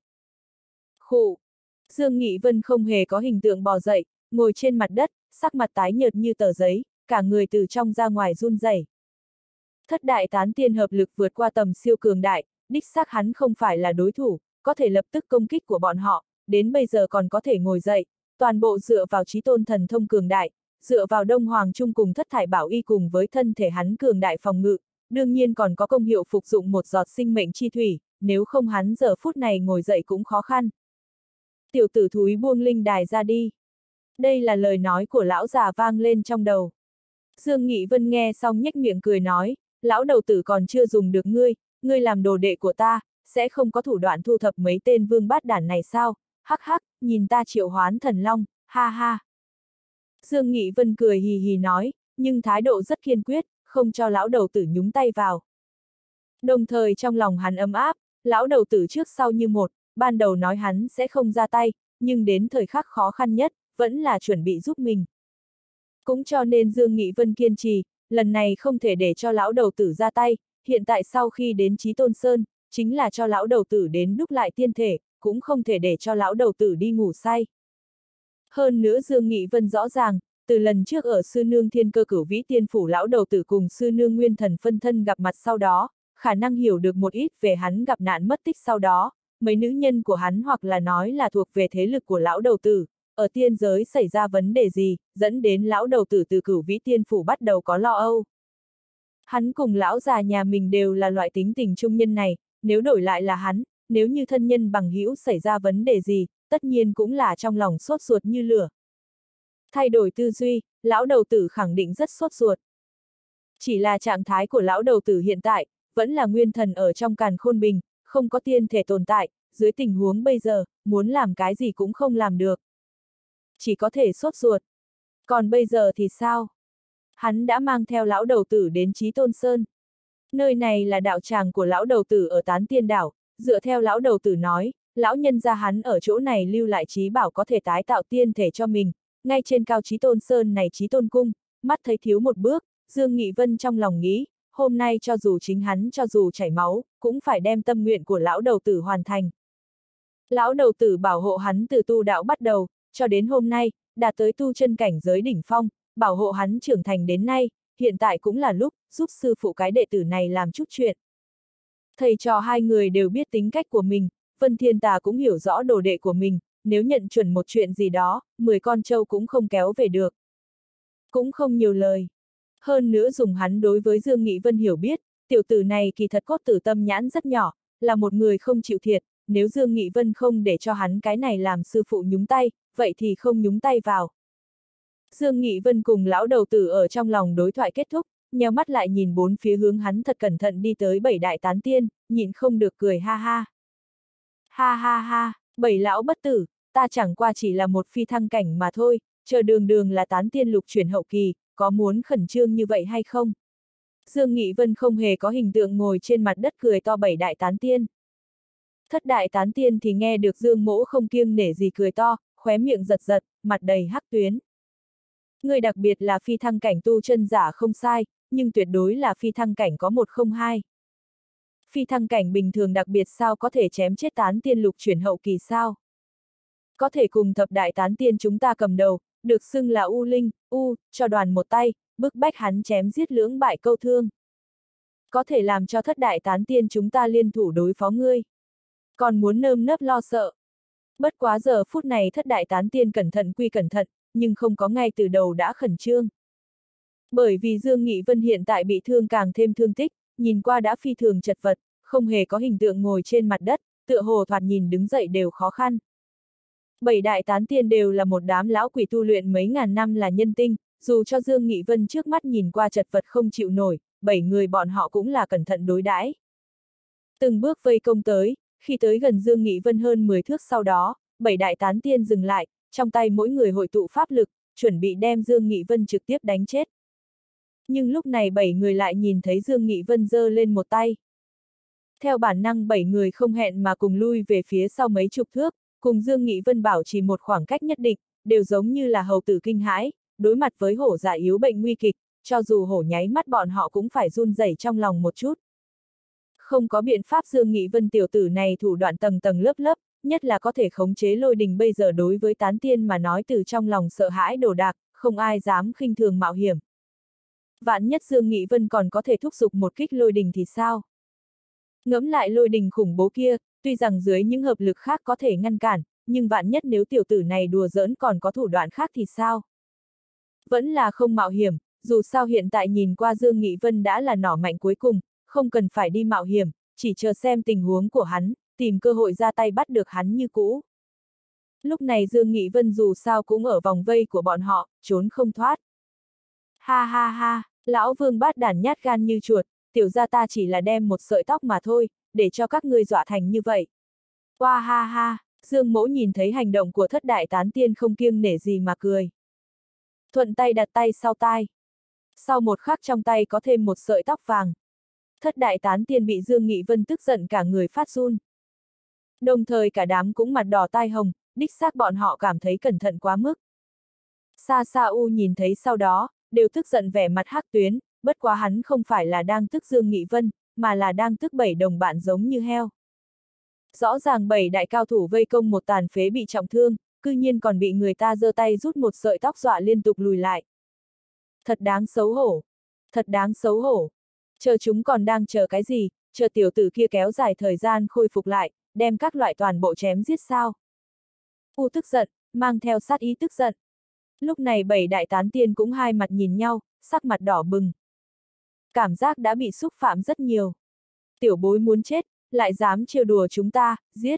Khụ! Dương Nghị Vân không hề có hình tượng bò dậy, ngồi trên mặt đất, sắc mặt tái nhợt như tờ giấy, cả người từ trong ra ngoài run rẩy. Thất đại tán tiên hợp lực vượt qua tầm siêu cường đại, đích xác hắn không phải là đối thủ, có thể lập tức công kích của bọn họ, đến bây giờ còn có thể ngồi dậy, toàn bộ dựa vào chí tôn thần thông cường đại, dựa vào Đông Hoàng Trung cùng thất thải bảo y cùng với thân thể hắn cường đại phòng ngự, đương nhiên còn có công hiệu phục dụng một giọt sinh mệnh chi thủy, nếu không hắn giờ phút này ngồi dậy cũng khó khăn. Tiểu tử thúi buông linh đài ra đi. Đây là lời nói của lão già vang lên trong đầu. Dương Nghị Vân nghe xong nhếch miệng cười nói, lão đầu tử còn chưa dùng được ngươi, ngươi làm đồ đệ của ta, sẽ không có thủ đoạn thu thập mấy tên vương bát đản này sao, hắc hắc, nhìn ta triệu hoán thần long, ha ha. Dương Nghị Vân cười hì hì nói, nhưng thái độ rất kiên quyết, không cho lão đầu tử nhúng tay vào. Đồng thời trong lòng hắn ấm áp, lão đầu tử trước sau như một, ban đầu nói hắn sẽ không ra tay, nhưng đến thời khắc khó khăn nhất, vẫn là chuẩn bị giúp mình. Cũng cho nên Dương Nghị Vân kiên trì, lần này không thể để cho lão đầu tử ra tay, hiện tại sau khi đến Chí Tôn Sơn, chính là cho lão đầu tử đến đúc lại tiên thể, cũng không thể để cho lão đầu tử đi ngủ say. Hơn nữa Dương Nghị Vân rõ ràng, từ lần trước ở sư nương Thiên Cơ Cửu Vĩ Tiên Phủ lão đầu tử cùng sư nương Nguyên Thần phân thân gặp mặt sau đó, khả năng hiểu được một ít về hắn gặp nạn mất tích sau đó, mấy nữ nhân của hắn hoặc là nói là thuộc về thế lực của lão đầu tử, ở tiên giới xảy ra vấn đề gì, dẫn đến lão đầu tử từ Cửu Vĩ Tiên Phủ bắt đầu có lo âu. Hắn cùng lão già nhà mình đều là loại tính tình trung nhân này, nếu đổi lại là hắn, nếu như thân nhân bằng hữu xảy ra vấn đề gì, tất nhiên cũng là trong lòng sốt ruột như lửa. Thay đổi tư duy, lão đầu tử khẳng định rất sốt ruột. Chỉ là trạng thái của lão đầu tử hiện tại, vẫn là nguyên thần ở trong càn khôn bình, không có tiên thể tồn tại, dưới tình huống bây giờ, muốn làm cái gì cũng không làm được. Chỉ có thể sốt ruột. Còn bây giờ thì sao? Hắn đã mang theo lão đầu tử đến Chí Tôn Sơn. Nơi này là đạo tràng của lão đầu tử ở Tán Tiên Đảo, dựa theo lão đầu tử nói, lão nhân gia hắn ở chỗ này lưu lại trí bảo có thể tái tạo tiên thể cho mình, ngay trên cao Chí Tôn Sơn này Chí Tôn Cung, mắt thấy thiếu một bước, Dương Nghị Vân trong lòng nghĩ, hôm nay cho dù chính hắn cho dù chảy máu, cũng phải đem tâm nguyện của lão đầu tử hoàn thành. Lão đầu tử bảo hộ hắn từ tu đạo bắt đầu, cho đến hôm nay, đạt tới tu chân cảnh giới đỉnh phong, bảo hộ hắn trưởng thành đến nay, hiện tại cũng là lúc, giúp sư phụ cái đệ tử này làm chút chuyện. Thầy trò hai người đều biết tính cách của mình, Vân Thiên Tà cũng hiểu rõ đồ đệ của mình, nếu nhận chuẩn một chuyện gì đó, mười con trâu cũng không kéo về được. Cũng không nhiều lời. Hơn nữa dùng hắn đối với Dương Nghị Vân hiểu biết, tiểu tử này kỳ thật cốt tử tâm nhãn rất nhỏ, là một người không chịu thiệt, nếu Dương Nghị Vân không để cho hắn cái này làm sư phụ nhúng tay, vậy thì không nhúng tay vào. Dương Nghị Vân cùng lão đầu tử ở trong lòng đối thoại kết thúc, nheo mắt lại nhìn bốn phía hướng hắn thật cẩn thận đi tới bảy đại tán tiên, nhịn không được cười ha ha. Ha ha ha, bảy lão bất tử, ta chẳng qua chỉ là một phi thăng cảnh mà thôi, chờ đường đường là tán tiên lục chuyển hậu kỳ, có muốn khẩn trương như vậy hay không? Dương Nghị Vân không hề có hình tượng ngồi trên mặt đất cười to bảy đại tán tiên. Thất đại tán tiên thì nghe được Dương Mỗ không kiêng nể gì cười to, khóe miệng giật giật, mặt đầy hắc tuyến. Người đặc biệt là phi thăng cảnh tu chân giả không sai, nhưng tuyệt đối là phi thăng cảnh có một không hai. Phi thăng cảnh bình thường đặc biệt sao có thể chém chết tán tiên lục chuyển hậu kỳ sao? Có thể cùng thập đại tán tiên chúng ta cầm đầu, được xưng là U Linh, U, cho đoàn một tay, bức bách hắn chém giết lưỡng bại câu thương. Có thể làm cho thất đại tán tiên chúng ta liên thủ đối phó ngươi. Còn muốn nơm nớp lo sợ. Bất quá giờ phút này thất đại tán tiên cẩn thận quy cẩn thận, nhưng không có ngay từ đầu đã khẩn trương. Bởi vì Dương Nghị Vân hiện tại bị thương càng thêm thương tích, nhìn qua đã phi thường chật vật, không hề có hình tượng ngồi trên mặt đất, tựa hồ thoạt nhìn đứng dậy đều khó khăn. Bảy đại tán tiên đều là một đám lão quỷ tu luyện mấy ngàn năm là nhân tinh, dù cho Dương Nghị Vân trước mắt nhìn qua chật vật không chịu nổi, bảy người bọn họ cũng là cẩn thận đối đãi. Từng bước vây công tới, khi tới gần Dương Nghị Vân hơn mười thước sau đó, bảy đại tán tiên dừng lại, trong tay mỗi người hội tụ pháp lực, chuẩn bị đem Dương Nghị Vân trực tiếp đánh chết. Nhưng lúc này bảy người lại nhìn thấy Dương Nghị Vân giơ lên một tay. Theo bản năng bảy người không hẹn mà cùng lui về phía sau mấy chục thước, cùng Dương Nghị Vân bảo trì một khoảng cách nhất định, đều giống như là hầu tử kinh hãi, đối mặt với hổ dạ yếu bệnh nguy kịch, cho dù hổ nháy mắt bọn họ cũng phải run rẩy trong lòng một chút. Không có biện pháp Dương Nghị Vân tiểu tử này thủ đoạn tầng tầng lớp lớp, nhất là có thể khống chế lôi đình bây giờ đối với tán tiên mà nói từ trong lòng sợ hãi đồ đạc, không ai dám khinh thường mạo hiểm. Vạn nhất Dương Nghị Vân còn có thể thúc giục một kích lôi đình thì sao? Ngẫm lại lôi đình khủng bố kia, tuy rằng dưới những hợp lực khác có thể ngăn cản, nhưng vạn nhất nếu tiểu tử này đùa giỡn còn có thủ đoạn khác thì sao? Vẫn là không mạo hiểm, dù sao hiện tại nhìn qua Dương Nghị Vân đã là nỏ mạnh cuối cùng, không cần phải đi mạo hiểm, chỉ chờ xem tình huống của hắn, tìm cơ hội ra tay bắt được hắn như cũ. Lúc này Dương Nghị Vân dù sao cũng ở vòng vây của bọn họ, trốn không thoát. Ha ha ha, lão Vương bát đản nhát gan như chuột, tiểu gia ta chỉ là đem một sợi tóc mà thôi, để cho các ngươi dọa thành như vậy. Oa ha ha, Dương Mỗ nhìn thấy hành động của thất đại tán tiên không kiêng nể gì mà cười. Thuận tay đặt tay sau tai. Sau một khắc trong tay có thêm một sợi tóc vàng. Thất đại tán tiên bị Dương Nghị Vân tức giận cả người phát run. Đồng thời cả đám cũng mặt đỏ tai hồng, đích xác bọn họ cảm thấy cẩn thận quá mức. Sa Sa U nhìn thấy sau đó, đều tức giận vẻ mặt hắc tuyến, bất quá hắn không phải là đang tức Dương Nghị Vân, mà là đang tức bảy đồng bạn giống như heo. Rõ ràng bảy đại cao thủ vây công một tàn phế bị trọng thương, cư nhiên còn bị người ta giơ tay rút một sợi tóc dọa liên tục lùi lại. Thật đáng xấu hổ. Thật đáng xấu hổ. Chờ chúng còn đang chờ cái gì, chờ tiểu tử kia kéo dài thời gian khôi phục lại, đem các loại toàn bộ chém giết sao. U tức giận, mang theo sát ý tức giận. Lúc này bảy đại tán tiên cũng hai mặt nhìn nhau, sắc mặt đỏ bừng. Cảm giác đã bị xúc phạm rất nhiều. Tiểu bối muốn chết, lại dám trêu đùa chúng ta, giết.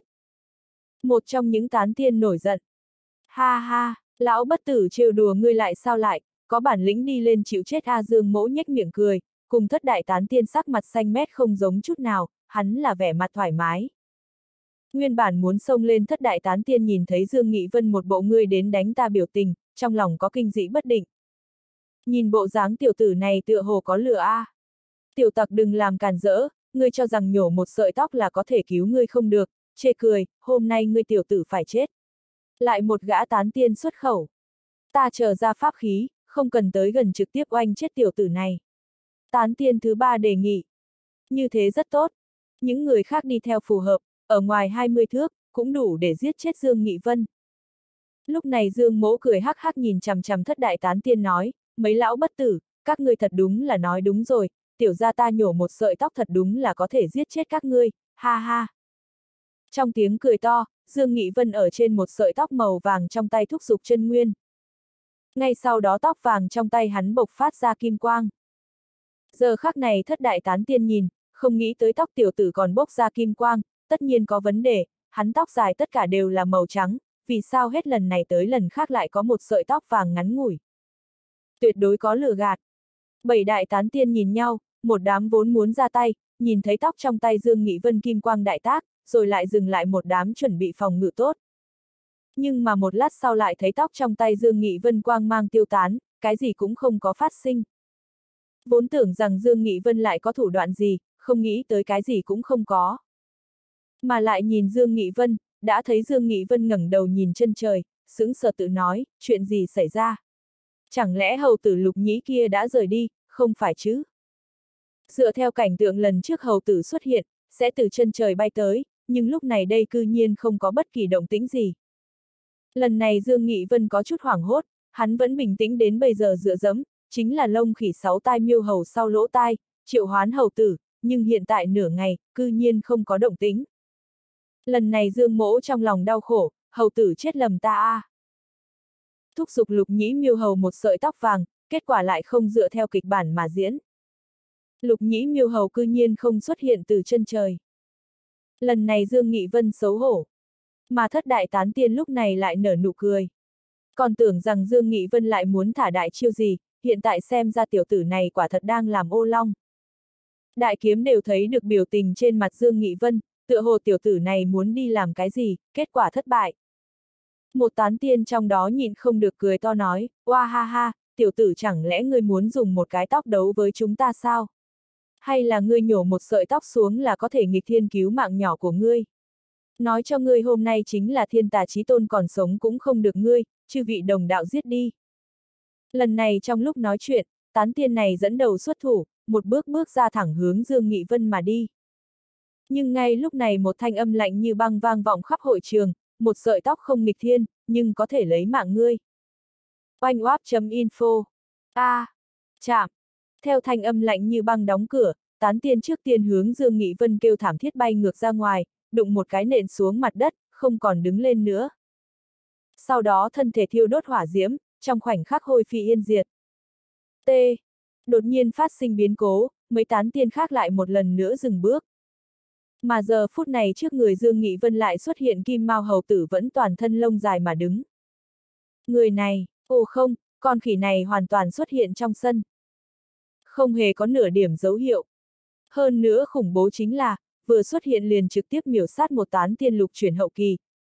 Một trong những tán tiên nổi giận. Ha ha, lão bất tử trêu đùa ngươi lại sao lại, có bản lĩnh đi lên chịu chết A Dương Mỗ nhếch miệng cười, cùng thất đại tán tiên sắc mặt xanh mét không giống chút nào, hắn là vẻ mặt thoải mái. Nguyên bản muốn xông lên thất đại tán tiên nhìn thấy Dương Nghị Vân một bộ ngươi đến đánh ta biểu tình, trong lòng có kinh dị bất định. Nhìn bộ dáng tiểu tử này tựa hồ có lửa a. À. Tiểu tặc đừng làm càn rỡ, ngươi cho rằng nhổ một sợi tóc là có thể cứu ngươi không được, chê cười, hôm nay ngươi tiểu tử phải chết. Lại một gã tán tiên xuất khẩu. Ta chờ ra pháp khí, không cần tới gần trực tiếp oanh chết tiểu tử này. Tán tiên thứ ba đề nghị. Như thế rất tốt. Những người khác đi theo phù hợp, ở ngoài hai mươi thước, cũng đủ để giết chết Dương Nghị Vân. Lúc này Dương Mỗ cười hắc hắc nhìn chằm chằm thất đại tán tiên nói, mấy lão bất tử, các ngươi thật đúng là nói đúng rồi, tiểu gia ta nhổ một sợi tóc thật đúng là có thể giết chết các ngươi, ha ha. Trong tiếng cười to, Dương Nghị Vân ở trên một sợi tóc màu vàng trong tay thúc giục chân nguyên. Ngay sau đó tóc vàng trong tay hắn bộc phát ra kim quang. Giờ khắc này thất đại tán tiên nhìn, không nghĩ tới tóc tiểu tử còn bốc ra kim quang, tất nhiên có vấn đề, hắn tóc dài tất cả đều là màu trắng, vì sao hết lần này tới lần khác lại có một sợi tóc vàng ngắn ngủi. Tuyệt đối có lừa gạt. Bảy đại tán tiên nhìn nhau, một đám vốn muốn ra tay, nhìn thấy tóc trong tay Dương Nghị Vân kim quang đại tác, rồi lại dừng lại một đám chuẩn bị phòng ngự tốt. Nhưng mà một lát sau lại thấy tóc trong tay Dương Nghị Vân quang mang tiêu tán, cái gì cũng không có phát sinh. Vốn tưởng rằng Dương Nghị Vân lại có thủ đoạn gì, không nghĩ tới cái gì cũng không có. Mà lại nhìn Dương Nghị Vân, đã thấy Dương Nghị Vân ngẩng đầu nhìn chân trời, sững sờ tự nói, chuyện gì xảy ra? Chẳng lẽ hầu tử Lục Nhĩ kia đã rời đi, không phải chứ? Dựa theo cảnh tượng lần trước hầu tử xuất hiện, sẽ từ chân trời bay tới, nhưng lúc này đây cư nhiên không có bất kỳ động tĩnh gì. Lần này Dương Nghị Vân có chút hoảng hốt, hắn vẫn bình tĩnh đến bây giờ dựa dẫm, chính là lông khỉ sáu tai miêu hầu sau lỗ tai, triệu hoán hầu tử, nhưng hiện tại nửa ngày, cư nhiên không có động tĩnh. Lần này Dương Mỗ trong lòng đau khổ, hầu tử chết lầm ta a. À. Thúc giục Lục Nhĩ miêu hầu một sợi tóc vàng, kết quả lại không dựa theo kịch bản mà diễn. Lục Nhĩ miêu hầu cư nhiên không xuất hiện từ chân trời. Lần này Dương Nghị Vân xấu hổ. Mà thất đại tán tiên lúc này lại nở nụ cười. Còn tưởng rằng Dương Nghị Vân lại muốn thả đại chiêu gì, hiện tại xem ra tiểu tử này quả thật đang làm ô long. Đại kiếm đều thấy được biểu tình trên mặt Dương Nghị Vân, tựa hồ tiểu tử này muốn đi làm cái gì, kết quả thất bại. Một tán tiên trong đó nhịn không được cười to nói, oa ha ha, tiểu tử chẳng lẽ ngươi muốn dùng một cái tóc đấu với chúng ta sao? Hay là ngươi nhổ một sợi tóc xuống là có thể nghịch thiên cứu mạng nhỏ của ngươi? Nói cho ngươi hôm nay chính là thiên tà chí tôn còn sống cũng không được ngươi, chư vị đồng đạo giết đi. Lần này trong lúc nói chuyện, tán tiên này dẫn đầu xuất thủ, một bước bước ra thẳng hướng Dương Nghị Vân mà đi. Nhưng ngay lúc này một thanh âm lạnh như băng vang vọng khắp hội trường, một sợi tóc không nghịch thiên, nhưng có thể lấy mạng ngươi. Oanh oáp.info. A. À, chạm. Theo thanh âm lạnh như băng đóng cửa, tán tiên trước tiên hướng Dương Nghị Vân kêu thảm thiết bay ngược ra ngoài, đụng một cái nện xuống mặt đất, không còn đứng lên nữa. Sau đó thân thể thiêu đốt hỏa diễm, trong khoảnh khắc hôi phi yên diệt. T. Đột nhiên phát sinh biến cố, mấy tán tiên khác lại một lần nữa dừng bước. Mà giờ phút này trước người Dương Nghị Vân lại xuất hiện kim mao hầu tử vẫn toàn thân lông dài mà đứng. Người này, ồ không, con khỉ này hoàn toàn xuất hiện trong sân. Không hề có nửa điểm dấu hiệu. Hơn nữa khủng bố chính là, vừa xuất hiện liền trực tiếp miểu sát một tán tiên lục chuyển hậu kỳ,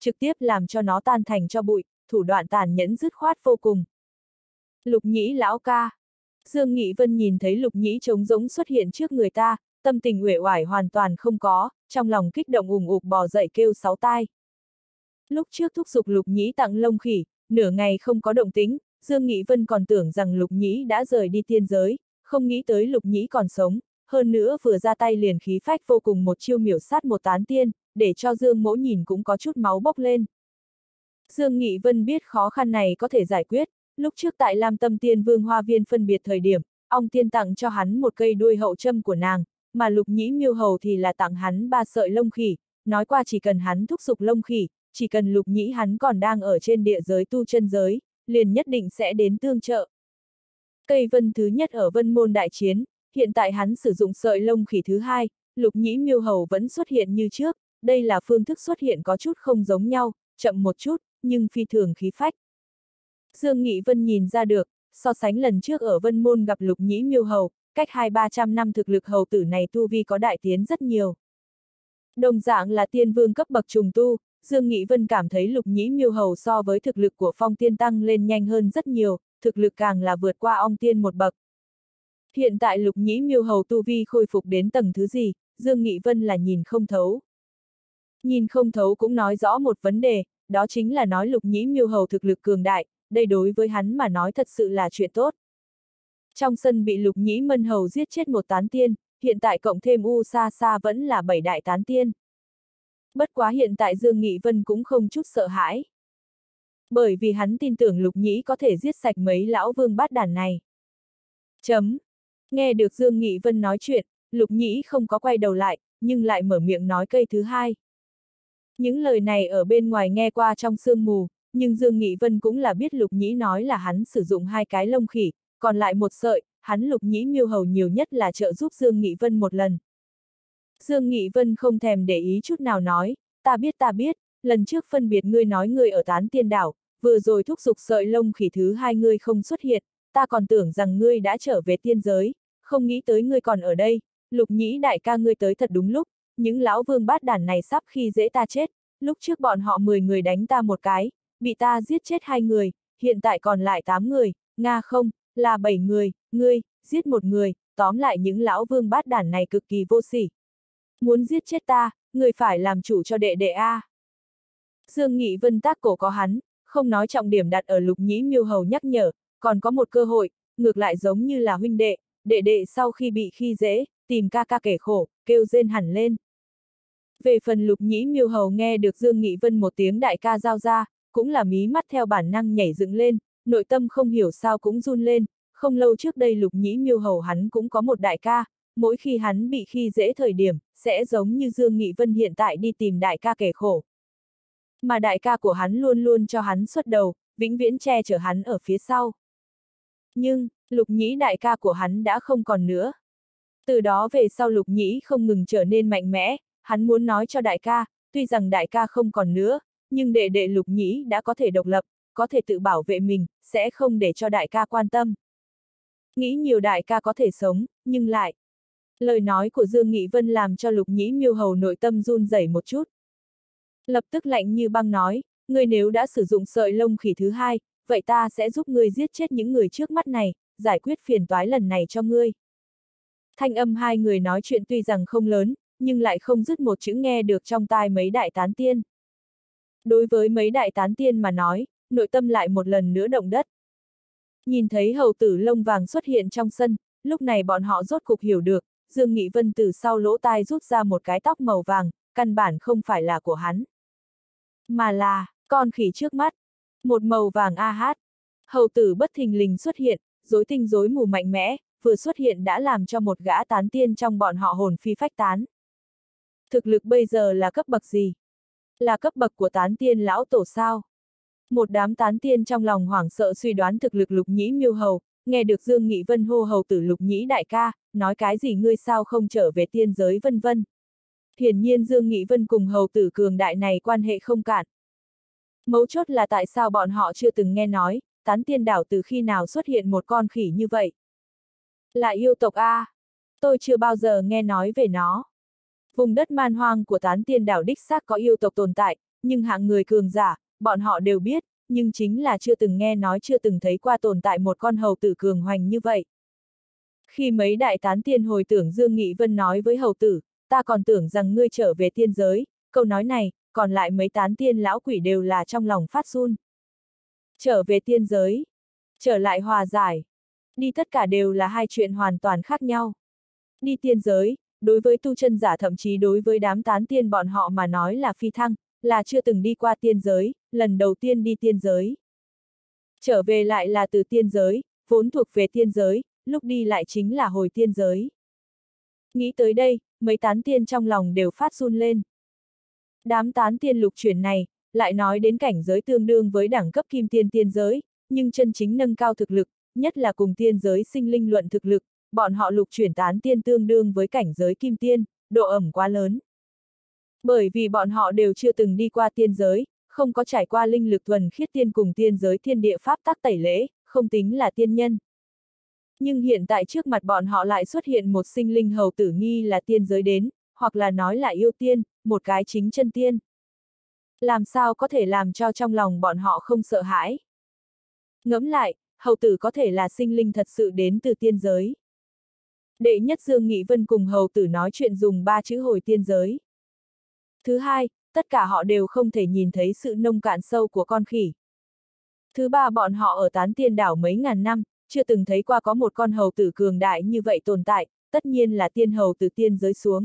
trực tiếp làm cho nó tan thành cho bụi, thủ đoạn tàn nhẫn dứt khoát vô cùng. Lục Nhĩ lão ca. Dương Nghị Vân nhìn thấy Lục Nhĩ trống rỗng xuất hiện trước người ta, tâm tình uể oải hoàn toàn không có, trong lòng kích động ùng ục bò dậy kêu sáu tai. Lúc trước thúc giục Lục Nhĩ tặng lông khỉ, nửa ngày không có động tĩnh, Dương Nghị Vân còn tưởng rằng Lục Nhĩ đã rời đi tiên giới, không nghĩ tới Lục Nhĩ còn sống, hơn nữa vừa ra tay liền khí phách vô cùng một chiêu miểu sát một tán tiên, để cho Dương Mỗ nhìn cũng có chút máu bốc lên. Dương Nghị Vân biết khó khăn này có thể giải quyết, lúc trước tại Lam Tâm Tiên Vương Hoa Viên phân biệt thời điểm, ong tiên tặng cho hắn một cây đuôi hậu châm của nàng, mà Lục Nhĩ miêu hầu thì là tặng hắn ba sợi lông khỉ, nói qua chỉ cần hắn thúc giục lông khỉ, chỉ cần Lục Nhĩ hắn còn đang ở trên địa giới tu chân giới, liền nhất định sẽ đến tương trợ. Cây vân thứ nhất ở Vân Môn đại chiến, hiện tại hắn sử dụng sợi lông khỉ thứ hai, Lục Nhĩ miêu hầu vẫn xuất hiện như trước, đây là phương thức xuất hiện có chút không giống nhau, chậm một chút, nhưng phi thường khí phách. Dương Nghị Vân nhìn ra được, so sánh lần trước ở Vân Môn gặp Lục Nhĩ miêu hầu, cách hai ba trăm năm thực lực hầu tử này tu vi có đại tiến rất nhiều. Đồng dạng là tiên vương cấp bậc trùng tu, Dương Nghị Vân cảm thấy Lục Nhĩ miêu hầu so với thực lực của Phong Tiên tăng lên nhanh hơn rất nhiều, thực lực càng là vượt qua ong tiên một bậc. Hiện tại Lục Nhĩ miêu hầu tu vi khôi phục đến tầng thứ gì, Dương Nghị Vân là nhìn không thấu. Nhìn không thấu cũng nói rõ một vấn đề, đó chính là nói Lục Nhĩ miêu hầu thực lực cường đại, đây đối với hắn mà nói thật sự là chuyện tốt. Trong sân bị Lục Nhĩ mân hầu giết chết một tán tiên, hiện tại cộng thêm U Sa Sa vẫn là bảy đại tán tiên. Bất quá hiện tại Dương Nghị Vân cũng không chút sợ hãi. Bởi vì hắn tin tưởng Lục Nhĩ có thể giết sạch mấy lão vương bát đàn này. Chấm. Nghe được Dương Nghị Vân nói chuyện, Lục Nhĩ không có quay đầu lại, nhưng lại mở miệng nói cây thứ hai. Những lời này ở bên ngoài nghe qua trong sương mù, nhưng Dương Nghị Vân cũng là biết Lục Nhĩ nói là hắn sử dụng hai cái lông khỉ, còn lại một sợi, hắn Lục Nhĩ miêu hầu nhiều nhất là trợ giúp Dương Nghị Vân một lần. Dương Nghị Vân không thèm để ý chút nào nói, ta biết ta biết, lần trước phân biệt ngươi nói ngươi ở Tán Tiên Đảo, vừa rồi thúc giục sợi lông khỉ thứ hai ngươi không xuất hiện, ta còn tưởng rằng ngươi đã trở về tiên giới, không nghĩ tới ngươi còn ở đây, Lục Nhĩ đại ca ngươi tới thật đúng lúc, những lão vương bát đàn này sắp khi dễ ta chết, lúc trước bọn họ mười người đánh ta một cái, bị ta giết chết hai người, hiện tại còn lại tám người, Nga không, là bảy người, ngươi, giết một người, tóm lại những lão vương bát đàn này cực kỳ vô sỉ. Muốn giết chết ta, người phải làm chủ cho đệ đệ A. Dương Nghị Vân tác cổ có hắn, không nói trọng điểm đặt ở Lục Nhĩ miêu hầu nhắc nhở, còn có một cơ hội, ngược lại giống như là huynh đệ, đệ đệ sau khi bị khi dễ, tìm ca ca kể khổ, kêu rên hẳn lên. Về phần Lục Nhĩ miêu hầu nghe được Dương Nghị Vân một tiếng đại ca giao ra, cũng là mí mắt theo bản năng nhảy dựng lên, nội tâm không hiểu sao cũng run lên, không lâu trước đây Lục Nhĩ miêu hầu hắn cũng có một đại ca, mỗi khi hắn bị khi dễ thời điểm, sẽ giống như Dương Nghị Vân hiện tại đi tìm đại ca kể khổ. Mà đại ca của hắn luôn luôn cho hắn xuất đầu, vĩnh viễn che chở hắn ở phía sau. Nhưng, Lục Nhĩ đại ca của hắn đã không còn nữa. Từ đó về sau Lục Nhĩ không ngừng trở nên mạnh mẽ, hắn muốn nói cho đại ca, tuy rằng đại ca không còn nữa, nhưng đệ đệ Lục Nhĩ đã có thể độc lập, có thể tự bảo vệ mình, sẽ không để cho đại ca quan tâm. Nghĩ nhiều đại ca có thể sống, nhưng lại... Lời nói của Dương Nghị Vân làm cho Lục Nhĩ miêu hầu nội tâm run rẩy một chút. Lập tức lạnh như băng nói, ngươi nếu đã sử dụng sợi lông khỉ thứ hai, vậy ta sẽ giúp ngươi giết chết những người trước mắt này, giải quyết phiền toái lần này cho ngươi. Thanh âm hai người nói chuyện tuy rằng không lớn, nhưng lại không dứt một chữ nghe được trong tai mấy đại tán tiên. Đối với mấy đại tán tiên mà nói, nội tâm lại một lần nữa động đất. Nhìn thấy hầu tử lông vàng xuất hiện trong sân, lúc này bọn họ rốt cục hiểu được, Dương Nghị Vân từ sau lỗ tai rút ra một cái tóc màu vàng, căn bản không phải là của hắn. Mà là, con khỉ trước mắt. Một màu vàng a hát. Hầu tử bất thình lình xuất hiện, rối tinh rối mù mạnh mẽ, vừa xuất hiện đã làm cho một gã tán tiên trong bọn họ hồn phi phách tán. Thực lực bây giờ là cấp bậc gì? Là cấp bậc của tán tiên lão tổ sao? Một đám tán tiên trong lòng hoảng sợ suy đoán thực lực Lục Nhĩ miêu hầu, nghe được Dương Nghị Vân hô hầu tử Lục Nhĩ đại ca, nói cái gì ngươi sao không trở về tiên giới vân vân. Hiển nhiên Dương Nghị Vân cùng hầu tử cường đại này quan hệ không cạn. Mấu chốt là tại sao bọn họ chưa từng nghe nói, Tán Tiên Đảo từ khi nào xuất hiện một con khỉ như vậy? Là yêu tộc A. Tôi chưa bao giờ nghe nói về nó. Vùng đất man hoang của Tán Tiên Đảo đích xác có yêu tộc tồn tại, nhưng hạng người cường giả, bọn họ đều biết, nhưng chính là chưa từng nghe nói chưa từng thấy qua tồn tại một con hầu tử cường hoành như vậy. Khi mấy đại tán tiên hồi tưởng Dương Nghị Vân nói với hầu tử, ta còn tưởng rằng ngươi trở về tiên giới, câu nói này, còn lại mấy tán tiên lão quỷ đều là trong lòng phát run. Trở về tiên giới, trở lại hòa giải, đi tất cả đều là hai chuyện hoàn toàn khác nhau. Đi tiên giới, đối với tu chân giả thậm chí đối với đám tán tiên bọn họ mà nói là phi thăng, là chưa từng đi qua tiên giới, lần đầu tiên đi tiên giới. Trở về lại là từ tiên giới, vốn thuộc về tiên giới, lúc đi lại chính là hồi tiên giới. Nghĩ tới đây, mấy tán tiên trong lòng đều phát run lên. Đám tán tiên lục chuyển này, lại nói đến cảnh giới tương đương với đẳng cấp kim tiên tiên giới, nhưng chân chính nâng cao thực lực, nhất là cùng tiên giới sinh linh luận thực lực, bọn họ lục chuyển tán tiên tương đương với cảnh giới kim tiên, độ ẩm quá lớn. Bởi vì bọn họ đều chưa từng đi qua tiên giới, không có trải qua linh lực thuần khiết tiên cùng tiên giới thiên địa pháp tắc tẩy lễ, không tính là tiên nhân. Nhưng hiện tại trước mặt bọn họ lại xuất hiện một sinh linh hầu tử nghi là tiên giới đến, hoặc là nói là yêu tiên, một cái chính chân tiên. Làm sao có thể làm cho trong lòng bọn họ không sợ hãi? Ngẫm lại, hầu tử có thể là sinh linh thật sự đến từ tiên giới. Đệ nhất Dương Nghị Vân cùng hầu tử nói chuyện dùng ba chữ hồi tiên giới. Thứ hai, tất cả họ đều không thể nhìn thấy sự nông cạn sâu của con khỉ. Thứ ba, bọn họ ở tán tiên đảo mấy ngàn năm, chưa từng thấy qua có một con hầu tử cường đại như vậy tồn tại, tất nhiên là tiên hầu từ tiên giới xuống.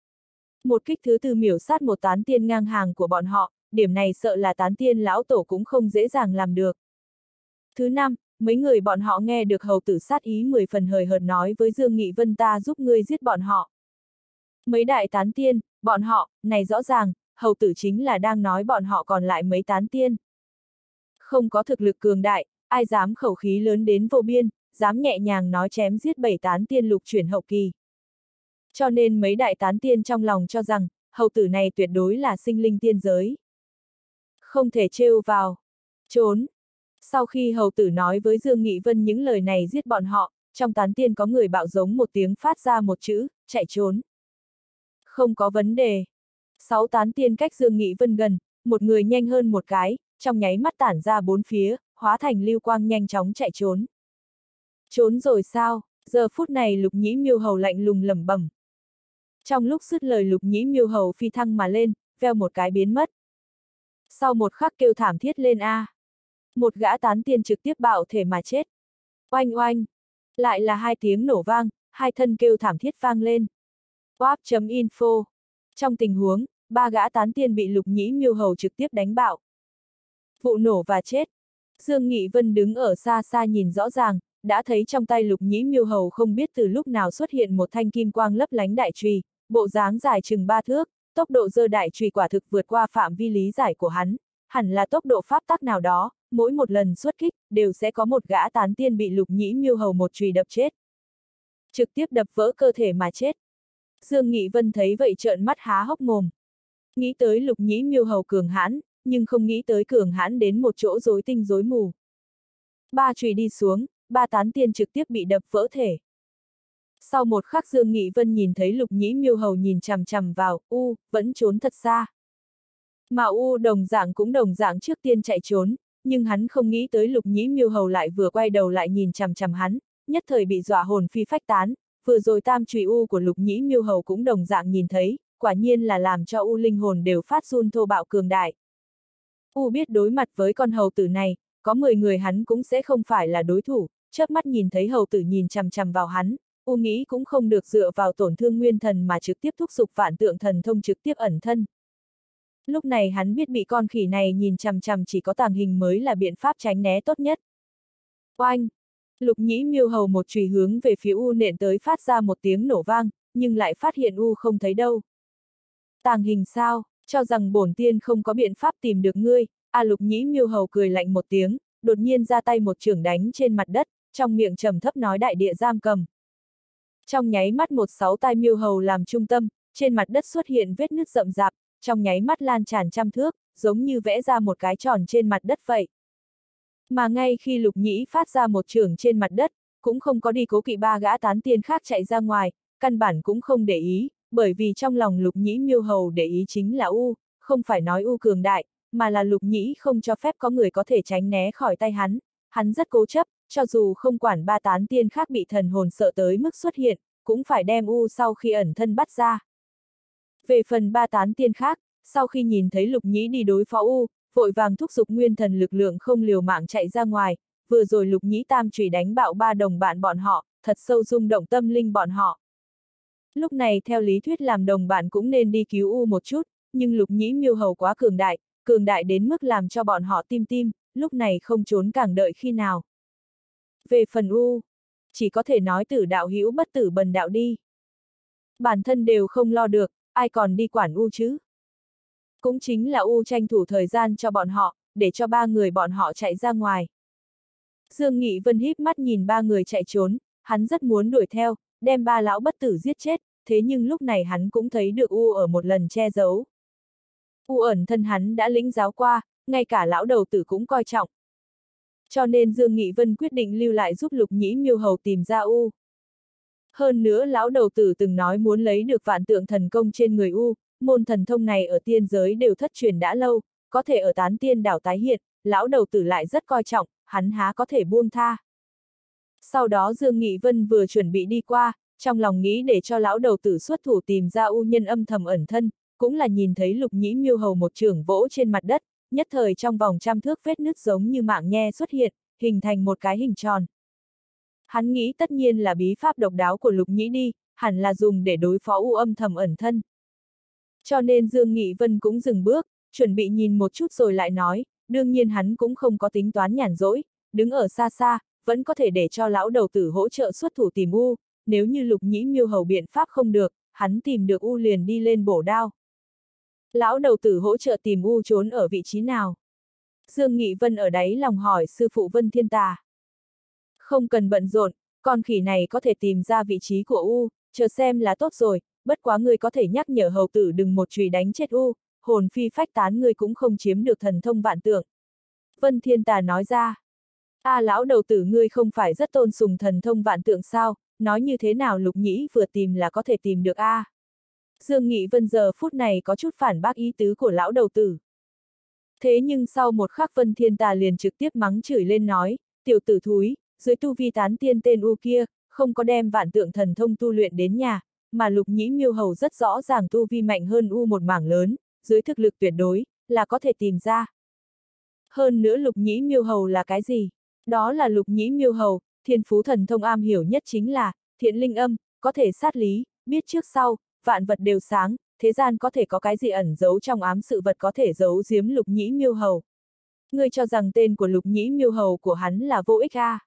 Một kích thứ tư miểu sát một tán tiên ngang hàng của bọn họ, điểm này sợ là tán tiên lão tổ cũng không dễ dàng làm được. Thứ năm, mấy người bọn họ nghe được hầu tử sát ý mười phần hời hợt nói với Dương Nghị Vân ta giúp ngươi giết bọn họ. Mấy đại tán tiên, bọn họ, này rõ ràng, hầu tử chính là đang nói bọn họ còn lại mấy tán tiên. Không có thực lực cường đại, ai dám khẩu khí lớn đến vô biên, dám nhẹ nhàng nói chém giết bảy tán tiên lục chuyển hậu kỳ. Cho nên mấy đại tán tiên trong lòng cho rằng, hầu tử này tuyệt đối là sinh linh tiên giới. Không thể trêu vào, trốn. Sau khi hầu tử nói với Dương Nghị Vân những lời này giết bọn họ, trong tán tiên có người bạo giống một tiếng phát ra một chữ, chạy trốn. Không có vấn đề. Sáu tán tiên cách Dương Nghị Vân gần, một người nhanh hơn một cái, trong nháy mắt tản ra bốn phía, hóa thành lưu quang nhanh chóng chạy trốn. Trốn rồi sao? Giờ phút này Lục Nhĩ Miêu Hầu lạnh lùng lẩm bẩm. Trong lúc dứt lời Lục Nhĩ Miêu Hầu phi thăng mà lên, veo một cái biến mất. Sau một khắc kêu thảm thiết lên a, à. Một gã tán tiên trực tiếp bạo thể mà chết. Oanh oanh, lại là hai tiếng nổ vang, hai thân kêu thảm thiết vang lên. Wap.info. Trong tình huống, ba gã tán tiên bị Lục Nhĩ Miêu Hầu trực tiếp đánh bạo. Vụ nổ và chết. Dương Nghị Vân đứng ở xa xa nhìn rõ ràng, đã thấy trong tay Lục Nhĩ Miêu Hầu không biết từ lúc nào xuất hiện một thanh kim quang lấp lánh đại chùy, bộ dáng dài chừng ba thước, tốc độ giơ đại chùy quả thực vượt qua phạm vi lý giải của hắn, hẳn là tốc độ pháp tắc nào đó, mỗi một lần xuất kích, đều sẽ có một gã tán tiên bị Lục Nhĩ Miêu Hầu một chùy đập chết. Trực tiếp đập vỡ cơ thể mà chết. Dương Nghị Vân thấy vậy trợn mắt há hốc mồm. Nghĩ tới Lục Nhĩ Miêu Hầu cường hãn, nhưng không nghĩ tới cường hãn đến một chỗ rối tinh rối mù. Ba chùy đi xuống, ba tán tiên trực tiếp bị đập vỡ thể. Sau một khắc Dương Nghị Vân nhìn thấy Lục Nhĩ Miêu Hầu nhìn chằm chằm vào, U, vẫn trốn thật xa. Mà U đồng dạng cũng đồng dạng trước tiên chạy trốn, nhưng hắn không nghĩ tới Lục Nhĩ Miêu Hầu lại vừa quay đầu lại nhìn chằm chằm hắn, nhất thời bị dọa hồn phi phách tán, vừa rồi tam chùy U của Lục Nhĩ Miêu Hầu cũng đồng dạng nhìn thấy, quả nhiên là làm cho U linh hồn đều phát run thô bạo cường đại. U biết đối mặt với con hầu tử này, có mười người hắn cũng sẽ không phải là đối thủ, chớp mắt nhìn thấy hầu tử nhìn chằm chằm vào hắn, U nghĩ cũng không được dựa vào tổn thương nguyên thần mà trực tiếp thúc giục vạn tượng thần thông trực tiếp ẩn thân. Lúc này hắn biết bị con khỉ này nhìn chằm chằm chỉ có tàng hình mới là biện pháp tránh né tốt nhất. Oanh! Lục Nhĩ Miêu Hầu một chùy hướng về phía U nện tới phát ra một tiếng nổ vang, nhưng lại phát hiện U không thấy đâu. Tàng hình sao? Cho rằng bổn tiên không có biện pháp tìm được ngươi, à Lục Nhĩ Miêu Hầu cười lạnh một tiếng, đột nhiên ra tay một chưởng đánh trên mặt đất, trong miệng trầm thấp nói đại địa giam cầm. Trong nháy mắt một sáu tai miêu hầu làm trung tâm, trên mặt đất xuất hiện vết nứt rậm rạp, trong nháy mắt lan tràn trăm thước, giống như vẽ ra một cái tròn trên mặt đất vậy. Mà ngay khi Lục Nhĩ phát ra một chưởng trên mặt đất, cũng không có đi cố kỵ ba gã tán tiên khác chạy ra ngoài, căn bản cũng không để ý, bởi vì trong lòng Lục Nhĩ Miêu Hầu để ý chính là U, không phải nói U cường đại, mà là Lục Nhĩ không cho phép có người có thể tránh né khỏi tay hắn, hắn rất cố chấp, cho dù không quản ba tán tiên khác bị thần hồn sợ tới mức xuất hiện, cũng phải đem U sau khi ẩn thân bắt ra. Về phần ba tán tiên khác, sau khi nhìn thấy Lục Nhĩ đi đối phó U, vội vàng thúc giục nguyên thần lực lượng không liều mạng chạy ra ngoài, vừa rồi Lục Nhĩ tam chùy đánh bạo ba đồng bạn bọn họ, thật sâu rung động tâm linh bọn họ. Lúc này theo lý thuyết làm đồng bạn cũng nên đi cứu U một chút, nhưng Lục Nhĩ miêu hầu quá cường đại, cường đại đến mức làm cho bọn họ tim tim, lúc này không trốn càng đợi khi nào. Về phần U, chỉ có thể nói tử đạo hữu bất tử bần đạo đi. Bản thân đều không lo được, ai còn đi quản U chứ? Cũng chính là U tranh thủ thời gian cho bọn họ, để cho ba người bọn họ chạy ra ngoài. Dương Nghị Vân híp mắt nhìn ba người chạy trốn, hắn rất muốn đuổi theo, đem ba lão bất tử giết chết, thế nhưng lúc này hắn cũng thấy được U ở một lần che giấu. U ẩn thân hắn đã lĩnh giáo qua, ngay cả lão đầu tử cũng coi trọng. Cho nên Dương Nghị Vân quyết định lưu lại giúp Lục Nhĩ miêu hầu tìm ra U. Hơn nữa lão đầu tử từng nói muốn lấy được vạn tượng thần công trên người U, môn thần thông này ở tiên giới đều thất truyền đã lâu, có thể ở tán tiên đảo tái hiện, lão đầu tử lại rất coi trọng, hắn há có thể buông tha. Sau đó Dương Nghị Vân vừa chuẩn bị đi qua, trong lòng nghĩ để cho lão đầu tử xuất thủ tìm ra U nhân âm thầm ẩn thân, cũng là nhìn thấy Lục Nhĩ miêu hầu một chưởng vỗ trên mặt đất, nhất thời trong vòng trăm thước vết nứt giống như mạng nhe xuất hiện, hình thành một cái hình tròn. Hắn nghĩ tất nhiên là bí pháp độc đáo của Lục Nhĩ đi, hẳn là dùng để đối phó U âm thầm ẩn thân. Cho nên Dương Nghị Vân cũng dừng bước, chuẩn bị nhìn một chút rồi lại nói, đương nhiên hắn cũng không có tính toán nhàn rỗi, đứng ở xa xa, vẫn có thể để cho lão đầu tử hỗ trợ xuất thủ tìm U, nếu như Lục Nhĩ miêu hầu biện pháp không được, hắn tìm được U liền đi lên bổ đao. Lão đầu tử hỗ trợ tìm U trốn ở vị trí nào? Dương Nghị Vân ở đáy lòng hỏi sư phụ Vân Thiên Tà. Không cần bận rộn, con khỉ này có thể tìm ra vị trí của U, chờ xem là tốt rồi, bất quá ngươi có thể nhắc nhở hầu tử đừng một chùy đánh chết U, hồn phi phách tán ngươi cũng không chiếm được thần thông vạn tượng. Vân Thiên Tà nói ra. A à, lão đầu tử ngươi không phải rất tôn sùng thần thông vạn tượng sao, nói như thế nào Lục Nhĩ vừa tìm là có thể tìm được a? À? Dương Nghị Vân giờ phút này có chút phản bác ý tứ của lão đầu tử. Thế nhưng sau một khắc Vân Thiên Tà liền trực tiếp mắng chửi lên nói, tiểu tử thúi, dưới tu vi tán tiên tên U kia, không có đem vạn tượng thần thông tu luyện đến nhà, mà Lục Nhĩ miêu hầu rất rõ ràng tu vi mạnh hơn U một mảng lớn, dưới thực lực tuyệt đối, là có thể tìm ra. Hơn nữa Lục Nhĩ miêu hầu là cái gì? Đó là Lục Nhĩ miêu hầu, thiên phú thần thông am hiểu nhất chính là, thiện linh âm, có thể sát lý, biết trước sau, vạn vật đều sáng, thế gian có thể có cái gì ẩn giấu trong ám sự vật có thể giấu giếm Lục Nhĩ miêu hầu. Ngươi cho rằng tên của Lục Nhĩ miêu hầu của hắn là vô ích a? À?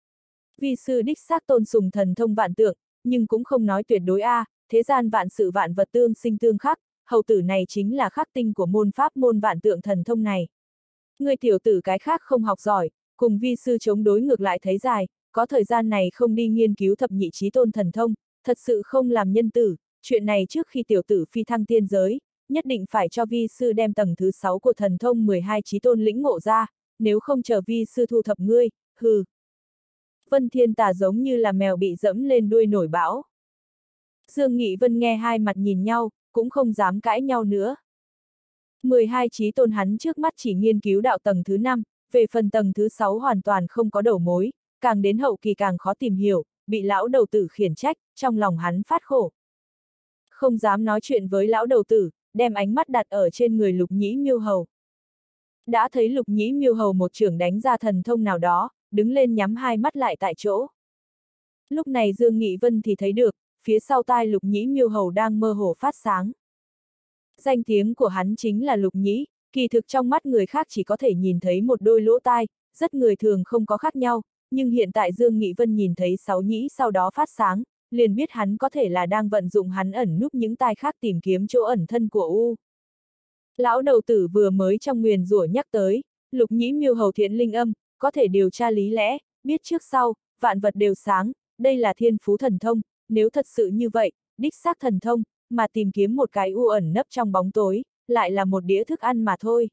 Vi sư đích xác tôn sùng thần thông vạn tượng, nhưng cũng không nói tuyệt đối a, à, thế gian vạn sự vạn vật tương sinh tương khắc, hầu tử này chính là khắc tinh của môn pháp môn vạn tượng thần thông này. Ngươi tiểu tử cái khác không học giỏi, cùng vi sư chống đối ngược lại thấy dài, có thời gian này không đi nghiên cứu thập nhị chí tôn thần thông, thật sự không làm nhân tử, chuyện này trước khi tiểu tử phi thăng tiên giới, nhất định phải cho vi sư đem tầng thứ sáu của thần thông mười hai chí tôn lĩnh ngộ ra, nếu không chờ vi sư thu thập ngươi, hừ. Vân Thiên Tà giống như là mèo bị dẫm lên đuôi nổi bão. Dương Nghị Vân nghe hai mặt nhìn nhau, cũng không dám cãi nhau nữa. mười hai chí tôn hắn trước mắt chỉ nghiên cứu đạo tầng thứ năm, về phần tầng thứ sáu hoàn toàn không có đầu mối, càng đến hậu kỳ càng khó tìm hiểu, bị lão đầu tử khiển trách, trong lòng hắn phát khổ. Không dám nói chuyện với lão đầu tử, đem ánh mắt đặt ở trên người Lục Nhĩ miêu hầu. Đã thấy Lục Nhĩ miêu hầu một chưởng đánh ra thần thông nào đó, đứng lên nhắm hai mắt lại tại chỗ. Lúc này Dương Nghị Vân thì thấy được, phía sau tai Lục Nhĩ miêu hầu đang mơ hồ phát sáng. Danh tiếng của hắn chính là Lục Nhĩ, kỳ thực trong mắt người khác chỉ có thể nhìn thấy một đôi lỗ tai, rất người thường không có khác nhau, nhưng hiện tại Dương Nghị Vân nhìn thấy sáu nhĩ sau đó phát sáng, liền biết hắn có thể là đang vận dụng hắn ẩn núp những tai khác tìm kiếm chỗ ẩn thân của U. Lão đầu tử vừa mới trong nguyền rủa nhắc tới, Lục Nhĩ miêu hầu thiện linh âm, có thể điều tra lý lẽ, biết trước sau, vạn vật đều sáng, đây là thiên phú thần thông, nếu thật sự như vậy, đích xác thần thông, mà tìm kiếm một cái U ẩn nấp trong bóng tối, lại là một đĩa thức ăn mà thôi.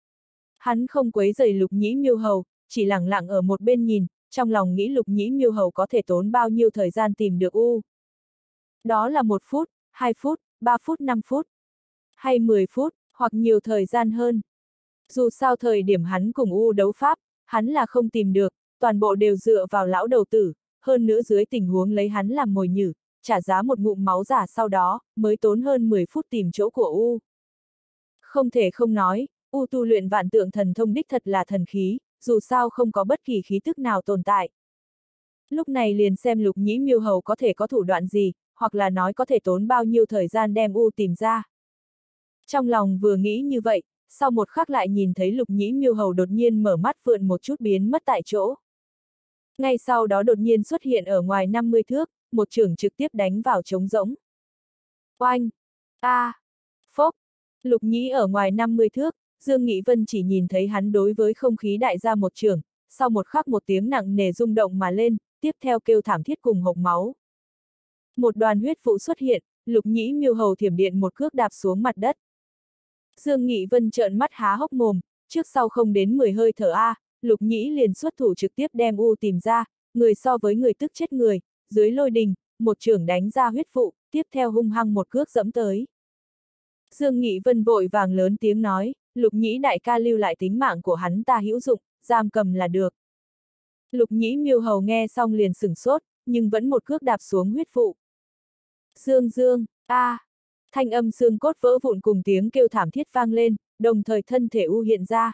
Hắn không quấy rầy Lục Nhĩ miêu hầu, chỉ lặng lặng ở một bên nhìn, trong lòng nghĩ Lục Nhĩ miêu hầu có thể tốn bao nhiêu thời gian tìm được U. Đó là một phút, hai phút, ba phút, năm phút, hay mười phút, hoặc nhiều thời gian hơn. Dù sao thời điểm hắn cùng U đấu pháp, hắn là không tìm được, toàn bộ đều dựa vào lão đầu tử, hơn nữa dưới tình huống lấy hắn làm mồi nhử, trả giá một ngụm máu giả sau đó, mới tốn hơn mười phút tìm chỗ của U. Không thể không nói, U tu luyện vạn tượng thần thông đích thật là thần khí, dù sao không có bất kỳ khí tức nào tồn tại. Lúc này liền xem Lục Nhĩ Miêu Hầu có thể có thủ đoạn gì, hoặc là nói có thể tốn bao nhiêu thời gian đem U tìm ra. Trong lòng vừa nghĩ như vậy, sau một khắc lại nhìn thấy Lục Nhĩ Miêu Hầu đột nhiên mở mắt vượn một chút biến mất tại chỗ. Ngay sau đó đột nhiên xuất hiện ở ngoài năm mươi thước, một chưởng trực tiếp đánh vào trống rỗng. Oanh! A! À, phốc! Lục Nhĩ ở ngoài năm mươi thước, Dương Nghị Vân chỉ nhìn thấy hắn đối với không khí đại ra một chưởng, sau một khắc một tiếng nặng nề rung động mà lên, tiếp theo kêu thảm thiết cùng hộc máu. Một đoàn huyết vụ xuất hiện, Lục Nhĩ Miêu Hầu thiểm điện một cước đạp xuống mặt đất. Dương Nghị Vân trợn mắt há hốc mồm, trước sau không đến mười hơi thở a, Lục Nhĩ liền xuất thủ trực tiếp đem U tìm ra, người so với người tức chết người, dưới lôi đình, một chưởng đánh ra huyết vụ, tiếp theo hung hăng một cước dẫm tới. Dương Nghị Vân vội vàng lớn tiếng nói, Lục Nhĩ đại ca lưu lại tính mạng của hắn ta hữu dụng, giam cầm là được. Lục Nhĩ Miêu Hầu nghe xong liền sửng sốt, nhưng vẫn một cước đạp xuống huyết vụ. Dương Dương, a, à, thanh âm xương cốt vỡ vụn cùng tiếng kêu thảm thiết vang lên, đồng thời thân thể U hiện ra.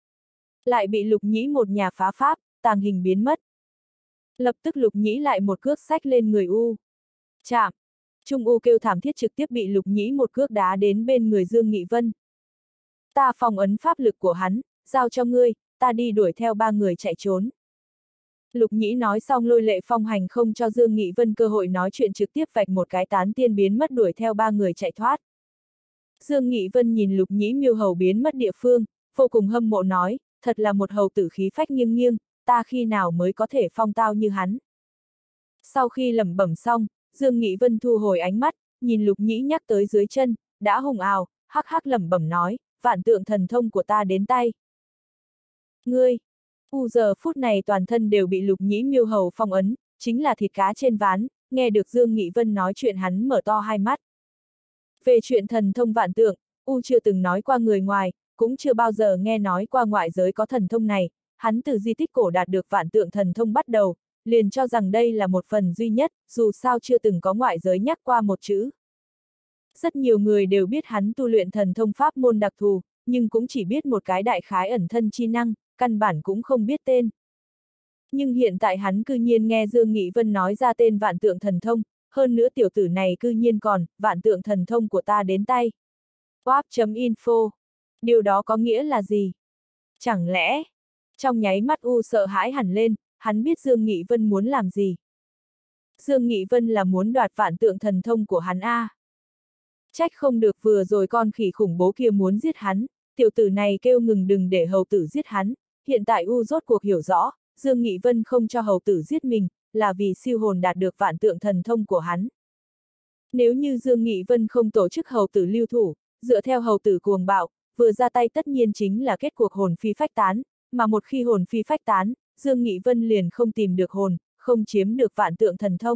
Lại bị Lục Nhĩ một nhà phá pháp, tàng hình biến mất. Lập tức Lục Nhĩ lại một cước xách lên người U. Chạm! Trung U kêu thảm thiết trực tiếp bị Lục Nhĩ một cước đá đến bên người Dương Nghị Vân. Ta phong ấn pháp lực của hắn, giao cho ngươi, ta đi đuổi theo ba người chạy trốn. Lục Nhĩ nói xong lôi Lệ Phong Hành không cho Dương Nghị Vân cơ hội nói chuyện trực tiếp vạch một cái tán tiên biến mất đuổi theo ba người chạy thoát. Dương Nghị Vân nhìn Lục Nhĩ Miêu Hầu biến mất địa phương, vô cùng hâm mộ nói, thật là một hầu tử khí phách nghiêng nghiêng, ta khi nào mới có thể phong tao như hắn. Sau khi lẩm bẩm xong, Dương Nghị Vân thu hồi ánh mắt, nhìn Lục Nhĩ nhắc tới dưới chân, đã hùng ào, hắc hắc lẩm bẩm nói, vạn tượng thần thông của ta đến tay. Ngươi! U giờ phút này toàn thân đều bị Lục Nhĩ Miêu Hầu phong ấn, chính là thịt cá trên ván, nghe được Dương Nghị Vân nói chuyện hắn mở to hai mắt. Về chuyện thần thông vạn tượng, U chưa từng nói qua người ngoài, cũng chưa bao giờ nghe nói qua ngoại giới có thần thông này, hắn từ di tích cổ đạt được vạn tượng thần thông bắt đầu, liền cho rằng đây là một phần duy nhất, dù sao chưa từng có ngoại giới nhắc qua một chữ. Rất nhiều người đều biết hắn tu luyện thần thông pháp môn đặc thù, nhưng cũng chỉ biết một cái đại khái ẩn thân chi năng, căn bản cũng không biết tên. Nhưng hiện tại hắn cư nhiên nghe Dương Nghị Vân nói ra tên vạn tượng thần thông, hơn nữa tiểu tử này cư nhiên còn, vạn tượng thần thông của ta đến tay. Wap.info. Điều đó có nghĩa là gì? Chẳng lẽ? Trong nháy mắt U sợ hãi hẳn lên, hắn biết Dương Nghị Vân muốn làm gì. Dương Nghị Vân là muốn đoạt vạn tượng thần thông của hắn a. Trách không được vừa rồi con khỉ khủng bố kia muốn giết hắn, tiểu tử này kêu ngừng đừng để hầu tử giết hắn, hiện tại U rốt cuộc hiểu rõ, Dương Nghị Vân không cho hầu tử giết mình, là vì siêu hồn đạt được vạn tượng thần thông của hắn. Nếu như Dương Nghị Vân không tổ chức hầu tử lưu thủ, dựa theo hầu tử cuồng bạo, vừa ra tay tất nhiên chính là kết cuộc hồn phi phách tán, mà một khi hồn phi phách tán, Dương Nghị Vân liền không tìm được hồn, không chiếm được vạn tượng thần thông.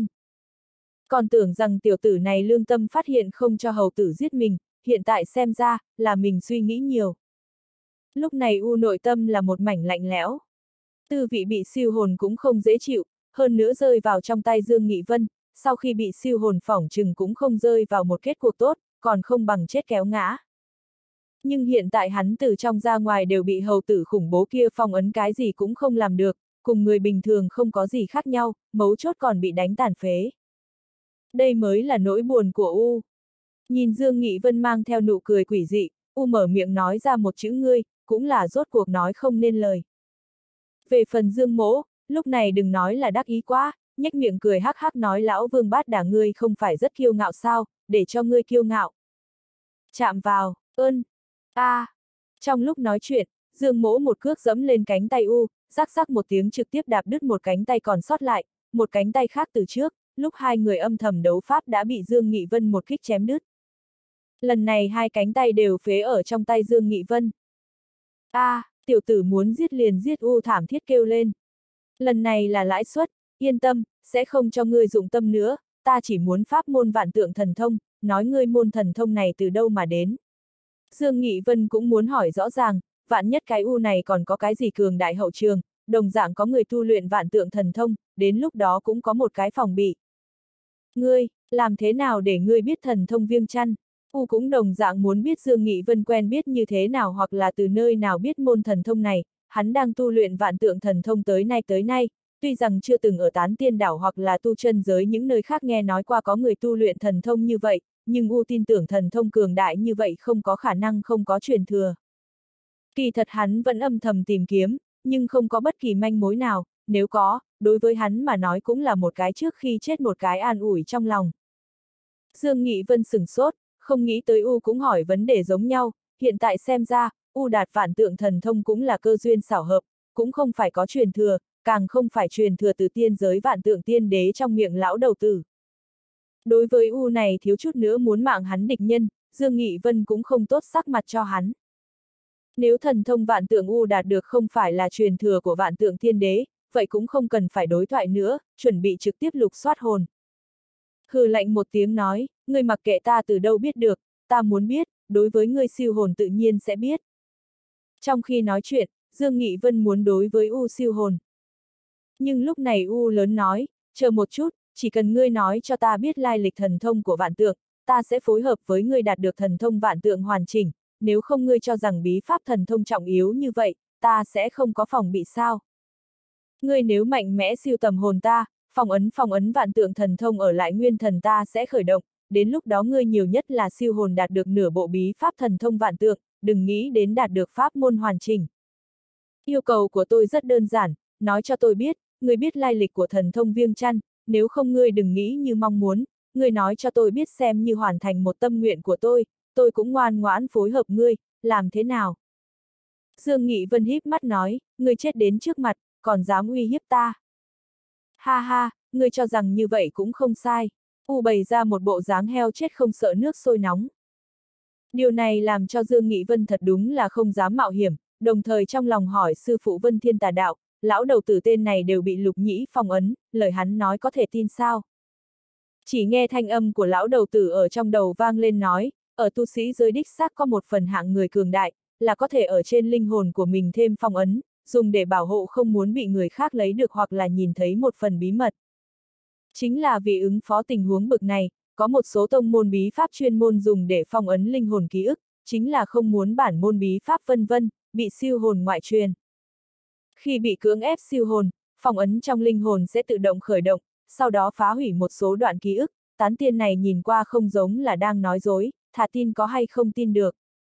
Còn tưởng rằng tiểu tử này lương tâm phát hiện không cho hầu tử giết mình, hiện tại xem ra, là mình suy nghĩ nhiều. Lúc này U nội tâm là một mảnh lạnh lẽo. Tư vị bị siêu hồn cũng không dễ chịu, hơn nữa rơi vào trong tay Dương Nghị Vân, sau khi bị siêu hồn phỏng chừng cũng không rơi vào một kết cuộc tốt, còn không bằng chết kéo ngã. Nhưng hiện tại hắn từ trong ra ngoài đều bị hầu tử khủng bố kia phong ấn cái gì cũng không làm được, cùng người bình thường không có gì khác nhau, mấu chốt còn bị đánh tàn phế. Đây mới là nỗi buồn của U. Nhìn Dương Nghị Vân mang theo nụ cười quỷ dị, U mở miệng nói ra một chữ ngươi, cũng là rốt cuộc nói không nên lời. Về phần Dương Mỗ, lúc này đừng nói là đắc ý quá, nhếch miệng cười hắc hắc nói lão Vương Bát Đà ngươi không phải rất kiêu ngạo sao, để cho ngươi kiêu ngạo. Chạm vào, ơn, a. À. Trong lúc nói chuyện, Dương Mỗ một cước giẫm lên cánh tay U, rắc rắc một tiếng trực tiếp đạp đứt một cánh tay còn sót lại, một cánh tay khác từ trước, lúc hai người âm thầm đấu pháp đã bị Dương Nghị Vân một kích chém đứt. Lần này hai cánh tay đều phế ở trong tay Dương Nghị Vân. A, à, tiểu tử muốn giết liền giết U thảm thiết kêu lên. Lần này là lãi suất, yên tâm, sẽ không cho ngươi dụng tâm nữa, ta chỉ muốn pháp môn vạn tượng thần thông, nói ngươi môn thần thông này từ đâu mà đến. Dương Nghị Vân cũng muốn hỏi rõ ràng, vạn nhất cái U này còn có cái gì cường đại hậu trường, đồng dạng có người tu luyện vạn tượng thần thông, đến lúc đó cũng có một cái phòng bị. Ngươi, làm thế nào để ngươi biết thần thông viêng chăn? U cũng đồng dạng muốn biết Dương Nghị Vân quen biết như thế nào hoặc là từ nơi nào biết môn thần thông này, hắn đang tu luyện vạn tượng thần thông tới nay tới nay, tuy rằng chưa từng ở Tán Tiên Đảo hoặc là tu chân giới những nơi khác nghe nói qua có người tu luyện thần thông như vậy, nhưng U tin tưởng thần thông cường đại như vậy không có khả năng không có truyền thừa. Kỳ thật hắn vẫn âm thầm tìm kiếm, nhưng không có bất kỳ manh mối nào, nếu có, đối với hắn mà nói cũng là một cái trước khi chết một cái an ủi trong lòng. Dương Nghị Vân sửng sốt, không nghĩ tới U cũng hỏi vấn đề giống nhau, hiện tại xem ra, U đạt vạn tượng thần thông cũng là cơ duyên xảo hợp, cũng không phải có truyền thừa, càng không phải truyền thừa từ tiên giới vạn tượng tiên đế trong miệng lão đầu tử. Đối với U này thiếu chút nữa muốn mạng hắn địch nhân, Dương Nghị Vân cũng không tốt sắc mặt cho hắn. Nếu thần thông vạn tượng U đạt được không phải là truyền thừa của vạn tượng tiên đế, vậy cũng không cần phải đối thoại nữa, chuẩn bị trực tiếp lục soát hồn. Hừ lạnh một tiếng nói, ngươi mặc kệ ta từ đâu biết được, ta muốn biết, đối với ngươi siêu hồn tự nhiên sẽ biết. Trong khi nói chuyện, Dương Nghị Vân muốn đối với U siêu hồn. Nhưng lúc này U lớn nói, chờ một chút, chỉ cần ngươi nói cho ta biết lai lịch thần thông của vạn tượng, ta sẽ phối hợp với ngươi đạt được thần thông vạn tượng hoàn chỉnh, nếu không ngươi cho rằng bí pháp thần thông trọng yếu như vậy, ta sẽ không có phòng bị sao. Ngươi nếu mạnh mẽ siêu tầm hồn ta, phong ấn phong ấn vạn tượng thần thông ở lại nguyên thần ta sẽ khởi động, đến lúc đó ngươi nhiều nhất là siêu hồn đạt được nửa bộ bí pháp thần thông vạn tượng, đừng nghĩ đến đạt được pháp môn hoàn chỉnh. Yêu cầu của tôi rất đơn giản, nói cho tôi biết, ngươi biết lai lịch của thần thông viêng chăn, nếu không ngươi đừng nghĩ như mong muốn, ngươi nói cho tôi biết xem như hoàn thành một tâm nguyện của tôi, tôi cũng ngoan ngoãn phối hợp ngươi, làm thế nào? Dương Nghị Vân híp mắt nói, ngươi chết đến trước mặt, còn dám uy hiếp ta. Ha ha, ngươi cho rằng như vậy cũng không sai. U bày ra một bộ dáng heo chết không sợ nước sôi nóng. Điều này làm cho Dương Nghị Vân thật đúng là không dám mạo hiểm, đồng thời trong lòng hỏi sư phụ Vân Thiên Tà Đạo, lão đầu tử tên này đều bị Lục Nhĩ phong ấn, lời hắn nói có thể tin sao? Chỉ nghe thanh âm của lão đầu tử ở trong đầu vang lên nói, ở tu sĩ giới đích xác có một phần hạng người cường đại, là có thể ở trên linh hồn của mình thêm phong ấn, dùng để bảo hộ không muốn bị người khác lấy được hoặc là nhìn thấy một phần bí mật. Chính là vì ứng phó tình huống bực này, có một số tông môn bí pháp chuyên môn dùng để phong ấn linh hồn ký ức, chính là không muốn bản môn bí pháp vân vân, bị siêu hồn ngoại truyền. Khi bị cưỡng ép siêu hồn, phong ấn trong linh hồn sẽ tự động khởi động, sau đó phá hủy một số đoạn ký ức, tán tiên này nhìn qua không giống là đang nói dối, thà tin có hay không tin được.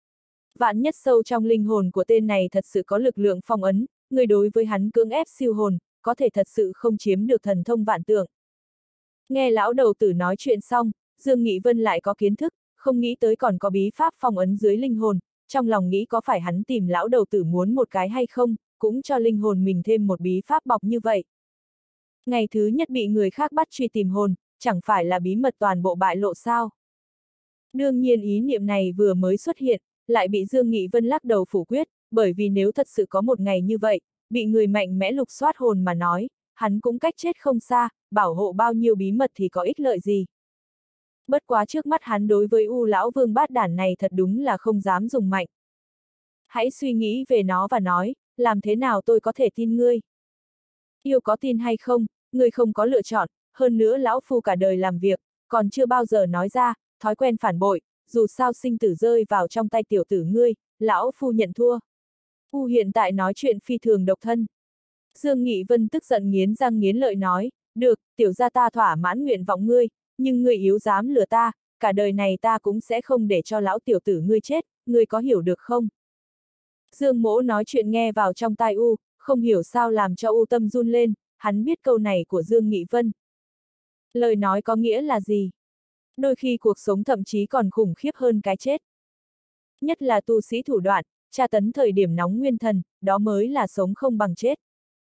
Vạn nhất sâu trong linh hồn của tên này thật sự có lực lượng phong ấn, người đối với hắn cưỡng ép siêu hồn, có thể thật sự không chiếm được thần thông vạn tượng. Nghe lão đầu tử nói chuyện xong, Dương Nghị Vân lại có kiến thức, không nghĩ tới còn có bí pháp phong ấn dưới linh hồn, trong lòng nghĩ có phải hắn tìm lão đầu tử muốn một cái hay không, cũng cho linh hồn mình thêm một bí pháp bọc như vậy. Ngày thứ nhất bị người khác bắt truy tìm hồn, chẳng phải là bí mật toàn bộ bại lộ sao? Đương nhiên ý niệm này vừa mới xuất hiện, lại bị Dương Nghị Vân lắc đầu phủ quyết, bởi vì nếu thật sự có một ngày như vậy, bị người mạnh mẽ lục soát hồn mà nói, hắn cũng cách chết không xa, bảo hộ bao nhiêu bí mật thì có ích lợi gì. Bất quá trước mắt hắn đối với U lão vương bát đản này thật đúng là không dám dùng mạnh. Hãy suy nghĩ về nó và nói, làm thế nào tôi có thể tin ngươi? Yêu có tin hay không, ngươi không có lựa chọn, hơn nữa lão phu cả đời làm việc, còn chưa bao giờ nói ra, thói quen phản bội, dù sao sinh tử rơi vào trong tay tiểu tử ngươi, lão phu nhận thua. U hiện tại nói chuyện phi thường độc thân. Dương Nghị Vân tức giận nghiến răng nghiến lợi nói, được, tiểu gia ta thỏa mãn nguyện vọng ngươi, nhưng ngươi yếu dám lừa ta, cả đời này ta cũng sẽ không để cho lão tiểu tử ngươi chết, ngươi có hiểu được không? Dương Mỗ nói chuyện nghe vào trong tai U, không hiểu sao làm cho U tâm run lên, hắn biết câu này của Dương Nghị Vân. Lời nói có nghĩa là gì? Đôi khi cuộc sống thậm chí còn khủng khiếp hơn cái chết. Nhất là tu sĩ thủ đoạn, tra tấn thời điểm nóng nguyên thần, đó mới là sống không bằng chết.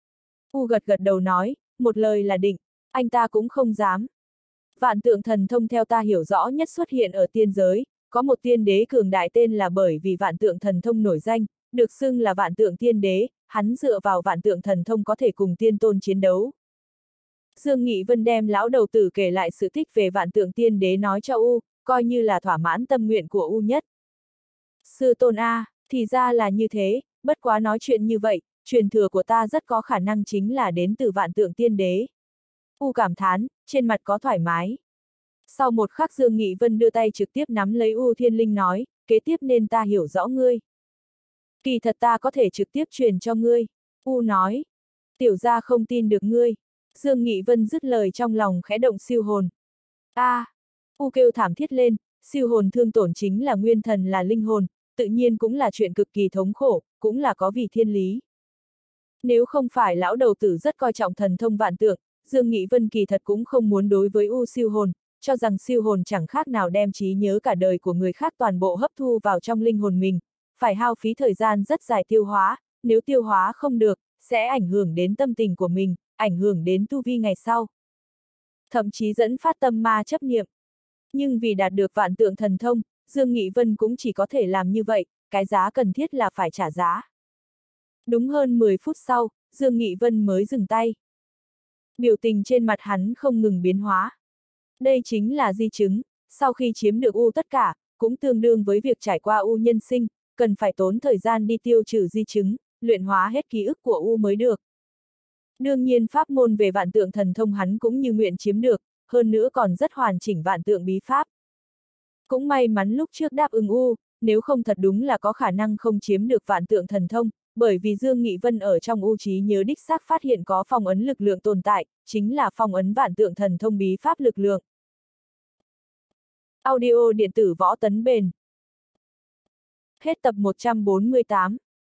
U gật gật đầu nói, một lời là định, anh ta cũng không dám. Vạn tượng thần thông theo ta hiểu rõ nhất xuất hiện ở tiên giới, có một tiên đế cường đại tên là bởi vì vạn tượng thần thông nổi danh, được xưng là vạn tượng tiên đế, hắn dựa vào vạn tượng thần thông có thể cùng tiên tôn chiến đấu. Dương Nghị Vân đem lão đầu tử kể lại sự tích về vạn tượng tiên đế nói cho U, coi như là thỏa mãn tâm nguyện của U nhất. Sư tôn A, thì ra là như thế, bất quá nói chuyện như vậy, truyền thừa của ta rất có khả năng chính là đến từ vạn tượng tiên đế. U cảm thán, trên mặt có thoải mái. Sau một khắc Dương Nghị Vân đưa tay trực tiếp nắm lấy U Thiên Linh nói, kế tiếp nên ta hiểu rõ ngươi. Kỳ thật ta có thể trực tiếp truyền cho ngươi. U nói, tiểu gia không tin được ngươi. Dương Nghị Vân dứt lời trong lòng khẽ động siêu hồn. A, à, U kêu thảm thiết lên, siêu hồn thương tổn chính là nguyên thần là linh hồn, tự nhiên cũng là chuyện cực kỳ thống khổ, cũng là có vì thiên lý. Nếu không phải lão đầu tử rất coi trọng thần thông vạn tượng, Dương Nghị Vân kỳ thật cũng không muốn đối với U siêu hồn, cho rằng siêu hồn chẳng khác nào đem trí nhớ cả đời của người khác toàn bộ hấp thu vào trong linh hồn mình, phải hao phí thời gian rất dài tiêu hóa, nếu tiêu hóa không được, sẽ ảnh hưởng đến tâm tình của mình, ảnh hưởng đến tu vi ngày sau. Thậm chí dẫn phát tâm ma chấp niệm. Nhưng vì đạt được vạn tượng thần thông, Dương Nghị Vân cũng chỉ có thể làm như vậy, cái giá cần thiết là phải trả giá. Đúng hơn mười phút sau, Dương Nghị Vân mới dừng tay. Biểu tình trên mặt hắn không ngừng biến hóa. Đây chính là di chứng, sau khi chiếm được U tất cả, cũng tương đương với việc trải qua U nhân sinh, cần phải tốn thời gian đi tiêu trừ di chứng, luyện hóa hết ký ức của U mới được. Đương nhiên pháp môn về vạn tượng thần thông hắn cũng như nguyện chiếm được, hơn nữa còn rất hoàn chỉnh vạn tượng bí pháp. Cũng may mắn lúc trước đáp ứng U, nếu không thật đúng là có khả năng không chiếm được vạn tượng thần thông, bởi vì Dương Nghị Vân ở trong U trí nhớ đích xác phát hiện có phong ấn lực lượng tồn tại, chính là phong ấn vạn tượng thần thông bí pháp lực lượng. Audio điện tử võ tấn bền. Hết tập một trăm bốn mươi tám.